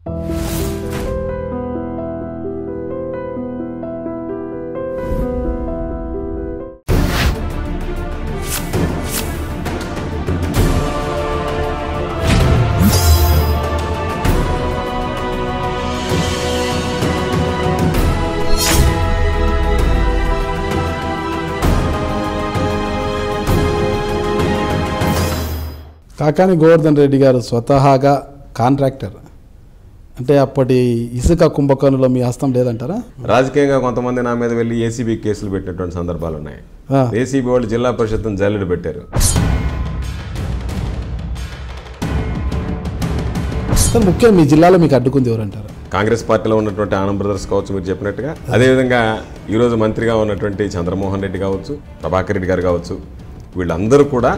కాకాని గోవర్ధన్ రెడ్డి గారు స్వతహాగా కాంట్రాక్టర్ అంటే అప్పటి ఇసుక కుంభకోణంలో మీ హస్తం లేదంటారా? రాజకీయంగా కొంతమంది నా మీద వెళ్ళి ఏసీబీ కేసులు పెట్టినటువంటి సందర్భాలు ఉన్నాయి. ఏసీబీ వాళ్ళు జిల్లా పరిషత్తును జల్లెడ పెట్టారు. సార్ ముఖ్యంగా మీ జిల్లాలో మీకు అడ్డుకుంది ఎవరంటారు? కాంగ్రెస్ పార్టీలో ఉన్నటువంటి ఆనంద్ బ్రదర్స్ కావచ్చు, మీరు చెప్పినట్టుగా. అదేవిధంగా ఈరోజు మంత్రిగా ఉన్నటువంటి చంద్రమోహన్ రెడ్డి కావచ్చు, ప్రభాకర్ రెడ్డి గారు కావచ్చు, వీళ్ళందరూ కూడా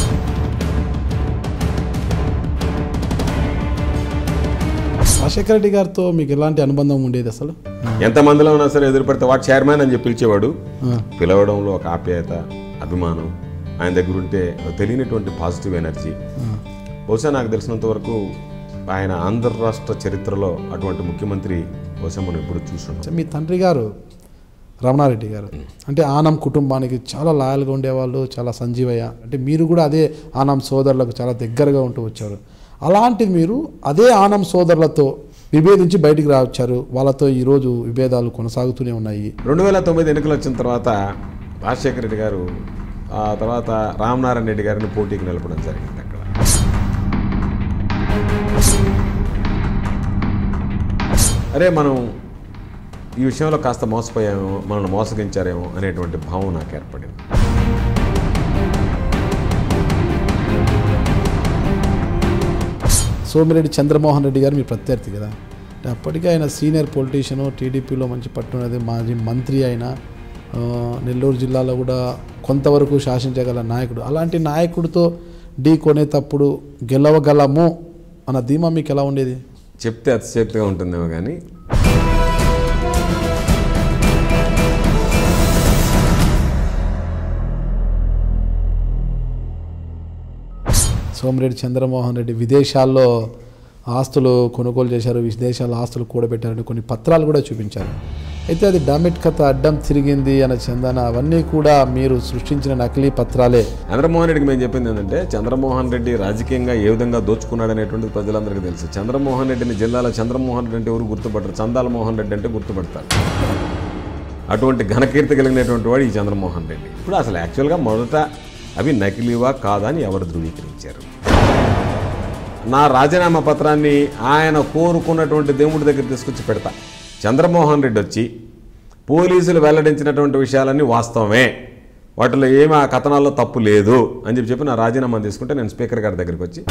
రాజశేఖర రెడ్డి గారితో మీకు ఎలాంటి అనుబంధం ఉండేది? అసలు ఎంతమందిలో ఉన్నా సరే ఎదురుపడితే వాడు చైర్మన్ అని చెప్పి పిలిచేవాడు. పిలవడంలో ఒక ఆప్యాయత, అభిమానం, ఆయన దగ్గర ఉంటే తెలియనటువంటి పాజిటివ్ ఎనర్జీ. బహుశా నాకు తెలిసినంత వరకు ఆయన ఆంధ్ర రాష్ట్ర చరిత్రలో అటువంటి ముఖ్యమంత్రి బహుశా మనం ఎప్పుడు చూస్తున్నాం. మీ తండ్రి గారు రమణారెడ్డి గారు అంటే ఆనం కుటుంబానికి చాలా లాయల్గా ఉండేవాళ్ళు, చాలా సంజీవయ్య. అంటే మీరు కూడా అదే ఆనం సోదరులకు చాలా దగ్గరగా ఉంటూ వచ్చారు. అలాంటిది మీరు అదే ఆనం సోదరులతో విభేదించి బయటికి రావచ్చారు. వాళ్ళతో ఈరోజు విభేదాలు కొనసాగుతూనే ఉన్నాయి. 2009 ఎన్నికలు వచ్చిన తర్వాత రాజశేఖర రెడ్డి గారు ఆ తర్వాత రామనారాయణ రెడ్డి గారిని పోటీకి నిలపడం జరిగింది. అక్కడ అరే మనం ఈ విషయంలో కాస్త మోసపోయామేమో, మనల్ని మోసగించారేమో అనేటువంటి భావం నాకు ఏర్పడింది. సోమిరెడ్డి చంద్రమోహన్ రెడ్డి గారు మీ ప్రత్యర్థి కదా, అంటే అప్పటికే ఆయన సీనియర్ పొలిటీషియను, టీడీపీలో మంచి పట్టున్నది, మాజీ మంత్రి అయిన, నెల్లూరు జిల్లాలో కూడా కొంతవరకు శాసించగల నాయకుడు. అలాంటి నాయకుడితో ఢీ కొనేటప్పుడు గెలవగలము అన్న ధీమా మీకు ఎలా ఉండేది? చెప్తే అతిశక్తిగా ఉంటుందేమో కానీ సోమిరెడ్డి చంద్రమోహన్ రెడ్డి విదేశాల్లో ఆస్తులు కొనుగోలు చేశారు, విదేశాల్లో ఆస్తులు కూడబెట్టారని కొన్ని పత్రాలు కూడా చూపించారు. అయితే అది డమిట్ కథ అడ్డం తిరిగింది అన్న చందన అవన్నీ కూడా మీరు సృష్టించిన నకిలీ పత్రాలే. చంద్రమోహన్ రెడ్డికి మేము చెప్పింది ఏంటంటే, చంద్రమోహన్ రెడ్డి రాజకీయంగా ఏ విధంగా దోచుకున్నాడు అనేటువంటిది ప్రజలందరికీ తెలుసు. చంద్రమోహన్ రెడ్డిని జిల్లాలో చంద్రమోహన్ రెడ్డి అంటే ఎవరు గుర్తుపడరు, చందాల మోహన్ రెడ్డి అంటే గుర్తుపడతారు. అటువంటి ఘనకీర్తి కలిగినటువంటి వాడు ఈ చంద్రమోహన్ రెడ్డి. ఇప్పుడు అసలు యాక్చువల్గా మొదట అవి నకిలీవా కాదా అని ఎవరు ధృవీకరించారు? నా రాజీనామా పత్రాన్ని ఆయన కోరుకున్నటువంటి దేవుడి దగ్గర తీసుకొచ్చి పెడతా. చంద్రమోహన్ రెడ్డి వచ్చి పోలీసులు వెల్లడించినటువంటి విషయాలన్నీ వాస్తవమే, వాటిలో ఏమీ ఆ కథనాల్లో తప్పు లేదు అని చెప్పి నా రాజీనామా తీసుకుంటే నేను స్పీకర్ గారి దగ్గరికి వచ్చి,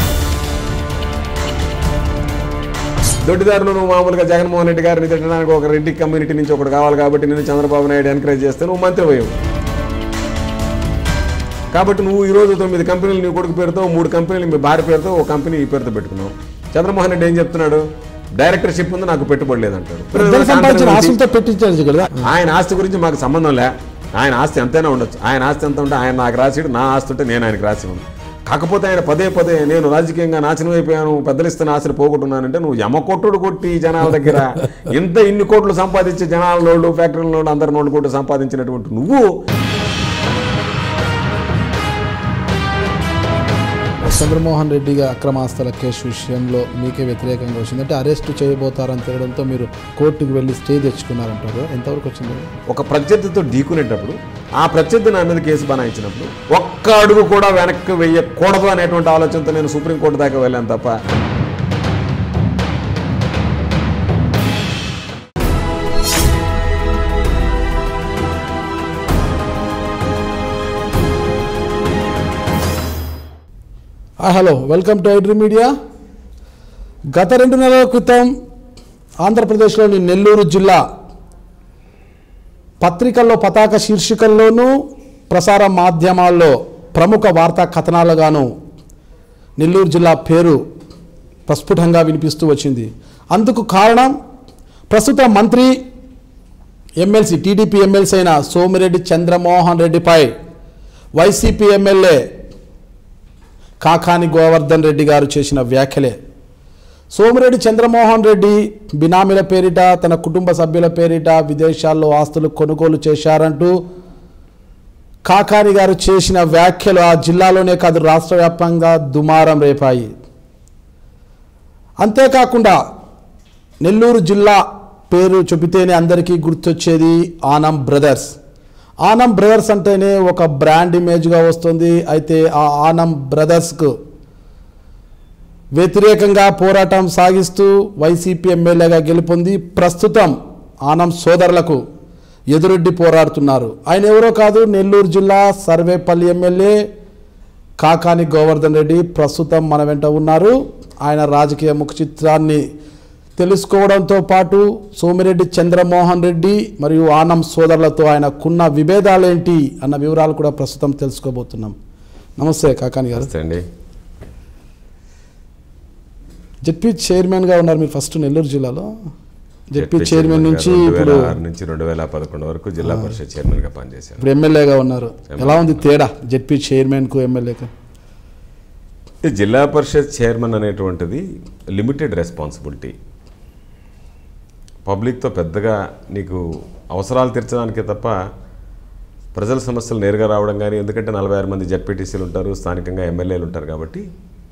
దొడ్డిదారులు నువ్వు మామూలుగా జగన్మోహన్ రెడ్డి గారిని తిట్టడానికి ఒక రెడ్డి కమ్యూనిటీ నుంచి ఒకటి కావాలి కాబట్టి నేను చంద్రబాబు నాయుడు ఎంకరేజ్ చేస్తే నువ్వు మంత్రి అయ్యావు. కాబట్టి నువ్వు ఈరోజు 9 కంపెనీలు నీ కొడుకు పేరుతో, 3 కంపెనీలు మీ భార్య పేరుతో, ఒక కంపెనీ ఈ పేరుతో పెట్టుకున్నావు. చంద్రమోహన్ రెడ్డి ఏం చెప్తున్నాడు? డైరెక్టర్షిప్ ఉంది, నాకు పెట్టుబడి లేదంటాడు. ఆయన ఆస్తి గురించి మాకు సంబంధం లే, ఆయన ఆస్తి ఎంతైనా ఉండొచ్చు. ఆయన ఆస్తి ఎంత ఉంటే ఆయన నాకు రాసిడు, నా ఆస్తి ఉంటే నేను ఆయనకు రాసి ఉన్నాను. కాకపోతే ఆయన పదే పదే నేను రాజకీయంగా నాశనం అయిపోయాను, పెద్దలిస్తున్న ఆశలు పోగొట్టున్నానంటే నువ్వు యమకొట్టుడు కొట్టి జనాల దగ్గర ఇన్ని కోట్లు సంపాదించే జనాల నోళ్ళు, ఫ్యాక్టరీల నోళ్ళు, అందరి నోళ్ళు కోట్లు సంపాదించినటువంటి నువ్వు చంద్రమోహన్ రెడ్డి అక్రమాస్తుల కేసు విషయంలో మీకే వ్యతిరేకంగా వచ్చింది. అంటే అరెస్ట్ చేయబోతారని తెలియడంతో మీరు కోర్టుకు వెళ్ళి స్టే తెచ్చుకున్నారంటారు. ఎంతవరకు వచ్చింది? ఒక ప్రత్యర్థితో ఢీకునేటప్పుడు ఆ ప్రత్యర్థి నా మీద కేసు బనాయించినప్పుడు ఒక్క అడుగు కూడా వెనక్కి వెయ్యకూడదు అనేటువంటి ఆలోచనతో నేను సుప్రీంకోర్టు దాకా వెళ్ళాను తప్ప hello, welcome to iDream media. గత 2 నెలల క్రితం ఆంధ్రప్రదేశ్లోని నెల్లూరు జిల్లా పత్రికల్లో పతాక శీర్షికల్లోనూ ప్రసార మాధ్యమాల్లో ప్రముఖ వార్తా కథనాలుగాను నెల్లూరు జిల్లా పేరు ప్రస్ఫుటంగా వినిపిస్తూ వచ్చింది. అందుకు కారణం ప్రస్తుత మంత్రి ఎమ్మెల్సీ టీడీపీ ఎమ్మెల్సీ అయిన సోమిరెడ్డి చంద్రమోహన్ రెడ్డిపై వైసీపీ ఎమ్మెల్యే కాకాని గోవర్ధన్ రెడ్డి గారు చేసిన వ్యాఖ్యలే. సోమిరెడ్డి చంద్రమోహన్ రెడ్డి బినామీల పేరిట తన కుటుంబ సభ్యుల పేరిట విదేశాల్లో ఆస్తులు కొనుగోలు చేశారంటూ కాకాని గారు చేసిన వ్యాఖ్యలు ఆ జిల్లాలోనే కాదు రాష్ట్ర వ్యాప్తంగా దుమారం రేపాయి. అంతేకాకుండా నెల్లూరు జిల్లా పేరు చెబితేనే అందరికీ గుర్తొచ్చేది ఆనం బ్రదర్స్. ఆనం బ్రదర్స్ అంటేనే ఒక బ్రాండ్ ఇమేజ్గా వస్తుంది. అయితే ఆ ఆనం బ్రదర్స్కు వ్యతిరేకంగా పోరాటం సాగిస్తూ వైసీపీ ఎమ్మెల్యేగా గెలుపొంది ప్రస్తుతం ఆనం సోదరులకు ఎదురొడ్డి పోరాడుతున్నారు. ఆయన ఎవరో కాదు, నెల్లూరు జిల్లా సర్వేపల్లి ఎమ్మెల్యే కాకాని గోవర్ధన్ రెడ్డి ప్రస్తుతం మన వెంట ఉన్నారు. ఆయన రాజకీయ ముఖ చిత్రాన్ని తెలుసుకోవడంతో పాటు సోమిరెడ్డి చంద్రమోహన్ రెడ్డి మరియు ఆనం సోదరులతో ఆయనకున్న విభేదాలేంటి అన్న వివరాలు కూడా ప్రస్తుతం తెలుసుకోబోతున్నాం. నమస్తే కాకాని గారు. అండి, జెడ్పీ చైర్మన్గా ఉన్నారు మీరు ఫస్ట్ నెల్లూరు జిల్లాలో. జెడ్పీ చైర్మన్ నుంచి ఇప్పుడు 2011 వరకు జిల్లా పరిషత్ చైర్మన్గా పనిచేశారు. ఇప్పుడు ఎమ్మెల్యేగా ఉన్నారు. ఎలా ఉంది తేడా జెడ్పీ చైర్మన్కు ఎమ్మెల్యేకు? జిల్లా పరిషత్ చైర్మన్ అనేటువంటిది లిమిటెడ్ రెస్పాన్సిబిలిటీ. పబ్లిక్తో పెద్దగా నీకు అవసరాలు తీర్చడానికే తప్ప ప్రజల సమస్యలు నేరుగా రావడం కానీ, ఎందుకంటే 46 మంది జెడ్పీటీసీలు ఉంటారు, స్థానికంగా ఎమ్మెల్యేలు ఉంటారు. కాబట్టి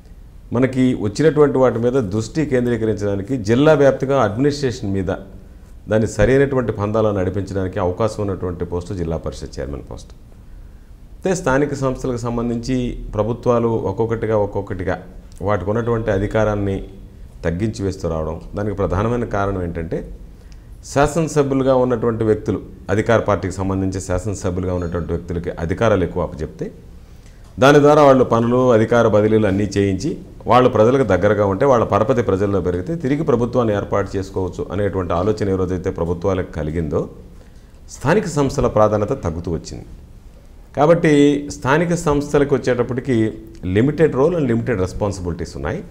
మనకి వచ్చినటువంటి వాటి మీద దృష్టి కేంద్రీకరించడానికి జిల్లా వ్యాప్తంగా అడ్మినిస్ట్రేషన్ మీద దాన్ని సరైనటువంటి పందాలను నడిపించడానికి అవకాశం ఉన్నటువంటి పోస్టు జిల్లా పరిషత్ చైర్మన్ పోస్ట్. అయితే స్థానిక సంస్థలకు సంబంధించి ప్రభుత్వాలు ఒక్కొక్కటిగా వాటికి ఉన్నటువంటి అధికారాన్ని తగ్గించి వేస్తూ రావడం, దానికి ప్రధానమైన కారణం ఏంటంటే శాసనసభ్యులుగా ఉన్నటువంటి వ్యక్తులు, అధికార పార్టీకి సంబంధించి శాసనసభ్యులుగా ఉన్నటువంటి వ్యక్తులకి అధికారాలు ఎక్కువ అప్పచెప్తే దాని ద్వారా వాళ్ళు పనులు, అధికార బదిలీలు అన్నీ చేయించి వాళ్ళు ప్రజలకు దగ్గరగా ఉంటే వాళ్ళ పరపతి ప్రజల్లో పెరిగితే తిరిగి ప్రభుత్వాన్ని ఏర్పాటు చేసుకోవచ్చు అనేటువంటి ఆలోచన ఏ రోజైతే ప్రభుత్వాలకు కలిగిందో స్థానిక సంస్థల ప్రాధాన్యత తగ్గుతూ వచ్చింది. కాబట్టి స్థానిక సంస్థలకు వచ్చేటప్పటికి limited role and limited responsibilities ఉన్నాయి.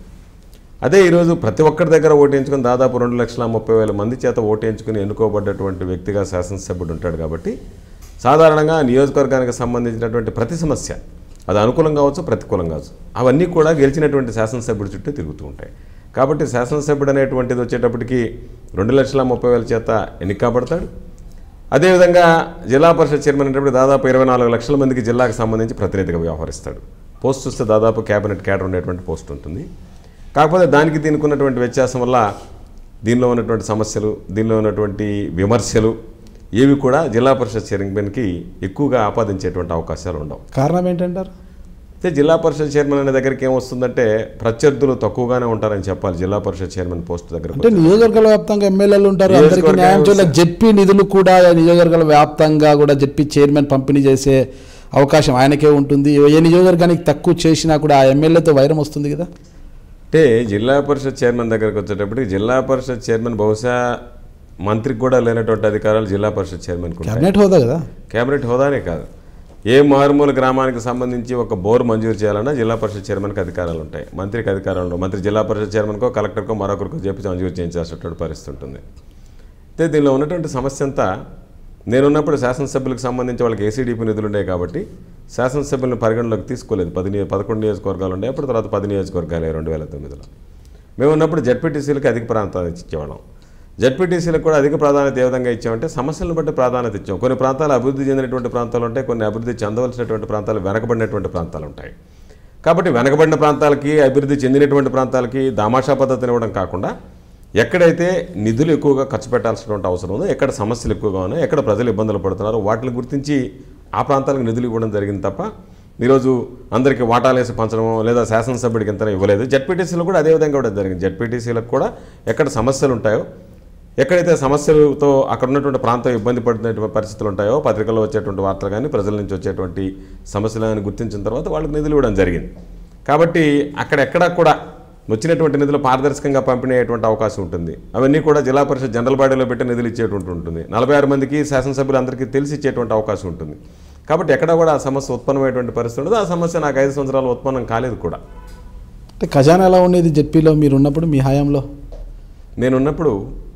అదే ఈరోజు ప్రతి ఒక్కరి దగ్గర ఓటేయించుకుని దాదాపు 2,30,000 మంది చేత ఓటేయించుకుని ఎన్నుకోబడ్డటువంటి వ్యక్తిగా శాసనసభ్యుడు ఉంటాడు. కాబట్టి సాధారణంగా నియోజకవర్గానికి సంబంధించినటువంటి ప్రతి సమస్య అది అనుకూలం కావచ్చు, ప్రతికూలం కావచ్చు, అవన్నీ కూడా గెలిచినటువంటి శాసనసభ్యుడి చుట్టూ తిరుగుతూ ఉంటాయి. కాబట్టి శాసనసభ్యుడు అనేటువంటిది వచ్చేటప్పటికి 2,30,000 చేత ఎన్నికబడతాడు. అదేవిధంగా జిల్లా పరిషత్ చైర్మన్ అనేటప్పుడు దాదాపు 24 లక్షల మందికి జిల్లాకు సంబంధించి ప్రతినిధిగా వ్యవహరిస్తాడు. పోస్ట్ చూస్తే దాదాపు క్యాబినెట్ క్యాడర్ ఉండేటువంటి పోస్ట్ ఉంటుంది. కాకపోతే దానికి దీనికి ఉన్నటువంటి వ్యత్యాసం వల్ల దీనిలో ఉన్నటువంటి సమస్యలు, దీనిలో ఉన్నటువంటి విమర్శలు ఏవి కూడా జిల్లా పరిషత్ చైర్మన్కి ఎక్కువగా ఆపాదించేటువంటి అవకాశాలు ఉండవు. కారణం ఏంటంటారు? అయితే జిల్లా పరిషత్ చైర్మన్ అనే దగ్గరికి ఏమొస్తుందంటే ప్రత్యర్థులు తక్కువగానే ఉంటారని చెప్పాలి. జిల్లా పరిషత్ చైర్మన్ పోస్ట్ దగ్గర అంటే నియోజకవర్గాల వ్యాప్తంగా ఎమ్మెల్యేలు ఉంటారు, అందరికీ న్యాయం చేయాలి. జెడ్పీ నిధులు కూడా నియోజకవర్గాల వ్యాప్తంగా కూడా జెడ్పీ చైర్మన్ పంపిణీ చేసే అవకాశం ఆయనకే ఉంటుంది. ఏ నియోజకవర్గానికి తక్కువ చేసినా కూడా ఆ ఎమ్మెల్యేతో వైరం వస్తుంది కదా. అంటే జిల్లా పరిషత్ చైర్మన్ దగ్గరకు వచ్చేటప్పటికి జిల్లా పరిషత్ చైర్మన్ బహుశా మంత్రికి కూడా లేనటువంటి అధికారాలు జిల్లా పరిషత్ చైర్మన్ క్యాబినెట్ హోదా కదా. క్యాబినెట్ హోదానే కాదు, ఏ మారుమూల గ్రామానికి సంబంధించి ఒక బోర్ మంజూరు చేయాలన్నా జిల్లా పరిషత్ చైర్మన్కి అధికారాలు ఉంటాయి, మంత్రికి అధికారాలు ఉండవు. మంత్రి జిల్లా పరిషత్ చైర్మన్కో కలెక్టర్కో మరొకరికో చెప్పి మంజూరు చేయించాల్సినటువంటి పరిస్థితి ఉంటుంది. అయితే దీనిలో ఉన్నటువంటి సమస్య అంతా నేనున్నప్పుడు శాసనసభ్యులకు సంబంధించి వాళ్ళకి ఏసీడీపీ నిధులు ఉన్నాయి కాబట్టి శాసనసభ్యులను పరిగణలోకి తీసుకోలేదు. 11 నియోజకవర్గాలు ఉన్నాయి, అప్పుడు తర్వాత 10 నియోజకవర్గాలు 2009లో. మేము ఉన్నప్పుడు జెడ్పీటీసీలకి అధిక ప్రాధాన్యత ఇచ్చేవాళ్ళం. జెడ్పీటీసీలకు కూడా అధిక ప్రాధాన్యత ఏ విధంగా ఇచ్చామంటే సమస్యలను బట్టి ప్రాధాన్యత ఇచ్చాం. కొన్ని ప్రాంతాలు అభివృద్ధి చెందినటువంటి ప్రాంతాలు ఉంటాయి, కొన్ని అభివృద్ధి చెందవలసినటువంటి ప్రాంతాలు వెనకబడినటువంటి ప్రాంతాలు ఉంటాయి. కాబట్టి వెనకబడిన ప్రాంతాలకి, అభివృద్ధి చెందినటువంటి ప్రాంతాలకి దామాషా పద్ధతిని ఇవ్వడం కాకుండా ఎక్కడైతే నిధులు ఎక్కువగా ఖర్చు పెట్టాల్సినటువంటి అవసరం ఉందో, ఎక్కడ సమస్యలు ఎక్కువగా ఉన్నాయో, ఎక్కడ ప్రజలు ఇబ్బందులు పడుతున్నారో వాటిని గుర్తించి ఆ ప్రాంతాలకు నిధులు ఇవ్వడం జరిగింది తప్ప ఈరోజు అందరికీ వాటాలేసి పంచడమో లేదా శాసనసభ్యుడికి ఎంత ఇవ్వలేదు. జెడ్పీటీసీలు కూడా అదేవిధంగా ఇవ్వడం జరిగింది. జెడ్పీటీసీలకు కూడా ఎక్కడ సమస్యలు ఉంటాయో, ఎక్కడైతే సమస్యలతో అక్కడ ఉన్నటువంటి ప్రాంతం ఇబ్బంది పడుతున్నటువంటి పరిస్థితులు ఉంటాయో, పత్రికల్లో వచ్చేటువంటి వార్తలు కానీ ప్రజల నుంచి వచ్చేటువంటి సమస్యలను గుర్తించిన తర్వాత వాళ్ళకి నిధులు ఇవ్వడం జరిగింది. కాబట్టి అక్కడెక్కడా కూడా వచ్చినటువంటి నిధులు పారదర్శకంగా పంపిణీ అయ్యేటువంటి అవకాశం ఉంటుంది. అవన్నీ కూడా జిల్లా పరిషత్ జనరల్ బాడీలో పెట్టి నిధులు ఇచ్చేటువంటి ఉంటుంది. 46 మందికి శాసనసభ్యులందరికీ తెలిసి ఇచ్చేటువంటి అవకాశం ఉంటుంది. కాబట్టి ఎక్కడ కూడా ఆ సమస్య ఉత్పన్నమైనటువంటి పరిస్థితి ఉండదు. ఆ సమస్య నాకు 5 సంవత్సరాలు ఉత్పన్నం కాలేదు కూడా. అంటే ఖజానా ఎలా ఉండేది జెడ్పీలో మీరు ఉన్నప్పుడు, మీ హయాంలో? నేనున్నప్పుడు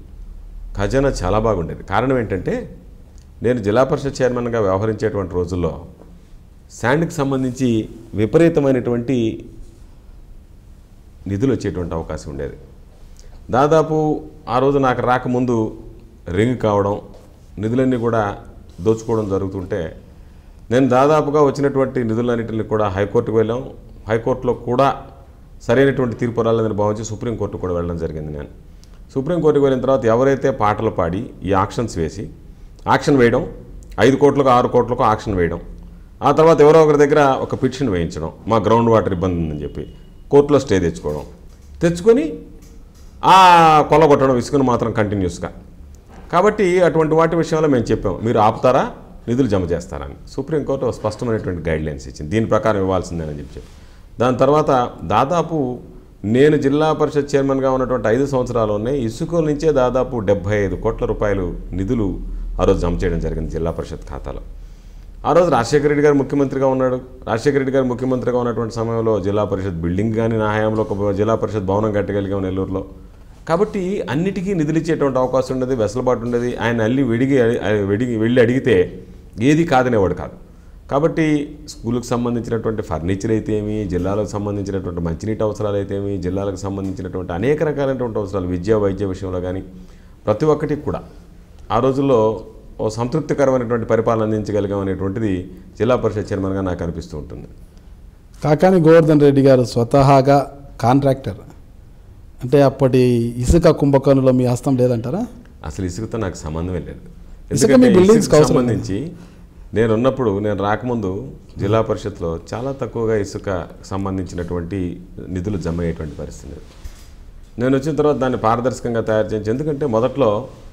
ఖజానా చాలా బాగుండేది. కారణం ఏంటంటే నేను జిల్లా పరిషత్ చైర్మన్గా వ్యవహరించేటువంటి రోజుల్లో శాండ్కి సంబంధించి విపరీతమైనటువంటి నిధులు వచ్చేటువంటి అవకాశం ఉండేది. దాదాపు ఆ రోజు నాకు రాకముందు రింగ్ కావడం, నిధులన్నీ కూడా దోచుకోవడం జరుగుతుంటే నేను దాదాపుగా వచ్చినటువంటి నిధులన్నింటినీ కూడా హైకోర్టుకు వెళ్ళాం. హైకోర్టులో కూడా సరైనటువంటి తీర్పు రాలేదని భావించి సుప్రీంకోర్టుకు కూడా వెళ్ళడం జరిగింది. నేను సుప్రీంకోర్టుకు వెళ్ళిన తర్వాత ఎవరైతే పాటలు పాడి ఈ ఆక్షన్స్ వేసి ఆక్షన్ వేయడం, 5 కోట్లకు 6 కోట్లకు ఆక్షన్ వేయడం, ఆ తర్వాత ఎవరో ఒకరి దగ్గర ఒక పిటిషన్ వేయించడం, మా గ్రౌండ్ వాటర్ ఇబ్బంది ఉందని చెప్పి కోర్టులో స్టే తెచ్చుకొని ఆ కొల్లగొట్టడం ఇసుకను మాత్రం కంటిన్యూస్గా. కాబట్టి అటువంటి వాటి విషయంలో మేము చెప్పాం, మీరు ఆపుతారా, నిధులు జమ చేస్తారని. సుప్రీంకోర్టు స్పష్టమైనటువంటి గైడ్లైన్స్ ఇచ్చింది, దీని ప్రకారం ఇవ్వాల్సిందేనని చెప్పి. దాని తర్వాత దాదాపు నేను జిల్లా పరిషత్ చైర్మన్గా ఉన్నటువంటి 5 సంవత్సరాల్లోనే ఇసుక నుంచే దాదాపు 75 కోట్ల రూపాయలు నిధులు ఆ రోజు జమ చేయడం జరిగింది జిల్లా పరిషత్ ఖాతాలో. ఆ రోజు రాజశేఖర రెడ్డి గారు ముఖ్యమంత్రిగా ఉన్నాడు. రాజశేఖర రెడ్డి గారు ముఖ్యమంత్రిగా ఉన్నటువంటి సమయంలో జిల్లా పరిషత్ బిల్డింగ్ కానీ నా హయాంలో ఒక జిల్లా పరిషత్ భవనం కట్టగలిగాం నెల్లూరులో. కాబట్టి అన్నిటికీ నిధులు ఇచ్చేటువంటి అవకాశం ఉండేది, వెసులుబాటు ఉండేది. ఆయన వెళ్ళి అడిగితే ఏది కాదనేవాడు కాదు. కాబట్టి స్కూళ్ళకు సంబంధించినటువంటి ఫర్నిచర్ అయితే ఏమి, జిల్లాలకు సంబంధించినటువంటి మంచినీటి అవసరాలు అయితే ఏమి, జిల్లాలకు సంబంధించినటువంటి అనేక రకాలైనటువంటి అవసరాలు విద్యా వైద్య విషయంలో కానీ ప్రతి ఒక్కటి కూడా ఆ రోజుల్లో ఓ సంతృప్తికరమైనటువంటి పరిపాలన అందించగలిగాం అనేటువంటిది జిల్లా పరిషత్ చైర్మన్గా నాకు అనిపిస్తూ ఉంటుంది. కాకాని గోవర్ధన్ రెడ్డి గారు స్వతహాగా కాంట్రాక్టర్ అంటే అప్పటి ఇసుక కుంభకోణంలో మీ హస్తం లేదంటారా? అసలు ఇసుకతో నాకు సంబంధమే లేదు. ఇసుక మీ బిల్డింగ్స్కి సంబంధించి నేను రాకముందు జిల్లా పరిషత్లో చాలా తక్కువగా ఇసుక సంబంధించినటువంటి నిధులు జమ అయ్యేటువంటి పరిస్థితి. నేను వచ్చిన తర్వాత దాన్ని పారదర్శకంగా తయారు చేయించి, ఎందుకంటే మొదట్లో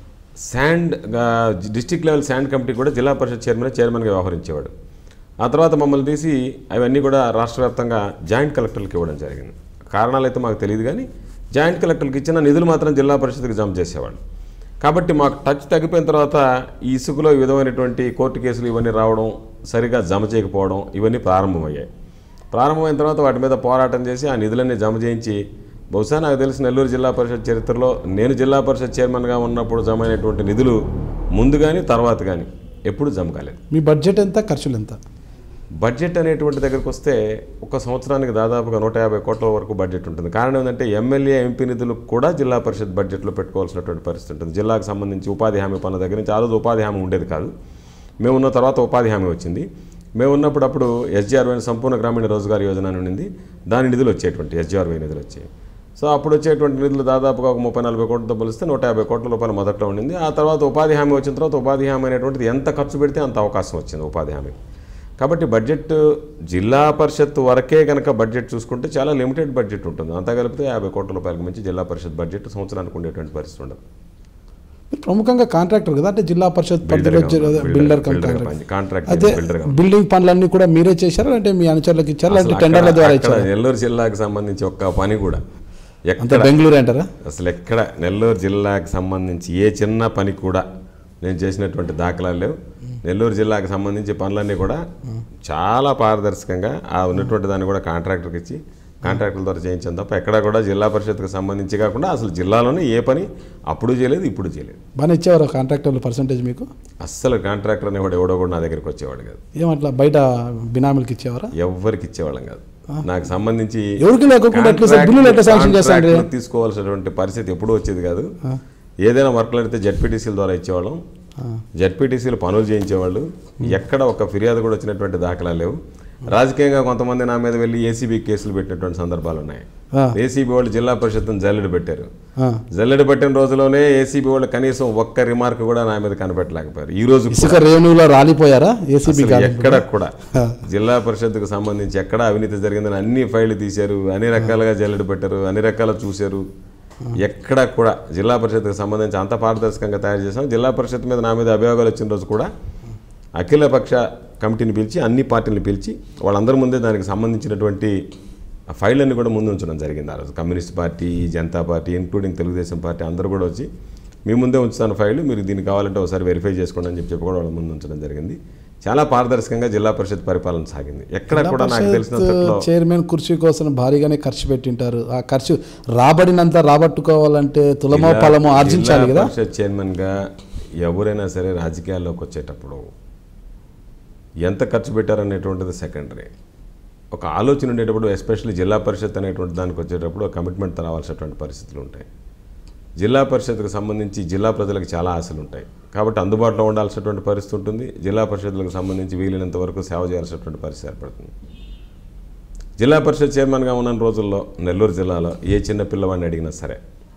డిస్ట్రిక్ట్ లెవెల్ శాండ్ కమిటీ కూడా జిల్లా పరిషత్ చైర్మన్గా వ్యవహరించేవాడు. ఆ తర్వాత మమ్మల్ని తీసి అవన్నీ కూడా రాష్ట్ర వ్యాప్తంగా జాయింట్ కలెక్టర్లకు ఇవ్వడం జరిగింది. కారణాలు అయితే మాకు తెలియదు, కానీ జాయింట్ కలెక్టర్లకు ఇచ్చిన నిధులు మాత్రం జిల్లా పరిషత్కి జమ చేసేవాడు. కాబట్టి మాకు టచ్ తగ్గిపోయిన తర్వాత ఈ ఇసుకలో ఈ విధమైనటువంటి కోర్టు కేసులు ఇవన్నీ రావడం, సరిగా జమ చేయకపోవడం ఇవన్నీ ప్రారంభమయ్యాయి. ప్రారంభమైన తర్వాత వాటి మీద పోరాటం చేసి ఆ నిధులన్నీ జమ చేయించి, బహుశా నాకు తెలిసిన నెల్లూరు జిల్లా పరిషత్ చరిత్రలో నేను జిల్లా పరిషత్ చైర్మన్గా ఉన్నప్పుడు జమ అయినటువంటి నిధులు ముందు కానీ తర్వాత కానీ ఎప్పుడు జమ కాలేదు. మీ బడ్జెట్ ఎంత, ఖర్చులు ఎంత? బడ్జెట్ అనేటువంటి దగ్గరికి వస్తే ఒక సంవత్సరానికి దాదాపుగా 150 కోట్ల వరకు బడ్జెట్ ఉంటుంది. కారణం ఏంటంటే ఎమ్మెల్యే ఎంపీ నిధులు కూడా జిల్లా పరిషత్ బడ్జెట్లో పెట్టుకోవాల్సినటువంటి పరిస్థితి ఉంటుంది. జిల్లాకు సంబంధించి ఉపాధి హామీ పనుల దగ్గర నుంచి, ఆ రోజు ఉపాధి హామీ ఉండేది కాదు, మేము ఉన్న తర్వాత ఉపాధి హామీ వచ్చింది. మేము ఉన్నప్పుడు అప్పుడు SGRY సంపూర్ణ గ్రామీణ రోజ్గార్ యోజన అని ఉండింది, దాని నిధులు వచ్చేటువంటి SGRY నిధులు వచ్చాయి. సో అప్పుడు వచ్చేటువంటి నిధులు దాదాపుగా ఒక 30-40 కోట్లతో పోలిస్తే 150 కోట్ల రూపాయలు మొదట్లో ఉండింది. ఆ తర్వాత ఉపాధి హామీ వచ్చిన తర్వాత ఉపాధి హామీ అనేటువంటిది ఎంత ఖర్చు పెడితే అంత అవకాశం వచ్చింది ఉపాధి హామీ. కాబట్టి బడ్జెట్ జిల్లా పరిషత్ వరకే కనుక బడ్జెట్ చూసుకుంటే చాలా లిమిటెడ్ బడ్జెట్ ఉంటుంది. అంతా కలిపితే 50 కోట్ల రూపాయలకు మించి జిల్లా పరిషత్ బడ్జెట్ సంవత్సరానికి ఉండేటువంటి పరిస్థితి ఉండదు. ప్రముఖంగా కాంట్రాక్టర్ కదా, అంటే జిల్లా పరిషత్ బిల్డర్ కాంట్రాక్ట్. అదే బిల్డింగ్ పనులన్నీ కూడా మీరే చేశారా, అంటే మీ అనుచరులకు ఇచ్చారా, అంటే టెండర్ల ద్వారా ఇచ్చారా? నెల్లూరు జిల్లాకు సంబంధించి ఒక్క పని కూడా బెంగళూరు అంటారా? అసలు ఎక్కడ నెల్లూరు జిల్లాకు సంబంధించి ఏ చిన్న పని కూడా నేను చేసినటువంటి దాఖలాలు లేవు. నెల్లూరు జిల్లాకు సంబంధించి పనులన్నీ కూడా చాలా పారదర్శకంగా ఆ ఉన్నటువంటి దాన్ని కూడా కాంట్రాక్టర్కి ఇచ్చి కాంట్రాక్టుల ద్వారా చేయించాం తప్ప ఎక్కడా కూడా జిల్లా పరిషత్కు సంబంధించి కాకుండా అసలు జిల్లాలోనే ఏ పని అప్పుడు చేయలేదు, ఇప్పుడు చేయలేదు. బాగా ఇచ్చేవారు కాంట్రాక్టర్లు పర్సంటేజ్ మీకు? అస్సలు కాంట్రాక్టర్ అనేవాడు ఎవడో కూడా నా దగ్గరికి వచ్చేవాడు కాదు. ఏమట్లా బయట బినామీలకి ఇచ్చేవారా? ఎవరికి ఇచ్చేవాళ్ళం కాదు. నాకు సంబంధించి తీసుకోవాల్సినటువంటి పరిస్థితి ఎప్పుడూ వచ్చేది కాదు. ఏదైనా వర్క్లు అయితే జెడ్పీటీసీల ద్వారా ఇచ్చేవాళ్ళం. జెడ్పీటీసీలు పనులు చేయించేవాళ్ళు. ఎక్కడ ఒక ఫిర్యాదు కూడా వచ్చినటువంటి దాఖలా లేవు. రాజకీయంగా కొంతమంది నా మీద వెళ్ళి ఏసీబీ కేసులు పెట్టినటువంటి సందర్భాలు ఉన్నాయి. ఏసీబీ వాళ్ళు జిల్లా పరిషత్ను జల్లెడు పెట్టారు. జల్లెడు పెట్టిన రోజులోనే ఏసీబీ వాళ్ళు కనీసం ఒక్క రిమార్క్ కూడా నా మీద కనిపెట్టలేకపోయారు. ఈ రోజు రాలిపోయారా ఏసీబీ? ఎక్కడ కూడా జిల్లా పరిషత్కు సంబంధించి ఎక్కడ అవినీతి జరిగిందని అన్ని ఫైళ్లు తీశారు, అన్ని రకాలుగా జల్లెడు పెట్టారు, అన్ని రకాల చూశారు. ఎక్కడ కూడా జిల్లా పరిషత్కు సంబంధించి అంత పారదర్శకంగా తయారు చేసాం. జిల్లా పరిషత్ మీద నా మీద అభియోగాలు వచ్చిన రోజు కూడా అఖిలపక్ష కమిటీని పిలిచి అన్ని పార్టీలను పిలిచి వాళ్ళందరి ముందే దానికి సంబంధించినటువంటి ఫైళ్ళన్నీ కూడా ముందు ఉంచడం జరిగింది. ఆ రోజు communist party, Janata party, including Telugu Desam party అందరూ కూడా వచ్చి మీ ముందే ఉంచుతాను ఫైళ్ళు, మీరు దీనికి కావాలంటే ఒకసారి వెరిఫై చేసుకోండి అని చెప్పి కూడా వాళ్ళ ముందు ఉంచడం జరిగింది. చాలా పారదర్శకంగా జిల్లా పరిషత్ పరిపాలన సాగింది. ఎక్కడ కూడా నాకు తెలిసినంతలో చైర్మన్ కుర్చీ కోసం భారీగానే ఖర్చు పెట్టింటారు. ఆ ఖర్చు రాబడినంత రాబట్టుకోవాలంటే తులమో పలమో ఆర్జించాలి కదా. పరిషత్ చైర్మన్గా ఎవరైనా సరే రాజకీయాల్లోకి వచ్చేటప్పుడు ఎంత ఖర్చు పెట్టారనేటువంటిది సెకండరీ. ఒక ఆలోచన ఉండేటప్పుడు ఎస్పెషల్లీ జిల్లా పరిషత్ అనేటువంటి దానికి వచ్చేటప్పుడు కమిట్మెంట్ రావాల్సినటువంటి పరిస్థితులు ఉంటాయి. జిల్లా పరిషత్కు సంబంధించి జిల్లా ప్రజలకు చాలా ఆశలు ఉంటాయి. కాబట్టి అందుబాటులో ఉండాల్సినటువంటి పరిస్థితి ఉంటుంది. జిల్లా పరిషత్లకు సంబంధించి వీలైనంత వరకు సేవ చేయాల్సినటువంటి పరిస్థితి ఏర్పడుతుంది. జిల్లా పరిషత్ చైర్మన్గా ఉన్న రోజుల్లో నెల్లూరు జిల్లాలో ఏ చిన్న పిల్లవాడిని అడిగినా సరే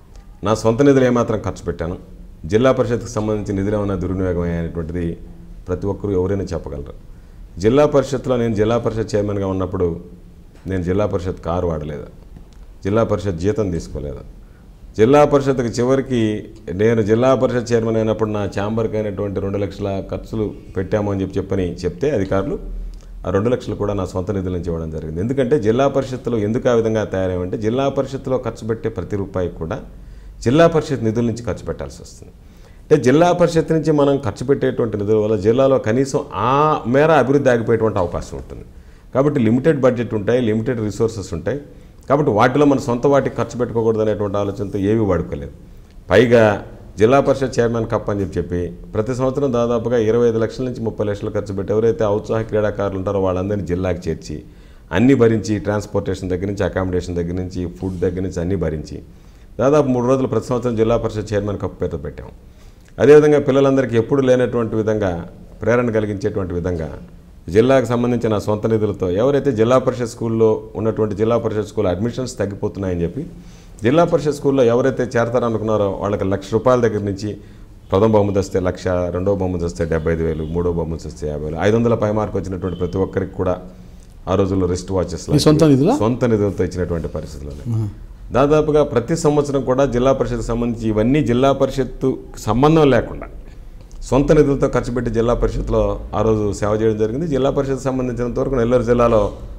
నా సొంత నిధులు ఏమాత్రం ఖర్చు పెట్టాను, జిల్లా పరిషత్కు సంబంధించి నిధులు ఏమైనా దుర్వినియోగం అనేటువంటిది ప్రతి ఒక్కరూ ఎవరైనా చెప్పగలరు. జిల్లా పరిషత్లో నేను జిల్లా పరిషత్ చైర్మన్గా ఉన్నప్పుడు నేను జిల్లా పరిషత్ కారు వాడలేదు, జిల్లా పరిషత్ జీతం తీసుకోలేదు. జిల్లా పరిషత్కి చివరికి నేను జిల్లా పరిషత్ చైర్మన్ అయినప్పుడు నా ఛాంబర్కి అయినటువంటి 2 లక్షల ఖర్చులు పెట్టాము అని చెప్తే అధికారులు ఆ 2 లక్షలు కూడా నా సొంత నిధుల నుంచి ఇవ్వడం జరిగింది. ఎందుకంటే జిల్లా పరిషత్తులో ఎందుకు ఆ విధంగా తయారయ్యామంటే జిల్లా పరిషత్తులో ఖర్చు పెట్టే ప్రతి రూపాయి కూడా జిల్లా పరిషత్ నిధుల నుంచి ఖర్చు పెట్టాల్సి వస్తుంది. అంటే జిల్లా పరిషత్ నుంచి మనం ఖర్చు పెట్టేటువంటి నిధుల వల్ల జిల్లాలో కనీసం ఆ మేర అభివృద్ధి ఆగిపోయేటువంటి అవకాశం ఉంటుంది. కాబట్టి లిమిటెడ్ బడ్జెట్ ఉంటాయి, లిమిటెడ్ రిసోర్సెస్ ఉంటాయి. కాబట్టి వాటిలో మన సొంత వాటికి ఖర్చు పెట్టుకోకూడదు అనేటువంటి ఆలోచనతో ఏవి వాడుకోలేదు. పైగా జిల్లా పరిషత్ చైర్మన్ కప్ అని చెప్పి ప్రతి సంవత్సరం దాదాపుగా 25 లక్షల నుంచి 30 లక్షలు ఖర్చు పెట్టి ఎవరైతే ఔత్సాహ క్రీడాకారులు ఉంటారో వాళ్ళందరినీ జిల్లాకి చేర్చి అన్నీ భరించి ట్రాన్స్పోర్టేషన్ దగ్గర నుంచి అకామిడేషన్ దగ్గర నుంచి ఫుడ్ దగ్గర నుంచి అన్నీ భరించి దాదాపు 3 రోజులు ప్రతి సంవత్సరం జిల్లా పరిషత్ చైర్మన్ కప్ పేరు పెట్టాం. అదేవిధంగా పిల్లలందరికీ ఎప్పుడు లేనటువంటి విధంగా ప్రేరణ కలిగించేటువంటి విధంగా జిల్లాకు సంబంధించిన సొంత నిధులతో ఎవరైతే జిల్లా పరిషత్ స్కూల్లో ఉన్నటువంటి జిల్లా పరిషత్ స్కూల్ అడ్మిషన్స్ తగ్గిపోతున్నాయని చెప్పి జిల్లా పరిషత్ స్కూల్లో ఎవరైతే చేరతారనుకున్నారో వాళ్ళకి ₹1,00,000 దగ్గర నుంచి ప్రథమ బహుమతి వస్తే 1,00,000, రెండవ బహుమతి వస్తే 75,000, మూడో బహుమతి వస్తే 50,000, 500 పై మార్కు వచ్చినటువంటి ప్రతి ఒక్కరికి కూడా ఆ రోజుల్లో రిస్ట్ వాచెస్ సొంత నిధులతో ఇచ్చినటువంటి పరిస్థితుల్లో దాదాపుగా ప్రతి సంవత్సరం కూడా జిల్లా పరిషత్కు సంబంధించి ఇవన్నీ జిల్లా పరిషత్తు సంబంధం లేకుండా సొంత నిధులతో ఖర్చు పెట్టి జిల్లా పరిషత్లో ఆ రోజు సేవ చేయడం జరిగింది. జిల్లా పరిషత్ సంబంధించినంత వరకు నెల్లూరు జిల్లాలో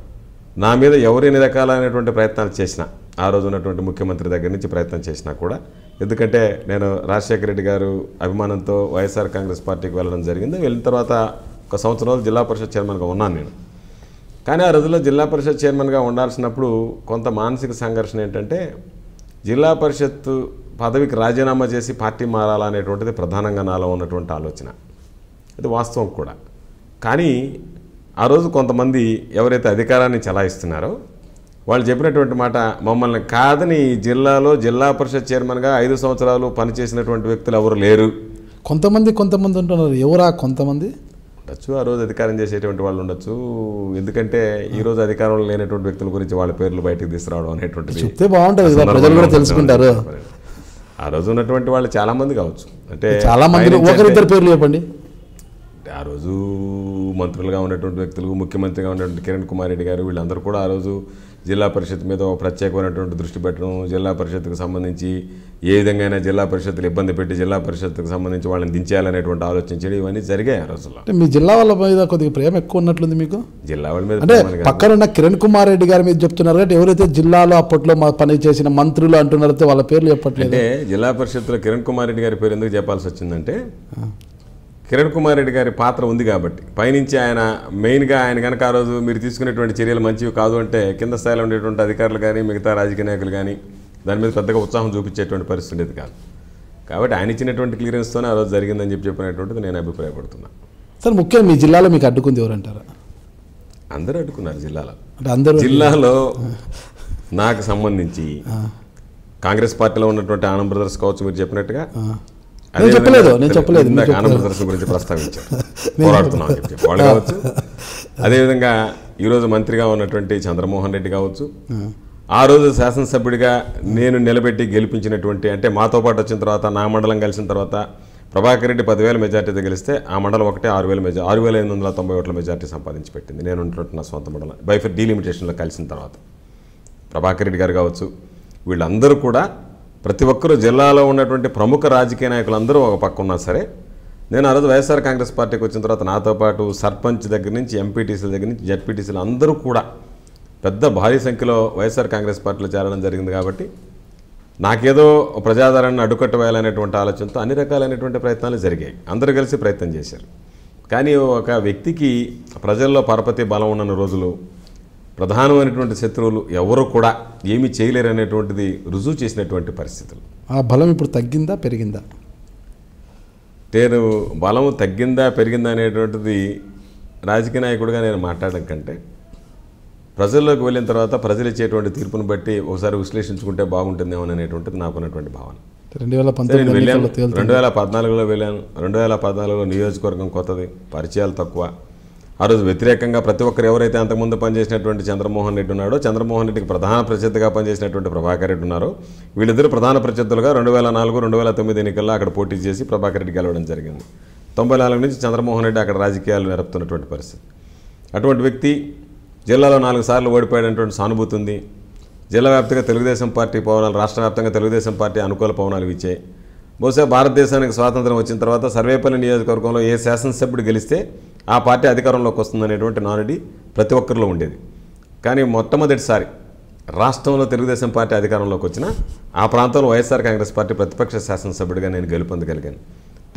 నా మీద ఎవరు ఎన్ని రకాలైనటువంటి ప్రయత్నాలు చేసినా ఆ రోజు ఉన్నటువంటి ముఖ్యమంత్రి దగ్గర నుంచి ప్రయత్నం చేసినా కూడా, ఎందుకంటే నేను రాజశేఖర రెడ్డి గారు అభిమానంతో వైఎస్ఆర్ కాంగ్రెస్ పార్టీకి వెళ్ళడం జరిగింది. వెళ్ళిన తర్వాత 1 సంవత్సరం రోజులు జిల్లా పరిషత్ చైర్మన్గా ఉన్నాను నేను. కానీ ఆ రోజుల్లో జిల్లా పరిషత్ చైర్మన్గా ఉండాల్సినప్పుడు కొంత మానసిక సంఘర్షణ ఏంటంటే జిల్లా పరిషత్ పదవికి రాజీనామా చేసి పార్టీ మారాలనేటువంటిది ప్రధానంగా నాలో ఉన్నటువంటి ఆలోచన. అది వాస్తవం కూడా. కానీ ఆ రోజు కొంతమంది ఎవరైతే అధికారాన్ని చలాయిస్తున్నారో వాళ్ళు చెప్పినటువంటి మాట, మమ్మల్ని కాదని జిల్లాలో జిల్లా పరిషత్ చైర్మన్గా 5 సంవత్సరాలు పనిచేసినటువంటి వ్యక్తులు ఎవరు లేరు. కొంతమంది ఉంటున్నారు. ఎవరా కొంతమంది? ఉండొచ్చు, ఆ రోజు అధికారం చేసేటువంటి వాళ్ళు ఉండొచ్చు. ఎందుకంటే ఈరోజు అధికారంలో లేనటువంటి వ్యక్తుల గురించి వాళ్ళ పేర్లు బయటకు తీసుకురావడం అనేటువంటిది చెప్తే బాగుంటుంది, ప్రజలు కూడా తెలుసుకుంటారు. ఆ రోజు ఉన్నటువంటి వాళ్ళు చాలామంది కావచ్చు, అంటే చాలామంది, ఒకరిద్దరు పేర్లు చెప్పండి. ఆ రోజు మంత్రులుగా ఉన్నటువంటి వ్యక్తులు, ముఖ్యమంత్రిగా ఉన్నటువంటి కిరణ్ కుమార్ రెడ్డి గారు, వీళ్ళందరూ కూడా ఆ రోజు జిల్లా పరిషత్ మీద ప్రత్యేకమైనటువంటి దృష్టి పెట్టడం, జిల్లా పరిషత్కు సంబంధించి ఏ విధంగా జిల్లా పరిషత్తులు ఇబ్బంది పెట్టి జిల్లా పరిషత్కు సంబంధించి వాళ్ళని దించేయాలనేటువంటి ఆలోచించడం ఇవన్నీ జరిగాయి ఆ రోజుల్లో. మీ జిల్లా వాళ్ళ మీద కొద్దిగా ప్రేమ ఎక్కువ ఉన్నట్లుంది మీకు. జిల్లా వాళ్ళ మీద అంటే పక్కనున్న కిరణ్ కుమార్ రెడ్డి గారి మీద చెప్తున్నారు కాబట్టి ఎవరైతే జిల్లాలో అప్పట్లో పని చేసిన మంత్రులు అంటున్నారో వాళ్ళ పేర్లు చెప్పట్లేదు. అంటే జిల్లా పరిషత్తులో కిరణ్ కుమార్ రెడ్డి గారి పేరు ఎందుకు చెప్పాల్సి వచ్చిందంటే కిరణ్ కుమార్ రెడ్డి గారి పాత్ర ఉంది కాబట్టి, పైనుంచి ఆయన మెయిన్గా ఆయన కనుక ఆ రోజు మీరు తీసుకునేటువంటి చర్యలు మంచివి కాదు అంటే కింద స్థాయిలో ఉండేటువంటి అధికారులు కానీ మిగతా రాజకీయ నాయకులు కానీ దాని మీద పెద్దగా ఉత్సాహం చూపించేటువంటి పరిస్థితి ఉండేది కాదు. కాబట్టి ఆయన ఇచ్చినటువంటి క్లియరెన్స్తోనే ఆ రోజు జరిగిందని చెప్పినటువంటిది నేను అభిప్రాయపడుతున్నాను. సార్, ముఖ్యంగా మీ జిల్లాలో మీకు అడ్డుకుంది ఎవరంటారా? అందరూ అడ్డుకున్నారు జిల్లాలో. అందరూ జిల్లాలో నాకు సంబంధించి కాంగ్రెస్ పార్టీలో ఉన్నటువంటి ఆనంద్ బ్రదర్స్ కావచ్చు, మీరు చెప్పినట్టుగా నేను చెప్పలేదు ఆనంద్ బ్రదర్స్ గురించి ప్రస్తావించారు, పోరాడుతున్నాం అని చెప్పి వాళ్ళు కావచ్చు. అదేవిధంగా ఈరోజు మంత్రిగా ఉన్నటువంటి చంద్రమోహన్ రెడ్డి కావచ్చు, ఆ రోజు శాసనసభ్యుడిగా నేను నిలబెట్టి గెలిపించినటువంటి, అంటే మాతో పాటు వచ్చిన తర్వాత నా మండలం కలిసిన తర్వాత ప్రభాకర్ రెడ్డి 10,000 మెజార్టీతో గెలిస్తే ఆ మండలం ఒకటే 6,590 ఓట్ల మెజార్టీ సంపాదించి పెట్టింది. నేను ఉంటున్నట్టు నా సొంత మండలం బైఫర్ డీలిమిటేషన్లో కలిసిన తర్వాత ప్రభాకర్ రెడ్డి గారు కావచ్చు, వీళ్ళందరూ కూడా ప్రతి ఒక్కరూ జిల్లాలో ఉన్నటువంటి ప్రముఖ రాజకీయ నాయకులందరూ ఒక పక్క ఉన్నా సరే, నేను ఆ రోజు వైఎస్ఆర్ కాంగ్రెస్ పార్టీకి వచ్చిన తర్వాత నాతో పాటు సర్పంచ్ దగ్గర నుంచి ఎంపీటీసీల దగ్గర నుంచి జడ్పీటీసీలు అందరూ కూడా పెద్ద భారీ సంఖ్యలో వైఎస్ఆర్ కాంగ్రెస్ పార్టీలో చేరడం జరిగింది. కాబట్టి నాకేదో ప్రజాదరణను అడ్డుకట్ట వేయాలనేటువంటి ఆలోచనతో అన్ని రకాలైనటువంటి ప్రయత్నాలు జరిగాయి. అందరూ కలిసి ప్రయత్నం చేశారు. కానీ ఒక వ్యక్తికి ప్రజల్లో పరపతి బలం ఉన్న రోజులు ప్రధానమైనటువంటి శత్రువులు ఎవరు కూడా ఏమీ చేయలేరు అనేటువంటిది రుజువు చేసినటువంటి పరిస్థితులు. ఆ బలం ఇప్పుడు తగ్గిందా పెరిగిందా? నేను బలము తగ్గిందా పెరిగిందా అనేటువంటిది రాజకీయ నాయకుడిగా నేను మాట్లాడడం కంటే ప్రజల్లోకి వెళ్ళిన తర్వాత ప్రజలు ఇచ్చేటువంటి తీర్పును బట్టి ఒకసారి విశ్లేషించుకుంటే బాగుంటుందేమో అనేటువంటిది నాకున్నటువంటి భావన. 2019 వెళ్ళాను, 2014లో వెళ్ళాను. 2014లో నియోజకవర్గం కొత్తది, పరిచయాలు తక్కువ. ఆ రోజు వ్యతిరేకంగా ప్రతి ఒక్కరు ఎవరైతే అంతకుముందు పనిచేసినటువంటి చంద్రమోహన్ రెడ్డి ఉన్నాడో, చంద్రమోహన్ రెడ్డికి ప్రధాన ప్రత్యర్థిగా పనిచేసినటువంటి ప్రభాకర్ రెడ్డి ఉన్నారో, వీళ్ళిద్దరు ప్రధాన ప్రత్యర్థులుగా 2004, 2009 ఎన్నికల్లో అక్కడ పోటీ చేసి ప్రభాకర్ రెడ్డి గెలవడం జరిగింది. 94 నుంచి చంద్రమోహన్ రెడ్డి అక్కడ రాజకీయాలు నెరపుతున్నటువంటి పరిస్థితి. అటువంటి వ్యక్తి జిల్లాలో 4 సార్లు ఓడిపోయేటువంటి సానుభూతి ఉంది. జిల్లా వ్యాప్తంగా తెలుగుదేశం పార్టీ పవనాలు, రాష్ట్ర వ్యాప్తంగా తెలుగుదేశం పార్టీ అనుకూల పవనాలు ఇచ్చాయి. బహుశా భారతదేశానికి స్వాతంత్రం వచ్చిన తర్వాత సర్వేపల్లి నియోజకవర్గంలో ఏ శాసనసభ్యుడు గెలిస్తే ఆ పార్టీ అధికారంలోకి వస్తుందనేటువంటి నానుడి ప్రతి ఒక్కరిలో ఉండేది. కానీ మొట్టమొదటిసారి రాష్ట్రంలో తెలుగుదేశం పార్టీ అధికారంలోకి వచ్చిన ఆ ప్రాంతంలో వైఎస్ఆర్ కాంగ్రెస్ పార్టీ ప్రతిపక్ష శాసనసభ్యుడిగా నేను గెలుపొందగలిగాను. అంటే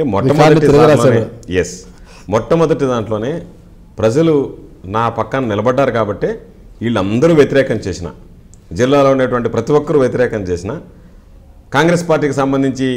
మొట్టమొదటి దాంట్లోనే ప్రజలు నా పక్కన నిలబడ్డారు కాబట్టి వీళ్ళందరూ వ్యతిరేకం చేసిన, జిల్లాలో ఉండేటువంటి ప్రతి ఒక్కరూ వ్యతిరేకం చేసిన, కాంగ్రెస్ పార్టీకి సంబంధించి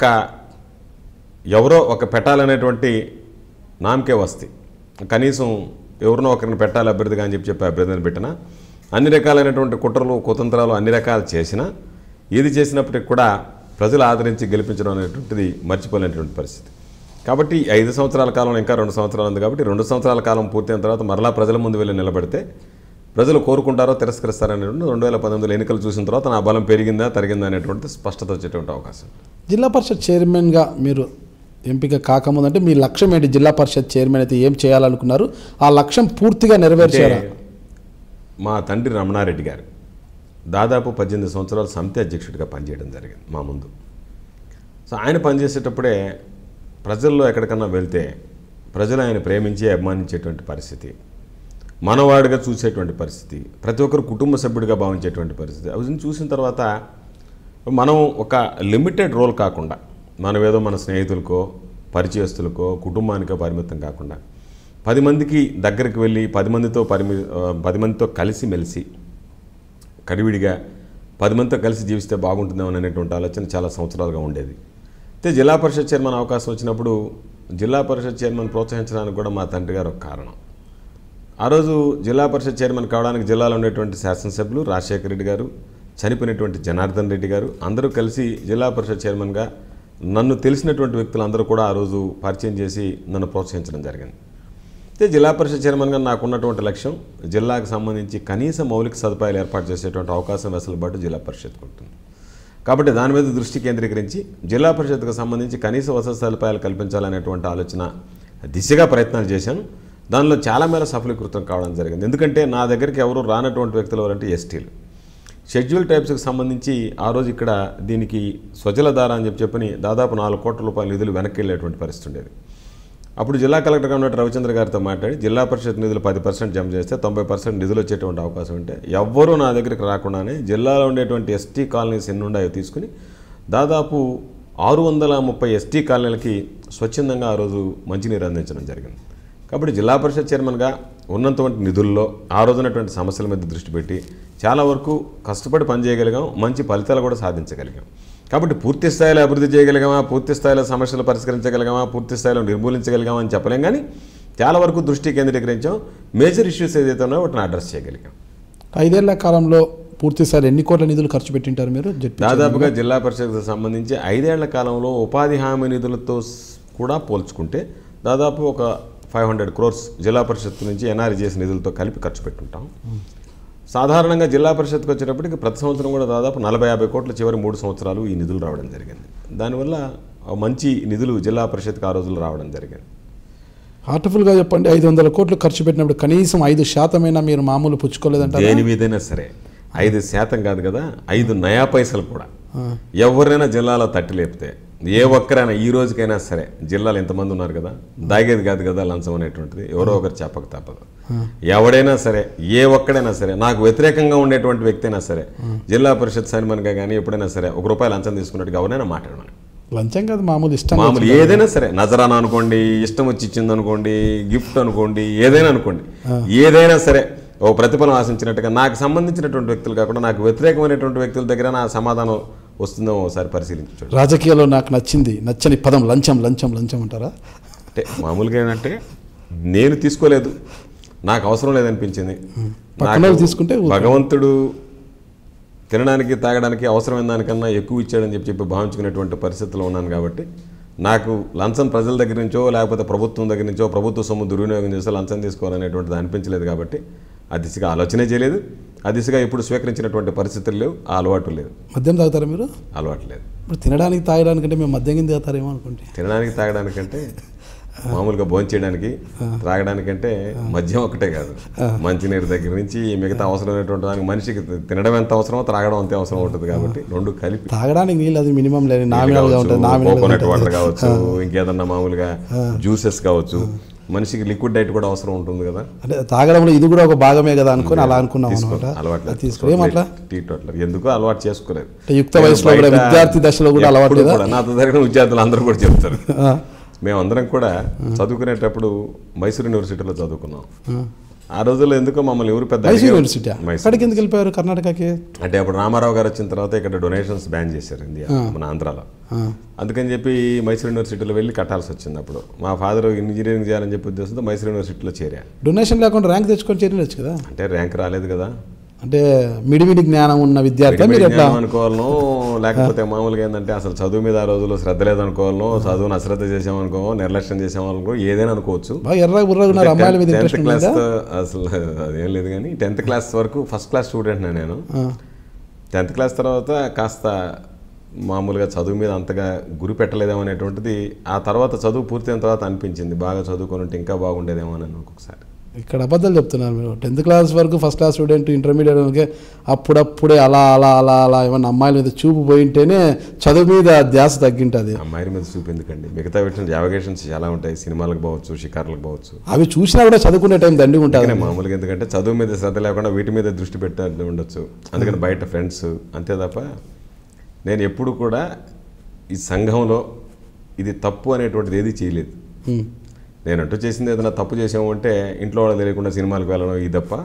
ఎవరో ఒక పెట్టాలనేటువంటి నామకే వస్తే కనీసం ఎవరినో ఒకరిని పెట్టాలి అభ్యర్థిగా అని చెప్పి అభ్యర్థిని పెట్టినా, అన్ని రకాలైనటువంటి కుట్రలు కుతంత్రాలు అన్ని రకాలు చేసినా, ఏది చేసినప్పటికి కూడా ప్రజలు ఆదరించి గెలిపించడం అనేటువంటిది మర్చిపోలేనటువంటి పరిస్థితి. కాబట్టి 5 సంవత్సరాల కాలం ఇంకా 2 సంవత్సరాలు ఉంది కాబట్టి 2 సంవత్సరాల కాలం పూర్తయిన తర్వాత మరలా ప్రజల ముందు వెళ్ళి నిలబడితే ప్రజలు కోరుకుంటారో తిరస్కరిస్తారనేటువంటి 2019 ఎన్నికలు చూసిన తర్వాత నా బలం పెరిగిందా తరిగిందా అనేటువంటి స్పష్టత వచ్చేటువంటి అవకాశం. జిల్లా పరిషత్ చైర్మన్గా మీరు ఎంపిక కాకముందు అంటే మీ లక్ష్యం ఏంటి? జిల్లా పరిషత్ చైర్మన్ అయితే ఏం చేయాలనుకున్నారు? ఆ లక్ష్యం పూర్తిగా నెరవేర్చారా? మా తండ్రి రమణారెడ్డి గారు దాదాపు 18 సంవత్సరాలు సమితి అధ్యక్షుడిగా పనిచేయడం జరిగింది మా ముందు. సో ఆయన పనిచేసేటప్పుడే ప్రజల్లో ఎక్కడికన్నా వెళ్తే ప్రజలు ఆయన ప్రేమించి అభిమానించేటువంటి పరిస్థితి, మనవాడిగా చూసేటువంటి పరిస్థితి, ప్రతి ఒక్కరు కుటుంబ సభ్యుడిగా భావించేటువంటి పరిస్థితి. అవి చూసిన తర్వాత మనం ఒక లిమిటెడ్ రోల్ కాకుండా, మనం ఏదో మన స్నేహితులకో పరిచయస్తులకో కుటుంబానికో పరిమితం కాకుండా 10 మందికి దగ్గరికి వెళ్ళి 10 మందితో కలిసి మెలిసి కడివిడిగా 10 మందితో కలిసి జీవిస్తే బాగుంటుందేమో అనేటువంటి ఆలోచన చాలా సంవత్సరాలుగా ఉండేది. అయితే జిల్లా పరిషత్ చైర్మన్ అవకాశం వచ్చినప్పుడు జిల్లా పరిషత్ చైర్మన్ ప్రోత్సహించడానికి కూడా మా తండ్రి గారు ఒక కారణం. ఆ రోజు జిల్లా పరిషత్ చైర్మన్ కావడానికి జిల్లాలో ఉండేటువంటి శాసనసభ్యులు రాజశేఖర రెడ్డి గారు, చనిపోయినటువంటి జనార్దన్ రెడ్డి గారు అందరూ కలిసి జిల్లా పరిషత్ చైర్మన్గా నన్ను తెలిసినటువంటి వ్యక్తులందరూ కూడా ఆ రోజు పరిచయం చేసి నన్ను ప్రోత్సహించడం జరిగింది. అయితే జిల్లా పరిషత్ చైర్మన్గా నాకున్నటువంటి లక్ష్యం జిల్లాకు సంబంధించి కనీస మౌలిక సదుపాయాలు ఏర్పాటు చేసేటువంటి అవకాశం వెసులుబాటు జిల్లా పరిషత్కు ఉంటుంది. కాబట్టి దాని మీద దృష్టి కేంద్రీకరించి జిల్లా పరిషత్కు సంబంధించి కనీస వసతి సదుపాయాలు కల్పించాలనేటువంటి ఆలోచన దిశగా ప్రయత్నాలు చేశాను. దానిలో చాలా మేర సఫలీకృతం కావడం జరిగింది. ఎందుకంటే నా దగ్గరికి ఎవరు రానటువంటి వ్యక్తులు ఎవరంటే ఎస్టీలు, షెడ్యూల్ టైప్స్కి సంబంధించి ఆ రోజు ఇక్కడ దీనికి స్వజలధార అని చెప్పని దాదాపు 4 కోట్ల రూపాయల నిధులు వెనక్కి వెళ్ళేటువంటి పరిస్థితి ఉండేది. అప్పుడు జిల్లా కలెక్టర్గా ఉన్నట్టు రవిచంద్ర గారితో మాట్లాడి జిల్లా పరిషత్ నిధులు 10% జమ చేస్తే 90% నిధులు వచ్చేటువంటి అవకాశం ఉంటే ఎవ్వరూ నా దగ్గరికి రాకుండానే జిల్లాలో ఉండేటువంటి ఎస్టీ కాలనీస్ ఎన్ని ఉన్నాయో తీసుకుని దాదాపు 630 ఎస్టీ కాలనీలకి స్వచ్ఛందంగా ఆ రోజు మంచినీరు అందించడం జరిగింది. కాబట్టి జిల్లా పరిషత్ చైర్మన్గా ఉన్నటువంటి నిధుల్లో ఆ రోజునటువంటి సమస్యల మీద దృష్టి పెట్టి చాలా వరకు కష్టపడి పనిచేయగలిగాం, మంచి ఫలితాలు కూడా సాధించగలిగాం. కాబట్టి పూర్తి స్థాయిలో అభివృద్ధి చేయగలిగామా, పూర్తి స్థాయిలో సమస్యలు పరిష్కరించగలిగామా, పూర్తి స్థాయిలో నిర్మూలించగలిగామా అని చెప్పలేం. కానీ చాలా వరకు దృష్టి కేంద్రీకరించాం. మేజర్ ఇష్యూస్ ఏదైతే ఉన్నాయో వాటిని అడ్రస్ చేయగలిగాం. 5 ఏళ్ల కాలంలో పూర్తి స్థాయిలో ఎన్ని కోట్ల నిధులు ఖర్చు పెట్టింటారు మీరు? దాదాపుగా జిల్లా పరిషత్కు సంబంధించి 5 ఏళ్ల కాలంలో ఉపాధి హామీ నిధులతో కూడా పోల్చుకుంటే దాదాపు ఒక 500 crores జిల్లా పరిషత్ నుంచి ఎన్ఆర్ఈ చేసిన నిధులతో కలిపి ఖర్చు పెట్టుంటాం. సాధారణంగా జిల్లా పరిషత్కి వచ్చేటప్పటికి ప్రతి సంవత్సరం కూడా దాదాపు 40-50 కోట్ల చివరి 3 సంవత్సరాలు ఈ నిధులు రావడం జరిగింది. దానివల్ల మంచి నిధులు జిల్లా పరిషత్కి ఆ రోజులు రావడం జరిగింది. హార్ట్ఫుల్గా చెప్పండి, 500 కోట్లు ఖర్చు పెట్టినప్పుడు కనీసం 5% మీరు మామూలు పుచ్చుకోలేదంటే? దేని మీదైనా సరే 5% కాదు కదా, 5 నయా పైసలు కూడా ఎవరైనా జిల్లాలో తట్టి లేపితే ఏ ఒక్కరైనా ఈ రోజుకైనా సరే, జిల్లాలో ఎంతమంది ఉన్నారు కదా, దాగేది కాదు కదా లంచం అనేటువంటిది, ఎవరో ఒకరు చెప్పక తప్పదు. ఎవడైనా సరే ఏ ఒక్కడైనా సరే నాకు వ్యతిరేకంగా ఉండేటువంటి వ్యక్తి అయినా సరే జిల్లా పరిషత్ చైర్మన్గా కానీ ఎప్పుడైనా సరే ₹1 లంచం తీసుకున్నట్టుగా ఎవరైనా మాట్లాడమని. లంచం కాదు, మామూలు ఇష్టం, మామూలు ఏదైనా సరే, నజరానా అనుకోండి, ఇష్టం వచ్చి ఇచ్చింది అనుకోండి, గిఫ్ట్ అనుకోండి, ఏదైనా అనుకోండి, ఏదైనా సరే ఓ ప్రతిఫలం ఆశించినట్టుగా నాకు సంబంధించినటువంటి వ్యక్తులు కాకుండా నాకు వ్యతిరేకమైనటువంటి వ్యక్తుల దగ్గర నా సమాధానం వస్తుందో ఒకసారి పరిశీలించండి. రాజకీయాల్లో నాకు నచ్చని పదం లంచం లంచం లంచం అంటారా? అంటే మామూలుగా ఏంటంటే నేను తీసుకోలేదు, నాకు అవసరం లేదనిపించింది. తీసుకుంటే భగవంతుడు తినడానికి తాగడానికి అవసరమైన దానికన్నా ఎక్కువ ఇచ్చాడని చెప్పి భావించుకునేటువంటి పరిస్థితుల్లో ఉన్నాను కాబట్టి నాకు లంచం ప్రజల దగ్గర నుంచో లేకపోతే ప్రభుత్వం దగ్గర నుంచో ప్రభుత్వ సొమ్ము దుర్వినియోగం చేస్తే లంచం తీసుకోవాలనేటువంటిది అనిపించలేదు కాబట్టి ఆ దిశగా ఆలోచనే చేయలేదు. ఆ దిశగా ఇప్పుడు స్వీకరించినటువంటి పరిస్థితులు లేవు, ఆ అలవాటు లేదు. మద్యం తాగుతారా మీరు? అలవాటు లేదు. ఇప్పుడు తినడానికి తాగడానికంటే మేము మద్యం కింద తాగుతారేమో అనుకుంటే. తినడానికి తాగడానికంటే మామూలుగా భోజనం చేయడానికి త్రాగడానికంటే మద్యం ఒకటే కాదు, మంచినీరు దగ్గర నుంచి మిగతా అవసరమైనటువంటి దానికి మనిషికి తినడం ఎంత అవసరమో త్రాగడం అంతే అవసరం ఉంటుంది కాబట్టి రెండు కలిపి. తాగడానికి నీళ్ళు అది మినిమం లేదు, నామినల్గా ఉంటుంది. కోకోనట్ వాటర్ కావచ్చు, ఇంకేదన్నా మామూలుగా జ్యూసెస్ కావచ్చు, మనిషికి లిక్విడ్ డైట్ కూడా అవసరం ఉంటుంది కదా. అంటే తాగడంలో ఇది కూడా ఒక భాగమే కదా అనుకుని అలా అనుకున్నాం అనమాట. అలవాటు టీ టోట్లర్ ఎందుకో అలవాటు చేసుకోలేదు. యుక్త వయసులో కూడా విద్యార్థి దశలో కూడా అలవాటు లేదా? నాతో జరిగిన విద్యార్థులు అందరూ కూడా చెప్తారు. మేమందరం కూడా చదువుకునేటప్పుడు మైసూర్ యూనివర్సిటీలో చదువుకున్నాం. ఆ రోజుల్లో ఎందుకో మమ్మల్ని ఎవరు పెద్ద యూనివర్సిటీ అక్కడికి ఎందుకు వెళ్ళిపోయారు కర్ణాటకకి? అంటే అప్పుడు రామారావు గారు వచ్చిన తర్వాత ఇక్కడ డొనేషన్స్ బ్యాన్ చేశారు ఇండియా, మన ఆంధ్రాలో. అందుకని చెప్పి మైసూర్ యూనివర్సిటీలో వెళ్ళి కట్టాల్సి వచ్చింది. అప్పుడు మా ఫాదర్ ఇంజనీరింగ్ చేయాలని చెప్పి ఉద్దేశంతో మైసూర్ యూనివర్సిటీలో చేరా. డొనేషన్ లేకుండా ర్యాంక్ తెచ్చుకొని చేరవచ్చు కదా. అంటే ర్యాంక్ రాలేదు కదా. అంటే మిడిమిడి జ్ఞానం ఉన్న విద్యార్థి మీరు ఎట్లా అనుకోవాలనో, లేకపోతే మామూలుగా ఏంటంటే అసలు చదువు మీద ఆ రోజుల్లో శ్రద్ధ లేదనుకోవాలనో, చదువును అశ్రద్ధ చేసామనుకో, నిర్లక్ష్యం చేసామనుకో, ఏదైనా అనుకోవచ్చు. టెన్త్ క్లాస్ అసలు అదేం లేదు కానీ 10th క్లాస్ వరకు ఫస్ట్ క్లాస్ స్టూడెంట్ నేను. 10th క్లాస్ తర్వాత కాస్త మామూలుగా చదువు మీద అంతగా గురి పెట్టలేదేమో అనేటువంటిది ఆ తర్వాత చదువు పూర్తయిన తర్వాత అనిపించింది. బాగా చదువుకొని ఉంటే ఇంకా బాగుండేదేమో అని ఒక్కొక్కసారి. ఇక్కడ అబద్ధాలు చెప్తున్నారు మీరు. 10th క్లాస్ వరకు ఫస్ట్ క్లాస్ స్టూడెంట్, ఇంటర్మీడియట్ అప్పుడప్పుడే అలా అలా అలా అలా ఏమన్నా అమ్మాయిల మీద చూపు పోయింటేనే చదువు మీద ధ్యాస తగ్గింటుంది. అమ్మాయిల మీద చూపు ఎందుకండి, మిగతా పెట్టిన యావిగేషన్స్ చాలా ఉంటాయి. సినిమాలకు పోవచ్చు, షికార్లకు పోవచ్చు, అవి చూసినా కూడా చదువుకునే టైం దండిగా ఉంటుంది మామూలుగా. ఎందుకంటే చదువు మీద శ్రద్ధ లేకుండా వీటి మీద దృష్టి పెట్టాలి ఉండొచ్చు. అందుకని బయట ఫ్రెండ్స్ అంతే తప్ప నేను ఎప్పుడు కూడా ఈ సంఘంలో ఇది తప్పు అనేటువంటిది ఏది చేయలేదు. నేనంటూ చేసింది ఏదైనా తప్పు చేసాము అంటే ఇంట్లో వాళ్ళు తెలియకుండా సినిమాలకు వెళ్ళడం ఈ తప్ప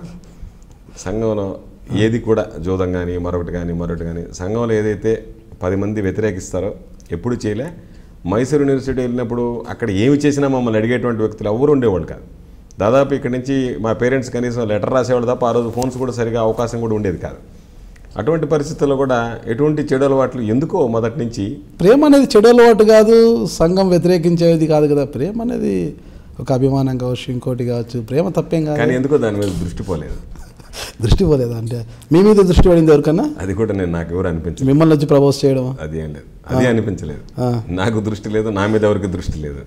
సంఘంలో ఏది కూడా జోదం కానీ మరొకటి కానీ సంఘంలో ఏదైతే 10 మంది వ్యతిరేకిస్తారో ఎప్పుడు చేయలే. మైసూర్ యూనివర్సిటీ వెళ్ళినప్పుడు అక్కడ ఏమి చేసినా మమ్మల్ని అడిగేటువంటి వ్యక్తులు ఎవరు ఉండేవాళ్ళు కాదు. దాదాపు ఇక్కడి నుంచి మా పేరెంట్స్ కనీసం లెటర్ రాసేవాళ్ళు తప్ప ఆ రోజు ఫోన్స్ కూడా సరిగా అవకాశం కూడా ఉండేది కాదు. అటువంటి పరిస్థితుల్లో కూడా ఎటువంటి చెడు అలవాట్లు ఎందుకో మొదటి నుంచి. ప్రేమ అనేది చెడు అలవాటు కాదు, సంఘం వ్యతిరేకించేది కాదు కదా. ప్రేమ అనేది ఒక అభిమానం కావచ్చు, ఇంకోటి కావచ్చు. ప్రేమ తప్పేం కాదు, కానీ ఎందుకో దాని మీద దృష్టి పోలేదు. దృష్టి పోలేదు అంటే మీ మీద దృష్టి పడింది ఎవరికన్నా? అది కూడా నాకు ఎవరు అనిపించలేదు. మిమ్మల్ని వచ్చి ప్రపోజ్ చేయడం అది ఏం లేదు, అది అనిపించలేదు. నాకు దృష్టి లేదు, నా మీద ఎవరికి దృష్టి లేదు.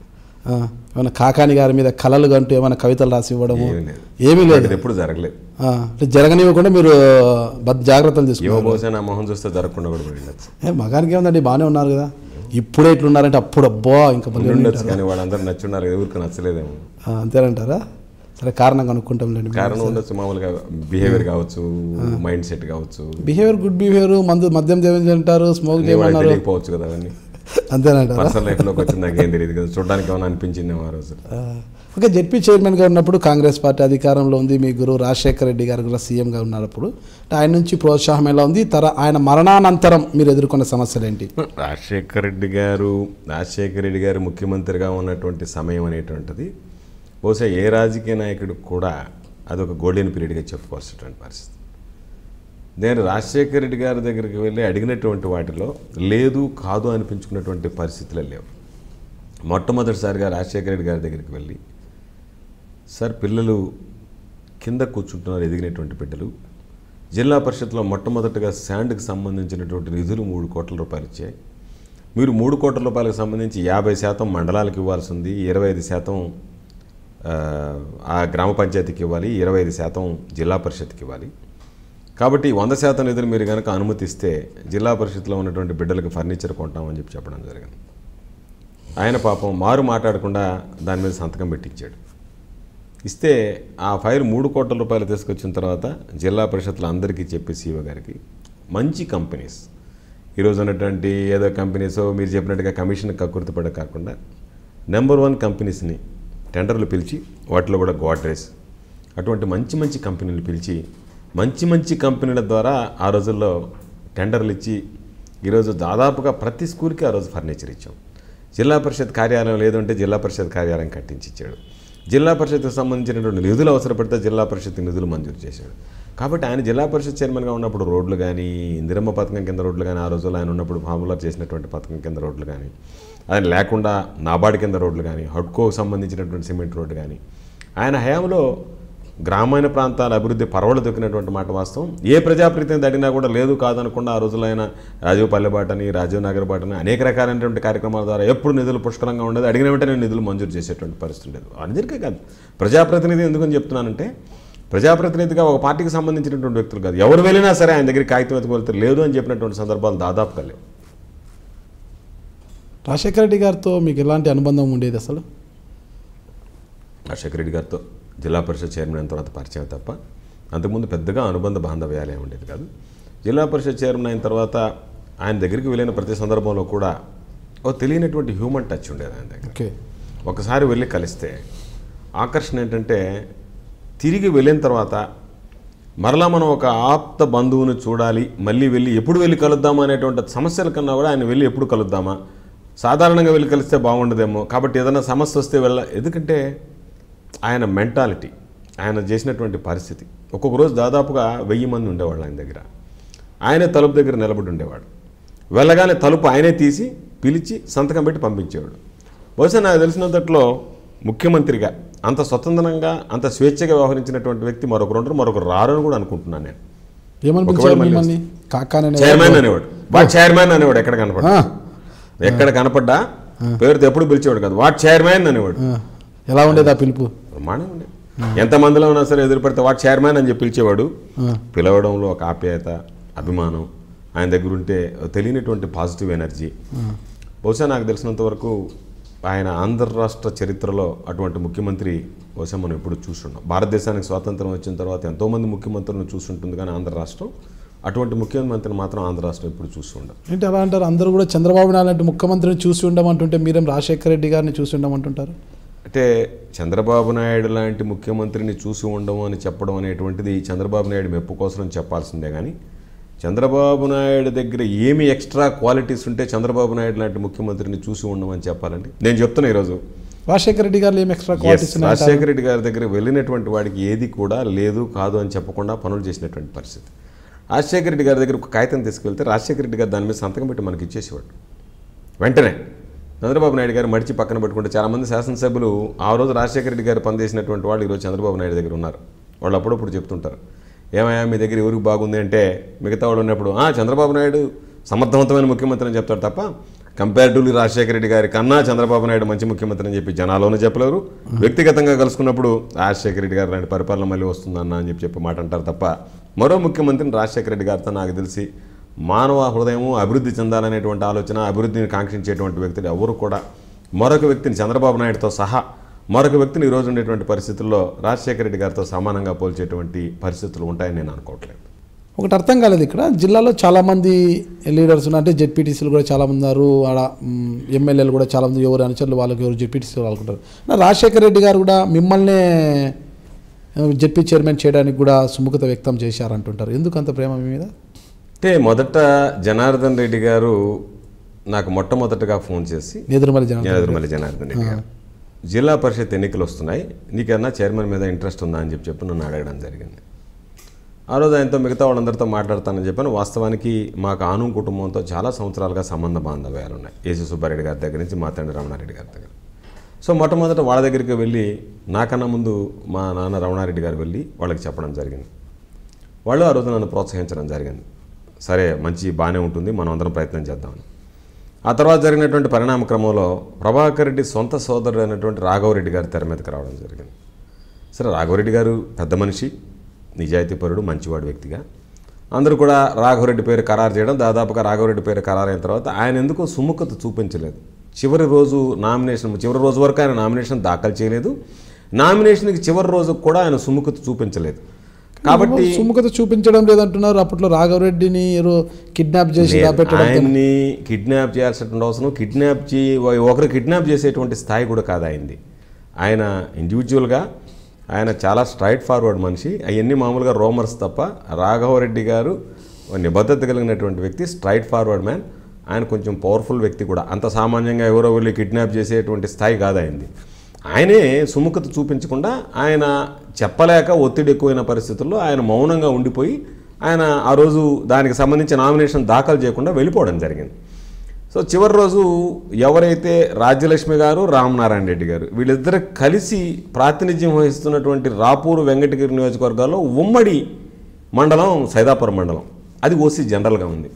ఏమైనా కాకాని గారి మీద కళలు అంటూ ఏమైనా కవితలు రాసి ఇవ్వడము ఏమీ లేదు, ఎప్పుడు జరగలేదు. జరగనివ్వకుండా మీరు జాగ్రత్తలు తీసుకున్నారు. బహుశా నా మొహం చూస్తే జరగకుండా కూడా పడి మగానికి ఏముందండి, బాగానే ఉన్నారు కదా. ఇప్పుడే ఇట్లున్నారంటే అప్పుడు అబ్బా ఇంకా ఉండొచ్చు, కానీ వాళ్ళందరూ నచ్చున్నారు, ఎవరికి నచ్చలేదేమో. అంతేనంటారా? సరే, కారణం కనుక్కుంటాంలేండి. కారణం ఉండొచ్చు, మామూలుగా బిహేవియర్ కావచ్చు, మైండ్ సెట్ కావచ్చు. బిహేవియర్ గుడ్ బిహేవియర్, మద్యం సేవించారు, స్మోక్ చేయమన్నారు, పోవచ్చు కదా అవన్నీ. అంతేనంటారా? పర్సనల్ లైఫ్లోకి వచ్చింది నాకేం తెలియదు కదా, చూడడానికి ఏమైనా అనిపించింది ఆ రోజు. ఓకే, జెడ్పీ చైర్మన్గా ఉన్నప్పుడు కాంగ్రెస్ పార్టీ అధికారంలో ఉంది. మీ గురువు రాజశేఖర రెడ్డి గారు కూడా సీఎంగా ఉన్నప్పుడు ఆయన నుంచి ప్రోత్సాహం ఎలా ఉంది? ఆయన మరణానంతరం మీరు ఎదుర్కొన్న సమస్యలు ఏంటి? రాజశేఖర రెడ్డి గారు ముఖ్యమంత్రిగా ఉన్నటువంటి సమయం అనేటువంటిది బహుశా ఏ రాజకీయ నాయకుడు కూడా అదొక గోల్డెన్ పీరియడ్గా చెప్పుకోవాల్సినటువంటి పరిస్థితి. నేను రాజశేఖర రెడ్డి గారి దగ్గరికి వెళ్ళి అడిగినటువంటి వాటిలో లేదు కాదు అనిపించుకున్నటువంటి పరిస్థితులే లేవు. మొట్టమొదటిసారిగా రాజశేఖర రెడ్డి గారి దగ్గరికి వెళ్ళి, సార్ పిల్లలు కింద కూర్చుంటున్నారు, ఎదిగినటువంటి బిడ్డలు, జిల్లా పరిషత్లో మొట్టమొదటిగా శాండ్కి సంబంధించినటువంటి నిధులు 3 కోట్ల రూపాయలు ఇచ్చాయి. మీరు 3 కోట్ల రూపాయలకు సంబంధించి 50% మండలాలకు ఇవ్వాల్సి ఉంది, 25% ఆ గ్రామ పంచాయతీకి ఇవ్వాలి, 25% జిల్లా పరిషత్కి ఇవ్వాలి. కాబట్టి 100% నిధులు మీరు కనుక అనుమతిస్తే జిల్లా పరిషత్లో ఉన్నటువంటి బిడ్డలకు ఫర్నిచర్ కొంటామని చెప్పడం జరిగింది. ఆయన పాపం మారు మాట్లాడకుండా దాని మీద సంతకం పెట్టించాడు. ఇస్తే ఆ ఫైల్ 3 కోట్ల రూపాయలు తీసుకొచ్చిన తర్వాత జిల్లా పరిషత్లో అందరికీ చెప్పి సీఓ గారికి మంచి కంపెనీస్, ఈరోజు ఉన్నటువంటి ఏదో కంపెనీస్ మీరు చెప్పినట్టుగా కమిషన్ కక్కుర్తిపడ కాకుండా నెంబర్ 1 కంపెనీస్ని టెండర్లు పిలిచి, వాటిలో కూడా గోడ్రేజ్ అటువంటి మంచి కంపెనీలు పిలిచి మంచి కంపెనీల ద్వారా ఆ రోజుల్లో టెండర్లు ఇచ్చి ఈరోజు దాదాపుగా ప్రతి స్కూల్కి ఆ రోజు ఫర్నిచర్ ఇచ్చాం. జిల్లా పరిషత్ కార్యాలయం లేదంటే జిల్లా పరిషత్ కార్యాలయం కట్టించి ఇచ్చాడు. జిల్లా పరిషత్కి సంబంధించినటువంటి నిధులు అవసరపడితే జిల్లా పరిషత్ నిధులు మంజూరు చేశాడు. కాబట్టి ఆయన జిల్లా పరిషత్ చైర్మన్గా ఉన్నప్పుడు రోడ్లు కానీ, ఇందిరమ్మ పథకం కింద రోడ్లు కానీ, ఆ రోజుల్లో ఆయన ఉన్నప్పుడు ఫార్ములర్ చేసినటువంటి పథకం కింద రోడ్లు కానీ, ఆయన లేకుండా నాబార్డు కింద రోడ్లు కానీ, హడ్కోకు సంబంధించినటువంటి సిమెంట్ రోడ్డు కానీ, ఆయన హయాంలో గ్రామీణ ప్రాంతాల అభివృద్ధి పరవలు దొక్కినటువంటి మాట వాస్తవం. ఏ ప్రజాప్రతినిధి అడిగినా కూడా లేదు కాదనకుండా ఆ రోజుల్లో ఆయన రాజీవ్ పల్లెబాటని, రాజీవ్ నగర్ బాటని అనేక రకాలైనటువంటి కార్యక్రమాల ద్వారా ఎప్పుడు నిధులు పుష్కలంగా ఉండేది, అడిగిన వెంటనే నిధులు మంజూరు చేసేటువంటి పరిస్థితి ఉండేది. అందరికీ కాదు, ప్రజాప్రతినిధి ఎందుకని చెప్తున్నానంటే, ప్రజాప్రతినిధిగా ఒక పార్టీకి సంబంధించినటువంటి వ్యక్తులు కాదు, ఎవరు వెళ్ళినా సరే ఆయన దగ్గర కాగితం ఎత్తుకెళ్తే లేదు అని చెప్పినటువంటి సందర్భాలు దాదాపుగా లేవు. రాజశేఖర రెడ్డి గారితో మీకు ఎలాంటి అనుబంధం ఉండేది అసలు? రాజశేఖర రెడ్డి గారితో జిల్లా పరిషత్ చైర్మన్ అయిన తర్వాత పరిచయం తప్ప అంతకుముందు పెద్దగా అనుబంధ బాంధవ్యాలే ఉండేది కాదు. జిల్లా పరిషత్ చైర్మన్ అయిన తర్వాత ఆయన దగ్గరికి వెళ్ళిన ప్రతి సందర్భంలో కూడా ఓ తెలియనటువంటి హ్యూమన్ టచ్ ఉండేది ఆయన దగ్గర. ఒకసారి వెళ్ళి కలిస్తే ఆకర్షణ ఏంటంటే, తిరిగి వెళ్ళిన తర్వాత మరలా మనం ఒక ఆప్త బంధువుని చూడాలి, మళ్ళీ వెళ్ళి ఎప్పుడు వెళ్ళి కలుద్దామా అనేటువంటి సమస్యల కన్నా కూడా ఆయన వెళ్ళి ఎప్పుడు కలుద్దామా, సాధారణంగా వెళ్ళి కలిస్తే బాగుండదేమో, కాబట్టి ఏదైనా సమస్య వస్తే ఎందుకంటే ఆయన మెంటాలిటీ, ఆయన చేసినటువంటి పరిస్థితి. ఒక్కొక్క రోజు దాదాపుగా 1000 మంది ఉండేవాళ్ళు ఆయన దగ్గర. ఆయనే తలుపు దగ్గర నిలబడి ఉండేవాడు. వెళ్ళగానే తలుపు ఆయనే తీసి పిలిచి సంతకం పెట్టి పంపించేవాడు. బహుశా నాకు తెలిసినంతట్లో ముఖ్యమంత్రిగా అంత స్వతంత్రంగా అంత స్వేచ్ఛగా వ్యవహరించినటువంటి వ్యక్తి మరొకరు రారని కూడా అనుకుంటున్నాను నేను. చైర్మన్ అనేవాడు, వాట్ చైర్మన్ అనేవాడు. ఎక్కడ కనపడ్డా పేరుతో ఎప్పుడు పిలిచేవాడు కాదు, వాట్ చైర్మన్ అనేవాడు. ఎలా ఉండేది ఆ పిలుపు? ప్రమాణం ఉండేది. ఎంతమందిలో ఉన్నా సరే ఎదురు పడితే వాట్ చైర్మన్ అని చెప్పి పిలిచేవాడు. పిలవడంలో ఒక ఆప్యాయత, అభిమానం, ఆయన దగ్గర ఉంటే తెలియనటువంటి పాజిటివ్ ఎనర్జీ. బహుశా నాకు తెలిసినంత వరకు ఆయన ఆంధ్ర రాష్ట్ర చరిత్రలో అటువంటి ముఖ్యమంత్రి బహుశా మనం ఎప్పుడు చూస్తున్నాం. భారతదేశానికి స్వాతంత్రం వచ్చిన తర్వాత ఎంతోమంది ముఖ్యమంత్రులను చూస్తుంటుంది, కానీ ఆంధ్ర రాష్ట్రం అటువంటి ముఖ్యమంత్రిని మాత్రం ఆంధ్ర రాష్ట్రం ఎప్పుడు చూసి ఉండదు. ఏంటి అలా అంటారు? అందరూ కూడా చంద్రబాబు నాయుడు లాంటి ముఖ్యమంత్రిని చూసి ఉండమంటుంటే మీరేం రాజశేఖర రెడ్డి గారిని చూసి ఉండమంటుంటారు? అంటే చంద్రబాబు నాయుడు లాంటి ముఖ్యమంత్రిని చూసి ఉండము అని చెప్పడం అనేటువంటిది చంద్రబాబు నాయుడు మెప్పు కోసం చెప్పాల్సిందే. కానీ చంద్రబాబు నాయుడు దగ్గర ఏమి ఎక్స్ట్రా క్వాలిటీస్ ఉంటే చంద్రబాబు నాయుడు లాంటి ముఖ్యమంత్రిని చూసి ఉండమని చెప్పాలండి. నేను చెప్తున్నా ఈరోజు రాజశేఖర రెడ్డి గారు ఏమి ఎక్స్ట్రా క్వాలిటీస్? రాజశేఖర రెడ్డి గారి దగ్గర వెళ్ళినటువంటి వాడికి ఏది కూడా లేదు కాదు అని చెప్పకుండా పనులు చేసినటువంటి పరిస్థితి. రాజశేఖర రెడ్డి గారి దగ్గర ఒక కాగితం తీసుకెళ్తే రాజశేఖర రెడ్డి గారు దాని మీద సంతకం పెట్టి మనకి ఇచ్చేసేవాడు వెంటనే. చంద్రబాబు నాయుడు గారు మడిచి పక్కన పెట్టుకుంటే చాలామంది శాసనసభ్యులు ఆ రోజు రాజశేఖర రెడ్డి గారు పనిచేసినటువంటి వాళ్ళు ఈరోజు చంద్రబాబు నాయుడు దగ్గర ఉన్నారు. వాళ్ళు అప్పుడప్పుడు చెప్తుంటారు, ఏమయ్యా మీ దగ్గర ఎవరికి బాగుంది అంటే మిగతా వాళ్ళు ఉన్నప్పుడు చంద్రబాబు నాయుడు సమర్థవంతమైన ముఖ్యమంత్రి అని చెప్తాడు తప్ప కంపారిటివ్లీ రాజశేఖర రెడ్డి గారి కన్నా చంద్రబాబు నాయుడు మంచి ముఖ్యమంత్రి అని చెప్పి జనాల్లోనే చెప్పలేరు. వ్యక్తిగతంగా కలుసుకున్నప్పుడు రాజశేఖర రెడ్డి గారు లాంటి పరిపాలన మళ్ళీ వస్తుందన్న అని చెప్పి మాట అంటారు తప్ప మరో ముఖ్యమంత్రిని రాజశేఖర రెడ్డి గారితో నాకు తెలిసి మానవ హృదయము అభివృద్ధి చెందాలనేటువంటి ఆలోచన, అభివృద్ధిని కాంక్షించేటువంటి వ్యక్తులు ఎవరు కూడా మరొక వ్యక్తిని చంద్రబాబు నాయుడుతో సహా మరొక వ్యక్తిని ఈరోజు ఉండేటువంటి పరిస్థితుల్లో రాజశేఖర రెడ్డి గారితో సమానంగా పోల్చేటువంటి పరిస్థితులు ఉంటాయని నేను అనుకోవట్లేదు. ఒకటి అర్థం కాలేదు, ఇక్కడ జిల్లాలో చాలామంది లీడర్స్ ఉన్నారు, అంటే జెడ్పీటీసీలు కూడా చాలామంది ఉన్నారు, ఆడ ఎమ్మెల్యేలు కూడా చాలామంది, ఎవరు అనుచరులు వాళ్ళకి ఎవరు జెడ్పీటీసీలు వాళ్ళకుంటారు. రాజశేఖర రెడ్డి గారు కూడా మిమ్మల్నే జెడ్పీ చైర్మన్ చేయడానికి కూడా సుముఖత వ్యక్తం చేశారంటుంటారు. ఎందుకు అంత ప్రేమ మీ మీద? అంటే మొదట జనార్దన్ రెడ్డి గారు నాకు మొట్టమొదటగా ఫోన్ చేసి, నేదురుమల్లి జనార్దన్ రెడ్డి గారు, జిల్లా పరిషత్ ఎన్నికలు వస్తున్నాయి, నీకన్నా చైర్మన్ మీద ఇంట్రెస్ట్ ఉందా అని చెప్పి నన్ను అడగడం జరిగింది. ఆ రోజు ఆయనతో మిగతా వాళ్ళందరితో మాట్లాడతానని చెప్పాను. వాస్తవానికి మాకు ఆను కుటుంబంతో చాలా సంవత్సరాలుగా సంబంధ బాంధవ్యాలు ఉన్నాయి, ఏసీ సుబ్బారెడ్డి గారి దగ్గర నుంచి మాతండి రమణారెడ్డి గారి దగ్గర. సో మొట్టమొదట వాళ్ళ దగ్గరికి వెళ్ళి నాకన్నా ముందు మా నాన్న రమణారెడ్డి గారు వెళ్ళి వాళ్ళకి చెప్పడం జరిగింది. వాళ్ళు ఆ రోజు నన్ను ప్రోత్సహించడం జరిగింది. సరే మంచి బాగానే ఉంటుంది, మనం అందరం ప్రయత్నం చేద్దామని. ఆ తర్వాత జరిగినటువంటి పరిణామ క్రమంలో ప్రభాకర్ రెడ్డి సొంత సోదరుడు అయినటువంటి రాఘవరెడ్డి గారు తెర మీదకి రావడం జరిగింది. సరే రాఘవరెడ్డి గారు పెద్ద మనిషి, నిజాయితీపరుడు, మంచివాడు వ్యక్తిగా అందరూ కూడా రాఘవరెడ్డి పేరు ఖరారు చేయడం, దాదాపుగా రాఘవరెడ్డి పేరు ఖరారు అయిన తర్వాత ఆయన ఎందుకో సుముఖత చూపించలేదు. చివరి రోజు వరకు ఆయన నామినేషన్ దాఖలు చేయలేదు. నామినేషన్కి చివరి రోజు కూడా ఆయన సుముఖత చూపించలేదు. కాబట్టి సుముఖత చూపించడం లేదంటున్నారు. అప్పట్లో రాఘవరెడ్డిని కిడ్నాప్ చేసి ఆయన్ని కిడ్నాప్ చేయాల్సినటువంటి అవసరం, ఒకరు కిడ్నాప్ చేసేటువంటి స్థాయి కూడా కాదు ఆయనది. ఆయన ఇండివిజువల్గా ఆయన చాలా స్ట్రైట్ ఫార్వర్డ్ మనిషి. అవన్నీ మామూలుగా రోమర్స్ తప్ప రాఘవరెడ్డి గారు నిబద్ధత కలిగినటువంటి వ్యక్తి, స్ట్రైట్ ఫార్వర్డ్ మ్యాన్. ఆయన కొంచెం పవర్ఫుల్ వ్యక్తి కూడా, అంత సామాన్యంగా ఎవరో వెళ్ళి కిడ్నాప్ చేసేటువంటి స్థాయి కాదు అయింది. ఆయనే సుముఖత చూపించకుండా ఆయన చెప్పలేక ఒత్తిడి ఎక్కువైన పరిస్థితుల్లో ఆయన మౌనంగా ఉండిపోయి ఆయన ఆ రోజు దానికి సంబంధించి నామినేషన్ దాఖలు చేయకుండా వెళ్ళిపోవడం జరిగింది. సో చివరి రోజు ఎవరైతే రాజ్యలక్ష్మి గారు, రామనారాయణ రెడ్డి గారు వీళ్ళిద్దరు కలిసి ప్రాతినిధ్యం వహిస్తున్నటువంటి రాపూరు, వెంకటగిరి నియోజకవర్గాల్లో ఉమ్మడి మండలం సైదాపురం మండలం, అది ఓసీ జనరల్గా ఉంది.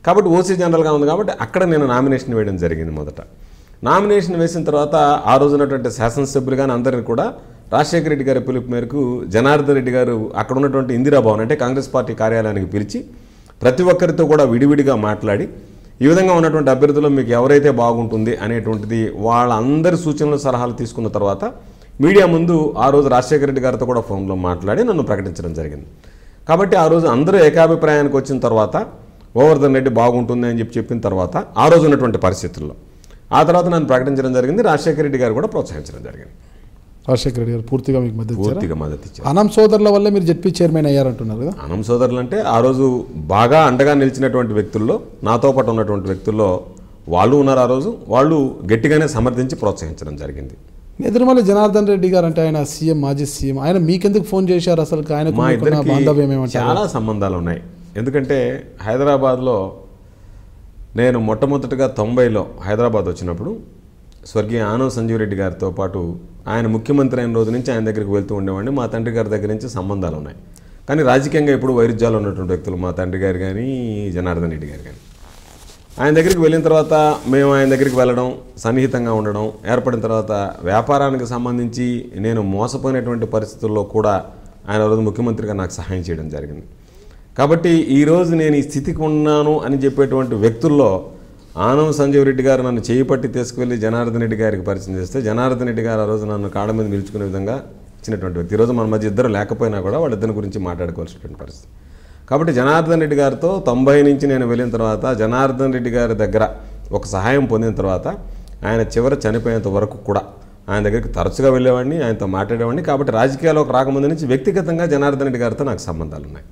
కాబట్టి అక్కడ నేను నామినేషన్ వేయడం జరిగింది. మొదట నామినేషన్ వేసిన తర్వాత ఆ రోజు ఉన్నటువంటి శాసనసభ్యులు కానీ అందరినీ కూడా రాజశేఖర రెడ్డి గారి పిలుపు మేరకు జనార్దన్ రెడ్డి గారు అక్కడ ఉన్నటువంటి ఇందిరాభవన్ అంటే కాంగ్రెస్ పార్టీ కార్యాలయానికి పిలిచి ప్రతి ఒక్కరితో కూడా విడివిడిగా మాట్లాడి ఈ విధంగా ఉన్నటువంటి అభ్యర్థులు మీకు ఎవరైతే బాగుంటుంది అనేటువంటిది వాళ్ళందరి సూచనలు సలహాలు తీసుకున్న తర్వాత మీడియా ముందు ఆ రోజు రాజశేఖర రెడ్డి గారితో కూడా ఫోన్లో మాట్లాడి నన్ను ప్రకటించడం జరిగింది. కాబట్టి ఆ రోజు అందరూ ఏకాభిప్రాయానికి వచ్చిన తర్వాత గోవర్ధన్ రెడ్డి బాగుంటుంది అని చెప్పిన తర్వాత ఆ రోజు ఉన్నటువంటి పరిస్థితుల్లో ఆ తర్వాత నన్ను ప్రకటించడం జరిగింది. రాజశేఖర రెడ్డి గారు కూడా ప్రోత్సహించడం జరిగింది. రాజశేఖర రెడ్డి గారు పూర్తిగా మీకు మద్దతు ఇచ్చారు. అనం సోదరుల వల్లే మీరు జెడ్పీ చైర్మన్ అయ్యారంటున్నారు కదా. అనం సోదరులు అంటే ఆ రోజు బాగా అండగా నిలిచినటువంటి వ్యక్తుల్లో, నాతో పాటు ఉన్నటువంటి వ్యక్తుల్లో వాళ్ళు ఉన్నారు. ఆ రోజు వాళ్ళు గట్టిగానే సమర్థించి ప్రోత్సహించడం జరిగింది. ఎదురుమల్లి జనార్దన్ రెడ్డి గారు అంటే ఆయన సీఎం, మాజీ సీఎం, ఆయన మీకెందుకు ఫోన్ చేశారు? అసలు ఆయన మా ఇద్దరికి చాలా సంబంధాలు ఉన్నాయి. ఎందుకంటే హైదరాబాద్లో నేను మొట్టమొదటిగా 90లో హైదరాబాద్ వచ్చినప్పుడు స్వర్గీయ ఆనవ సంజీవ్ రెడ్డి గారితో పాటు ఆయన ముఖ్యమంత్రి అయిన రోజు నుంచి ఆయన దగ్గరికి వెళ్తూ ఉండేవాడిని. మా తండ్రి గారి దగ్గర నుంచి సంబంధాలు ఉన్నాయి. కానీ రాజకీయంగా ఎప్పుడు వైరుధ్యాలు ఉన్నటువంటి వ్యక్తులు మా తండ్రి గారు కానీ జనార్దన్ రెడ్డి గారు కానీ. ఆయన దగ్గరికి వెళ్ళిన తర్వాత మేము ఆయన దగ్గరికి వెళ్ళడం, సన్నిహితంగా ఉండడం ఏర్పడిన తర్వాత వ్యాపారానికి సంబంధించి నేను మోసపోయినటువంటి పరిస్థితుల్లో కూడా ఆయన రోజు ముఖ్యమంత్రిగా నాకు సహాయం చేయడం జరిగింది. కాబట్టి ఈరోజు నేను ఈ స్థితికి ఉన్నాను అని చెప్పేటువంటి వ్యక్తుల్లో ఆనవ సంజీవ్ రెడ్డి గారు నన్ను చేయి పట్టి తీసుకువెళ్ళి జనార్దన్ రెడ్డి గారికి పరిచయం చేస్తే జనార్దన్ రెడ్డి గారు ఆ రోజు నన్ను కాళ్ళ మీద నిలుచుకునే విధంగా ఇచ్చినటువంటి వ్యక్తి. ఈరోజు మన మధ్య ఇద్దరు లేకపోయినా కూడా వాళ్ళిద్దరి గురించి మాట్లాడుకోవాల్సినటువంటి పరిస్థితి. కాబట్టి జనార్దన్ రెడ్డి గారితో 90 నుంచి నేను వెళ్ళిన తర్వాత జనార్దన్ రెడ్డి గారి దగ్గర ఒక సహాయం పొందిన తర్వాత ఆయన చివరి చనిపోయేంత వరకు కూడా ఆయన దగ్గరికి తరచుగా వెళ్ళేవాడిని, ఆయనతో మాట్లాడేవాడిని. కాబట్టి రాజకీయాల్లోకి రాకముందు నుంచి వ్యక్తిగతంగా జనార్దన్ రెడ్డి గారితో నాకు సంబంధాలు ఉన్నాయి.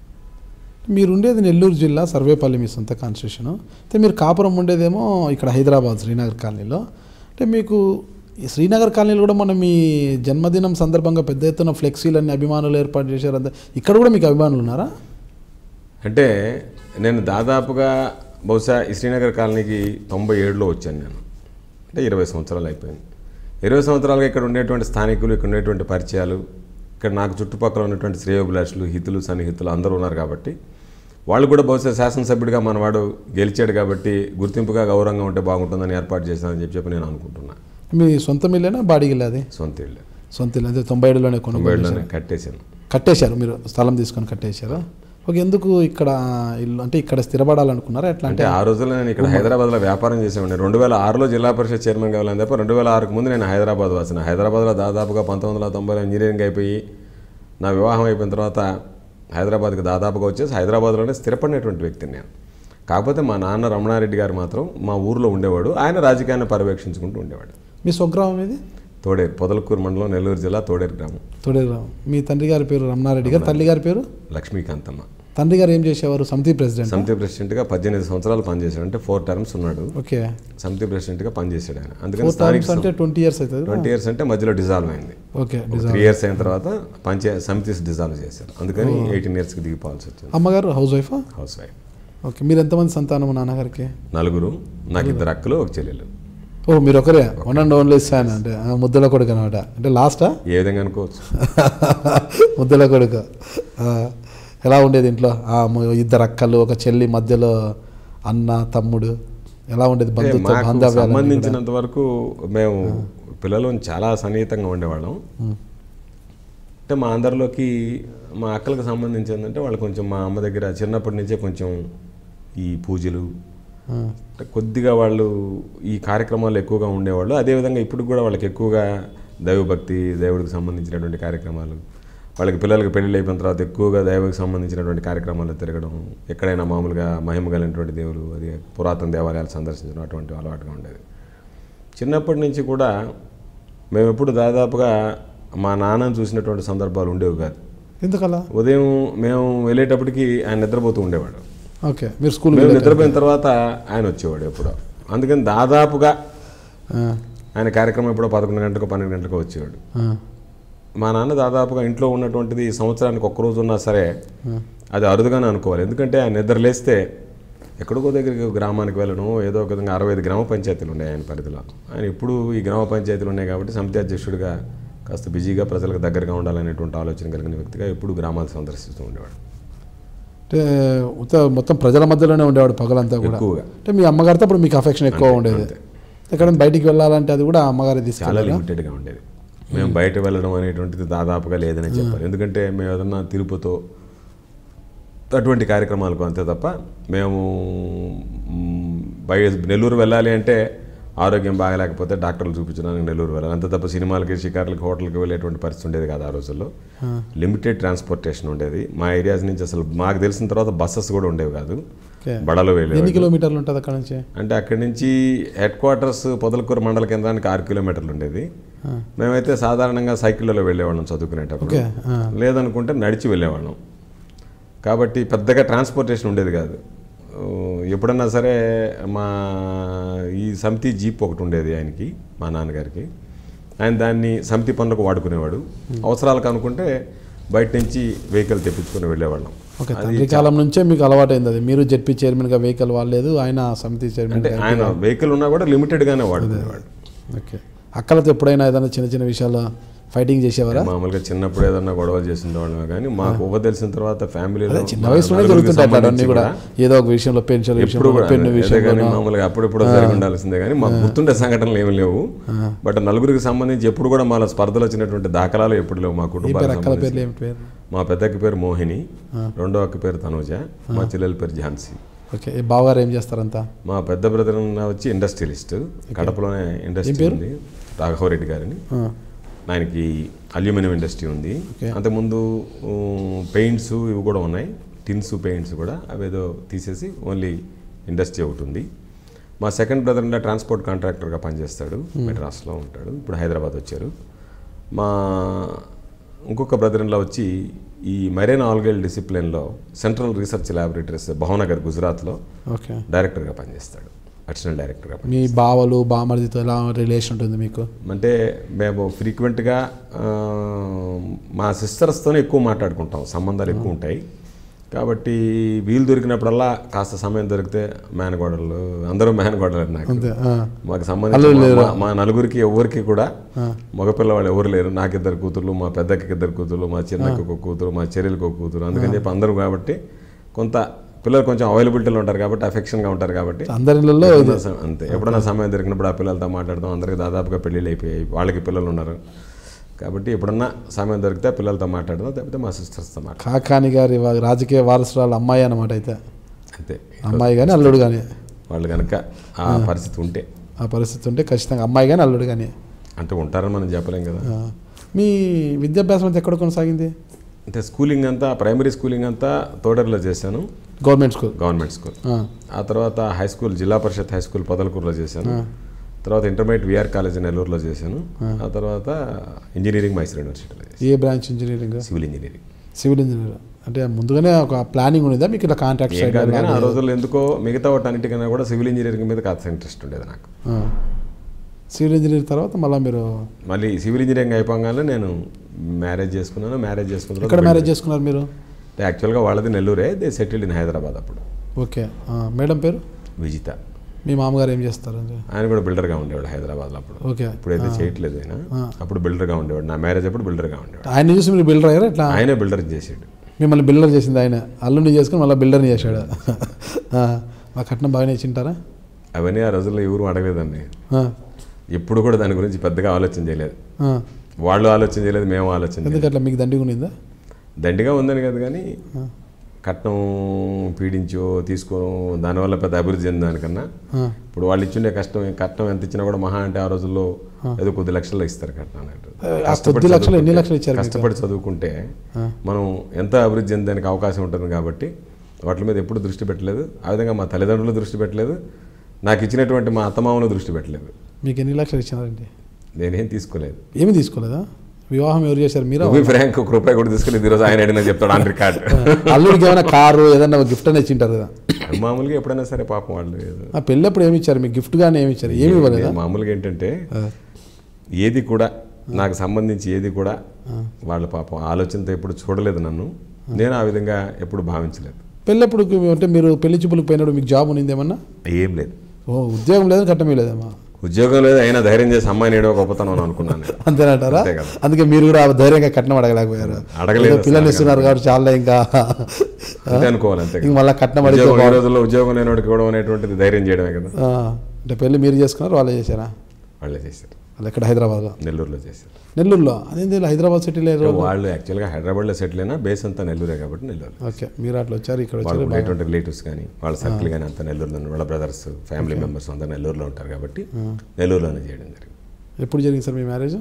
మీరు ఉండేది నెల్లూరు జిల్లా సర్వేపల్లి, మీ సొంత కాన్స్టిట్యూషన్. అయితే మీరు కాపురం ఉండేదేమో ఇక్కడ హైదరాబాద్ శ్రీనగర్ కాలనీలో. అంటే మీకు ఈ శ్రీనగర్ కాలనీలో కూడా మనం మీ జన్మదినం సందర్భంగా పెద్ద ఎత్తున ఫ్లెక్సీలన్నీ అభిమానులు ఏర్పాటు చేశారు. అంతా ఇక్కడ కూడా మీకు అభిమానులు ఉన్నారా? అంటే నేను దాదాపుగా బహుశా ఈ శ్రీనగర్ కాలనీకి 97లో వచ్చాను నేను. అంటే 20 సంవత్సరాలు అయిపోయింది. 20 సంవత్సరాలుగా ఇక్కడ ఉండేటువంటి స్థానికులు, ఇక్కడ ఉండేటువంటి పరిచయాలు, ఇక్కడ నాకు చుట్టుపక్కల ఉన్నటువంటి శ్రేయోభిలాషులు, హితులు, సన్నిహితులు అందరూ ఉన్నారు. కాబట్టి వాళ్ళు కూడా బహుశా శాసనసభ్యుడిగా మనవాడు గెలిచాడు కాబట్టి గుర్తింపుగా గౌరవంగా ఉంటే బాగుంటుందని ఏర్పాటు చేశానని చెప్పి నేను అనుకుంటున్నాను. మీ సొంత ఇల్లేనా, బాడీ ఇల్లు? అది సొంత ఇల్లు. సొంత ఇల్లు అదే 97లోనే కొనుగోలులోనే కట్టేశారు. మీరు స్థలం తీసుకొని కట్టేశారా? ఓకే. ఎందుకు ఇక్కడ ఇల్లు అంటే ఇక్కడ స్థిరపడాలనుకున్నారా? ఎట్లా అంటే ఆ రోజుల్లో నేను ఇక్కడ హైదరాబాద్లో వ్యాపారం చేసేవాడిని. 2006లో జిల్లా పరిషత్ చైర్మన్ కావాలని తప్ప 2006కు ముందు నేను హైదరాబాద్ వచ్చిన. హైదరాబాద్లో దాదాపుగా 1990లో ఇంజనీరింగ్ అయిపోయి నా వివాహం అయిపోయిన తర్వాత హైదరాబాద్కి దాదాపుగా వచ్చేసి హైదరాబాద్లోనే స్థిరపడినటువంటి వ్యక్తిని నేను. కాకపోతే మా నాన్న రమణారెడ్డి గారు మాత్రం మా ఊర్లో ఉండేవాడు. ఆయన రాజకీయాన్ని పర్యవేక్షించుకుంటూ ఉండేవాడు. మీ స్వగ్రామం ఇది? తోడేరు, పొదలకూరు మండలం, నెల్లూరు జిల్లా, తోడేరు గ్రామం. తోడేరు గ్రామం. మీ తండ్రి గారి పేరు రమణారెడ్డి గారు, తల్లి గారి పేరు లక్ష్మీకాంతమ్మ. తండ్రి గారు ఏం చేసేవారు? సమితి ప్రెసిడెంట్గా 18 సంవత్సరాలు పనిచేశాడు. అంటే 4 టర్మ్స్ ఉన్నాడు. ఓకే. సమితి ప్రెసిడెంట్గా పనిచేశాడు ఆయన. అందుకని అంటే 20 ఇయర్స్ అవుతుంది. 20 ఇయర్స్ అంటే మధ్యలో డిజాల్వ్ అయింది. ఓకే. 3 ఇయర్స్ అయిన తర్వాత సమితి డిజాల్వ్ చేశారు. అందుకని 18 ఇయర్స్కి దిగిపోవాల్సి వచ్చింది. అమ్మగారు housewife? Housewife. Okay. మీరు ఎంతమంది సంతానం నాన్నగారికి? 4. నాకు 2 అక్కలు, 1 చెల్లెలు. ఓ, మీరు ఒకరే? వన్ అండ్ ఓన్లీ సాన్ అంటే ముద్దల కొడుకు అనమాట. అంటే లాస్టా? ఏ విధంగా అనుకోవచ్చు. ముద్దల కొడుకు. ఎలా ఉండేది ఇంట్లో? 2 అక్కలు, 1 చెల్లి, మధ్యలో అన్న, తమ్ముడు, ఎలా ఉండేది బంధుత్వం? సంబంధించినంత వరకు మేము పిల్లలు చాలా సన్నిహితంగా ఉండేవాళ్ళం. అంటే మా అందరిలోకి మా అక్కలకు సంబంధించి ఏంటంటే వాళ్ళు కొంచెం మా అమ్మ దగ్గర చిన్నప్పటి నుంచే కొంచెం ఈ పూజలు కొద్దిగా వాళ్ళు ఈ కార్యక్రమాలు ఎక్కువగా ఉండేవాళ్ళు. అదేవిధంగా ఇప్పుడు కూడా వాళ్ళకి ఎక్కువగా దైవభక్తి, దేవుడికి సంబంధించినటువంటి కార్యక్రమాలు, వాళ్ళకి పిల్లలకి పెళ్ళిళ్ళు అయిపోయిన తర్వాత ఎక్కువగా దైవకి సంబంధించినటువంటి కార్యక్రమాలు తిరగడం, ఎక్కడైనా మామూలుగా మహిమ కలిగినటువంటి దేవులు, అది పురాతన దేవాలయాలు సందర్శించడం అటువంటి అలవాటుగా ఉండేది. చిన్నప్పటి నుంచి కూడా మేము ఎప్పుడు దాదాపుగా మా నాన్నని చూసినటువంటి సందర్భాలు ఉండేవి కాదు. ఎందుకలా? ఉదయం మేము వెళ్ళేటప్పటికి ఆయన నిద్రపోతూ ఉండేవాడు. ఓకే. మీరు మేము నిద్రపోయిన తర్వాత ఆయన వచ్చేవాడు ఎప్పుడో. అందుకని దాదాపుగా ఆయన కార్యక్రమం ఎప్పుడో 11 గంటలకు 12 గంటలకు వచ్చేవాడు. మా నాన్న దాదాపుగా ఇంట్లో ఉన్నటువంటిది సంవత్సరానికి ఒక్కరోజు ఉన్నా సరే అది అరుదుగానే అనుకోవాలి. ఎందుకంటే ఆయన నిద్ర లేస్తే ఎక్కడికో దగ్గరికి గ్రామానికి వెళ్ళడం, ఏదో ఒక విధంగా 65 గ్రామ పంచాయతీలు ఉన్నాయి ఆయన పరిధిలో. ఆయన ఇప్పుడు ఈ గ్రామ పంచాయతీలు ఉన్నాయి కాబట్టి సమితి అధ్యక్షుడిగా కాస్త బిజీగా ప్రజలకు దగ్గరగా ఉండాలనేటువంటి ఆలోచన కలిగిన వ్యక్తిగా ఎప్పుడు గ్రామాలు సందర్శిస్తూ ఉండేవాడు. అంటే మొత్తం ప్రజల మధ్యలోనే ఉండేవాడు పగలంతా కూడా ఎక్కువగా. అంటే మీ అమ్మగారితో అప్పుడు మీకు అఫెక్షన్ ఎక్కువ ఉండేది. ఎక్కడ బయటికి వెళ్ళాలంటే అది కూడా అమ్మగారి చాలా లిమిటెడ్గా ఉండేది. మేము బయట వెళ్ళడం అనేటువంటిది దాదాపుగా లేదని చెప్పాలి. ఎందుకంటే మేము ఏదన్నా తిరుపతో అటువంటి కార్యక్రమాలకు అంతే తప్ప మేము నెల్లూరు వెళ్ళాలి అంటే ఆరోగ్యం బాగలేకపోతే డాక్టర్లు చూపించడానికి నెల్లూరు వెళ్ళాలి, అంతే తప్ప సినిమాలకి, షికార్లకి, హోటల్కి వెళ్ళేటువంటి పరిస్థితి ఉండేది కాదు ఆ రోజుల్లో. లిమిటెడ్ ట్రాన్స్పోర్టేషన్ ఉండేది. మా ఏరియాస్ నుంచి అసలు మాకు తెలిసిన తర్వాత బస్సెస్ కూడా ఉండేవి కాదు, బడలో వెళ్ళేవి. ఎన్ని కిలోమీటర్లు ఉంటుంది అక్కడ నుంచి? అంటే అక్కడి నుంచి హెడ్ క్వార్టర్స్ పొదలకూరు మండల కేంద్రానికి 6 కిలోమీటర్లు ఉండేది. మేమైతే సాధారణంగా సైకిళ్ళలో వెళ్ళేవాళ్ళం చదువుకునేటప్పుడు, లేదనుకుంటే నడిచి వెళ్ళేవాళ్ళం. కాబట్టి పెద్దగా ట్రాన్స్పోర్టేషన్ ఉండేది కాదు. ఎప్పుడన్నా సరే మా ఈ సమితి జీప్ ఒకటి ఉండేది ఆయనకి, మా నాన్నగారికి. ఆయన దాన్ని సమితి పనులకు వాడుకునేవాడు. అవసరాలకు అనుకుంటే బయట నుంచి వెహికల్ తెప్పించుకొని వెళ్ళేవాళ్ళం. తండ్రి కాలం నుంచే మీకు అలవాటైంది అది. మీరు జెడ్పీ చైర్మన్గా వెహికల్ వాడలేదు, ఆయన సమితి చైర్మన్. అంటే ఆయన వెహికల్ ఉన్నా కూడా లిమిటెడ్గానే వాడుకునేవాడు. ఓకే. అక్కలతో ఎప్పుడైనా ఏదైనా చిన్న చిన్న విషయాలు ఫైటింగ్ చేసేవారా? మామూలుగా చిన్నప్పుడు ఏదన్నా గొడవలు చేస్తుండేవాళ్ళం, కానీ మాకు ఊహ తెలిసిన తర్వాత ఫ్యామిలీలో చిన్న వయసులోనే జరుగుతుంటాయి కూడా, ఏదో ఒక విషయంలో పెన్షన్ విషయంలో మామూలుగా అప్పుడెప్పుడు జరిగి ఉండాల్సిందే. కానీ మాకు గుర్తుండే సంఘటనలు ఏమి లేవు. బట్ నలుగురికి సంబంధించి ఎప్పుడు కూడా మా స్పర్ధలు వచ్చినటువంటి దాఖలాలు ఎప్పుడు లేవు మా కుటుంబానికి. మా పెద్దకి పేరు మోహిని, రెండో అక్క పేరు తనూజ, మా చెల్లెల పేరు ఝాన్సీ. ఓకే. బావగారు ఏం చేస్తారంతా? మా పెద్ద బ్రదర్ వచ్చి ఇండస్ట్రియలిస్ట్, కడపలోనే ఇండస్ట్రీ ఉంది, రాఘవరెడ్డి గారిని. ఆయనకి అల్యూమినియం ఇండస్ట్రీ ఉంది. అంతకుముందు పెయింట్స్ ఇవి కూడా ఉన్నాయి, టిన్స్ పెయింట్స్ కూడా, అవేదో తీసేసి ఓన్లీ ఇండస్ట్రీ ఒకటి ఉంది. మా సెకండ్ బ్రదర్ ట్రాన్స్పోర్ట్ కాంట్రాక్టర్గా పనిచేస్తాడు, మెడ్రాస్లో ఉంటాడు, ఇప్పుడు హైదరాబాద్ వచ్చారు. మా ఇంకొక బ్రదర్ వచ్చి ఈ మెరైన్ ఆల్గల్ డిసిప్లిన్లో సెంట్రల్ రీసెర్చ్ ల్యాబొరేటరీస్ భావనగర్ గుజరాత్లో డైరెక్టర్గా పనిచేస్తాడు, అడిషనల్ డైరెక్టర్గా. మీ బావలు బామర్దితో ఎలా రిలేషన్ ఉంటుంది మీకు? అంటే మేము ఫ్రీక్వెంట్గా మా సిస్టర్స్తోనే ఎక్కువ మాట్లాడుకుంటాం, సంబంధాలు ఎక్కువ ఉంటాయి. కాబట్టి వీలు దొరికినప్పుడల్లా కాస్త సమయం దొరికితే మేనగోడలు, అందరూ మేనగోడలు నాకు. మాకు సంబంధించి మా నలుగురికి ఎవరికి కూడా మగపిల్లవాళ్ళు ఎవరు లేరు. నాకు 2 కూతుర్లు, మా పెద్దకి 2 కూతుర్లు, మా చిన్నకి 1 కూతురు, మా చెల్లెలకి 1 కూతురు. అందుకని చెప్పి అందరూ కాబట్టి కొంత పిల్లలు కొంచెం అవైలబిలిటీలో ఉంటారు కాబట్టి, అఫెక్షన్గా ఉంటారు కాబట్టి అందరిలో అంతే. ఎప్పుడైనా సమయం దొరికినప్పుడు ఆ పిల్లలతో మాట్లాడతాం. అందరికీ దాదాపుగా పెళ్ళిళ్ళు అయిపోయాయి, వాళ్ళకి పిల్లలు ఉన్నారు కాబట్టి ఎప్పుడన్నా సమయం దొరికితే పిల్లలతో మాట్లాడదాం, లేకపోతే మా సిస్టర్స్తో మాట్లాడతాం. కాకాని గారి రాజకీయ వారసురాలు అమ్మాయి అన్నమాట. అయితే అంతే, అమ్మాయి కానీ అల్లుడు కానీ వాళ్ళు కనుక ఆ పరిస్థితి ఉంటే ఖచ్చితంగా అమ్మాయి కానీ అల్లుడు కానీ అంటే ఉంటారని మనం చెప్పలేం కదా. మీ విద్యాభ్యాసం అంతా ఎక్కడ కొనసాగింది? అంటే స్కూలింగ్ అంతా, ప్రైమరీ స్కూలింగ్ అంతా తోడేరులో చేశాను, గవర్నమెంట్ స్కూల్. ఆ తర్వాత హై స్కూల్ జిల్లా పరిషత్ హై స్కూల్ పొదలకూరులో చేశాను. తర్వాత ఇంటర్మీడియట్ విఆర్ కాలేజ్ నెల్లూరులో చేశాను. ఆ తర్వాత ఇంజనీరింగ్ మైసూర్ యూనివర్సిటీలో. ఏ branch engineering? Civil engineering. Civil engineer అంటే ముందుగానే ఒక ప్లానింగ్ ఉండేదా మీకు ఇలా కాంట్రాక్ట్ సైడ్? ఆ రోజుల్లో ఎందుకో మిగతా వాటి అన్నిటికన్నా కూడా సివిల్ ఇంజనీరింగ్ మీద కాస్త ఇంట్రెస్ట్ ఉండేది నాకు. సివిల్ ఇంజనీర్ తర్వాత మళ్ళీ సివిల్ ఇంజనీరింగ్ అయిపోగానే నేను మ్యారేజ్ చేసుకున్నాను. ఎక్కడ మ్యారేజ్ చేసుకున్నారు మీరు? యాక్చువల్గా వాళ్ళది నెల్లూరే, దే సెటిల్డ్ ఇన్ హైదరాబాద్ అప్పుడు. ఓకే. మేడం పేరు? విజిత. మీ మామగారు ఏం చేస్తారు? ఆయన కూడా బిల్డర్గా ఉండేవాడు హైదరాబాద్లో అప్పుడు. ఓకే. ఇప్పుడైతే చేయట్లేదు ఆయన, అప్పుడు బిల్డర్గా ఉండేవాడు. నా మ్యారేజ్ అప్పుడు బిల్డర్గా ఉండేవాడు. ఆయన చూసి మీరు బిల్డర్ అయ్యారా? ఎట్లా? ఆయనే బిల్డర్ చేసాడు. మిమ్మల్ని బిల్డర్ చేసింది ఆయన, అల్లుని చేసుకుని మళ్ళీ బిల్డర్ని చేశాడు. మా కట్నం బాగానే ఇచ్చింటారా? అవన్నీ ఆ రోజుల్లో ఎవరు అడగలేదండి, ఎప్పుడు కూడా దాని గురించి పెద్దగా ఆలోచన చేయలేదు. వాళ్ళు ఆలోచన చేయలేదు, మేము ఆలోచన. ఎందుకు అట్లా? మీకు దండిగా ఉండిందా? దండిగా ఉందని కదా, కానీ కట్నం పీడించో తీసుకో దానివల్ల పెద్ద అభివృద్ధి చెందానికన్నా ఇప్పుడు వాళ్ళు ఇచ్చిండే కట్నం ఎంత ఇచ్చినా కూడా మహా అంటే ఆ రోజుల్లో ఏదో కొద్ది లక్షల్లో ఇస్తారు కట్నం. కష్టపడి చదువుకుంటే మనం ఎంత అభివృద్ధి చెందడానికి అవకాశం ఉంటుంది కాబట్టి వాటి మీద ఎప్పుడు దృష్టి పెట్టలేదు. ఆ విధంగా మా తల్లిదండ్రులు దృష్టి పెట్టలేదు, నాకు ఇచ్చినటువంటి మా అత్తమామలు దృష్టి పెట్టలేదు. మీకు ఎన్ని లక్షలు ఇచ్చినారండి? నేనేం తీసుకోలేదు. ఏమీ తీసుకోలేదా? వివాహం ఎవరు చేశారు మీరా? ఫ్రాంక్ 1 రూపాయి కూడా తీసుకుని ఈరోజు ఆయన అడిగిన చెప్తాడు ఆన్ రికార్డ్. అల్లుడికి ఏమైనా కారు ఏదన్నా గిఫ్ట్ అనేది ఇచ్చింటారు కదా మామూలుగా ఎప్పుడైనా సరే పాపం వాళ్ళు ఆ పెళ్ళప్పుడు ఏమి ఇచ్చారు మీకు గిఫ్ట్ గానే ఏమి ఇచ్చారు? ఏమి ఇవ్వలేదు. మామూలుగా ఏంటంటే ఏది కూడా నాకు సంబంధించి ఏది కూడా వాళ్ళ పాపం ఆలోచనతో ఎప్పుడు చూడలేదు నన్ను, నేను ఆ విధంగా ఎప్పుడు భావించలేదు. పెళ్ళప్పుడు అంటే మీరు పెళ్లి చూపులకు పోయినప్పుడు మీకు జాబ్ ఉన్నింది ఏమన్నా? ఏం లేదు. ఓ ఉద్యోగం లేదు, కట్టమే లేదమ్మా? ఉద్యోగం లేదు, అయినా ధైర్యం చేసి అమ్మాయిని ఏడో గొప్పతనం అని అనుకున్నాను. అంతేనంటారా? అందుకే మీరు కూడా ధైర్యంగా కట్నం అడగలేకపోయారు. అడగలేదు, పిల్లలు ఇస్తున్నారు కాబట్టి చాలా ఇంకా అంతే అనుకోవాలి. అంతే మళ్ళీ కట్నం అడిగే ఈ రోజుల్లో ఉద్యోగం లేనివాడికి ఇవ్వడం అనేటువంటిది ధైర్యం చేయడమే కదా. అంటే పెళ్లి మీరు చేసుకున్నారు వాళ్ళే చేశారా? వాళ్ళే చేశారు. వాళ్ళు ఎక్కడ? హైదరాబాద్లో? నెల్లూరులో చేశారు. నెల్లూరులో? అదేంటి హైదరాబాద్ సిటీలో? వాళ్ళు యాక్చువల్గా హైదరాబాద్లో సెటిల్ అయినా బేస్ అంతా నెల్లూరే కాబట్టి నెల్లూరు. ఓకే, మీరు అట్లా వచ్చారు, ఇక్కడ వాళ్ళు ఉండేటువంటి రిలేటివ్స్ కానీ వాళ్ళ సర్కిల్ కానీ అంతా నెల్లూరులో, వాళ్ళ బ్రదర్స్ ఫ్యామిలీ మెంబర్స్ అంతా నెల్లూరులో ఉంటారు కాబట్టి నెల్లూరులోనే చేయడం జరిగింది. ఎప్పుడు జరిగింది సార్ మీ marriage?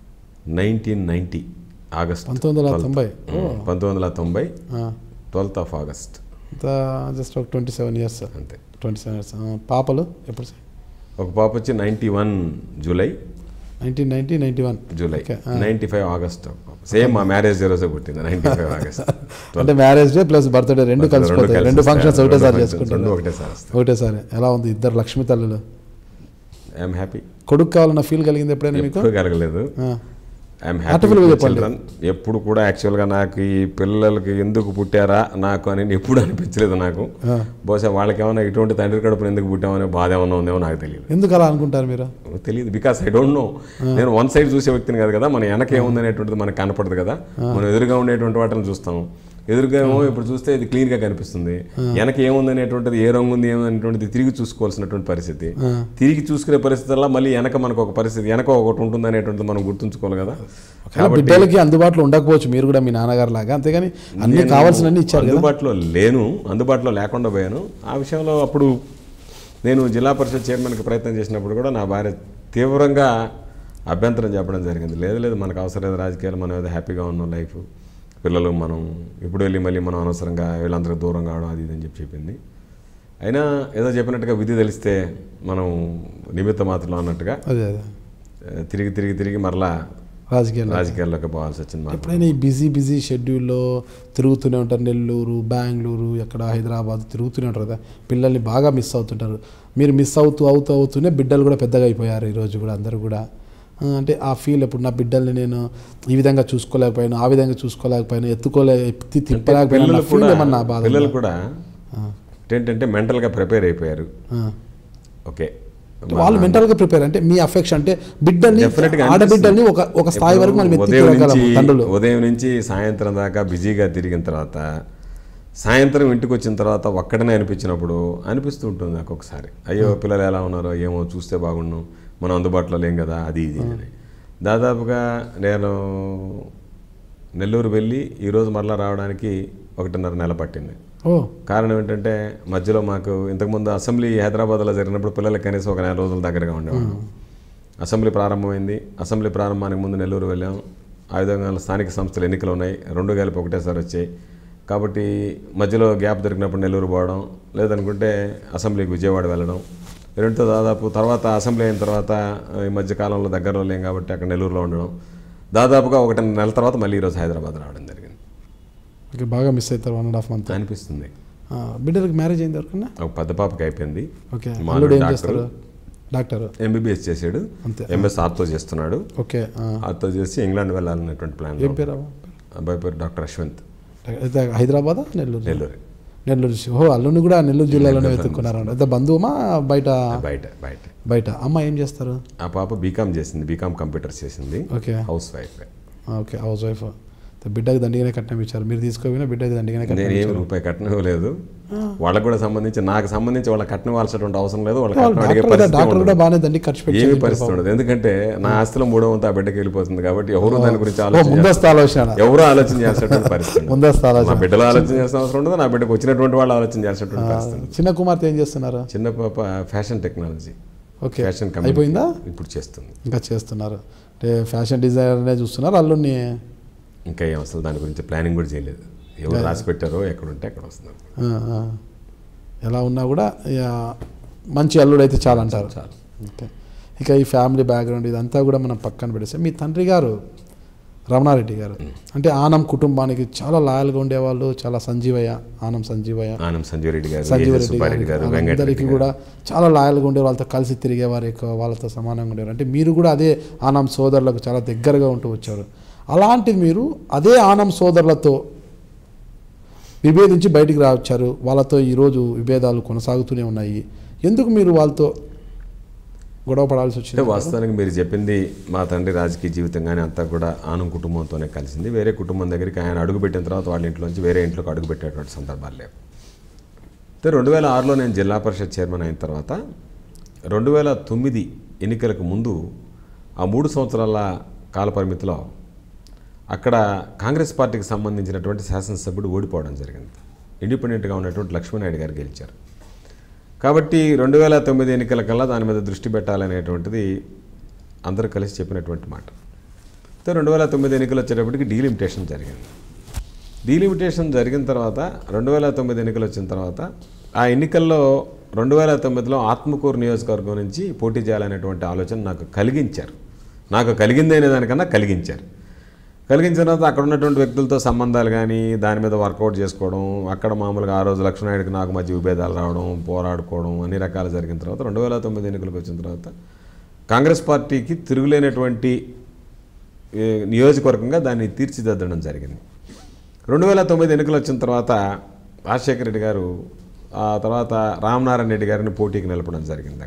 1990 August 1990. 1990 12th of August. Just ఒక 27 years సార్. అంతే, 27 years. పాపలు ఎప్పుడు సార్? ఒక పాప వచ్చి 91 జూలై, 1990, 91 జూలై, 95 ఆగస్ట్. సేమ్ మా మ్యారేజ్ రోజే పుట్టింది, 95 ఆగస్ట్. అంటే మ్యారేజ్ డే ప్లస్ బర్త్డే రెండు కలిసిపోతాయి, రెండు ఫంక్షన్స్ ఒకటేసారి చేసుకుంటారు. ఒకటేసారి. ఎలా ఉంది ఇద్దరు లక్ష్మీ తల్లులు? I'm happy. కొడుకు కావాలన్న ఫీల్ కలిగింది ఎప్పుడైనా మీకు? కలగలేదు. I'm happy. ఎప్పుడు కూడా యాక్చువల్గా నాకు ఈ పిల్లలకి ఎందుకు పుట్టారా నాకు అని ఎప్పుడు అనిపించలేదు నాకు. బహుశా వాళ్ళకి ఏమైనా ఇటువంటి తండ్రి కడుపుని ఎందుకు పుట్టామనే బాధ ఏమైనా ఉందేమో నాకు తెలియదు. ఎందుకు అలా అనుకుంటారు మీరు? తెలియదు, బికాస్ ఐ డోంట్ నో. నేను వన్ సైడ్ చూసే వ్యక్తిని కాదు కదా, మన వెనక ఏముంది అనేటువంటిది మనకు కనపడదు కదా. మనం ఎదురుగా ఉండేటువంటి వాటిని చూస్తాం, ఎదురుగా ఏమో ఇప్పుడు చూస్తే ఇది క్లీన్గా కనిపిస్తుంది, వెనక ఏముంది అనేటువంటిది, ఏ రంగు ఉంది ఏమనేటువంటిది తిరిగి చూసుకోవాల్సినటువంటి పరిస్థితి. తిరిగి చూసుకునే పరిస్థితుల్లో మళ్ళీ వెనక మనకు ఒక పరిస్థితి, వెనక ఒకటి ఉంటుంది అనేటువంటిది మనం గుర్తుంచుకోవాలి కదా. బిడ్డలకి అందుబాటులో ఉండకపోవచ్చు మీరు కూడా మీ నాన్నగారు లాగా, అంతేగాని అన్ని కావాల్సినన్ని ఇచ్చారు. అందుబాటులో లేను, అందుబాటులో లేకుండా పోయాను. ఆ విషయంలో అప్పుడు నేను జిల్లా పరిషత్ చైర్మన్కి ప్రయత్నం చేసినప్పుడు కూడా నా భార్య తీవ్రంగా అభ్యంతరం చెప్పడం జరిగింది. లేదు మనకు అవసరం లేదు రాజకీయాలు, మనం ఏదో హ్యాపీగా ఉన్నాం, లైఫ్ పిల్లలు, మనం ఇప్పుడు వెళ్ళి మళ్ళీ మనం అనవసరంగా వీళ్ళందరికీ దూరం కావడం అది ఇది అని చెప్పింది. అయినా ఏదో చెప్పినట్టుగా విధి తెలిస్తే మనం నిమిత్త మాత్రం అన్నట్టుగా తిరిగి మరలా రాజకీయాల్లోకి పోవాల్సి వచ్చింది. ఎప్పుడైనా ఈ బిజీ షెడ్యూల్లో తిరుగుతూనే ఉంటారు, నెల్లూరు, బెంగళూరు, ఎక్కడ హైదరాబాద్ తిరుగుతూనే ఉంటారు కదా, పిల్లల్ని బాగా మిస్ అవుతుంటారు. మీరు మిస్ అవుతూనే బిడ్డలు కూడా పెద్దగా అయిపోయారు ఈరోజు కూడా అందరూ కూడా. అంటే ఆ ఫీల్ ఎప్పుడు నా బిడ్డల్ని నేను ఈ విధంగా చూసుకోలేకపోయాను, ఆ విధంగా చూసుకోలేకపోయాను, తిప్పలేకపోయినా బాధ. పిల్లలు కూడా ఏంటంటే మెంటల్గా ప్రిపేర్ అయిపోయారు. ఓకే, వాళ్ళు మెంటల్గా ప్రిపేర్ అంటే మీ అఫెక్షన్ అంటే బిడ్డల్ని, ఆడబిడ్డల్ని ఒక స్థాయి వరకు మనం ఉదయం నుంచి సాయంత్రం దాకా బిజీగా తిరిగిన తర్వాత సాయంత్రం ఇంటికి వచ్చిన తర్వాత ఒక్కడనే అనిపించినప్పుడు అనిపిస్తూ ఉంటుంది నాకు ఒకసారి, అయ్యో పిల్లలు ఎలా ఉన్నారో ఏమో చూస్తే బాగుండు, మనం అందుబాటులో లేం కదా అది ఇది అని. దాదాపుగా నేను నెల్లూరు వెళ్ళి ఈరోజు మరలా రావడానికి 1.5 నెల పట్టింది. కారణం ఏంటంటే మధ్యలో మాకు ఇంతకుముందు అసెంబ్లీ హైదరాబాద్లో జరిగినప్పుడు పిల్లలకి కనీసం 1 నెల రోజుల దగ్గరగా ఉండేవాళ్ళం. అసెంబ్లీ ప్రారంభమైంది, అసెంబ్లీ ప్రారంభానికి ముందు నెల్లూరు వెళ్ళాం. ఆ విధంగా స్థానిక సంస్థలు ఎన్నికలు ఉన్నాయి, 2 కలిపి ఒకటేసారి వచ్చాయి కాబట్టి మధ్యలో గ్యాప్ దొరికినప్పుడు నెల్లూరు పోవడం, లేదనుకుంటే అసెంబ్లీకి విజయవాడ వెళ్ళడం, రెండుతో దాదాపు తర్వాత అసెంబ్లీ అయిన తర్వాత ఈ మధ్య కాలంలో దగ్గరలో లేం కాబట్టి అక్కడ నెల్లూరులో ఉండడం, దాదాపుగా 1 నెల తర్వాత మళ్ళీ ఈరోజు హైదరాబాద్ రావడం జరిగింది. ఓకే, బాగా మిస్ అవుతారు 1.5 month అనిపిస్తుంది. బిడ్డలకు మ్యారేజ్ అయింది ఎవరికన్నా? ఒక పెద్ద పాపకి అయిపోయింది. ఓకే, డాక్టర్ ఎంబీబీఎస్ చేశాడు, ఎంఎస్ ఆర్తో చేస్తున్నాడు. ఓకే, ఆర్తో చేసి ఇంగ్లాండ్ వెళ్ళాలనేటువంటి ప్లాన్. ఏం పేరు అబ్బాయి పేరు డాక్టర్ అశ్వంత్. హైదరాబాదా? నెల్లూరు. అల్లుని కూడా నెల్లూరు జిల్లాలోనే వెతుక్కున్నారు. అయితే బంధువుమా బయట? అమ్మ ఏం చేస్తారు? ఆ పాప బీకామ్ చేసింది, బీకామ్ కంప్యూటర్స్ చేసింది. Okay, housewife. Okay, housewife. బిడ్డకి దండిగానే కట్నం ఇచ్చారు, మీరు తీసుకోపోయినా బిడ్డకి దండిగానే కట్నం. నేను ఏమి రూపాయి కట్నం ఇవ్వలేదు, వాళ్ళకు కూడా నాకు సంబంధించి వాళ్ళకి కట్నం ఇవ్వాల్సినటువంటి అవసరం లేదు. వాళ్ళకి ఏమి పరిస్థితి ఉండదు, ఎందుకంటే నా ఆస్తిలో 3వ వంతు ఆ బిడ్డకి వెళ్ళిపోతుంది కాబట్టి ఎవరు దాని గురించి ఎవరు ఆలోచన చేసేటువంటి పరిస్థితి. నా బిడ్డలు ఆలోచన చేసిన అవసరం ఉండదు, నా బిడ్డకు వచ్చినటువంటి వాళ్ళు ఆలోచన చేసేటువంటి పరిస్థితి. చిన్న కుమార్తె ఏం చేస్తున్నారు? చిన్న పాప ఫ్యాషన్ టెక్నాలజీ. ఓకే, ఫ్యాషన్ అయిపోయిందా? ఇప్పుడు చేస్తుంది, ఇంకా చేస్తున్నారు. అంటే ఫ్యాషన్ డిజైనర్నే చూస్తున్నారు అల్లుడిని? ఇంకా ఏం అసలు దాని గురించి ప్లానింగ్ కూడా చేయలేదు, ఎవరు రాసి పెట్టారో ఎక్కడుంటే అక్కడ వస్తున్నారు. ఎలా ఉన్నా కూడా మంచి అల్లుడు అయితే చాలా అంటారు. ఓకే, ఇక ఈ ఫ్యామిలీ బ్యాక్గ్రౌండ్ ఇదంతా కూడా మనం పక్కన పెడేస్తే మీ తండ్రి గారు రమణారెడ్డి గారు అంటే ఆనం కుటుంబానికి చాలా లాయల్గా ఉండేవాళ్ళు, చాలా ఆనం సంజీవరెడ్డి గారు అందరికీ కూడా చాలా లాయల్గా ఉండే వాళ్ళతో కలిసి తిరిగేవారు, ఎక్కువ వాళ్ళతో సమానంగా ఉండేవారు. అంటే మీరు కూడా అదే ఆనం సోదరులకు చాలా దగ్గరగా ఉంటూ వచ్చారు. అలాంటిది మీరు అదే ఆనం సోదరులతో విభేదించి బయటికి రావచ్చారు. వాళ్ళతో ఈరోజు విభేదాలు కొనసాగుతూనే ఉన్నాయి. ఎందుకు మీరు వాళ్ళతో గొడవ పడాల్సి వచ్చింది? వాస్తవానికి మీరు చెప్పింది మా తండ్రి రాజకీయ జీవితం కానీ అంతా కూడా ఆనం కుటుంబంతోనే కలిసింది. వేరే కుటుంబం దగ్గరికి ఆయన అడుగుపెట్టిన తర్వాత వాళ్ళ ఇంట్లోంచి వేరే ఇంట్లోకి అడుగుపెట్టేటువంటి సందర్భాలు లేవు. 2006లో నేను జిల్లా పరిషత్ చైర్మన్ అయిన తర్వాత 2009 ఎన్నికలకు ముందు ఆ 3 సంవత్సరాల కాల పరిమితిలో అక్కడ కాంగ్రెస్ పార్టీకి సంబంధించినటువంటి శాసనసభ్యుడు ఓడిపోవడం జరిగింది. ఇండిపెండెంట్గా ఉన్నటువంటి లక్ష్మీనాయుడు గారు గెలిచారు. కాబట్టి 2009 ఎన్నికల కల్లా దాని మీద దృష్టి పెట్టాలనేటువంటిది అందరూ కలిసి చెప్పినటువంటి మాట. 2009 ఎన్నికలు వచ్చేటప్పటికి డీలిమిటేషన్ జరిగింది. డీలిమిటేషన్ జరిగిన తర్వాత 2009 ఎన్నికలు వచ్చిన తర్వాత ఆ ఎన్నికల్లో 2009లో ఆత్మకూరు నియోజకవర్గం నుంచి పోటీ చేయాలనేటువంటి ఆలోచన నాకు కలిగించారు. నాకు కలిగింది అనే దానికన్నా కలిగించారు. కలిగించిన తర్వాత అక్కడ ఉన్నటువంటి వ్యక్తులతో సంబంధాలు కానీ దాని మీద వర్కౌట్ చేసుకోవడం, అక్కడ మామూలుగా ఆ రోజు లక్ష్మణాయుడికి నాకు మధ్య విభేదాలు రావడం, పోరాడుకోవడం అన్ని రకాలు జరిగిన తర్వాత 2009 ఎన్నికలకు వచ్చిన తర్వాత కాంగ్రెస్ పార్టీకి తిరుగులేనటువంటి నియోజకవర్గంగా దాన్ని తీర్చిదిద్దడం జరిగింది. 2009 ఎన్నికలు వచ్చిన తర్వాత రాజశేఖర రెడ్డి గారు ఆ తర్వాత రామనారాయణ రెడ్డి గారిని పోటీకి నిలపడం జరిగింది.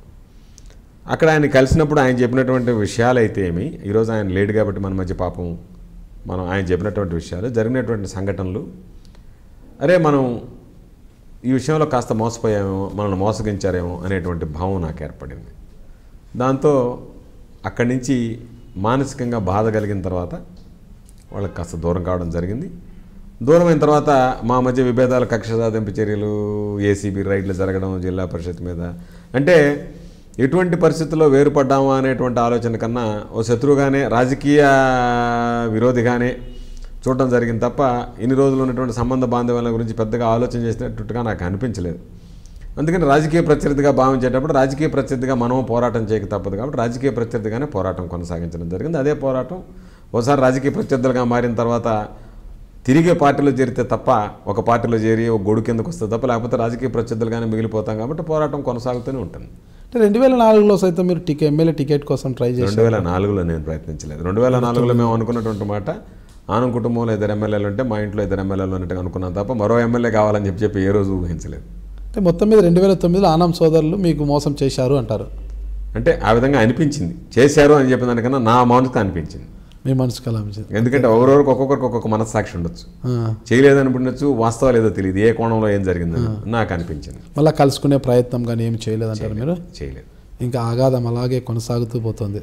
అక్కడ ఆయన కలిసినప్పుడు ఆయన చెప్పినటువంటి విషయాలు అయితే ఏమి, ఈరోజు ఆయన లేడు కాబట్టి మన మధ్య పాపం మనం ఆయన చెప్పినటువంటి విషయాలు జరిగినటువంటి సంఘటనలు, అరే మనం ఈ విషయంలో కాస్త మోసపోయామేమో, మనల్ని మోసగించారేమో అనేటువంటి భావం నాకు ఏర్పడింది. దాంతో అక్కడి నుంచి మానసికంగా బాధ కలిగిన తర్వాత వాళ్ళకి కాస్త దూరం కావడం జరిగింది. దూరమైన తర్వాత మా మధ్య విభేదాలు, కక్ష సాధింపు చర్యలు, ఏసీబీ రైడ్లు జరగడం జిల్లా పరిషత్ మీద, అంటే ఎటువంటి పరిస్థితుల్లో వేరుపడ్డామా అనేటువంటి ఆలోచన కన్నా ఓ శత్రువుగానే, రాజకీయ విరోధిగానే చూడటం జరిగింది తప్ప ఇన్ని రోజులు ఉన్నటువంటి సంబంధ బాంధవ్యాల గురించి పెద్దగా ఆలోచన చేసినట్టుగా నాకు అనిపించలేదు. అందుకని రాజకీయ ప్రత్యర్థిగా భావించేటప్పుడు రాజకీయ ప్రత్యర్థిగా మనం పోరాటం చేయక తప్పదు కాబట్టి రాజకీయ ప్రత్యర్థిగానే పోరాటం కొనసాగించడం జరిగింది. అదే పోరాటం ఒకసారి రాజకీయ ప్రత్యర్థులుగా మారిన తర్వాత తిరిగే పార్టీలో చేరితే తప్ప, ఒక పార్టీలో చేరి ఒక గొడుగు కిందకు వస్తే తప్ప, లేకపోతే రాజకీయ ప్రత్యర్థులుగానే మిగిలిపోతాం కాబట్టి పోరాటం కొనసాగుతూనే ఉంటుంది. 2004లో సైతం మీరు ఎమ్మెల్యే టికెట్ కోసం ట్రై చేశారు. 2004లో నేను ప్రయత్నించలేదు. 2004లో మేము అనుకున్నటువంటి మాట, ఆనం కుటుంబంలో 2 ఎమ్మెల్యేలు ఉంటే మా ఇంట్లో 2 ఎమ్మెల్యేలు ఉన్నట్టుగా అనుకున్నాం తప్ప మరో ఎమ్మెల్యే కావాలని చెప్పి ఏ రోజు ఊహించలేదు. అంటే మొత్తం మీద 2009లో ఆనం సోదరులు మీకు మోసం చేశారు అంటారు. అంటే ఆ విధంగా అనిపించింది, చేశారు అని చెప్పిన దానికన్నా నా మనసుకు అనిపించింది. మీ మనసుకు అలా అనిపించింది. ఎందుకంటే ఒక్కొక్కరికి ఒక్కొక్క మనస్సాక్షి ఉండొచ్చు, చేయలేదనిపించచ్చు, వాస్తవాలు ఏదో తెలియదు, ఏ కోణంలో ఏం జరిగిందని నాకు అనిపించింది. మళ్ళీ కలుసుకునే ప్రయత్నం కానీ ఏమి చేయలేదంటారు మీరు? చేయలేదు. ఇంకా ఆగాదం అలాగే కొనసాగుతూ పోతుంది.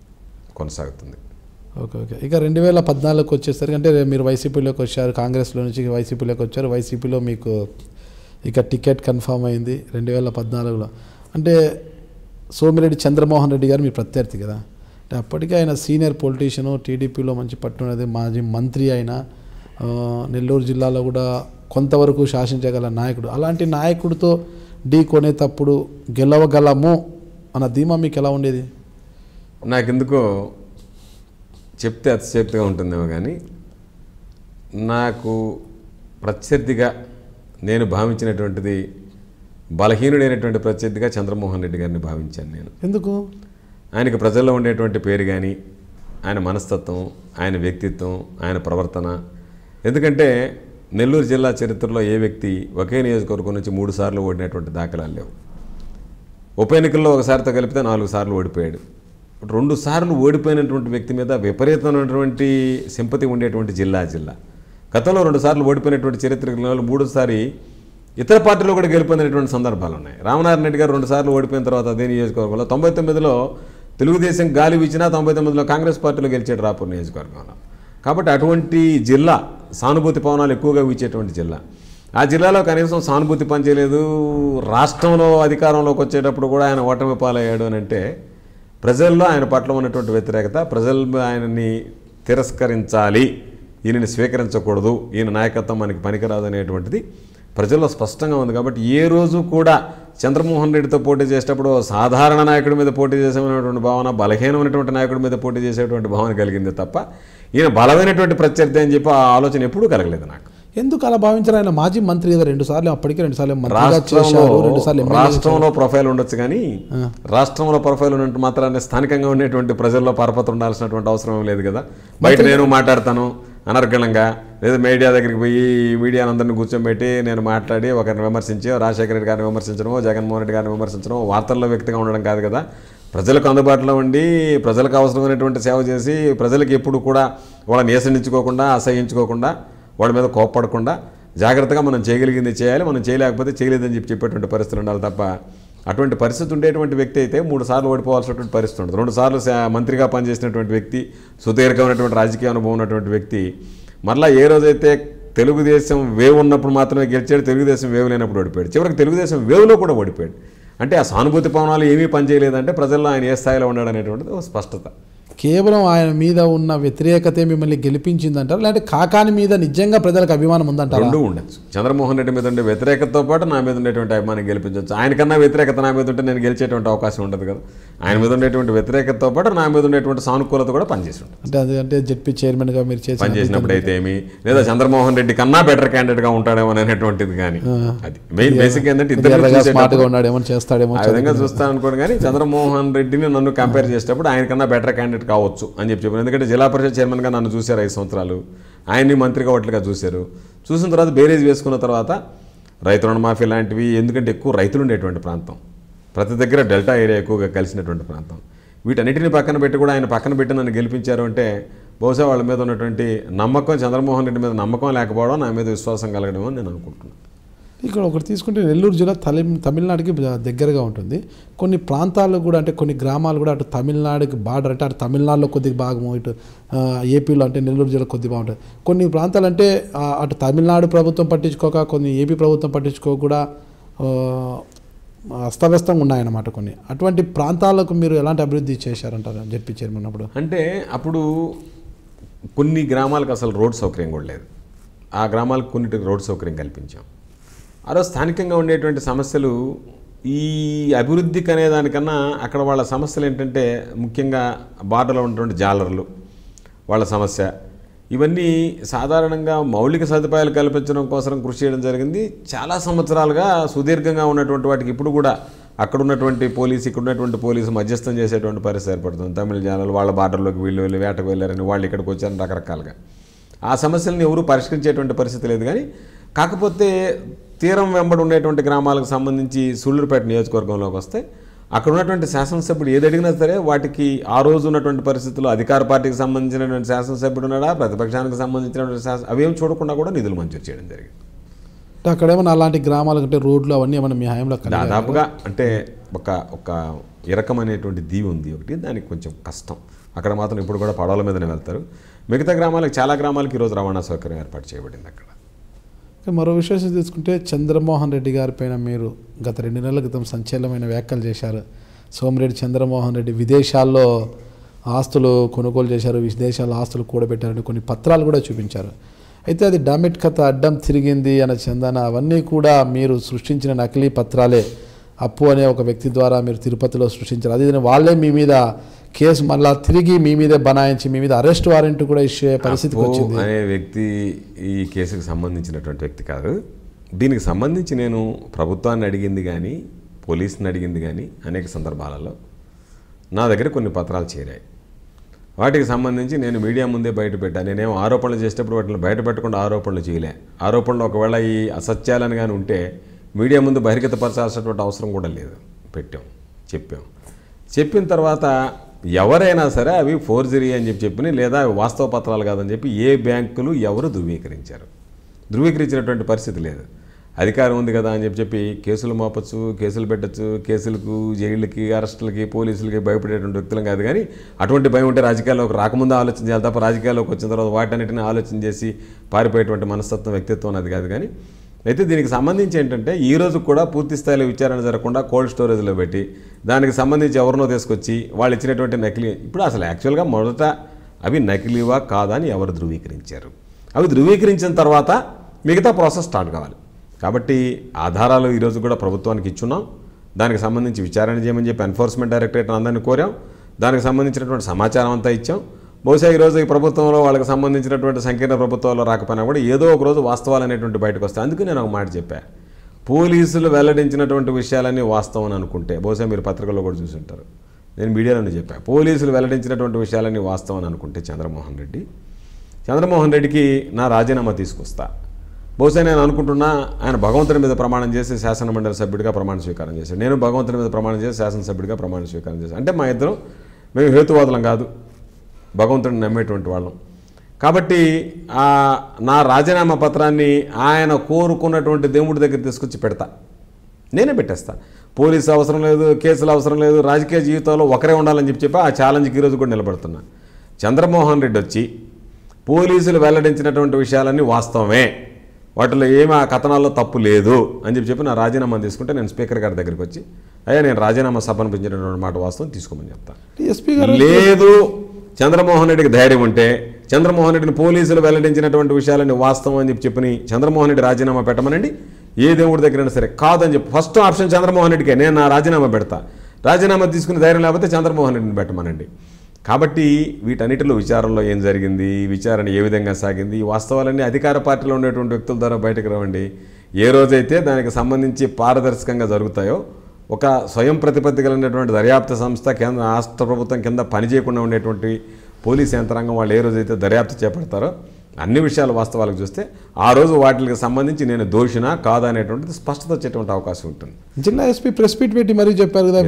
ఓకే. ఇక 2014 వచ్చేసరికి అంటే మీరు వైసీపీలోకి వచ్చారు, కాంగ్రెస్లో నుంచి వైసీపీలోకి వచ్చారు. వైసీపీలో మీకు ఇక టికెట్ కన్ఫామ్ అయింది 2014లో. అంటే సోమిరెడ్డి చంద్రమోహన్ రెడ్డి గారు మీ ప్రత్యర్థి కదా, అంటే అప్పటికే ఆయన సీనియర్ పొలిటీషియను, టీడీపీలో మంచి పట్టున్నది, మాజీ మంత్రి అయిన, నెల్లూరు జిల్లాలో కూడా కొంతవరకు శాసించగల నాయకుడు. అలాంటి నాయకుడితో ఢీ కొనేటప్పుడు గెలవగలము అన్న ధీమా మీకు ఎలా ఉండేది? నాకెందుకో చెప్తే అతిశక్తిగా ఉంటుందేమో కానీ నాకు ప్రత్యర్థిగా నేను భావించినటువంటిది బలహీనుడైనటువంటి ప్రత్యర్థిగా చంద్రమోహన్ రెడ్డి గారిని భావించాను నేను. ఎందుకు? ఆయనకు ప్రజల్లో ఉండేటువంటి పేరు కానీ, ఆయన మనస్తత్వం, ఆయన వ్యక్తిత్వం, ఆయన ప్రవర్తన. ఎందుకంటే నెల్లూరు జిల్లా చరిత్రలో ఏ వ్యక్తి ఒకే నియోజకవర్గం నుంచి 3 సార్లు ఓడినటువంటి దాఖలాలు లేవు. ఉప ఎన్నికల్లో ఒకసారితో కలిపితే 4 సార్లు ఓడిపోయాడు. 2 సార్లు ఓడిపోయినటువంటి వ్యక్తి మీద విపరీతమైనటువంటి సింపతి ఉండేటువంటి జిల్లా. గతంలో 2 సార్లు ఓడిపోయినటువంటి చరిత్రలో 3సారి ఇతర పార్టీలో కూడా గెలిపోయినటువంటి సందర్భాలు ఉన్నాయి. రామనారాయణ రెడ్డి గారు 2 సార్లు ఓడిపోయిన తర్వాత అదే నియోజకవర్గంలో 99లో తెలుగుదేశం గాలి వీచినా 99లో కాంగ్రెస్ పార్టీలో గెలిచాడు రాపూర్ నియోజకవర్గంలో. కాబట్టి అటువంటి జిల్లా, సానుభూతి పవనాలు ఎక్కువగా వీచేటువంటి జిల్లా. ఆ జిల్లాలో కనీసం సానుభూతి పనిచేయలేదు. రాష్ట్రంలో అధికారంలోకి వచ్చేటప్పుడు కూడా ఆయన ఓటమి పాలయ్యాడు అని అంటే ప్రజల్లో ఆయన పట్ల ఉన్నటువంటి వ్యతిరేకత, ప్రజలు ఆయనని తిరస్కరించాలి, ఈయనని స్వీకరించకూడదు, ఈయన నాయకత్వం మనకి పనికిరాదు అనేటువంటిది ప్రజల్లో స్పష్టంగా ఉంది. కాబట్టి ఏ రోజు కూడా చంద్రమోహన్ రెడ్డితో పోటీ చేసేటప్పుడు సాధారణ నాయకుడి మీద పోటీ చేసేటువంటి భావన, బలహీనమైనటువంటి నాయకుడి మీద పోటీ చేసేటువంటి భావన కలిగింది తప్ప ఈయన బలమైనటువంటి ప్రత్యర్థి అని చెప్పి ఆ ఆలోచన ఎప్పుడూ కలగలేదు నాకు. ఎందుకు అలా భావించారు? ఆయన మాజీ మంత్రి కదా, 2 సార్లు, అప్పటికే 2 సార్లు మంత్రిగా చేశారు, 2 సార్లు రాష్ట్రంలో ప్రొఫైల్ ఉండొచ్చు కానీ రాష్ట్రంలో ప్రొఫైల్ ఉన్నట్టు మాత్రాన్ని స్థానికంగా ఉండేటువంటి ప్రజల్లో పరపతి ఉండాల్సినటువంటి అవసరం ఏం లేదు కదా. బయట నేను మాట్లాడతాను అనర్గళంగా, లేదా మీడియా దగ్గరికి పోయి మీడియానందరినీ కూర్చోబెట్టి నేను మాట్లాడి ఒకరిని విమర్శించి రాజశేఖర రెడ్డి గారిని విమర్శించడమో జగన్మోహన్ రెడ్డి గారిని విమర్శించడమో వార్తల్లో వ్యక్తిగా ఉండడం కాదు కదా. ప్రజలకు అందుబాటులో ఉండి ప్రజలకు అవసరమైనటువంటి సేవ చేసి ప్రజలకు ఎప్పుడు కూడా వాళ్ళని ఏసడించుకోకుండా, అసహించుకోకుండా, వాళ్ళ మీద కోప్పడకుండా జాగ్రత్తగా మనం చేయగలిగింది చేయాలి, మనం చేయలేకపోతే చేయలేదని చెప్పేటువంటి పరిస్థితులు ఉండాలి తప్ప అటువంటి పరిస్థితి ఉండేటువంటి వ్యక్తి అయితే 3 సార్లు ఓడిపోవాల్సినటువంటి పరిస్థితి ఉండదు. 2 సార్లు మంత్రిగా పనిచేసినటువంటి వ్యక్తి, సుదీర్ఘమైనటువంటి రాజకీయ అనుభవం ఉన్నటువంటి వ్యక్తి మరలా ఏ రోజైతే తెలుగుదేశం వేవ్ ఉన్నప్పుడు మాత్రమే గెలిచాడు, తెలుగుదేశం వేవ్ లేనప్పుడు ఓడిపోయాడు. చివరికి తెలుగుదేశం వేవ్లో కూడా ఓడిపోయాడు. అంటే ఆ సానుభూతి పవనాలు ఏమీ పనిచేయలేదంటే ప్రజల్లో ఆయన ఏ స్థాయిలో ఉన్నాడు అనేటువంటిది ఒక స్పష్టత. కేవలం ఆయన మీద ఉన్న వ్యతిరేకతే మిమ్మల్ని గెలిపించిందంటారు, లేదంటే కాకాని మీద నిజంగా ప్రజలకు అభిమానం ఉందంటారు? రెండూ ఉండొచ్చు. చంద్రమోహన్ రెడ్డి మీద ఉండే వ్యతిరేకతతో పాటు నా మీద ఉండేటువంటి అభిమానం గెలిపించవచ్చు. ఆయనకన్నా వ్యతిరేకత నా మీద ఉంటే నేను గెలిచేటువంటి అవకాశం ఉండదు కదా. ఆయన మీద ఉండేటువంటి వ్యతిరేకతతో పాటు నా మీద ఉండేటువంటి సానుకూలత కూడా పనిచేసి ఉంటుంది. అంటే అది అంటే జెడ్పీ చైర్మన్గా మీరు పనిచేసినప్పుడు అయితే ఏమి, లేదా చంద్రమోహన్ రెడ్డి కన్నా బెటర్ క్యాండిడేట్గా ఉంటాడేమో అనేటువంటిది కానీ అది మెయిన్ బేసిక్ ఏంటంటే స్మార్ట్గా ఉన్నాడేమో చేస్తాడేమో ఆ విధంగా చూస్తాను అనుకోండి. కానీ చంద్రమోహన్ రెడ్డిని నన్ను కంపేర్ చేసేటప్పుడు ఆయనకన్నా బెటర్ క్యాండిడేట్ కావచ్చు అని చెప్పారు. ఎందుకంటే జిల్లా పరిషత్ చైర్మన్గా నన్ను చూశారు 5 సంవత్సరాలు, ఆయన్ని మంత్రిగా ఒకటిగా చూశారు. చూసిన తర్వాత బేరేజ్ వేసుకున్న తర్వాత రైతు రుణమాఫీ లాంటివి, ఎందుకంటే ఎక్కువ రైతులు ఉండేటువంటి ప్రాంతం, ప్రతి దగ్గర డెల్టా ఏరియా ఎక్కువగా కలిసినటువంటి ప్రాంతం, వీటన్నిటిని పక్కన పెట్టి కూడా ఆయన పక్కన పెట్టి నన్ను గెలిపించారు అంటే బహుశా వాళ్ళ మీద ఉన్నటువంటి నమ్మకం, చంద్రమోహన్ రెడ్డి మీద నమ్మకం లేకపోవడం, నా మీద విశ్వాసం కలగడం అని నేను అనుకుంటున్నాను. ఇక్కడ ఒకటి తీసుకుంటే నెల్లూరు జిల్లా తమిళనాడుకి దగ్గరగా ఉంటుంది. కొన్ని ప్రాంతాలు కూడా, అంటే కొన్ని గ్రామాలు కూడా అటు తమిళనాడుకి బార్డర్, అంటే అటు తమిళనాడులో కొద్దిగా భాగము, ఇటు ఏపీలో అంటే నెల్లూరు జిల్లా కొద్దిగా బాగుంటుంది. కొన్ని ప్రాంతాలు అంటే అటు తమిళనాడు ప్రభుత్వం పట్టించుకోక, కొన్ని ఏపీ ప్రభుత్వం పట్టించుకోక కూడా అస్తవ్యస్తంగా ఉన్నాయన్నమాట కొన్ని. అటువంటి ప్రాంతాలకు మీరు ఎలాంటి అభివృద్ధి చేశారంటారు జెడ్పీ చైర్మన్ అప్పుడు? అంటే అప్పుడు కొన్ని గ్రామాలకు అసలు రోడ్ సౌకర్యం కూడా లేదు. ఆ గ్రామాలకు కొన్నిటికి రోడ్ సౌకర్యం కల్పించాం. అలా స్థానికంగా ఉండేటువంటి సమస్యలు ఈ అభివృద్ధికి అనేదానికన్నా అక్కడ వాళ్ళ సమస్యలు ఏంటంటే ముఖ్యంగా బార్డర్లో ఉన్నటువంటి జాలర్లు వాళ్ళ సమస్య, ఇవన్నీ సాధారణంగా మౌలిక సదుపాయాలు కల్పించడం కోసం కృషి చేయడం జరిగింది. చాలా సంవత్సరాలుగా సుదీర్ఘంగా ఉన్నటువంటి వాటికి ఇప్పుడు కూడా అక్కడ ఉన్నటువంటి పోలీసు, ఇక్కడ ఉన్నటువంటి పోలీసు మధ్యస్థం చేసేటువంటి పరిస్థితి ఏర్పడుతుంది. తమిళ జాలర్లు వాళ్ళ బార్డర్లోకి వీళ్ళు వెళ్ళి వేటకు వెళ్ళారని, వాళ్ళు ఇక్కడికి వచ్చారని రకరకాలుగా ఆ సమస్యలను ఎవరు పరిష్కరించేటువంటి పరిస్థితి లేదు. కానీ కాకపోతే తీరం వెంబడి ఉండేటువంటి గ్రామాలకు సంబంధించి సూళ్ళూరుపేట నియోజకవర్గంలోకి వస్తే అక్కడ ఉన్నటువంటి శాసనసభ్యుడు ఏది అడిగినా సరే వాటికి ఆ రోజు ఉన్నటువంటి పరిస్థితుల్లో అధికార పార్టీకి సంబంధించినటువంటి శాసనసభ్యుడు ఉన్నాడా, ప్రతిపక్షానికి సంబంధించినటువంటి అవేం చూడకుండా కూడా నిధులు మంజూరు చేయడం జరిగింది. అక్కడేమన్నా అలాంటి గ్రామాలకు అంటే రోడ్లు అవన్నీ ఏమన్నా మీ హయాంలో దాదాపుగా అంటే ఒక ఇరకమైనటువంటి దీవి ఉంది ఒకటి, దానికి కొంచెం కష్టం. అక్కడ మాత్రం ఇప్పుడు కూడా పడవల మీదనే వెళ్తారు. మిగతా గ్రామాలకు, చాలా గ్రామాలకు ఈరోజు రవాణా సౌకర్యం ఏర్పాటు చేయబడింది అక్కడ. మరో విశేషం తీసుకుంటే చంద్రమోహన్ రెడ్డి గారి పైన మీరు గత 2 నెలల క్రితం సంచలనమైన వ్యాఖ్యలు చేశారు. సోమిరెడ్డి చంద్రమోహన్ రెడ్డి విదేశాల్లో ఆస్తులు కొనుగోలు చేశారు, విదేశాల్లో ఆస్తులు కూడబెట్టారని కొన్ని పత్రాలు కూడా చూపించారు. అయితే అది డామిట్ కథ అడ్డం తిరిగింది అన్న చందన, అవన్నీ కూడా మీరు సృష్టించిన నకిలీ పత్రాలే. అప్పు అనే ఒక వ్యక్తి ద్వారా మీరు తిరుపతిలో సృష్టించారు. అది వాళ్ళే మీ మీద కేసు మళ్ళా తిరిగి మీ మీదే బనాయించి మీ మీద అరెస్ట్ వారెంట్ కూడా ఇచ్చే పరిస్థితికి వచ్చింది. అనే వ్యక్తి ఈ కేసుకు సంబంధించినటువంటి వ్యక్తి కాదు. దీనికి సంబంధించి నేను ప్రభుత్వాన్ని అడిగింది కానీ, పోలీసుని అడిగింది కానీ అనేక సందర్భాలలో నా దగ్గర కొన్ని పత్రాలు చేరాయి. వాటికి సంబంధించి నేను మీడియా ముందే బయట పెట్టాను. నేనేమో ఆరోపణలు చేసేటప్పుడు వాటిని బయట పెట్టకుండా ఆరోపణలు చేయలే. ఆరోపణలు ఒకవేళ ఈ అసత్యాలని కానీ ఉంటే మీడియా ముందు బహిర్గతపరచాల్సినటువంటి అవసరం కూడా లేదు. పెట్టాం, చెప్పిన తర్వాత ఎవరైనా సరే అవి ఫోర్జరీ అని చెప్పిన, లేదా అవి వాస్తవ పత్రాలు కాదని చెప్పి ఏ బ్యాంకులు ఎవరు ధృవీకరించినటువంటి పరిస్థితి లేదు. అధికారం ఉంది కదా అని చెప్పి కేసులు మోపచ్చు, కేసులు పెట్టచ్చు, కేసులకు, జైళ్ళకి, అరెస్టులకి, పోలీసులకి భయపడేటువంటి వ్యక్తులం కాదు. కానీ అటువంటి భయం ఉంటే రాజకీయాల్లోకి రాకముందు ఆలోచన చేయాలి తప్ప రాజకీయాల్లోకి వచ్చిన తర్వాత వాటన్నిటిని ఆలోచన చేసి పారిపోయేటువంటి మనస్తత్వం, వ్యక్తిత్వం అది కాదు. కానీ అయితే దీనికి సంబంధించి ఏంటంటే ఈరోజు కూడా పూర్తి స్థాయిలో విచారణ జరగకుండా కోల్డ్ స్టోరేజ్లో పెట్టి దానికి సంబంధించి ఎవరినో తీసుకొచ్చి వాళ్ళు ఇచ్చినటువంటి నకిలీ, ఇప్పుడు అసలు యాక్చువల్గా మొదట అవి నకిలీవా కాదా అని ఎవరు ధృవీకరించారు, అవి ధృవీకరించిన తర్వాత మిగతా ప్రాసెస్ స్టార్ట్ కావాలి. కాబట్టి ఆధారాలు ఈరోజు కూడా ప్రభుత్వానికి ఇచ్చున్నాం. దానికి సంబంధించి విచారణ చేయమని చెప్పి ఎన్ఫోర్స్మెంట్ డైరెక్టరేట్ అందరినీ కోరాం. దానికి సంబంధించినటువంటి సమాచారం అంతా ఇచ్చాం. బహుశా ఈరోజు ఈ ప్రభుత్వంలో వాళ్ళకి సంబంధించినటువంటి సంకీర్ణ ప్రభుత్వాల్లో రాకపోయినా కూడా ఏదో ఒక రోజు వాస్తవాలు అనేటువంటి బయటకు వస్తాయి. అందుకే నేను ఒక మాట చెప్పాను, పోలీసులు వెల్లడించినటువంటి విషయాలన్నీ వాస్తవం అని అనుకుంటే, బహుశా మీరు పత్రికల్లో కూడా చూసి ఉంటారు, నేను మీడియాలోనే చెప్పాను, పోలీసులు వెల్లడించినటువంటి విషయాలన్నీ వాస్తవం అని అనుకుంటే చంద్రమోహన్ రెడ్డికి నా రాజీనామా తీసుకొస్తా. బహుశా నేను అనుకుంటున్నా ఆయన భగవంతుడి మీద ప్రమాణం చేసి శాసనమండలి సభ్యుడిగా ప్రమాణ స్వీకారం చేశాడు. నేను భగవంతుడి మీద ప్రమాణం చేసి శాసనసభ్యుడిగా ప్రమాణ స్వీకారం చేశాను. అంటే మా ఇద్దరం మేము హేతువాదులం కాదు, భగవంతుడిని నమ్మేటువంటి వాళ్ళం. కాబట్టి నా రాజీనామా పత్రాన్ని ఆయన కోరుకున్నటువంటి దేవుడి దగ్గర తీసుకొచ్చి పెడతా, నేనే పెట్టేస్తా. పోలీసు అవసరం లేదు, కేసులు అవసరం లేదు, రాజకీయ జీవితంలో ఒకరే ఉండాలని చెప్పి ఆ ఛాలెంజ్కి ఈరోజు కూడా నిలబడుతున్నా. చంద్రమోహన్ రెడ్డి వచ్చి పోలీసులు వెల్లడించినటువంటి విషయాలన్నీ వాస్తవమే, వాటిలో ఏమి ఆ కథనాల్లో తప్పు లేదు అని చెప్పి నా రాజీనామా తీసుకుంటే నేను స్పీకర్ గారి దగ్గరికి వచ్చి, అయ్యా నేను రాజీనామా సమర్పించినటువంటి మాట వాస్తవం తీసుకోమని చెప్తాను. లేదు చంద్రమోహన్ రెడ్డికి ధైర్యం ఉంటే చంద్రమోహన్ రెడ్డిని పోలీసులు వెల్లడించినటువంటి విషయాలన్నీ వాస్తవం అని చెప్పి చంద్రమోహన్ రెడ్డి రాజీనామా పెట్టమనండి, ఏ దేవుడి దగ్గరైనా సరే. కాదని చెప్పి ఫస్ట్ ఆప్షన్ చంద్రమోహన్ రెడ్డికే, నేను నా రాజీనామా పెడతా. రాజీనామా తీసుకునే ధైర్యం లేకపోతే చంద్రమోహన్ రెడ్డిని పెట్టమనండి. కాబట్టి వీటన్నిటిలో విచారణలో ఏం జరిగింది, విచారణ ఏ విధంగా సాగింది, ఈ వాస్తవాలన్నీ అధికార పార్టీలో ఉండేటువంటి వ్యక్తుల ద్వారా బయటకు రావండి. ఏ రోజైతే దానికి సంబంధించి పారదర్శకంగా జరుగుతాయో, ఒక స్వయం ప్రతిపత్తి కలిగినటువంటి దర్యాప్తు సంస్థ కేంద్ర రాష్ట్ర ప్రభుత్వం కింద పనిచేయకుండా ఉండేటువంటి పోలీస్ యంత్రాంగం వాళ్ళు ఏ రోజైతే దర్యాప్తు చేపడతారో అన్ని విషయాలు వాస్తవాలకు చూస్తే ఆ రోజు వాటికి సంబంధించి నేను దోషినా కాదా అనేటువంటిది స్పష్టత వచ్చేటువంటి అవకాశం ఉంటుంది. జిల్లా ఎస్పీ ప్రెస్ మీట్ పెట్టి మరీ చెప్పారు కదా,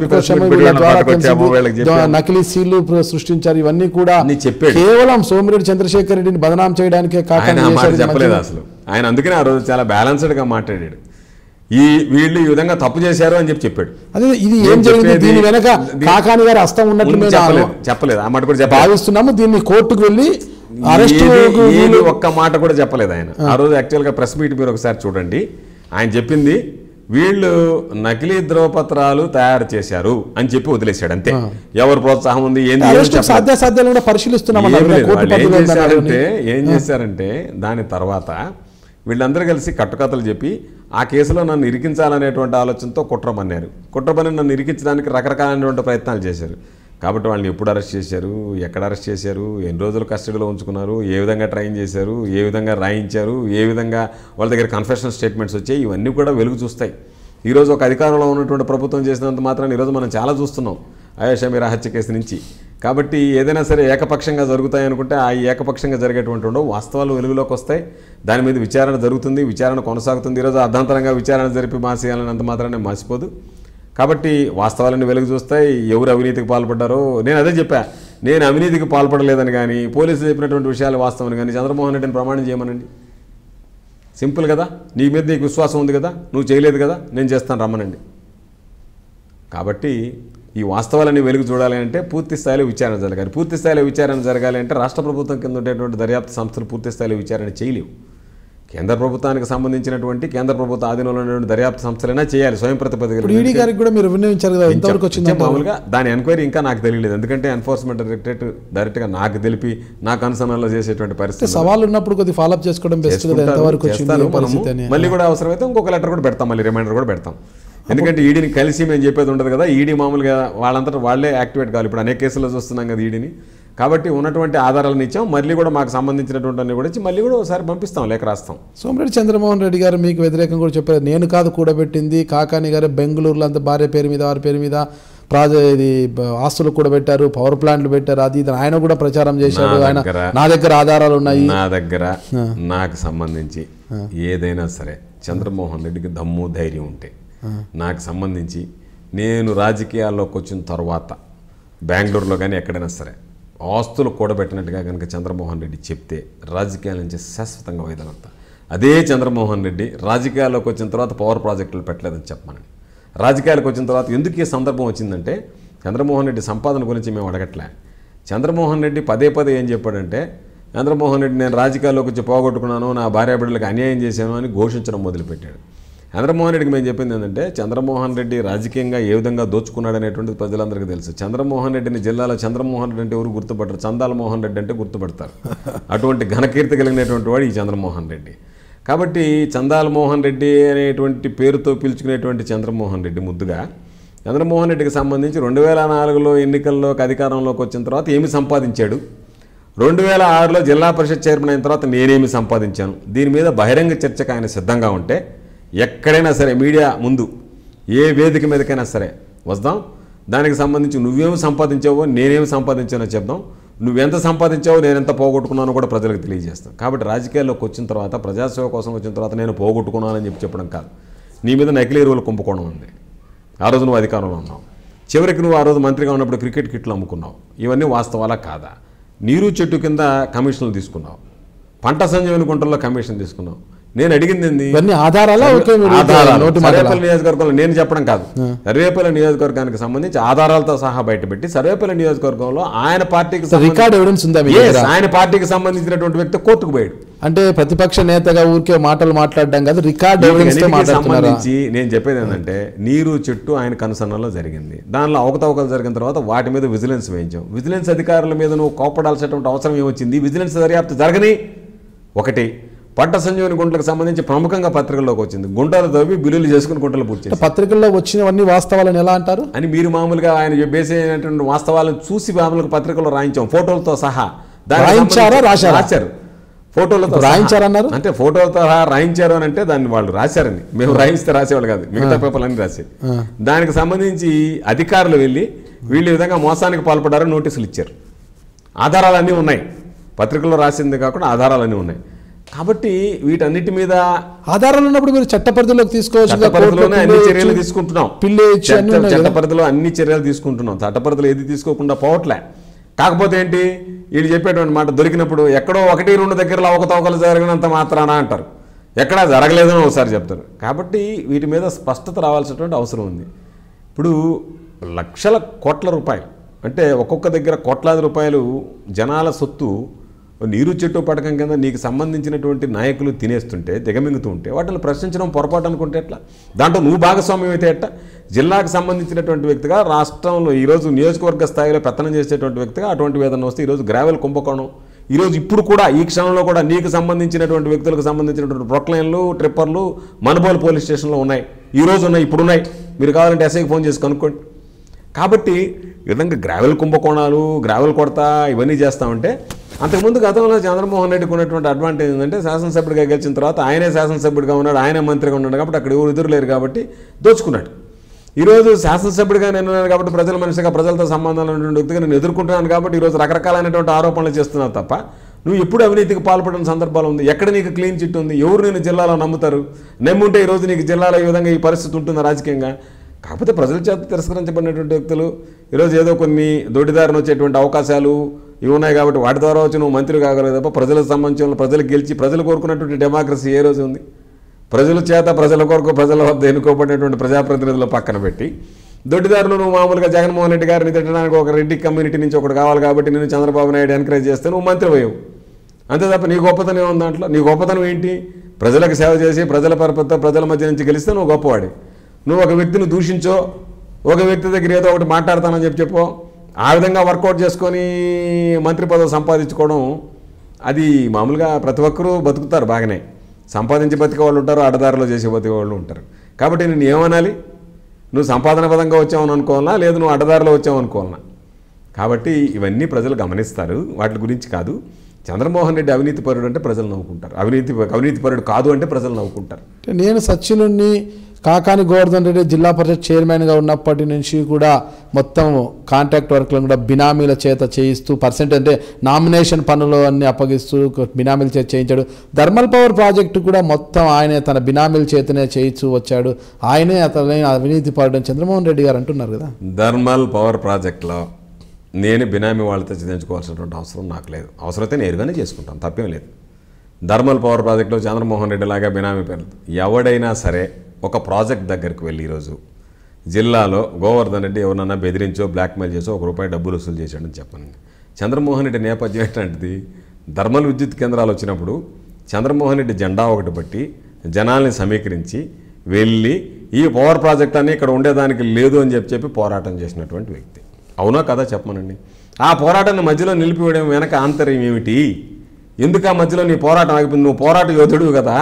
నకిలీ సీళ్లు సృష్టించారు, ఇవన్నీ కూడా కేవలం సోమిరెడ్డి చంద్రశేఖర్ రెడ్డిని బదనాం చేయడానికే చెప్పలేదు అసలు ఆయన. అందుకనే ఆ రోజు చాలా బ్యాలెన్స్డ్గా మాట్లాడాడు. వీళ్ళు ఈ విధంగా తప్పు చేశారు అని చెప్పాడు. అదే ఇది ఏం జరిగింది, దీని వెనక కాకాని గారి హస్తం ఉన్నట్లు చెప్పలేదు. ఆ మాట కూడా భావిస్తున్నాము. దీన్ని కోర్టుకు వెళ్ళి ఒక్క మాట కూడా చెప్పలేదు ఆయన ఆ రోజు. యాక్చువల్గా ప్రెస్ మీట్ మీరు ఒకసారి చూడండి, ఆయన చెప్పింది వీళ్ళు నకిలీ ధ్రువపత్రాలు తయారు చేశారు అని చెప్పి వదిలేశాడు అంతే. ఎవరు ప్రోత్సాహం ఉంది సాధ్యాసాధ్యాలు కూడా పరిశీలిస్తున్నాం. ఏం చేశారంటే దాని తర్వాత వీళ్ళందరూ కలిసి కట్టుకథలు చెప్పి ఆ కేసులో నన్ను ఇరికించాలనేటువంటి ఆలోచనతో కుట్రపని నన్ను ఇరికించడానికి రకరకాలైనటువంటి ప్రయత్నాలు చేశారు. కాబట్టి వాళ్ళని ఎప్పుడు అరెస్ట్ చేశారు, ఎక్కడ అరెస్ట్ చేశారు, ఎన్ని రోజులు కస్టడీలో ఉంచుకున్నారు, ఏ విధంగా ట్రైన్ చేశారు, ఏ విధంగా రాయించారు, ఏ విధంగా వాళ్ళ దగ్గర కన్ఫెషనల్ స్టేట్మెంట్స్ వచ్చాయి, ఇవన్నీ కూడా వెలుగు చూస్తాయి. ఈరోజు ఒక అధికారంలో ఉన్నటువంటి ప్రభుత్వం చేసినంత మాత్రాన్ని ఈరోజు మనం చాలా చూస్తున్నాం ఆయేషా మీరా హత్య కేసు నుంచి. కాబట్టి ఏదైనా సరే ఏకపక్షంగా జరుగుతాయి అనుకుంటే ఆ ఏకపక్షంగా జరిగేటువంటి ఉండవు, వాస్తవాలు వెలుగులోకి వస్తాయి. దాని మీద విచారణ జరుగుతుంది, విచారణ కొనసాగుతుంది. ఈరోజు అర్ధాంతరంగా విచారణ జరిపి మాసేయాలన్నంత మాత్రాన్ని మాసిపోదు. కాబట్టి వాస్తవాలన్నీ వెలుగు చూస్తాయి. ఎవరు అవినీతికి పాల్పడ్డారో నేను అదే చెప్పా, నేను అవినీతికి పాల్పడలేదని కానీ పోలీసులు చెప్పినటువంటి విషయాలు వాస్తవం కానీ చంద్రమోహన్ రెడ్డిని ప్రమాణం చేయమనండి. సింపుల్ కదా, నీ మీద నీకు విశ్వాసం ఉంది కదా, నువ్వు చేయలేదు కదా, నేను చేస్తాను రమ్మనండి. కాబట్టి ఈ వాస్తవాలన్నీ వెలుగు చూడాలి అంటే పూర్తి స్థాయిలో విచారణ జరగాలి. పూర్తి స్థాయిలో విచారణ జరగాలి అంటే రాష్ట్ర ప్రభుత్వం కింద ఉండేటువంటి దర్యాప్తు సంస్థలు పూర్తి స్థాయిలో విచారణ చేయలేవు. కేంద్ర ప్రభుత్వానికి సంబంధించినటువంటి కేంద్ర ప్రభుత్వ ఆధీనంలో ఉన్నటువంటి దర్యాప్తు సంస్థలైనా చేయాలి స్వయం ప్రతిపత్తి. ఈడీ గారికి కూడా మీరు విన్నవించారు కదా, ఎంతవరకు వచ్చింది? మామూలుగా దాని ఎంక్వైరీ ఇంకా నాకు తెలియలేదు, ఎందుకంటే ఎన్ఫోర్స్మెంట్ డైరెక్టరేట్ డైరెక్ట్గా నాకు తెలిపి నా కన్సర్న్లో చేసేటువంటి పరిస్థితి. సవాళ్ళు ఉన్నప్పుడు కొద్దిగా ఫాలోఅప్ చేసుకోవడం బెస్ట్ కదా. ఎంతవరకు వచ్చింది మళ్ళీ కూడా అవసరమైతే ఇంకొక లెటర్ కూడా పెడతాం, మళ్ళీ రిమైండర్ కూడా పెడతాం. ఎందుకంటే ఈడీని కలిసి మేము చెప్పేది ఉండదు కదా. ఈడీ మామూలుగా వాళ్ళంతటా వాళ్ళే యాక్టివేట్ కావాలి. ఇప్పుడు అనేక కేసుల్లో చూస్తున్నాం కదా ఈడీని. కాబట్టి ఉన్నటువంటి ఆధారాలను ఇచ్చాం, మళ్ళీ కూడా మాకు సంబంధించినటువంటి కూడా ఇచ్చి మళ్ళీ కూడా ఒకసారి పంపిస్తాం, లేఖ రాస్తాం. సోమిరెడ్డి చంద్రమోహన్ రెడ్డి గారు మీకు వ్యతిరేకంగా కూడా చెప్పారు, నేను కాదు కూడబెట్టింది, కాకాని గారు బెంగళూరులో అంత భార్య పేరు మీద వారి పేరు మీద ఇది ఆస్తులు కూడా పెట్టారు, పవర్ ప్లాంట్లు పెట్టారు, అది ఇది ఆయన కూడా ప్రచారం చేశాడు. ఆయన నా దగ్గర ఆధారాలు ఉన్నాయి, నా దగ్గర నాకు సంబంధించి ఏదైనా సరే చంద్రమోహన్ రెడ్డికి దమ్ము ధైర్యం ఉంటే నాకు సంబంధించి నేను రాజకీయాల్లోకి వచ్చిన తర్వాత బెంగళూరులో కానీ ఎక్కడైనా సరే ఆస్తులు కూడబెట్టినట్టుగా కనుక చంద్రమోహన్ రెడ్డి చెప్తే రాజకీయాల నుంచి శాశ్వతంగా వైదొలుగుతా. అదే చంద్రమోహన్ రెడ్డి రాజకీయాల్లోకి వచ్చిన తర్వాత పవర్ ప్రాజెక్టులు పెట్టలేదని చెప్పమని. రాజకీయాలకు వచ్చిన తర్వాత ఎందుకు ఈ సందర్భం వచ్చిందంటే చంద్రమోహన్ రెడ్డి సంపాదన గురించి మేము అడగట్లే. చంద్రమోహన్ రెడ్డి పదే ఏం చెప్పాడంటే, చంద్రమోహన్ రెడ్డి నేను రాజకీయాల్లోకి వచ్చి పోగొట్టుకున్నాను, నా భార్య బిడ్డలకు అన్యాయం చేశాను అని ఘోషించడం మొదలుపెట్టాడు. చంద్రమోహన్ రెడ్డికి మేము చెప్పింది ఏంటంటే, చంద్రమోహన్ రెడ్డి రాజకీయంగా ఏ విధంగా దోచుకున్నాడు అనేటువంటిది ప్రజలందరికీ తెలుసు. చంద్రమోహన్ రెడ్డిని జిల్లాలో చంద్రమోహన్ రెడ్డి అంటే ఎవరు గుర్తుపడతారు, చందాల మోహన్ రెడ్డి అంటే గుర్తుపడతారు. అటువంటి ఘనకీర్తి కలిగినటువంటి వాడు ఈ చంద్రమోహన్ రెడ్డి. కాబట్టి చందాల మోహన్ రెడ్డి అనేటువంటి పేరుతో పిలుచుకునేటువంటి చంద్రమోహన్ రెడ్డి ముద్దుగా చంద్రమోహన్ రెడ్డికి సంబంధించి 2004లో ఎన్నికల్లోకి అధికారంలోకి వచ్చిన తర్వాత ఏమి సంపాదించాడు, 2006లో జిల్లా పరిషత్ చైర్మన్ అయిన తర్వాత నేనేమి సంపాదించాను, దీని మీద బహిరంగ చర్చకు ఆయన సిద్ధంగా ఉంటే ఎక్కడైనా సరే మీడియా ముందు ఏ వేదిక మీదకైనా సరే వద్దాం, దానికి సంబంధించి నువ్వేమి సంపాదించావో నేనేమి సంపాదించానో చెప్దాం, నువ్వెంత సంపాదించావో నేను ఎంత పోగొట్టుకున్నానో కూడా ప్రజలకు తెలియజేస్తాను. కాబట్టి రాజకీయాల్లోకి వచ్చిన తర్వాత ప్రజాసేవ కోసం వచ్చిన తర్వాత నేను పోగొట్టుకున్నానని చెప్పడం కాదు, నీ మీద నకిలీ ఎరువులు కుంభకోణం ఉంది. ఆ రోజు నువ్వు అధికారంలో ఉన్నావు, చివరికి నువ్వు ఆ రోజు మంత్రిగా ఉన్నప్పుడు క్రికెట్ కిట్లు అమ్ముకున్నావు, ఇవన్నీ వాస్తవాలా కాదా? నీరు చెట్టు కింద కమిషన్లు తీసుకున్నావు, పంట సంజీవని గుంటల్లో కమిషన్ తీసుకున్నావు. నేను అడిగింది ఏంది? సర్వేపల్లి నియోజకవర్గంలో నేను చెప్పడం కాదు, సర్వేపల్లి నియోజకవర్గానికి సంబంధించి ఆధారాలతో సహా బయటపెట్టి సర్వేపల్లి నియోజకవర్గంలో ఆయన పార్టీకి రికార్డ్ ఎవిడెన్స్ ఉందా? ఆయన పార్టీకి సంబంధించినటువంటి వ్యక్తి కోర్టుకు పోయాడు. అంటే ప్రతిపక్ష నేతగా ఊరికే మాటలు మాట్లాడడం కాదు, రికార్డ్ ఎవిడెన్స్ సంబంధించి నేను చెప్పేది ఏంటంటే నీరు చెట్టు ఆయన కనుసన్నలో జరిగింది, దానిలో అవకతవకలు జరిగిన తర్వాత వాటి మీద విజిలెన్స్ వేయించాం. విజిలెన్స్ అధికారుల మీద నువ్వు కోపడాల్సినటువంటి అవసరం ఏమొచ్చింది? విజిలెన్స్ దర్యాప్తు జరగని ఒకటి పంట సంజీవని గుంటలకు సంబంధించి ప్రముఖంగా పత్రికల్లోకి వచ్చింది, గుంటలు తవ్వి బిల్లులు చేసుకుని గుంటలు పూర్తి. పత్రికల్లో వచ్చినవన్నీ వాస్తవాలను ఎలా అంటారు అని మీరు మామూలుగా ఆయన బేసైనటువంటి వాస్తవాలను చూసి మామూలుగా పత్రికల్లో రాయించాం ఫోటోలతో సహా. రాశారు ఫోటోలతో రాయించారన్నారు, అంటే ఫోటోలతో రాయించారు అని అంటే దాన్ని వాళ్ళు రాశారని, మేము రాయిస్తే రాసేవాళ్ళు కాదు, మిగతా పేపర్లన్నీ రాశారు. దానికి సంబంధించి అధికారులు వెళ్ళి వీళ్ళు ఈ విధంగా మోసానికి పాల్పడారని నోటీసులు ఇచ్చారు. ఆధారాలన్నీ ఉన్నాయి, పత్రికల్లో రాసింది కాకుండా ఆధారాలన్నీ ఉన్నాయి. కాబట్టి వీటన్నిటి మీద ఆధారాలు ఉన్నప్పుడు మీరు చట్ట పరిధిలోకి తీసుకోవచ్చు. చట్టపరిధిలోనే అన్ని చర్యలు తీసుకుంటున్నాం, చట్టపరిధిలో అన్ని చర్యలు తీసుకుంటున్నాం, చట్టపరిధిలో ఏది తీసుకోకుండా పోవట్లే. కాకపోతే ఏంటి, వీళ్ళు చెప్పేటువంటి మాట దొరికినప్పుడు ఎక్కడో 1-2 దగ్గరలో అవకతవకలు జరిగినంత మాత్రాన అంటారు, ఎక్కడా జరగలేదని ఒకసారి చెప్తారు. కాబట్టి వీటి మీద స్పష్టత రావాల్సినటువంటి అవసరం ఉంది. ఇప్పుడు లక్షల కోట్ల రూపాయలు అంటే ఒక్కొక్క దగ్గర కోట్లాది రూపాయలు జనాల సొత్తు నీరు చెట్టు పథకం కింద నీకు సంబంధించినటువంటి నాయకులు తినేస్తుంటే దిగమింగుతూ ఉంటే వాటిని ప్రశ్నించడం పొరపాటు అనుకుంటే ఎట్లా? దాంట్లో నువ్వు భాగస్వామ్యం అయితే ఎట్లా? జిల్లాకు సంబంధించినటువంటి వ్యక్తిగా రాష్ట్రంలో ఈరోజు నియోజకవర్గ స్థాయిలో పెత్తనం చేసేటువంటి వ్యక్తిగా అటువంటి వేదన వస్తే ఈరోజు గ్రావెల్ కుంభకోణం, ఈరోజు ఇప్పుడు కూడా ఈ క్షణంలో కూడా నీకు సంబంధించినటువంటి వ్యక్తులకు సంబంధించినటువంటి ప్రొక్లైన్లు ట్రిప్పర్లు మనుబోలు పోలీస్ స్టేషన్లో ఉన్నాయి, ఈరోజు ఉన్నాయి, ఇప్పుడు ఉన్నాయి. మీరు కావాలంటే ఎస్ఐకి ఫోన్ చేసి కనుక్కోండి. కాబట్టి ఈ విధంగా గ్రావెల్ కుంభకోణాలు, గ్రావెల్ కొడతా ఇవన్నీ చేస్తామంటే అంతకుముందు గతంలో చంద్రమోహన్ రెడ్డికి ఉన్నటువంటి అడ్వాంటేజ్ ఏంటంటే శాసనసభ్యుడిగా గెలిచిన తర్వాత ఆయనే శాసనసభ్యుడిగా ఉన్నాడు, ఆయనే మంత్రిగా ఉన్నాడు కాబట్టి అక్కడ ఎవరు ఎదురులేరు కాబట్టి దోచుకున్నాడు. ఈరోజు శాసనసభ్యుడిగా నేను ఉన్నాను కాబట్టి ప్రజల మనిషిగా ప్రజలతో సంబంధాలు ఉన్నటువంటి వ్యక్తిగా నేను ఎదుర్కొంటున్నాను కాబట్టి ఈరోజు రకరకాలైనటువంటి ఆరోపణలు చేస్తున్నావు తప్ప నువ్వు ఎప్పుడు అవినీతికి పాల్పడిన సందర్భాలు ఉంది? ఎక్కడ నీకు క్లీన్ చిట్ ఉంది? ఎవరు నేను జిల్లాలో నమ్ముతారు? నమ్ముంటే ఈరోజు నీకు జిల్లాలో ఈ విధంగా ఈ పరిస్థితి ఉంటుందా రాజకీయంగా? కాకపోతే ప్రజల చేత తిరస్కరించబడినటువంటి వ్యక్తులు ఈరోజు ఏదో కొన్ని దొడ్డిదారిని వచ్చేటువంటి అవకాశాలు ఇవి ఉన్నాయి కాబట్టి వాటి ద్వారా వచ్చి నువ్వు మంత్రి కాగలవు తప్ప ప్రజలకు సంబంధించిన ప్రజలకు గెలిచి ప్రజలు కోరుకున్నటువంటి డెమోక్రసీ ఏ రోజు ఉంది? ప్రజల చేత ప్రజల కొరకు ప్రజల వద్ద ఎన్నుకోబడినటువంటి ప్రజాప్రతినిధులు పక్కన పెట్టి దొడ్డిదారులు నువ్వు మామూలుగా జగన్మోహన్ రెడ్డి గారిని తిట్టడానికి ఒక రెడ్డి కమ్యూనిటీ నుంచి ఒకటి కావాలి కాబట్టి నేను చంద్రబాబు నాయుడు ఎంకరేజ్ చేస్తే నువ్వు మంత్రి పోయావు అంతే తప్ప నీ గొప్పతనం ఏముంది దాంట్లో? నీ గొప్పతనం ఏంటి? ప్రజలకు సేవ చేసి ప్రజల పరపతితో ప్రజల మధ్య నుంచి గెలిస్తే నువ్వు గొప్పవాడి. నువ్వు ఒక వ్యక్తిని దూషించో, ఒక వ్యక్తి దగ్గర ఏదో ఒకటి మాట్లాడతానని చెప్పో ఆ విధంగా వర్కౌట్ చేసుకొని మంత్రి పదవి సంపాదించుకోవడం అది మామూలుగా ప్రతి ఒక్కరూ బతుకుతారు బాగానే, సంపాదించి బతికే వాళ్ళు ఉంటారు, అడ్డదారిలో చేసే బతికే వాళ్ళు ఉంటారు. కాబట్టి నేను ఏమనాలి? నువ్వు సంపాదన పదంగా వచ్చావని అనుకోవాలన్నా, లేదు నువ్వు అడ్డదారిలో వచ్చావు అనుకోవాలన్నా? కాబట్టి ఇవన్నీ ప్రజలు గమనిస్తారు, వాటి గురించి కాదు. చంద్రమోహన్ రెడ్డి అవినీతిపరుడు అంటే ప్రజలు నవ్వుకుంటారు, అవినీతిపరుడు కాదు అంటే ప్రజలు నవ్వుకుంటారు. నేను సచినుడిని కాకాని గోవర్ధన్ రెడ్డి జిల్లా పరిషత్ చైర్మన్గా ఉన్నప్పటి నుంచి కూడా మొత్తం కాంట్రాక్ట్ వర్క్లను కూడా బినామీల చేత చేయిస్తూ పర్సెంట్ అంటే నామినేషన్ పనులు అన్ని అప్పగిస్తూ బినామీల చేత చేయించాడు. థర్మల్ పవర్ ప్రాజెక్టు కూడా మొత్తం ఆయనే తన బినామీల చేతనే చేయిస్తూ వచ్చాడు, ఆయనే అతని అవినీతి పరుడు చంద్రమోహన్ రెడ్డి గారు అంటున్నారు కదా. థర్మల్ పవర్ ప్రాజెక్టులో నేను బినామీ వాళ్ళతో చదివించుకోవాల్సినటువంటి అవసరం నాకు లేదు, అవసరమైతే నేరుగానే చేసుకుంటాను, తప్పేం లేదు. థర్మల్ పవర్ ప్రాజెక్టులో చంద్రమోహన్ రెడ్డి లాగా బినామీ పేరు ఎవడైనా సరే ఒక ప్రాజెక్ట్ దగ్గరికి వెళ్ళి ఈరోజు జిల్లాలో గోవర్ధన్ రెడ్డి ఎవరన్నా బెదిరించో బ్లాక్మెయిల్ చేసో ₹1 డబ్బులు వసూలు చేశాడని చెప్పండి. చంద్రమోహన్ రెడ్డి నేపథ్యం ఏంటంటే థర్మల్ విద్యుత్ కేంద్రాలు వచ్చినప్పుడు చంద్రమోహన్ రెడ్డి జెండా ఒకటి బట్టి జనాల్ని సమీకరించి వెళ్ళి ఈ పవర్ ప్రాజెక్ట్ అన్నీ ఇక్కడ ఉండేదానికి లేదు అని చెప్పి పోరాటం చేసినటువంటి వ్యక్తి. అవునా కదా చెప్పమనండి. ఆ పోరాటాన్ని మధ్యలో నిలిపివేయడం వెనక ఆంతర్యం ఏమిటి? ఎందుకు ఆ మధ్యలో నీ పోరాటం ఆగిపోయింది? నువ్వు పోరాట యోధుడు కదా,